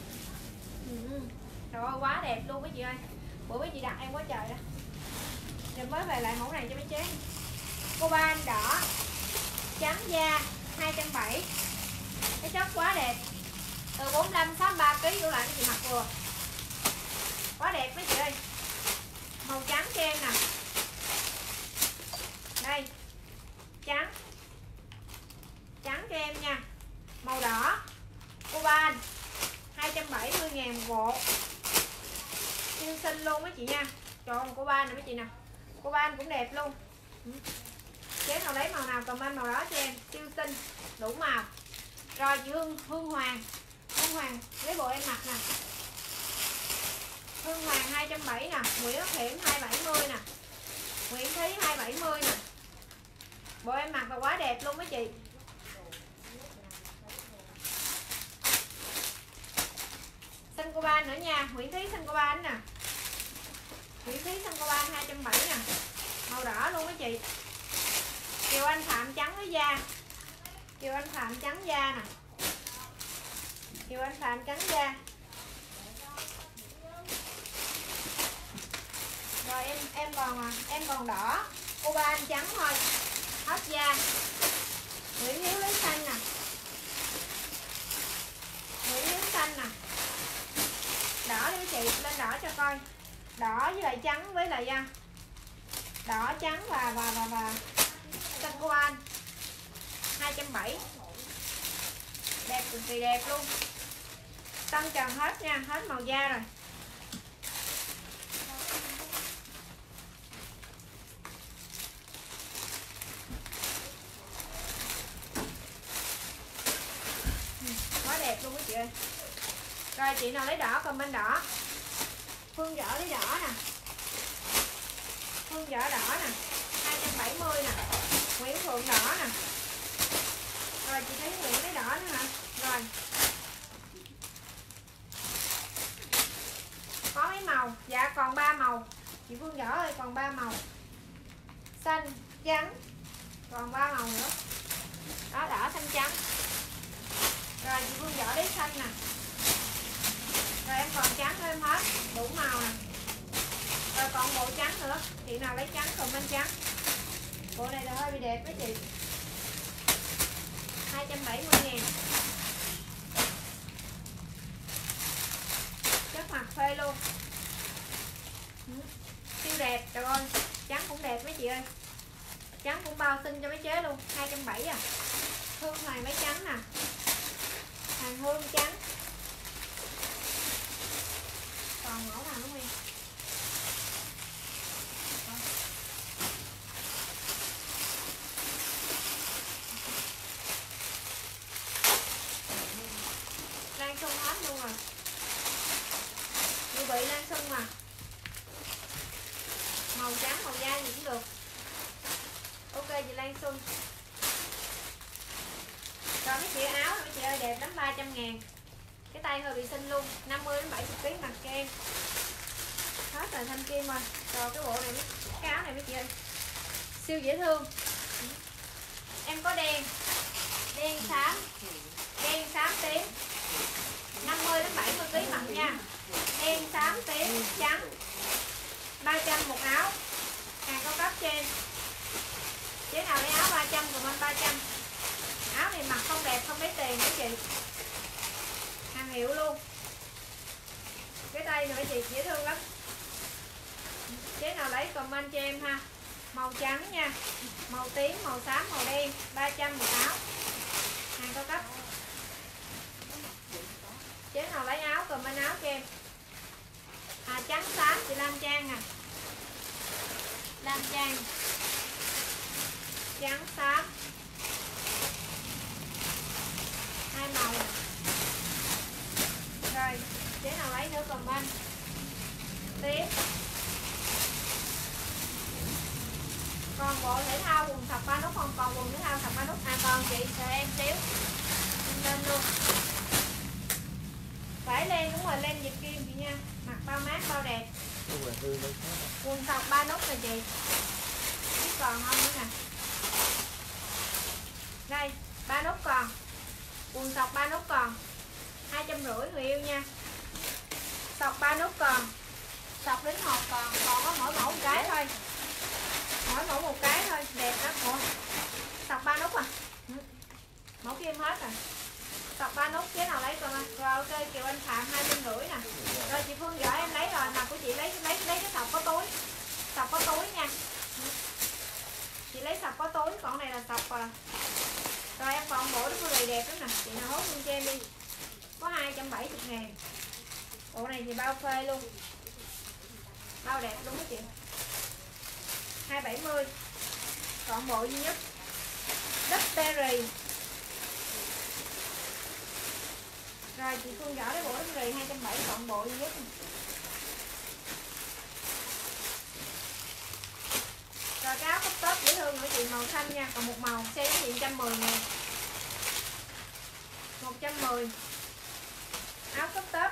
Trời ơi quá đẹp luôn mấy chị ơi. Bữa mấy chị đặt em quá trời đó. Giờ mới về lại mẫu này cho mấy chế. Coban đỏ, trắng da 270. Cái chất quá đẹp. Từ 45 63 kg đổ lại mấy chị mặc vừa. Quá đẹp mấy chị ơi. Màu trắng cho em nè. Đây. Trắng. Trắng cho em nha. Màu đỏ. Coban 270.000 một bộ. Siêu xinh luôn mấy chị nha. Trời ơi Coban này mấy chị nè. Coban cũng đẹp luôn. Chế nào lấy màu nào comment màu đó cho em. Siêu xinh, đủ màu. Rồi chị Hương Hoàng. Hương Hoàng lấy bộ em mặc nè. Hương Hoàng 270 nè. Nguyễn Ất Hiểm 270 nè. Nguyễn Thí 270 nè. Bộ em mặc là quá đẹp luôn mấy chị. Xanh coban nữa nha. Nguyễn Thí xanh coban nè. Nguyễn Thí xanh coban 270 nè. Màu đỏ luôn mấy chị. Kiều Anh Phạm trắng với da. Kiều Anh Phạm trắng da nè. Kiều Anh Phạm trắng da. Rồi em còn đỏ. Coban trắng thôi. Hết da. Nguyễn Hiếu lấy xanh nè. Nguyễn Hiếu xanh nè. Đỏ đi mấy chị, lên đỏ cho coi. Đỏ với lại trắng với lại da. Đỏ trắng và xanh coban 270. Đẹp cực kỳ đẹp luôn. Tân trần hết nha, hết màu da rồi. Quá đẹp luôn quý chị ơi. Rồi chị nào lấy đỏ comment đỏ. Phương Võ lấy đỏ nè. Phương Võ đỏ nè 270 nè. Nguyễn Phượng đỏ nè. Rồi chị thấy Nguyễn lấy đỏ nữa hả? Rồi có mấy màu? Dạ còn 3 màu. Chị Phương Võ ơi còn 3 màu. Xanh, trắng. Còn 3 màu nữa. Đó đỏ xanh trắng. Rồi chị Phương Võ lấy xanh nè. Rồi em còn trắng nữa em hết. Đủ màu nè. Rồi còn bộ trắng nữa. Chị nào lấy trắng comment trắng. Bộ này là hơi bị đẹp với chị. 270.000. Chất mặt phê luôn. Siêu đẹp. Trời ơi trắng cũng đẹp mấy chị ơi. Trắng cũng bao xinh cho mấy chế luôn. 270 à. Hương Hoàng mấy trắng nè. Hàng Hương trắng. Còn mẫu nào nữa Nguyên? Lan Xuân hết luôn rồi. Như bị Lan Xuân mà. Màu trắng, màu da gì cũng được. Ok chị Lan Xuân. Rồi mấy chị áo mấy chị ơi đẹp lắm 300.000. Cái tay hơi bị xinh luôn. 50 đến 70 kg mặc cho em. Hết rồi thanh kim rồi. Rồi cái bộ này cái áo này mấy chị ơi siêu dễ thương. Em có đen, đen xám tím 50 đến 70 kg mặc nha. Đen xám tím trắng 300 một áo. Hàng cao cấp cho em. Chế nào lấy áo 300 comment 300. Áo này mặc không đẹp không lấy tiền mấy chị. Hàng hiệu luôn. Cái tay này mấy chị dễ thương lắm. Chế nào lấy comment cho em ha. Màu trắng nha. Màu tím, màu xám, màu đen 300 một áo. Hàng cao cấp. Chế nào lấy áo comment áo cho em. Trắng xám chị Lam Trang nè. Lam Trang. Trắng xám. Hai màu nè. Rồi chế nào lấy nữa comment. Tiếp. Còn bộ thể thao quần thập ba nút không? Còn quần thể thao thập ba nút. Còn chị chờ em xíu. Lên luôn. bao mát bao đẹp. Quần hư đâu có. Quần sọc 3 nút nè chị. Biết còn không nữa nè. Đây 3 nút còn. Quần sọc 3 nút còn 250 người yêu nha. Sọc 3 nút còn. Sọc đến hộp còn có mỗi mẫu một cái thôi. Mỗi mẫu một cái thôi, đẹp lắm. Ủa, sọc 3 nút à? Mẫu kia em hết rồi. Sọc 3 nút chế nào lấy còn anh. Rồi ok Kiều Anh Phạm 250 nè. Rồi chị Phương giỏi em lấy rồi, mà của chị lấy cái sọc có túi. Sọc có túi nha. Chị lấy sọc có túi, còn này là sọc à. Rồi em còn bộ đó cô đẹp lắm nè, chị nào hốt luôn cho em đi. Có 270.000. Bộ này thì bao phê luôn. Bao đẹp luôn đó chị. 270. Còn bộ duy nhất đất berry. Rồi chị Phương giỏi cái bộ đất berry 270 còn bộ duy nhất. Rồi cái áo cúc tớp dễ thương của chị màu xanh nha, còn một màu xe với chị 110.000. 110. Áo cúc tớp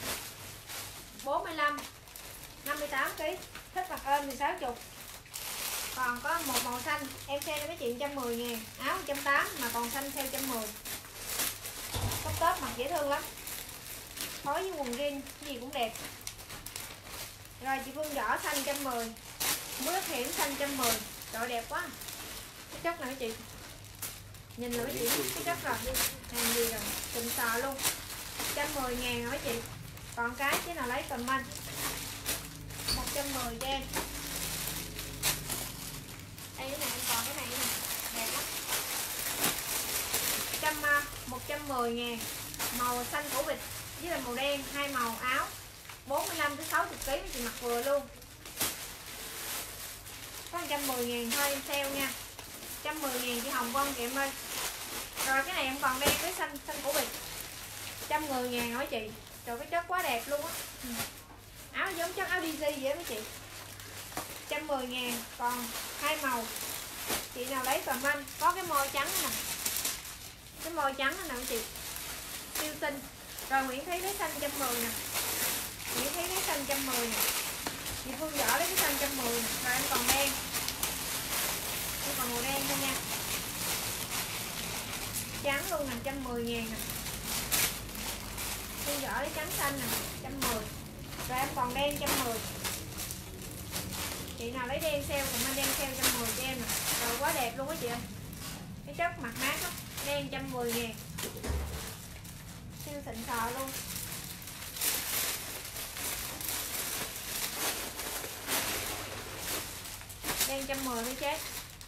45 58 kg, thích mặc ôm thì 60. Còn có một màu xanh, em xe với chị 110.000, áo 180 mà còn xanh theo 110. Cúc tớp mặc dễ thương lắm. Phối với quần jean gì cũng đẹp. Rồi chị Phương giỏ xanh 110. Mưa hiểm xanh 110. Trời đẹp quá. Cái chất này chị. Nhìn rồi chị, cái chất rồi. Hàng gì rồi, tình sò luôn. 110.000 rồi chị. Còn cái chứ nào lấy comment. 110 cho em. Đây cái này em còn cái này nè, đẹp lắm. 110.000. Màu xanh củ vịt với là màu đen, hai màu áo. 45 tới 60 kg chị mặc vừa luôn. Có 110.000 thôi em sale nha. 110.000 chị Hồng Vân kìa em ơi. Rồi cái này em còn đen với xanh củ vịt. 110.000 hỏi chị. Trời cái chất quá đẹp luôn á. Áo giống chất áo DG vậy đó chị. 110.000 còn hai màu. Chị nào lấy comment. Có cái môi trắng nè. Cái môi trắng nè chị. Siêu xinh. Rồi Nguyễn Thúy lấy xanh 110 nè. Nguyễn Thúy lấy xanh 110 nè. Chị Phương giỏ lấy cái xanh 110 nè. Rồi em còn đen. Em còn màu đen thôi nha. Trắng luôn nè 110.000 nè. Phương giỏ lấy trắng xanh nè 110. Rồi em còn đen 110. Chị nào lấy đen sale còn mang đen sale 110 cho em nè. Rồi quá đẹp luôn á chị ơi. Cái chất mặt mát đó. Đen 110.000. Siêu xịn sò luôn. Đen 110 mới chết.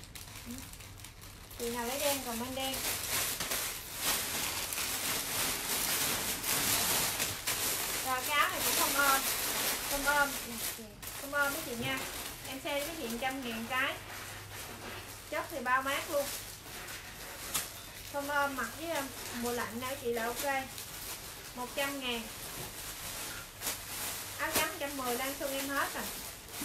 Chị nào lấy đen còn mang đen. Rồi cái áo này cũng không ôm. Không ôm. Không ôm với chị nha. Em xe với chị 100.000 cái. Chất thì bao mát luôn. Không ôm mặc với mùa lạnh này chị là ok. 100.000. Áo trắng 110 Lan Xuân em hết rồi.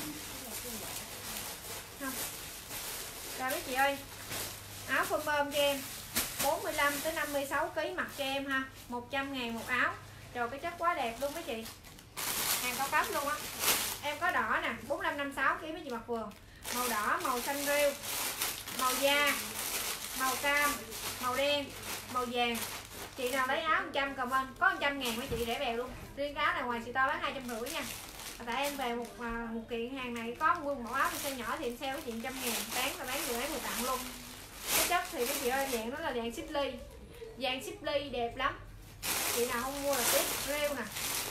Không. Rồi mấy chị ơi. Áo phơm ôm cho em 45 tới 56 kg mặc cho em ha. 100.000 một áo. Rồi cái chất quá đẹp luôn mấy chị. Hàng cao cấp luôn á. Em có đỏ nè, 45 56 kg mấy chị mặc vừa. Màu đỏ, màu xanh rêu, màu da, màu cam, màu đen, màu vàng. Chị nào lấy áo 100 comment, có 100.000 mấy chị rẻ bèo luôn. Riêng cái áo này ngoài chị to bán 250 nha. Tại em về một kiện hàng này có nguyên mẫu áo size nhỏ thì em sale với chị 100.000, bán là bán vừa lấy vừa tặng luôn. Cái chất thì mấy chị ơi, dạng nó là dạng xích ly. Dạng xích ly đẹp lắm. Chị nào không mua là tiếp rêu nè.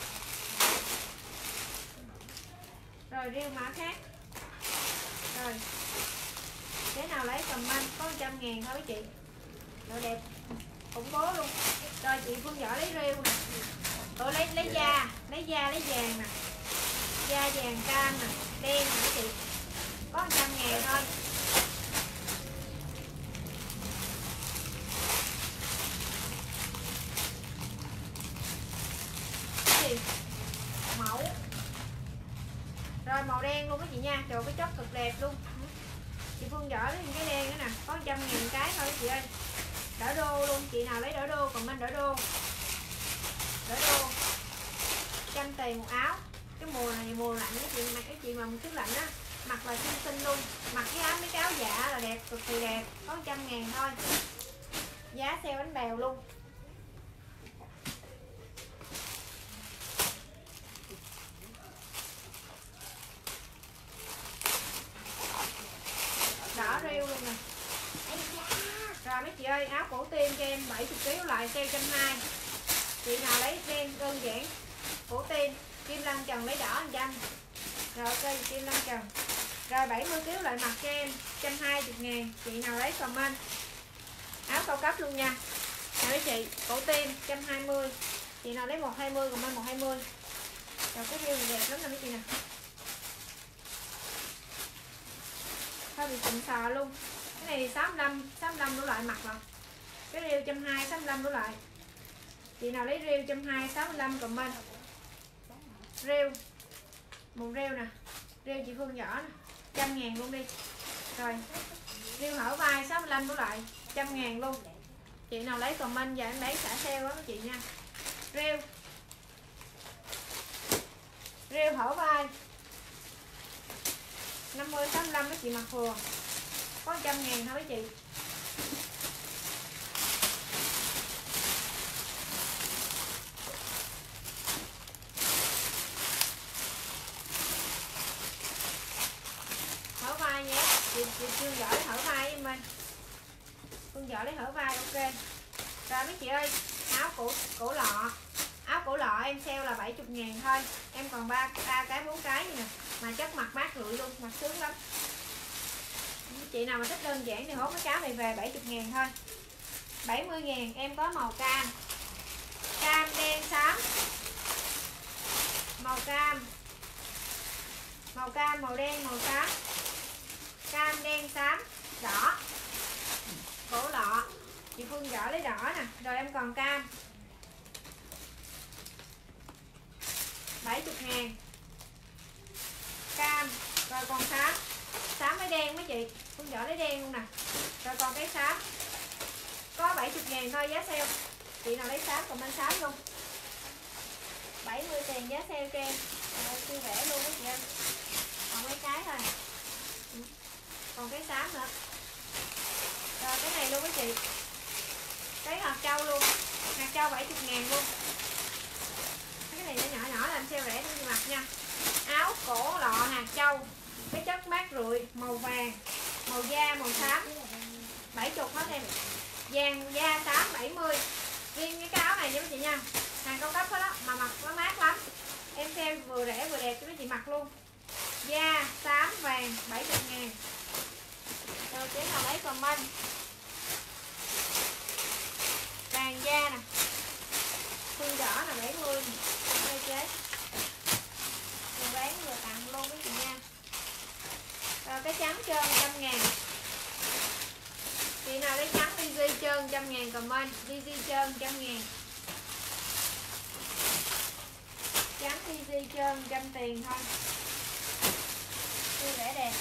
Rồi rêu mã khác. Rồi cái nào lấy comment có 100.000 thôi chị. Rồi đẹp khủng bố luôn. Rồi chị Phương giỏi lấy rêu nè. Rồi lấy da, lấy vàng nè. Da vàng cam nè, đen nè chị. Có 100.000 thôi. Cái gì? Mẫu. Rồi màu đen luôn đó chị nha. Trời cái chất cực đẹp luôn. Chị Phương giỏi lấy cái đen nữa nè. Có 100.000 cái thôi chị ơi. Đỡ đô luôn. Chị nào lấy đỡ đô còn mình đỡ đô. Đỡ đô 100 tiền một áo. Cái mùa này mùa lạnh cái chị mặc cái chị mà một chút lạnh á, mặc là xinh xinh luôn, mặc cái áo mấy cái áo dạ là đẹp, cực kỳ đẹp, có 100.000 thôi, giá sale bánh bèo luôn. Đỏ rêu luôn nè. Rồi mấy chị ơi, áo cổ tim cho em 70kg loại sale 120. Chị nào lấy đen đơn giản cổ tim, kim lăng trần lấy đỏ 100. Rồi ok, kim lăng trần. Rồi 70kg loại mặt cho em 120.000. Chị nào lấy comment. Áo cao cấp luôn nha. Nè mấy chị, cổ tim 120. Chị nào lấy 120 comment 120. Rồi cái rêu này đẹp lắm nè mấy chị nè. Hơi bị xịn sò luôn. Cái này 65 đủ loại mặt rồi. Cái rêu 120, 65 đủ loại. Chị nào lấy rêu 120, 65 comment. Rêu. Một rêu nè. Rêu chị Phương Võ nè. 100.000 luôn đi. Rồi. Rêu hở vai 65 đủ loại. 100.000 luôn. Chị nào lấy comment và em lấy xả sale đó chị nha. Rêu. Rêu hở vai 50, 65 mấy chị mặc vừa. Có 100.000 thôi mấy chị. Hở vai nhé. Chị Phương Võ lấy hở vai em ơi. Phương Võ lấy hở vai ok. Rồi mấy chị ơi, áo cổ lọ. Áo cổ lọ em sale là 70.000 thôi. Em còn 3 cái 4 cái như nè. Mà chất mặt mát rượi luôn, mặt sướng lắm. Chị nào mà thích đơn giản thì hốt cái áo này về 70.000 thôi. 70.000 em có màu cam. Cam đen xám. Màu cam. Màu cam, màu đen, màu xám. Cam đen xám, đỏ. Cổ lọ. Chị Phương Võ lấy đỏ nè. Rồi em còn cam 70.000. Cam. Rồi còn xám. Xám với đen mấy chị. Phương Võ lấy đen luôn nè. Rồi còn cái xám. Có 70.000 thôi giá sale. Chị nào lấy xám còn bên xám luôn. 70 tiền giá sale cho em. Rồi siêu rẻ luôn mấy chị em. Còn mấy cái thôi. Còn cái xám nữa. Rồi cái này luôn mấy chị. Cái hạt châu luôn. Hạt châu 70.000 luôn. Cái này nó nhỏ nhỏ làm sale rẻ đi mặc nha. Áo cổ lọ hạt châu. Cái chất mát rượi màu vàng, màu da, màu xám. 70 hết em. Vàng da xám 70. Riêng cái áo này cho mấy chị nha. Hàng cao cấp hết đó mà mặc nó mát lắm. Em xem vừa rẻ vừa đẹp cho mấy chị mặc luôn. Da xám vàng 70.000. Rồi chế nào lấy comment. Vàng da nè. Phương Võ là 70. Đây chế. Vừa bán vừa tặng luôn mấy chị nha. Rồi cái trắng trơn 100.000. Chị nào lấy trắng DG trơn 100.000 comment. DG trơn 100.000. Trắng DG trơn 100 tiền thôi. Siêu rẻ đẹp.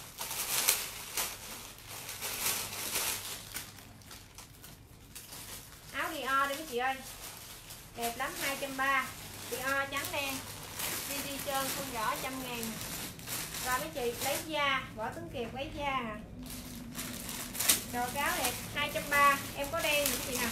Áo Dior đi mấy chị ơi. Đẹp lắm 230. Dior trắng đen. DG trơn Phương Võ 100.000. Rồi mấy chị lấy da, Võ Tuấn Kiệt lấy da à. Rồi cái áo đẹp 230. Em có đen nữa chị nào.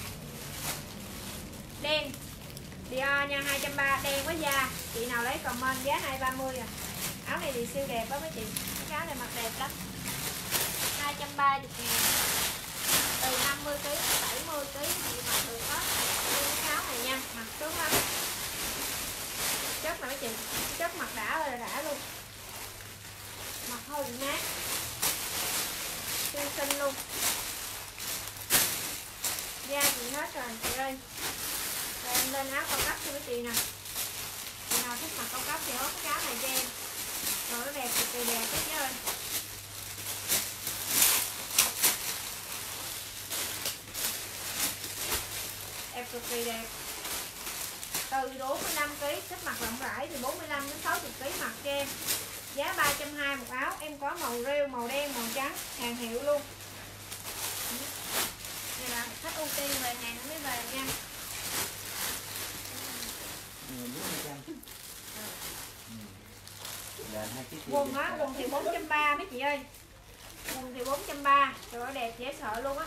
Đen Dior nha 230 đen với da. Chị nào lấy comment giá 230 à. Áo này thì siêu đẹp đó mấy chị. Cái áo này mặc đẹp lắm. 230.000. Từ 50kg đến 70kg chị mặc được hết. Cái áo này nha, mặc sướng lắm. Chất này mấy chị, chất mặc đã ơi là đã luôn. Mặc hơi bị mát. Xinh xinh luôn. Da chị hết rồi chị ơi. Rồi em lên áo cao cấp cho mấy chị nè. Chị nào thích mặc cao cấp thì hốt cái áo này cho em. Rồi nó đẹp cực kỳ đẹp hết chứ ơi. Đẹp cực kỳ đẹp. Từ 45kg thích mặc rộng rãi thì 45 đến 60kg mặc cho em. Giá 320 một áo. Em có màu rêu, màu đen, màu trắng. Hàng hiệu luôn. Này là khách ưu tiên về hàng mới về nha. Quần á, quần thì 430 mấy chị ơi. Quần thì 430. Trời ơi đẹp dễ sợ luôn á.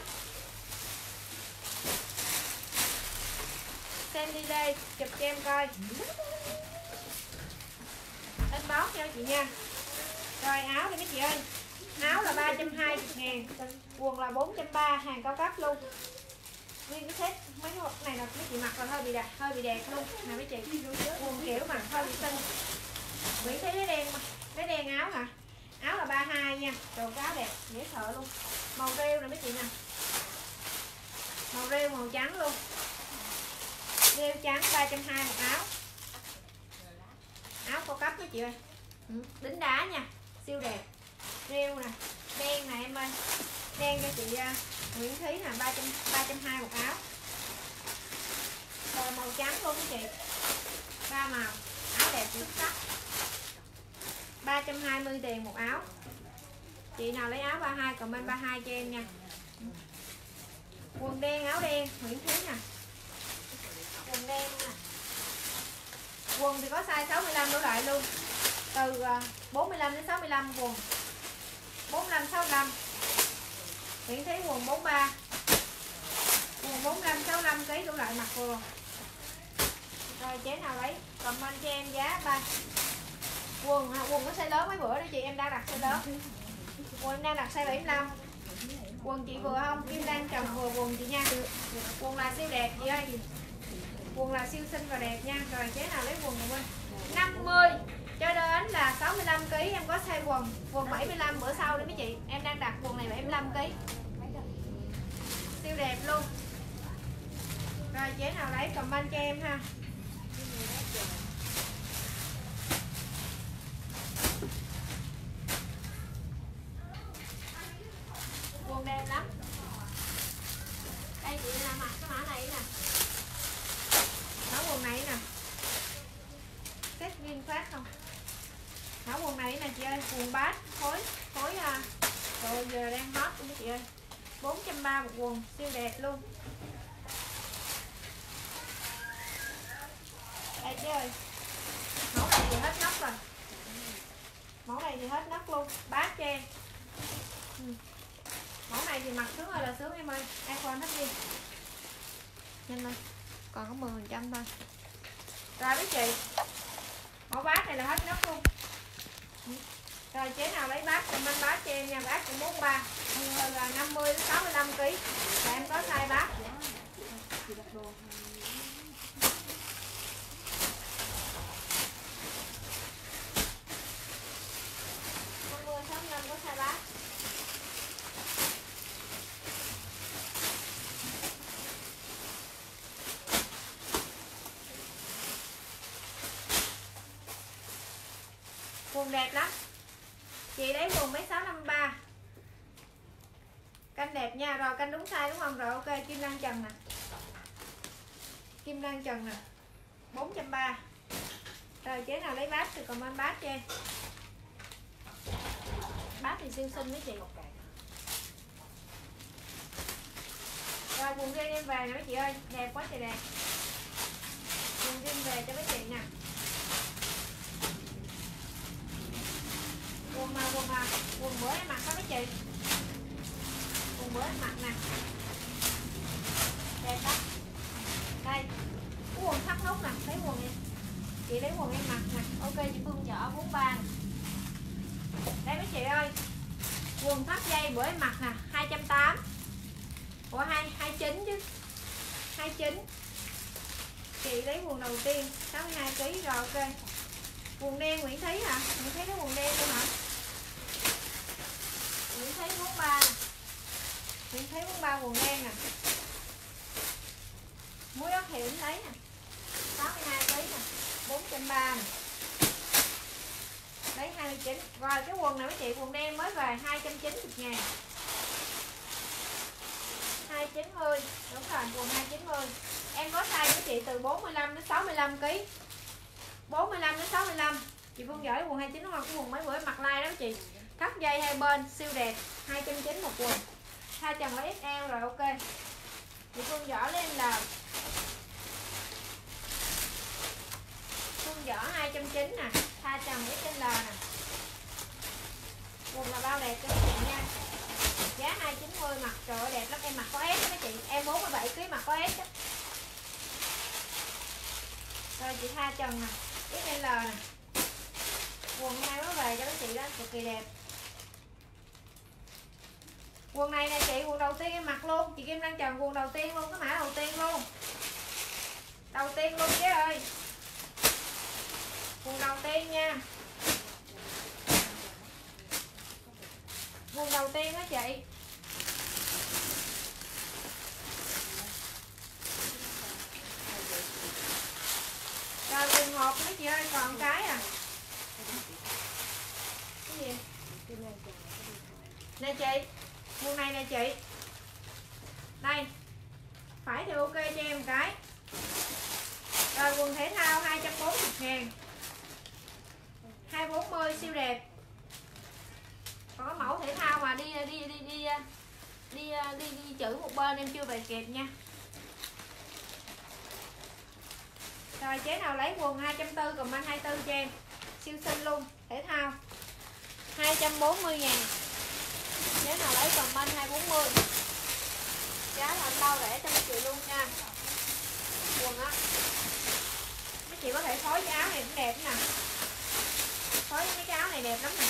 Xem đi đây, chụp cho em coi. Inbox nha chị nha. Rồi áo đi mấy chị ơi. Áo là 320.000, quần là 430, hàng cao cấp luôn. Nguyên cái set mấy cái này là mấy chị mặc là hơi bị đẹp luôn nè mấy chị. Quần kiểu mà hơi bị xinh. Nguyễn thấy cái đen áo hả? Áo là 32 nha. Đồ cái áo đẹp dễ sợ luôn. Màu rêu nè mấy chị nè. Màu rêu màu trắng luôn. Rêu trắng 320 một áo. Áo cao cấp mấy chị ơi. Đính đá nha, siêu đẹp. Rêu nè, đen nè em ơi. Đen cho chị Nguyễn Thúy nè, 320 một áo. Rồi màu trắng luôn mấy chị. 3 màu. Áo đẹp xuất sắc. 320 tiền một áo. Chị nào lấy áo 32 comment 32 cho em nha. Quần đen, áo đen Nguyễn Thúy nè. Quần đen nè. Quần thì có size 65 đổ lại luôn. Từ 45 đến 65 quần. 45 65. Nguyễn Thúy quần 43. Quần 45 65 kg đổ lại mặc vừa. Rồi chế nào lấy comment cho em giá 3. Quần có size lớn mấy bữa đó chị, em đang đặt size lớn. Quần em đang đặt size 75. Quần chị vừa không? Kim Lan chồng vừa quần chị nha. Quần là siêu đẹp chị ơi. Quần là siêu xinh và đẹp nha. Rồi chế nào lấy quần của mình 50 cho đến là 65 kg em có size quần. Quần 75 bữa sau đi mấy chị. Em đang đặt quần này 75 kg. Siêu đẹp luôn. Rồi chế nào lấy comment cho em ha. Quần đẹp lắm. Đây chị là mặc cái mã này nè. Áo quần này nè. Set viên phát không? Áo quần này nè chị ơi, quần bát khối rồi giờ đang hot luôn chị ơi. 430 một quần, siêu đẹp luôn. Đây chị ơi. Mẫu này thì hết nóc rồi. Mẫu này thì hết nóc luôn, bát cho em. Mẫu này thì mặc sướng ơi là sướng em ơi. iPhone hết đi. Nhanh lên. Còn có 10% thôi. Rồi mấy chị. Mẫu bát này là hết nóc luôn. Rồi chế nào lấy bát comment bát cho em nha, bát cũng 43. Là 50 đến 65 kg. Là em có size bát. Có size bát. Quần đẹp lắm. Chị lấy quần mấy 653. Canh đẹp nha. Rồi canh đúng size đúng không? Rồi ok, Kim Lan Trần nè. Kim Lan Trần nè. 430. Rồi chế nào lấy bát thì comment bát cho em. Bát thì siêu xinh mấy chị. Rồi quần riêng em về nè mấy chị ơi. Đẹp quá trời đẹp. Quần riêng về cho mấy chị nè. Quần bữa em mặc có mấy chị. Quần bữa em mặc nè. Đẹp đó. Đây. Cái quần thắt nút nè, thấy quần em. Chị lấy quần em mặc nè. Ok chị Phương chở 43 nè. Đây mấy chị ơi. Quần thắt dây bữa em mặc nè, 280. Ủa 29 chứ. 29. Chị lấy quần đầu tiên 62 kg rồi ok. Quần đen Nguyễn Thúy hả? Nguyễn Thúy cái quần đen luôn hả? Nguyễn Thúy 43. Nguyễn Thúy 43 quần đen nè. Muối ớt hiệu lấy nè. 62 kg nè. 430 nè. Lấy 29. Rồi cái quần này mấy chị, quần đen mới về 290.000. 290. Đúng rồi, quần 290. Em có size với chị từ 45 đến 65 kg. 45 đến 65. Chị Phương giỏi quần 29 đúng không? Cái quần mấy bữa mặc like đó chị. Thắt dây hai bên siêu đẹp, 290 một quần. Hai chồng lấy XL rồi ok. Chị Phương giỏi lên là Phương giỏ 290 nè, tha chồng XL nè. chị. Em 47 kg mà có S đó. Rồi chị tha trần nè, XL nè. Quần hôm nay mới về cho mấy chị đó, cực kỳ đẹp. Quần này nè chị, quần đầu tiên em mặc luôn. Chị Kim đang trần quần đầu tiên luôn, cái mã đầu tiên luôn. Đầu tiên luôn chứ ơi. Quần đầu tiên nha. Quần đầu tiên đó chị. Rồi quần hộp mấy chị ơi, còn cái à. Cái gì? Nè chị, quần này nè chị. Đây. Phải thì ok cho em một cái. Rồi quần thể thao 240.000. 240 siêu đẹp. Còn có mẫu thể thao mà đi chữ một bên em chưa về kịp nha. Rồi chế nào lấy quần 240 comment 24 cho em. Siêu xinh luôn, thể thao 240.000. Chế nào lấy comment 240. Giá là bao rẻ cho mấy chị luôn nha. Quần á, mấy chị có thể phối cái áo này cũng đẹp nè. Phối mấy cái áo này đẹp lắm nè.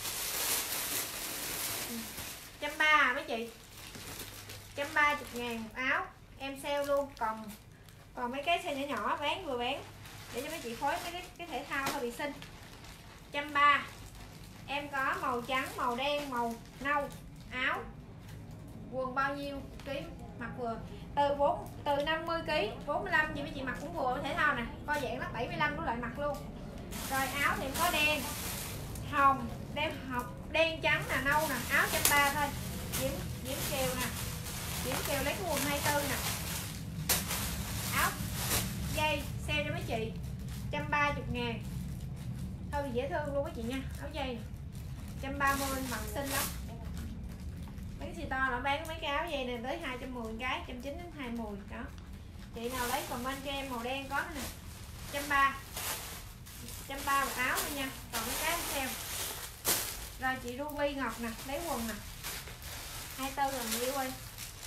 130 mấy chị. 130.000 một áo. Em sale luôn. Còn mấy cái size nhỏ nhỏ bán vừa bán để cho mấy chị phối mấy cái thể thao hơi bị xinh. 130. Em có màu trắng, màu đen, màu nâu. Áo. Quần bao nhiêu ký mặc vừa? Từ 50 kg, 45 gì mấy chị mặc cũng vừa thể thao nè. Co giãn lắm, 75 đối lại mặc luôn. Rồi áo thì em có đen, hồng, đen trắng nè, nâu nè, áo 130 thôi. Diễm Kiều nè. Diễm Kiều lấy cái quần 24 nè. Áo dây sale cho mấy chị 130.000. Thôi bị dễ thương luôn mấy chị nha. Áo dây nè 130 mặc xinh lắm. Mấy cái xì to nó bán mấy cái áo dây này tới 210 cái, 190 đến 210 đó. Chị nào lấy comment cho em màu đen có nè. 130. 130 một áo thôi nha. Còn mấy cái xem. Rồi chị Ruby Ngọc nè, lấy quần nè. 24 là nhiêu ơi.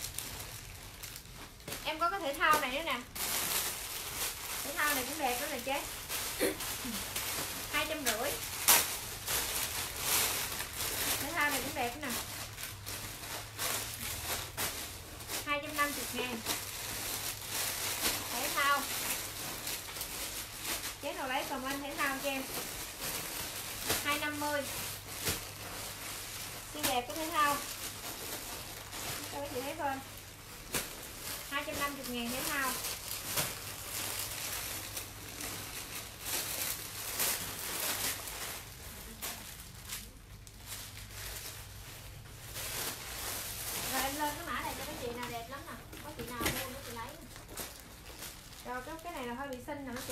Em có cái thể thao này nữa nè. Thể thao này cũng đẹp đó nè chế. 250. Thể thao này cũng đẹp nè. 250.000. Thể thao. Chế nào lấy comment thể thao cho em. 250. Xinh đẹp cái thể thao. Cho mấy chị thấy coi. 250.000 thể thao. Rồi em lên cái mã này cho mấy chị nào đẹp lắm nè. Có chị nào mua mấy chị lấy nè. Rồi cái này là hơi bị xinh nè mấy chị.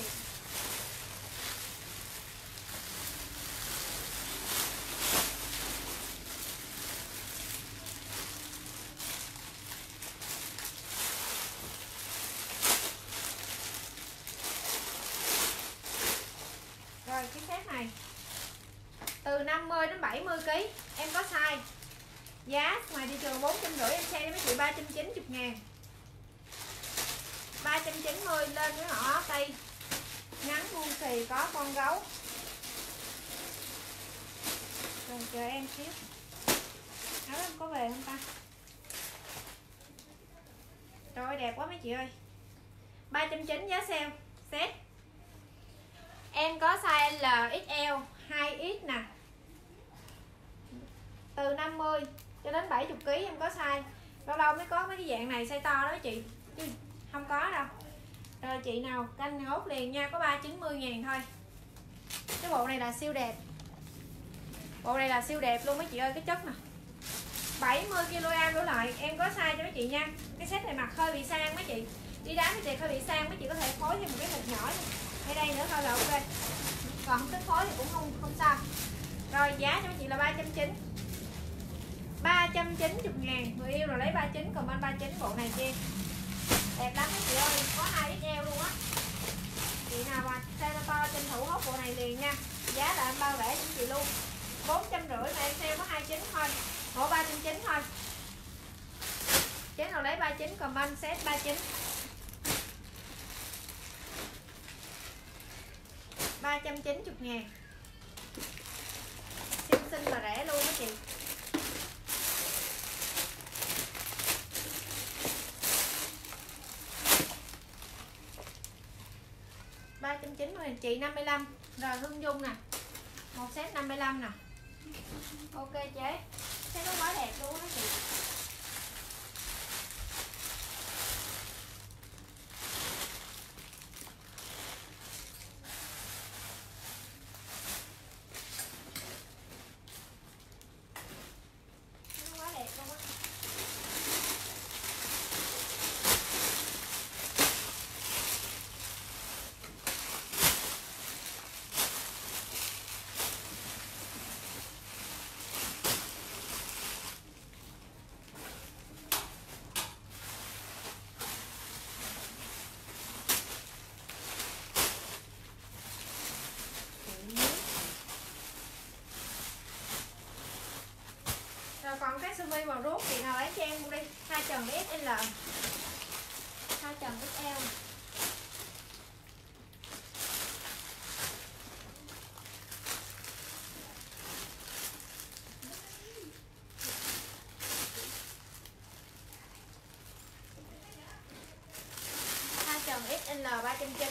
Rồi cái set này từ 50 đến 70 kg em có size. Giá ngoài thị trường 450 em sale mấy chị 390.000. 390 lên với họ tay ngắn vuông xì có con gấu. Rồi chờ em xíu. Áo em có về không ta? Trời ơi đẹp quá mấy chị ơi. 390 giá sale set. Em có size L, XL, 2X nè. Từ 50 cho đến 70 kg em có size. Lâu lâu mới có mấy cái dạng này size to đó chị. Chứ không có đâu. Rồi chị nào canh hốt liền nha, có 390.000 thôi. Cái bộ này là siêu đẹp. Bộ này là siêu đẹp luôn mấy chị ơi, cái chất nè. 70kg đổ lại, em có size cho mấy chị nha. Cái set này mặc hơi bị sang mấy chị. Đi đá mấy chị hơi bị sang, mấy chị có thể phối thêm một cái hộp nhỏ ngay đây nữa thôi là ok. Còn không thích phối thì cũng không sao. Rồi giá cho mấy chị là 390. 390.000. Người yêu rồi lấy 39, còn anh 39 bộ này cho em. Đẹp lắm mấy chị ơi, có 2XL luôn á. Chị nào mà sale to tranh thủ hốt bộ này liền nha. Giá là em bao rẻ cho chị luôn. 450 mà em sale có 29 thôi. Bộ 390 thôi. Chế nào lấy 39 comment set 39. 390.000. Siêu xinh và rẻ luôn đó chị. Chị 55. Rồi Hương Dung nè. Một set 55 nè. Ok chế. Set nó quá đẹp luôn đó chị. Rồi còn cái sơ mi màu ruốc chị nào lấy cho em đi, 2 trần XL, 2 trần XL. Trần XL 390.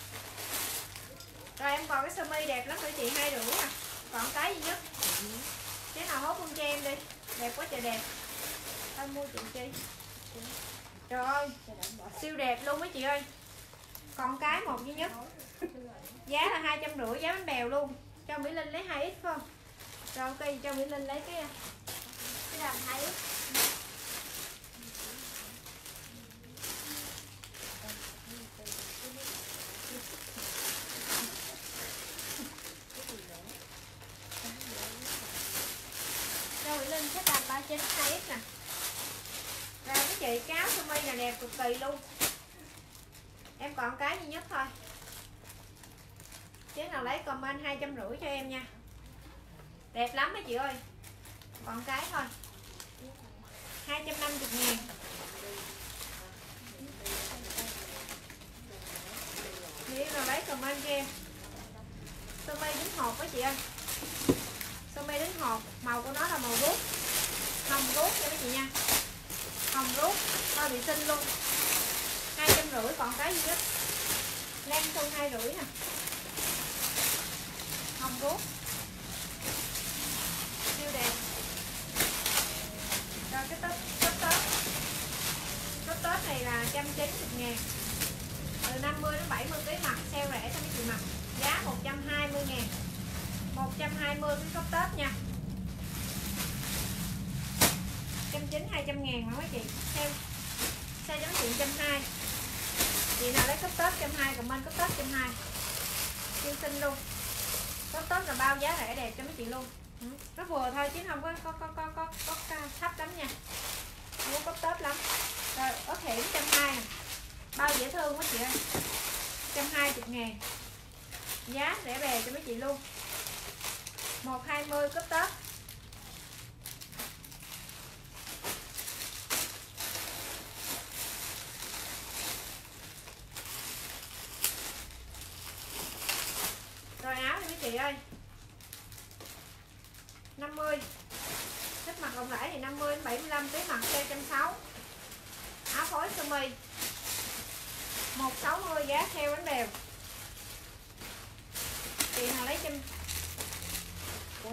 Rồi em còn cái sơ mi đẹp lắm nữa chị, 2 rưỡi nè. Còn cái duy nhất. Cái nào hốt luôn cho em đi. Đẹp quá trời đẹp. Thôi mua chị chi. Trời ơi, siêu đẹp luôn mấy chị ơi. Còn cái một duy nhất. Giá là 250, giá bánh bèo luôn. Cho Mỹ Linh lấy 2x phải không? Rồi ok, cho Mỹ Linh lấy cái đầm 2x. Cho Mỹ Linh cái đầm 39 2x nè. Rồi mấy chị, cái áo sơ mi này đẹp cực kỳ luôn. Em còn cái duy nhất thôi. Chứ nào lấy comment 250 cho em nha. Đẹp lắm mấy chị ơi. Còn cái thôi. 250.000. Nếu nào lấy comment cho em. Sơ mi đính hột với chị ơi. Sơ mi đính hột, màu của nó là màu ruốc. Hồng ruốc nha mấy chị nha. Hồng ruốc, hoa bị xinh luôn. 250, còn cái gì nhất. Len xuân 250 nè. Hồng ruốc. Siêu đẹp. Rồi cái top này là 190.000. Từ 50 đến 70 kg mặt, sale rẻ cho mấy chị mặc. Giá 120.000. 120 cái top top nha. 190 200.000 mà mấy chị. Sale cho mấy chị 120. Chị nào lấy cấp top 120, comment cấp top 120. Siêu xinh luôn. Cấp top là bao giá rẻ đẹp cho mấy chị luôn. Nó vừa thôi chứ không có thấp lắm nha. Không có cấp top lắm. Rồi ớt hiểm 120 nè. Bao dễ thương quá chị ơi. 120.000. Giá rẻ bè cho mấy chị luôn. 120 cấp top. Rồi áo này mấy chị ơi. 50. Thích mặc rộng rãi thì 50 đến 75 kg mặc size 160. Áo phối sơ mi 160, giá theo bánh bèo. Chị nào lấy chân. Ủa,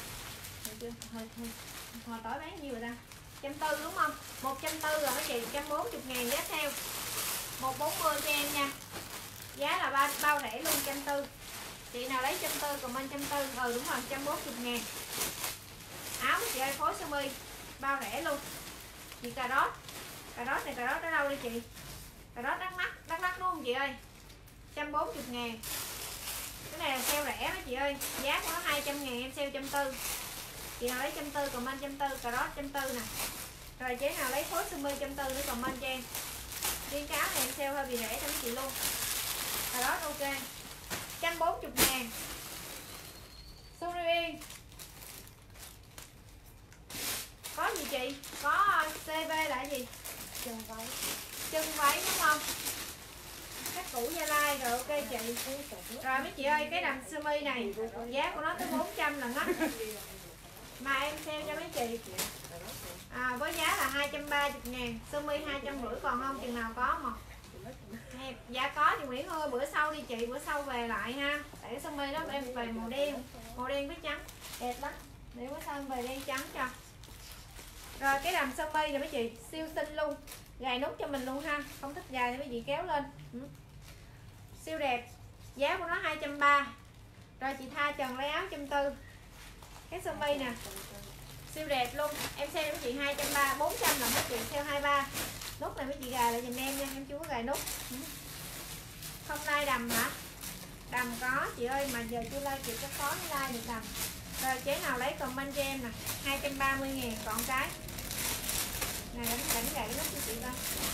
hồi tối bán nhiêu rồi ta? 140 đúng không? 140 rồi mấy chị, 140.000 giá theo. 140 cho em nha. Giá là bao rẻ luôn, 140. Chị nào lấy 140 comment 140. Đúng rồi, 140.000. Áo chị ơi, phối sơ mi bao rẻ luôn. Chị cà rốt. Cà rốt này, cà rốt ở đâu đi chị? Cà rốt Đắk Lắk đúng không chị ơi? 140.000. Cái này là sale rẻ đó chị ơi. Giá của nó 200.000, em sale 140. Chị nào lấy 140 comment 140, cà rốt 140 nè. Rồi chế nào lấy phối sơ mi 140 nữa comment cho em. Riêng cái áo này em sale hơi bị rẻ cho mấy chị luôn. Cà rốt ok. 140.000. Suri Yên. Có gì chị? Có CV là gì? Chân váy. Chân váy đúng không? Các cũ Gia Lai rồi, ok chị. Rồi mấy chị ơi, cái đầm sơ mi này giá của nó tới 400 lần á. Mà em sale cho mấy chị với giá là 230.000, sơ mi 250 còn không, chừng nào có mà. Dạ có chị Nguyễn ơi, bữa sau đi chị, bữa sau về lại ha. Tại cái sơ mi đó em về màu đen với trắng, đẹp lắm. Để bữa sau em về đen trắng cho. Rồi cái đầm sơ mi này mấy chị siêu xinh luôn, gài nút cho mình luôn ha, không thích gài thì mấy chị kéo lên. Siêu đẹp, giá của nó 230. Rồi chị Tha Trần lấy áo 140. Cái sơ mi nè, siêu đẹp luôn. Em sale với chị 230, 400 là mấy chị sale 23. Nút này mấy chị gài lại giùm em nha, em chưa có gài nút. Không like đầm hả? Đầm có chị ơi, mà giờ chưa like kịp, chắc có mới like được đầm. Rồi chế nào lấy comment cho em nè, 230.000 còn cái. Này đánh gài cái nút cho chị coi.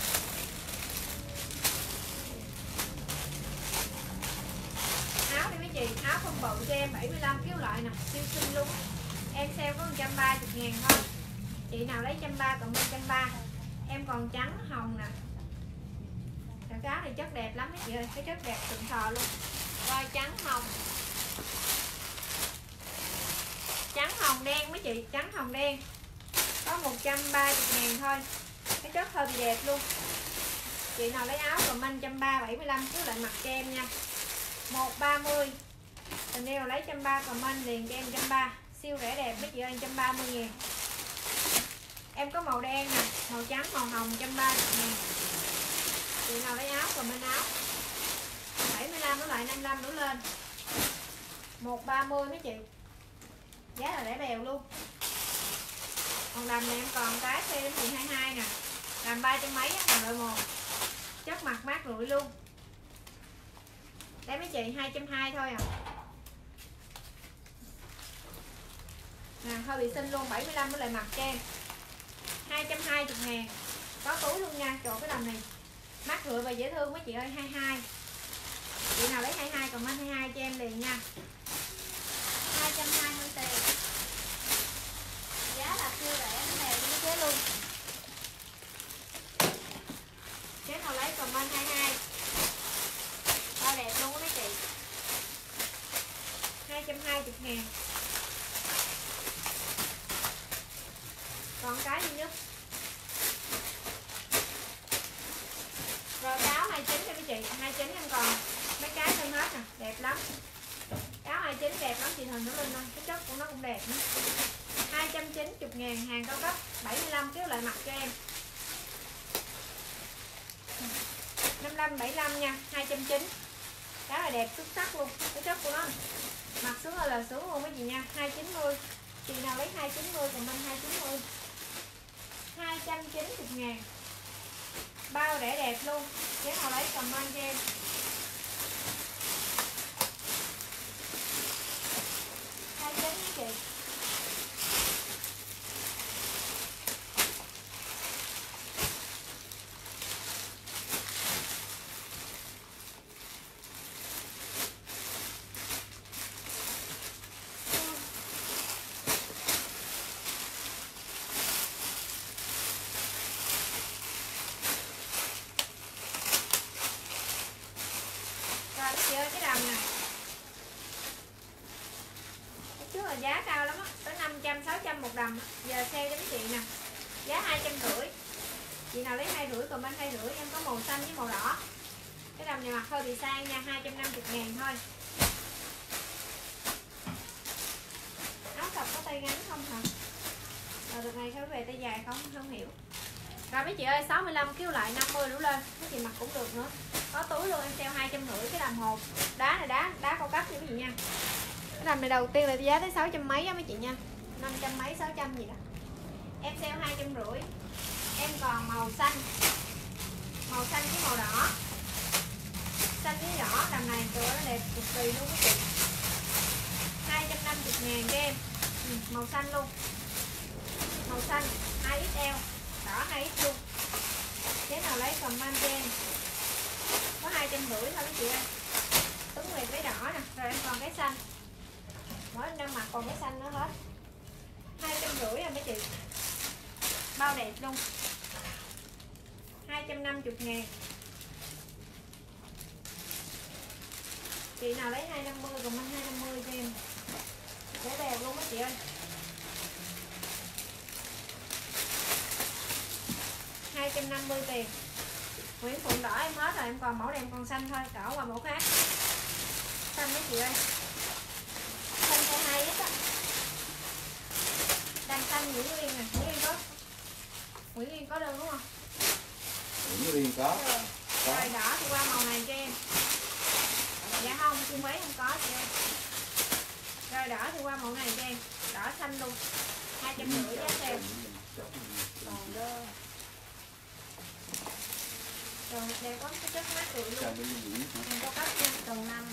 Áo đi mấy chị, áo không bự cho em 75 kg loại nè, siêu xinh luôn. Em sale có 130.000 thôi. Chị nào lấy 130 còn 130. Em còn trắng hồng nè. Cái áo này chất đẹp lắm mấy chị ơi, cái chất đẹp từng thò luôn. Rồi trắng hồng. Trắng hồng đen mấy chị, trắng hồng đen. Có 130.000 thôi. Cái chất hơi bị đẹp luôn. Chị nào lấy áo comment 130 75 cứ lại mặc cho em nha. 130. Tình yêu lấy 130 comment liền cho em 130. Siêu rẻ đẹp mấy chị ơi, 130.000. Em có màu đen nè, màu trắng, màu hồng 130.000. Chị nào lấy áo comment áo 75 nó lại 55 nữa lên. 130 mấy chị. Giá là rẻ bèo luôn. Còn đầm này em còn cái xe đến 22 nè. Đầm 300 mấy á, đầm loại 1. Chất mặt mát rượi luôn. Đấy mấy chị 220 thôi à. Nè, hơi bị xinh luôn, 75 nó lại mặc cho em. 220.000. Có túi luôn nha, trời cái đầm này mát rượi và dễ thương mấy chị ơi, 22. Chị nào lấy 22 còn anh 22 cho em liền nha. 220 tiền. Giá là siêu rẻ, cái này với chế luôn. Chế nào lấy comment 22. Bao đẹp luôn mấy chị. 220.000. Còn cái gì nữa. Rồi áo 29 cho mấy chị, 29 em còn mấy cái thêm hết nè, đẹp lắm. Áo 29 đẹp lắm chị Thần nó lên thôi, cái chất của nó cũng đẹp nữa. 290.000 hàng cao cấp, 75 kéo lại mặt cho em. 55 75 nha, 290. Cái là đẹp xuất sắc luôn, cái chất của nó. Mặt xuống là xuống luôn mấy chị nha, 290. Chị nào lấy 290 còn bên 290. 290.000. Bao rẻ đẹp luôn. Nếu nào lấy comment cho em. 290 chị. Chị ơi, cái đầm nè trước là giá cao lắm á, tới 500 600 một đầm, giờ sale cho mấy chị nè, giá 250. Chị nào lấy 250 còn bên 250 em có màu xanh với màu đỏ. Cái đầm này mặc hơi bị sang nha, 250.000 thôi. Áo sọc có tay ngắn không hả? Rồi đợt này phải về tay dài không hiểu. Rồi mấy chị ơi, 65 kg lại 50 đủ lên, mấy chị mặc cũng được nữa. Có túi luôn, em sale 250 cái đầm hộp. Đá này đá cao cấp nha mấy chị nha. Cái đầm này đầu tiên là giá tới 600 mấy á mấy chị nha. 500 mấy 600 gì đó. Em sale 250. Em còn màu xanh. Màu xanh với màu đỏ. Xanh với đỏ, đầm này trời nó đẹp cực kỳ luôn mấy chị. 250.000 cho em. Màu xanh luôn. Màu xanh 2XL, đỏ 2X luôn. Thế nào lấy comment cho em. Có 250 thôi mấy chị ơi. Tuấn Nguyệt với đỏ nè, rồi em còn cái xanh. Mỗi em đang mặc còn cái xanh nữa hết. 250 rồi mấy chị. Bao đẹp luôn. 250.000. Chị nào lấy 250 còn mang 250 cho em. Để bèo luôn á chị ơi. 250 tiền. Nguyễn Phượng đỏ em hết rồi, em còn mẫu này em còn xanh thôi, đỏ qua mẫu khác. Xanh mấy chị ơi. Xanh có 2 ít á. Đang xanh Nguyễn Nguyên nè, Nguyễn Nguyên có. Nguyễn Nguyên có đơn đúng không? Nguyễn Nguyên có. Rồi đỏ thì qua màu này cho em. Dạ không, chung váy không có chị ơi. Rồi đỏ thì qua mẫu này cho em. Đỏ xanh luôn. 250 giá sale. Còn đơn. Rồi đây có cái chất mát rượi luôn. Em có cấp nha, tầng 5.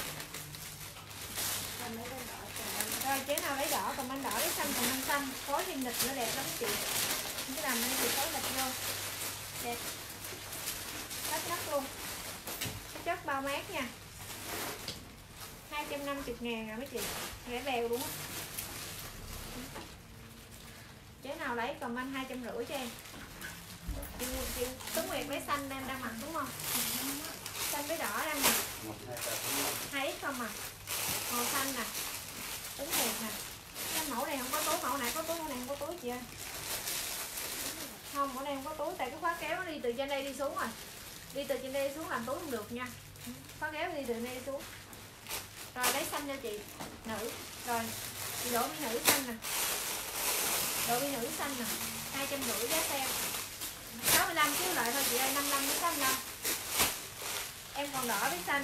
Xanh lấy đơn đỏ tầng 5. Rồi chế nào lấy đỏ, còn anh đỏ lấy xanh, còn anh xanh. Phối thêm lịch nữa đẹp lắm chị. Cái đầm này thì phối lịch vô. Đẹp. Hết nắp luôn. Cái chất bao mát nha. 250.000 rồi mấy chị. Rẻ bèo đúng không? Chế nào lấy comment 250 cho em. Chị Tuấn Nguyệt lấy xanh em đang mặc đúng không? Xanh với đỏ đang mặc. 2X không à? Màu xanh nè. Tuấn Nguyệt nè. Cái mẫu này không có túi, mẫu này có túi, mẫu này không có túi chị ơi. Không, mẫu này không có túi tại cái khóa kéo nó đi từ trên đây đi xuống rồi. Đi từ trên đây đi xuống làm túi không được nha. Khóa kéo đi từ đây đi xuống. Rồi lấy xanh cho chị nữ. Rồi chị đổ bi nữ xanh nè. Đổ bi nữ xanh nè. 250 giá sale. 65 chiếu lại thôi chị ơi, 55 đến 65. Em còn đỏ với xanh.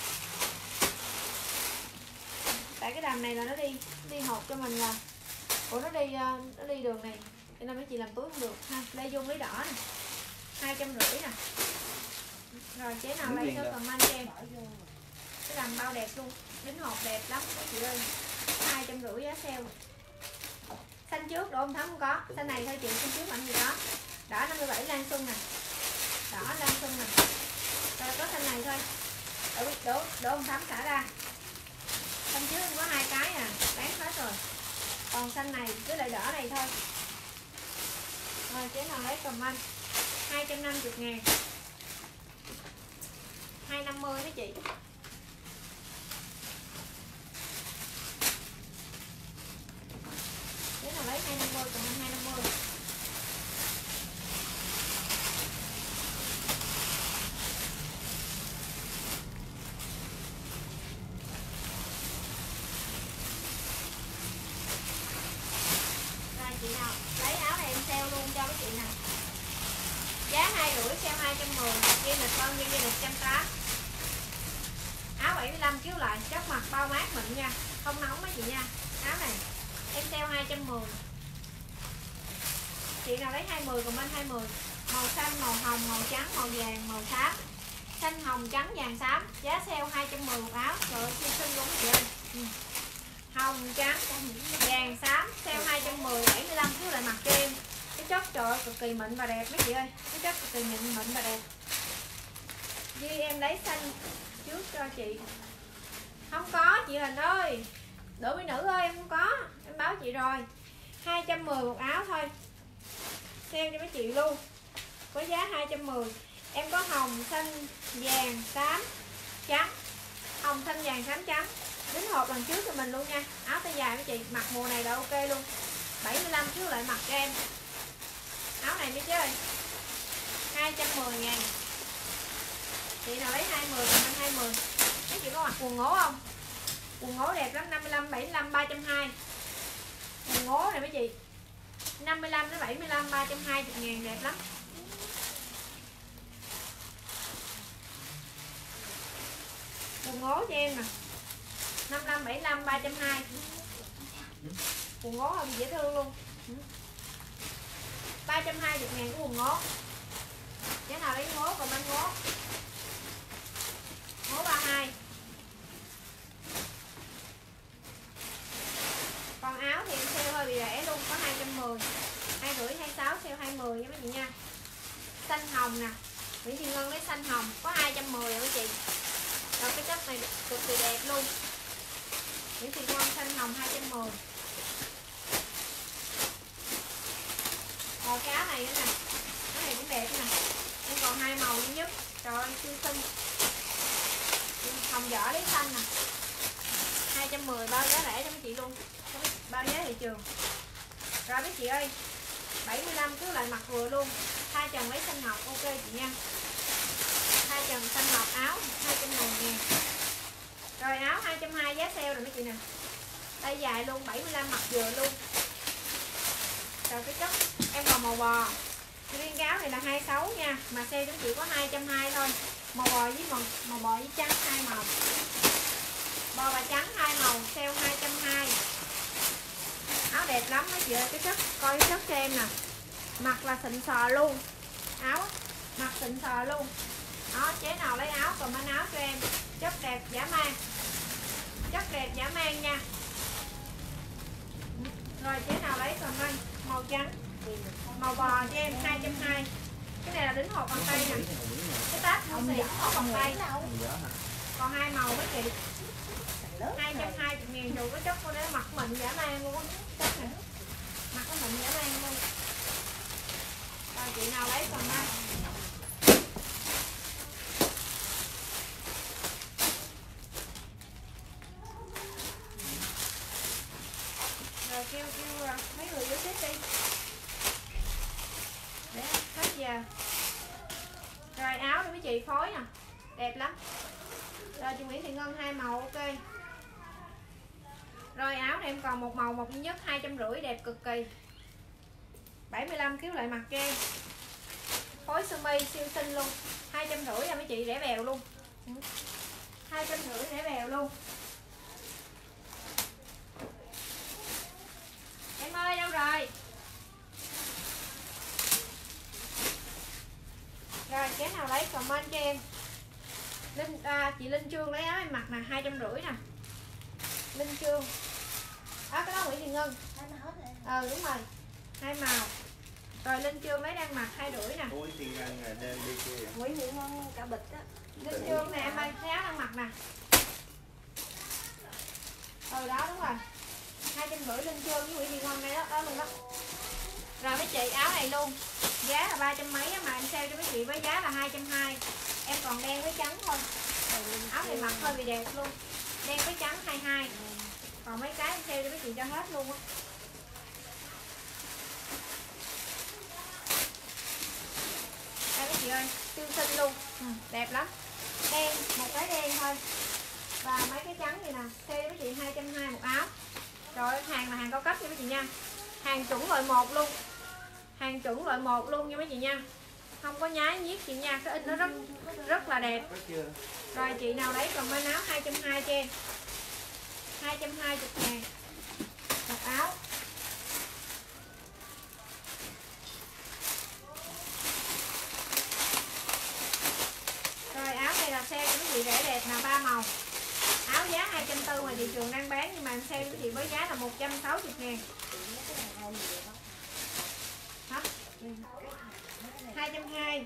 Tại cái đầm này là nó đi hộp cho mình là ủa nó đi đường này cho nên mấy chị làm túi không được ha. Lê Dung lấy đỏ nè. 250 nè. Rồi chế nào lấy cho comment cho em. Cái đầm bao đẹp luôn, đính hộp đẹp lắm các chị ơi. 250 giá sale. Xanh trước độ ông Thắm không có. Xanh này thôi chị, xanh trước mạnh gì đó. Đỏ 57 Lan Xuân nè. Đỏ Lan Xuân nè. Rồi có xanh này thôi. Đổ ông Thắm xả ra. Xanh trước em có 2 cái à, bán hết rồi. Còn xanh này với lại đỏ này thôi. Rồi chế nào lấy comment. 250.000. 250 đó chị. Chế nào lấy 250 còn 250. Rồi chị nào lấy áo này em sale luôn cho mấy chị nè. Giá 250 sale 210. Ghi lịch con ghi lịch 180. Áo 75 chiếu lại, chất mặt bao mát mịn nha, không nóng mấy chị nha. Áo này em sale 210. Chị nào lấy 20 còn bên 20. Màu xanh, màu hồng, màu trắng, màu vàng, màu xám. Xanh, hồng, trắng, vàng, xám. Giá sale 210 một áo. Trời ơi, siêu xinh luôn chị ơi. Hồng, trắng, vàng, xám. Sale 210, 75 chiếu lại mặt cho em. Cái chất trời ơi, cực kỳ mịn và đẹp mấy chị ơi. Cái chất cực kỳ mịn và đẹp. Duy em lấy xanh trước cho chị. Không có chị Hình ơi. Đổ mỹ nữ ơi em không có. Em báo chị rồi. 210 một áo thôi. Sale cho mấy chị luôn. Có giá 210. Em có hồng, xanh, vàng, xám, trắng. Hồng, xanh, vàng, xám, trắng. Đính hộp lần trước cho mình luôn nha. Áo tay dài mấy chị. Mặc mùa này là ok luôn. 75 trước lại mặc cho em. Áo này mấy chị ơi. 210.000. Chị nào lấy 20 còn anh 20. Mấy chị có mặc quần ngố không? Quần ngố đẹp lắm, 55, 75, 320. Quần ngố này mấy chị. 55 đến 75, 320.000 đẹp lắm. Quần ngố cho em nè. 55, 75, 320. Quần ngố không dễ thương luôn. 320.000 của quần ngố. Giá nào lấy ngố còn anh ngố. Ngố 32. Còn áo thì em sale hơi bị rẻ luôn, có 210. 250, 26 sale 20 nha mấy chị nha. Xanh hồng nè. Nguyễn Thị Ngân lấy xanh hồng có 210 rồi mấy chị. Rồi cái chất này cực kỳ đẹp luôn. Nguyễn Thị Ngân xanh hồng 210. Rồi cái áo này nữa nè. Cái này cũng đẹp nè. còn 2 màu duy nhất. Trời ơi siêu xinh. Hồng vỏ lấy xanh nè, 210 bao giá rẻ cho mấy chị luôn, bao giá thị trường. Rồi mấy chị ơi, 75 cứ lại mặc vừa luôn. Hai chồng lấy xanh ngọc ok chị nha. Hai chồng xanh ngọc áo 210.000. Rồi áo 220 giá sale rồi mấy chị nè. Tay dài luôn 75 mặc vừa luôn. Rồi cái chất em còn màu bò. Riêng cái áo này là 26 nha, mà sale chúng chị có 220 thôi. Màu bò với màu bò với trắng 2 màu. Bò và trắng 2 màu, sale 220. Áo đẹp lắm mấy chị ơi, cái chất coi cái chất cho em nè. Mặc là xịn sò luôn. Áo mặc xịn sò luôn. Đó, chế nào lấy áo comment áo cho em. Chất đẹp dã man. Chất đẹp dã man nha. Rồi chế nào lấy comment màu trắng. Màu bò cho em 220. Cái này là đính hộp bằng tay nè. Cái táp không xì hộp bằng tay. Còn 2 màu với chị. 220.000 dù cái chất của nó mặc mịn dã man luôn á. Chất này. Mặc cái mịn dã man luôn. Rồi chị nào lấy comment. Rồi kêu mấy người vô xếp đi. Để hết giờ. Rồi áo đi mấy chị phối nè. Đẹp lắm. Rồi chị Nguyễn Thị Ngân 2 màu ok. Rồi áo này em còn một màu một duy nhất 250 đẹp cực kỳ. 75 kg lại mặc cho em. Phối sơ mi siêu xinh luôn. 250 nha mấy chị, rẻ bèo luôn. 250 rẻ bèo luôn. Em ơi đâu rồi? Rồi cái nào lấy comment cho em. Chị Linh Trương lấy áo em mặc nè 250 nè. Linh Trương. Cái đó Nguyễn Thị Ngân. Đúng rồi. 2 màu. Rồi Linh Trương lấy đang mặc 250 nè. Ôi thì đem đi kia. Nguyễn Thị Ngân cả bịch á. Linh Trương nè em ơi, cái áo đang mặc nè. Đó đúng rồi. 250 Linh Trương với Nguyễn Thị Ngân này đó luôn đó. Rồi mấy chị áo này luôn. Giá là 300 mấy mà em sale cho mấy chị với giá là 220. Em còn đen với trắng thôi. Áo này mặc hơi bị đẹp luôn. Đen với trắng 22. Còn mấy cái em sale cho mấy chị cho hết luôn á. Đây mấy chị ơi, siêu xinh luôn. Đẹp lắm. Đen, một cái đen thôi. Và mấy cái trắng này nè, sale với chị 220 một áo. Rồi hàng là hàng cao cấp nha mấy chị nha. Hàng chuẩn loại 1 luôn. Hàng chuẩn loại 1 luôn nha mấy chị nha. Không có nhái nhiếc chị nha, cái in nó rất là đẹp. Rồi chị nào lấy comment áo 220 cho em. 220.000 một áo. Rồi áo này là sale cho mấy chị rẻ đẹp là 3 màu. Áo giá 240 mà thị trường đang bán, nhưng mà em sale cho chị với giá là 160.000. Hả? 220.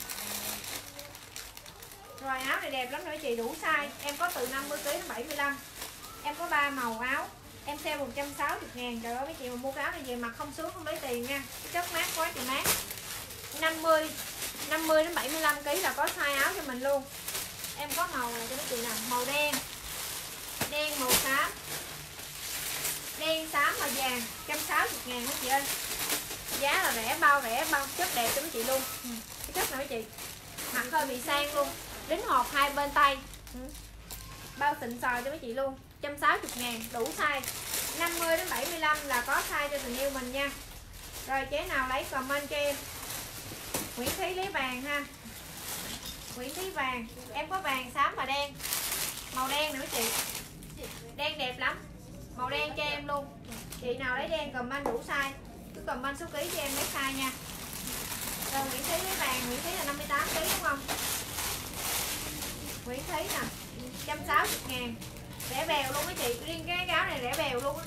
Rồi áo này đẹp lắm nữa chị, đủ size. Em có từ 50kg đến 75. Em có 3 màu áo. Em sale 160.000. Trời ơi mấy chị mà mua cái áo này về mặc không sướng không lấy tiền nha. Cái chất mát quá chị mát. 50 đến 75 kg là có size áo cho mình luôn. Em có màu này cho mấy chị nè, màu đen. Đen màu xám. Đen xám và vàng, 160.000 mấy chị ơi. Giá là rẻ bao chất đẹp cho mấy chị luôn. Cái chất này mấy chị mặc hơi bị sang luôn, đính hộp hai bên tay. Bao xịn sò cho mấy chị luôn, 160.000 đủ size. 50 đến 75 là có size cho tình yêu mình nha. Rồi chế nào lấy comment cho em. Nguyễn Thúy lấy vàng ha. Nguyễn Thúy vàng, em có vàng xám và đen. Màu đen nữa chị, đen đẹp lắm. Màu đen cho em luôn. Chị nào lấy đen comment đủ size, cứ comment số ký cho em lấy size nha. Rồi Nguyễn Thúy lấy vàng, Nguyễn Thúy là 58 kg đúng không? Nguyễn Thúy nè, 160.000 rẻ bèo luôn mấy chị, riêng cái áo này rẻ bèo luôn á.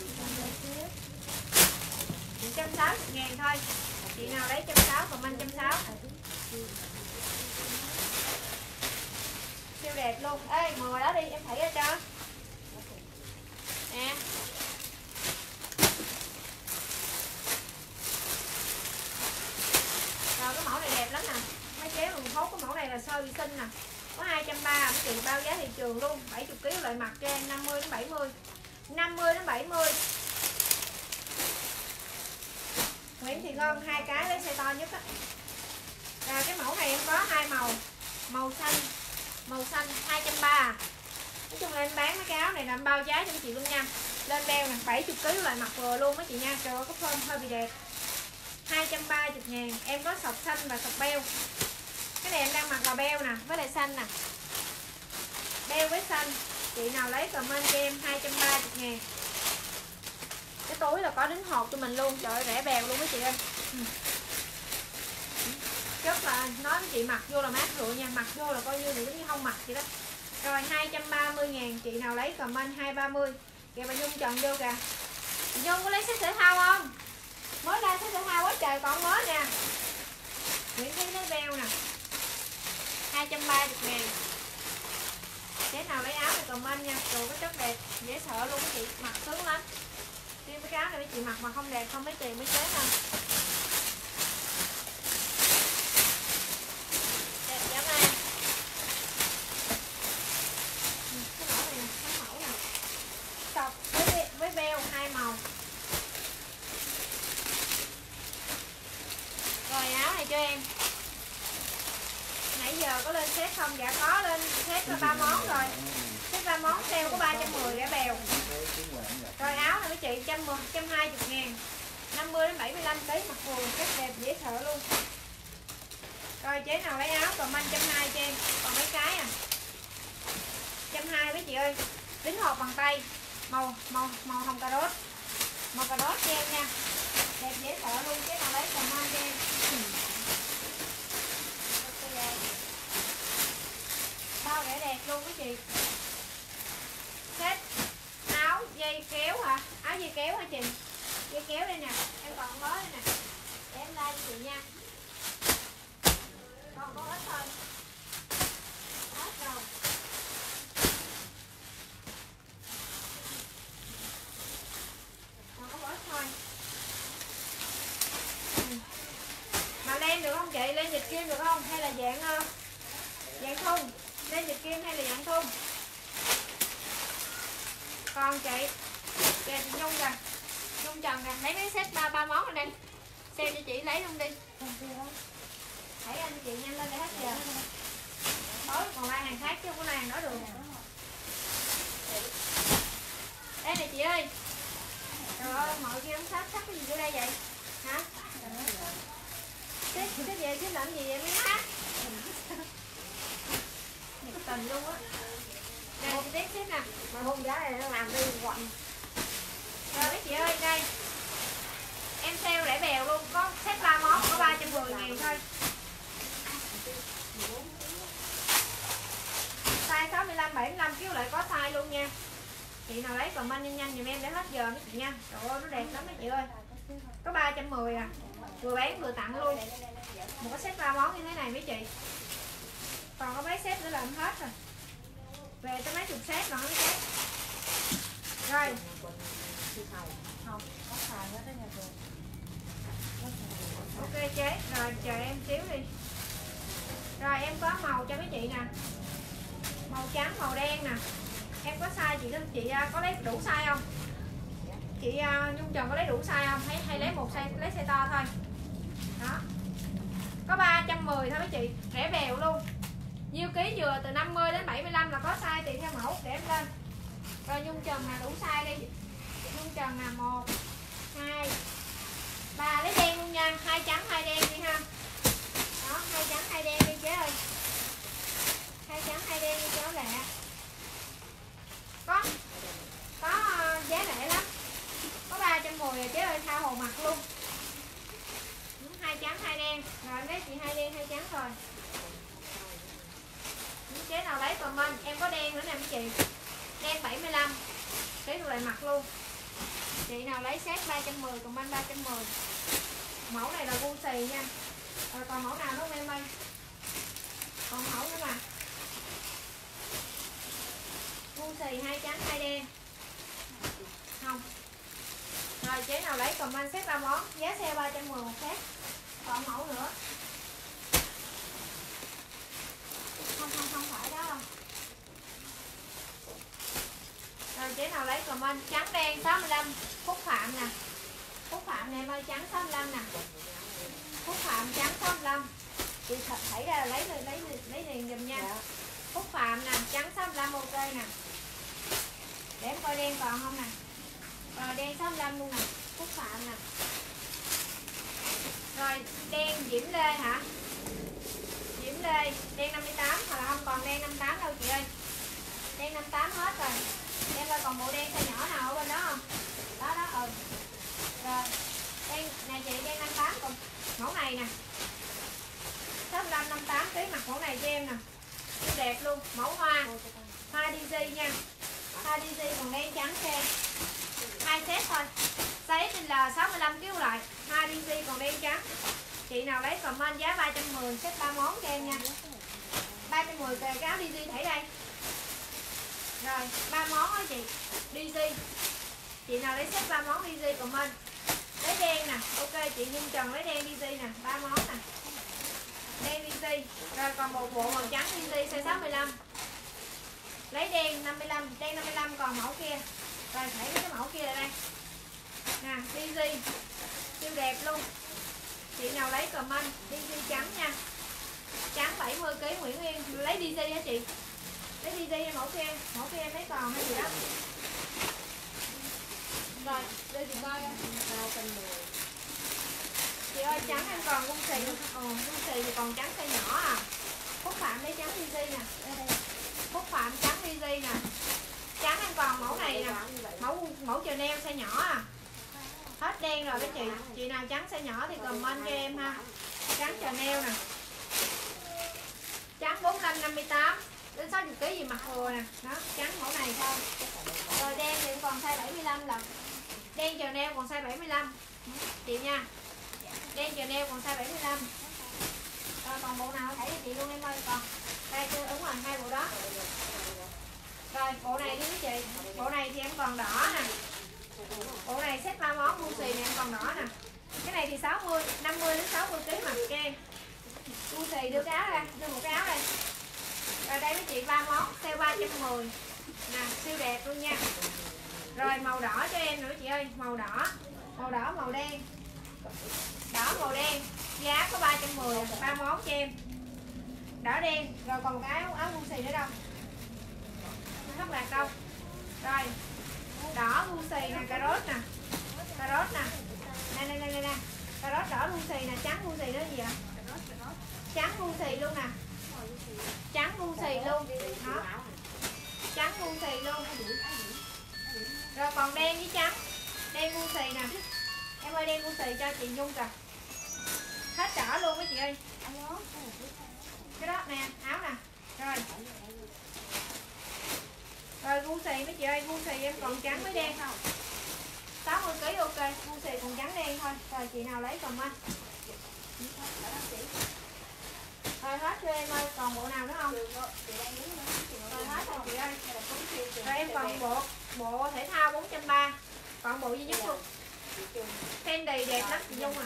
160.000 thôi. Chị nào lấy 160 comment 160. Siêu đẹp luôn. Ê ngồi đó đi em thảy ra cho nè. Rồi cái mẫu này đẹp lắm nè mấy chị chế quần phốt. Cái mẫu này là sơ vi sinh nè, có 230 mấy chị, bao giá thị trường luôn. 70 kg loại mặt cho em, 50 đến 70. 50 đến 70. Nguyễn Thị Ngân 2 cái lấy size to nhất á. Rồi cái mẫu này em có 2 màu, màu xanh 230. Nói chung là em bán mấy cái áo này là em bao giá cho mấy chị luôn nha. Lên đeo nè, 70 kg loại mặt vừa luôn mấy chị nha. Trời ơi cái form hơi bị đẹp. 230.000. Em có sọc xanh và sọc beo. Cái này em đang mặc là beo nè, với lại xanh nè. Beo với xanh. Chị nào lấy comment cho em 230.000. Cái túi là có đính hộp cho mình luôn. Trời ơi rẻ bèo luôn mấy chị ơi. Rất là nói với chị mặc vô là mát rượi nha, mặc vô là coi như là giống như không mặc vậy đó. Rồi 230.000. Chị nào lấy comment 230. Kìa bà Nhung Trần vô kìa. Chị Nhung có lấy set thể thao không? Mới ra set thể thao quá trời còn mới nè. Nguyễn Thúy lấy beo nè, 230.000. Chế nào lấy áo thì comment nha. Đồ có chất đẹp, dễ sợ luôn mấy chị, mặc sướng lắm. Riêng cái áo này mấy chị mặc mà không đẹp không mấy tiền mới chế nè. Đẹp dã man. Cái mẫu này nè, cái mẫu nè. Sọc với beo 2 màu. Rồi áo này cho em. Nãy giờ có lên set không? Dạ có lên set có 3 món rồi. Set 3 món sale có 310 rẻ bèo. Rồi áo này mấy chị 120.000. 50 đến 75 kg mặc vừa rất đẹp dễ sợ luôn. Rồi chế nào lấy áo comment 120 cho em. Còn mấy cái à. 120 mấy chị ơi. Đính hộp bằng tay. Màu hồng cà rốt. Màu cà rốt cho em nha. Đẹp dễ sợ luôn, chế nào lấy comment cho em. Bao rẻ đẹp luôn quý chị. Set áo dây kéo hả? Áo dây kéo hả chị? Dây kéo đây nè, em còn có đây nè. Để em like cho chị nha. Còn có ít thôi. Hết rồi. Còn có ít thôi. Mà len được không chị? Len dịch kim được không? Hay là dạng thun? Len dịch kim hay là dạng thun? Còn chị Nhung kìa, Nhung Trần kìa, lấy mấy set 3 món rồi đây. Xem cho chị lấy luôn đi. Hãy anh chị nhanh lên để hết giờ. Tối còn ai hàng khác chứ không có hàng đó được. Đây nè chị ơi. Trời ơi, mọi kia đóng sắp cái gì vô đây vậy? Hả? Cái về chứ làm gì vậy mấy má? Nhiệt tình luôn á. Đây chị tiếp xếp nè. Mà hôm giá này nó làm đi quạnh. Rồi mấy chị ơi, đây. Em sale rẻ bèo luôn, có set 3 món có 310.000 thôi. Size 65 75 kg lại có size luôn nha. Chị nào lấy comment nhanh giùm em để hết giờ mấy chị nha. Trời ơi nó đẹp lắm mấy chị ơi. Có 310 à. Vừa bán vừa tặng luôn. Một cái set 3 món như thế này mấy chị. Còn có mấy set nữa là hết rồi. Về tới mấy chục set rồi mấy set. Rồi. Không, có xài hết đó nha cô. Ok chế. Rồi chờ em xíu đi. Rồi em có màu cho mấy chị nè. Màu trắng, màu đen nè. Em có size chị có lấy đủ size không? Chị Nhung Trần có lấy đủ size không? Hay lấy một size, lấy size to thôi. Đó. Có 310 thôi mấy chị, rẻ bèo luôn. Nhiêu ký vừa từ 50 đến 75 là có size tùy theo mẫu để em lên. Rồi Nhung Trần là đủ size đi. Nhung Trần là 1 2 3 lấy đen luôn nha, 2 trắng 2 đen đi ha. Đó, 2 trắng 2 đen đi chế ơi. 2 trắng 2 đen đi cho nó lẹ. Có giá rẻ lắm. Có 310 rồi chế ơi, tha hồ mặt luôn. 2 trắng 2 đen. Rồi lấy chị 2 đen 2 trắng rồi. Những chế nào lấy comment, em có đen nữa nè mấy chị. Đen 75. Cái loại mặt luôn. Chị nào lấy set 310 comment 310. Mẫu này là gu xì nha. Rồi còn mẫu nào nữa không em ơi? Còn mẫu nữa mà. Gu xì 2 trắng 2 đen. Không. Rồi chế nào lấy comment set 3 món, giá sale 310 một set. Còn mẫu nữa. không phải đó không. Rồi chế nào lấy comment trắng đen 65 Phúc Phạm nè. Phúc Phạm này em ơi, trắng 65 nè. Phúc Phạm trắng 65. Chị thấy ra lấy liền giùm nha. Phúc Phạm nè, trắng 65 ok nè. Để em coi đen còn không nè. Rồi đen 65 luôn nè. Phúc Phạm nè. Rồi đen Diễm Lê hả? Diễm Lê đen 58 hoặc là không còn đen 58 đâu chị ơi. Đen 58 hết rồi. Em ơi còn bộ đen size nhỏ nào ở bên đó không? Đó đó Rồi. Đen này chị đen 58 còn mẫu này nè. 65 58 kg mặc mẫu này cho em nè. Siêu đẹp luôn, mẫu hoa. Hoa DG nha. Hoa DG còn đen trắng cho em. 2 set thôi. Size là 65 kg lại. Hoa DG còn đen trắng. Chị nào lấy comment giá 310 set 3 món cho em nha. 310 kề cái áo DG thảy đây. Rồi, 3 món đó chị. DG. Chị nào lấy set 3 món DG comment. Lấy đen nè, ok chị Nhung Trần lấy đen DG nè, 3 món nè. Đen DG. Rồi còn một bộ màu trắng DG size 65. Lấy đen 55, đen 55 còn mẫu kia. Rồi thấy cái mẫu kia đây. Nè, DG. Siêu đẹp luôn. Chị nào lấy comment DG trắng nha. Trắng 70 kg Nguyễn Nguyên, lấy DG hả chị? Lấy DG mẫu kia em lấy còn hay gì đó. Rồi, đưa chị coi coi. Chị ơi trắng em còn gung xì. Gung xì thì còn trắng size nhỏ à. Phúc Phạm lấy trắng DG nè. Phúc Phạm trắng DG nè. Trắng em còn mẫu này nè. Mẫu Chanel size nhỏ à. Hết đen rồi các chị. Chị nào trắng size nhỏ thì comment cho em ha. Trắng Chanel nè. Trắng 45 58 đến 60 kg gì mặc vừa nè. Đó, trắng mẫu này thôi. Rồi đen thì còn size 75 lần. Đen Chanel còn size 75. Chị nha. Đen Chanel còn size 75. Rồi còn bộ nào thấy cho chị luôn em ơi, còn. Đây đúng rồi, 2 bộ đó. Rồi bộ này đi với chị. Bộ này thì em còn đỏ nè. Bộ này set 3 món gu xì này em còn đỏ nè. Cái này thì 60, 50 đến 60 kg mặc cho em. Gu xì đưa cái áo ra, đưa một cái áo đây. Rồi đây với chị 3 món, sale 310. Nè, siêu đẹp luôn nha. Rồi màu đỏ cho em nữa chị ơi, màu đỏ, màu đen. Đỏ màu đen, giá có 310, 3 món cho em. Đỏ đen, rồi còn một cái áo gu xì nữa đâu. Thất lạc đâu. Rồi. Đỏ gu xì nè, cà rốt nè. Cà rốt nè. Nè. Cà rốt đỏ gu xì nè, trắng gu xì đó gì ạ? Trắng gu xì luôn nè. Trắng gu xì luôn. Đó. Trắng gu xì luôn. Rồi còn đen với trắng. Đen gu xì nè. Em ơi đen gu xì cho chị Nhung kìa. Hết đỏ luôn mấy chị ơi. Cái đó nè, áo nè. Rồi. Rồi gu xì mấy chị ơi, gu xì em còn trắng với đen không? 60 kg ok, gu xì còn trắng đen thôi. Rồi chị nào lấy comment. Rồi hết cho em ơi, còn bộ nào nữa không? Rồi hết rồi chị ơi. Rồi em còn bộ thể thao 430. Còn bộ duy nhất luôn. Fendi đẹp lắm chị Nhung à.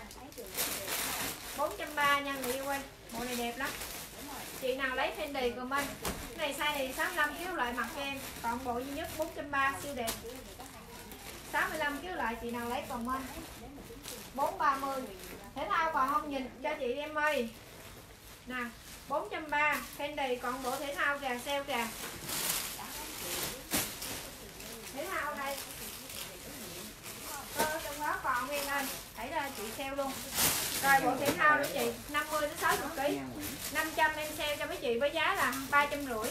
430 nha người yêu ơi. Bộ này đẹp lắm. Chị nào lấy Fendi comment. Cái này size này 65 kg loại mặc cho em. Còn bộ duy nhất 430 siêu đẹp. 65 kg loại chị nào lấy comment. 430. Thể thao còn không nhìn cho chị em ơi. Nè, 430 Fendi còn bộ thể thao kìa, sale kìa. Thể thao đây. Trong đó còn em ơi, thấy ra chị sale luôn. Rồi bộ thể thao đó chị, 50 đến 60 kg. 500 em sale cho mấy chị với giá là 350.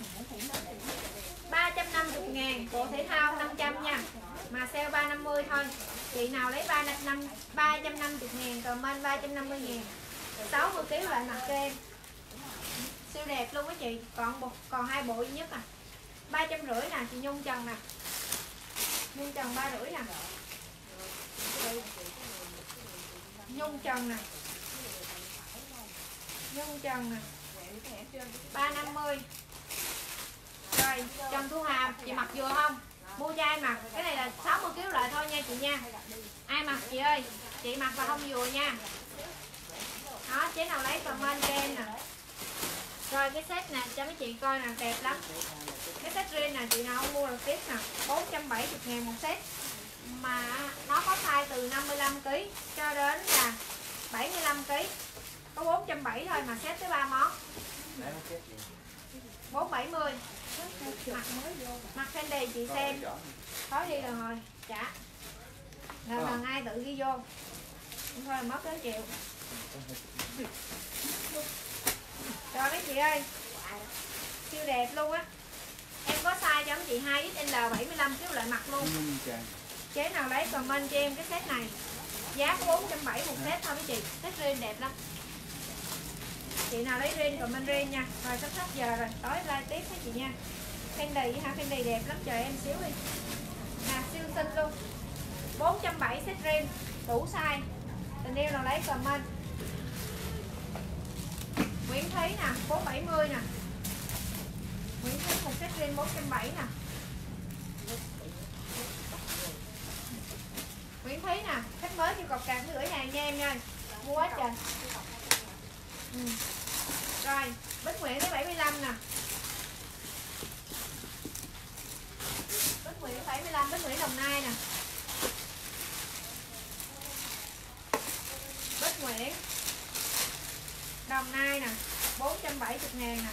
350 ngàn, bộ thể thao 500 nha. Mà sale 350 thôi. Chị nào lấy 350 ngàn, comment 350 ngàn. 60 kg lại mặc cho em. Siêu đẹp luôn á chị. Còn 2 bộ duy nhất à. 350 nè, chị Nhung Trần nè. Nhung Trần 350 nè. Nhung Trần nè. Nhung Trần nè. 350. Rồi, Trần Thu Hà, chị mặc vừa không? Mua cho ai mặc. Cái này là 60 kg lại thôi nha chị nha. Ai mặc chị ơi? Chị mặc và không vừa nha. Đó, chế nào lấy comment cho em nè. Rồi cái set nè cho mấy chị coi nè, đẹp lắm. Cái set riêng nè, chị nào không mua được tiếp nè, 470.000 một set. Mà nó có size từ 55kg cho đến là 75kg. Có 470 thôi mà set tới 3 món. 470. Mặt Fendi chị xem. Có đi rồi, trả. Lần ai tự ghi vô. Không thôi là mất tới triệu. Rồi mấy chị ơi, siêu đẹp luôn á. Em có size cho mấy chị 2XL 75 kg lại mặt luôn. Chế nào lấy comment cho em cái set này. Giá có 470 một set thôi mấy chị. Set riêng đẹp lắm. Chị nào lấy riêng comment riêng nha. Rồi sắp giờ rồi, tối live tiếp mấy chị nha. Fendi ha, Fendi đẹp lắm, chờ em xíu đi. Nè, siêu xinh luôn. 470 set riêng, đủ size. Tình yêu nào lấy comment. Nguyễn Thúy nè, 470 nè. Nguyễn Thúy một set riêng 470 nè. Nguyễn Thúy nè, khách mới chưa cọc cạc gửi hàng nha em nha. Mua hết trời. Rồi, Bích Nguyễn tới 75 nè. Bích Nguyễn 75, Bích Nguyễn Đồng Nai nè. Bích Nguyễn Đồng Nai nè, 470.000 nè.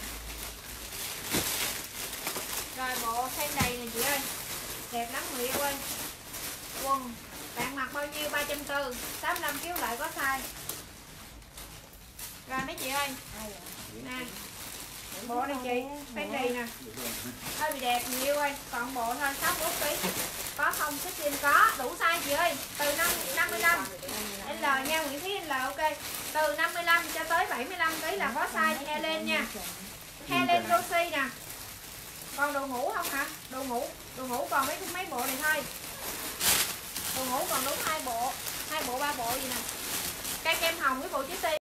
Rồi bộ Fendi nè chị ơi. Đẹp lắm người yêu ơi. Quần bạn mặc bao nhiêu? 340, 85kg lại có size. Rồi mấy chị ơi. Nè. Bộ này chị, Fendi nè. Hơi bị đẹp người yêu ơi, còn bộ thôi 61kg. Có không xích riêng có, đủ size chị ơi. Từ 55 L nha, Nguyễn Thúy L ok. Từ 55 cho tới 75kg là có size chị Helen nha. Helen Rosie nè. Còn đồ ngủ không hả? Đồ ngủ còn mấy bộ này thôi. Đồ ngủ còn đúng 2 bộ, 3 bộ gì nè. Cây kem hồng với bộ chữ T.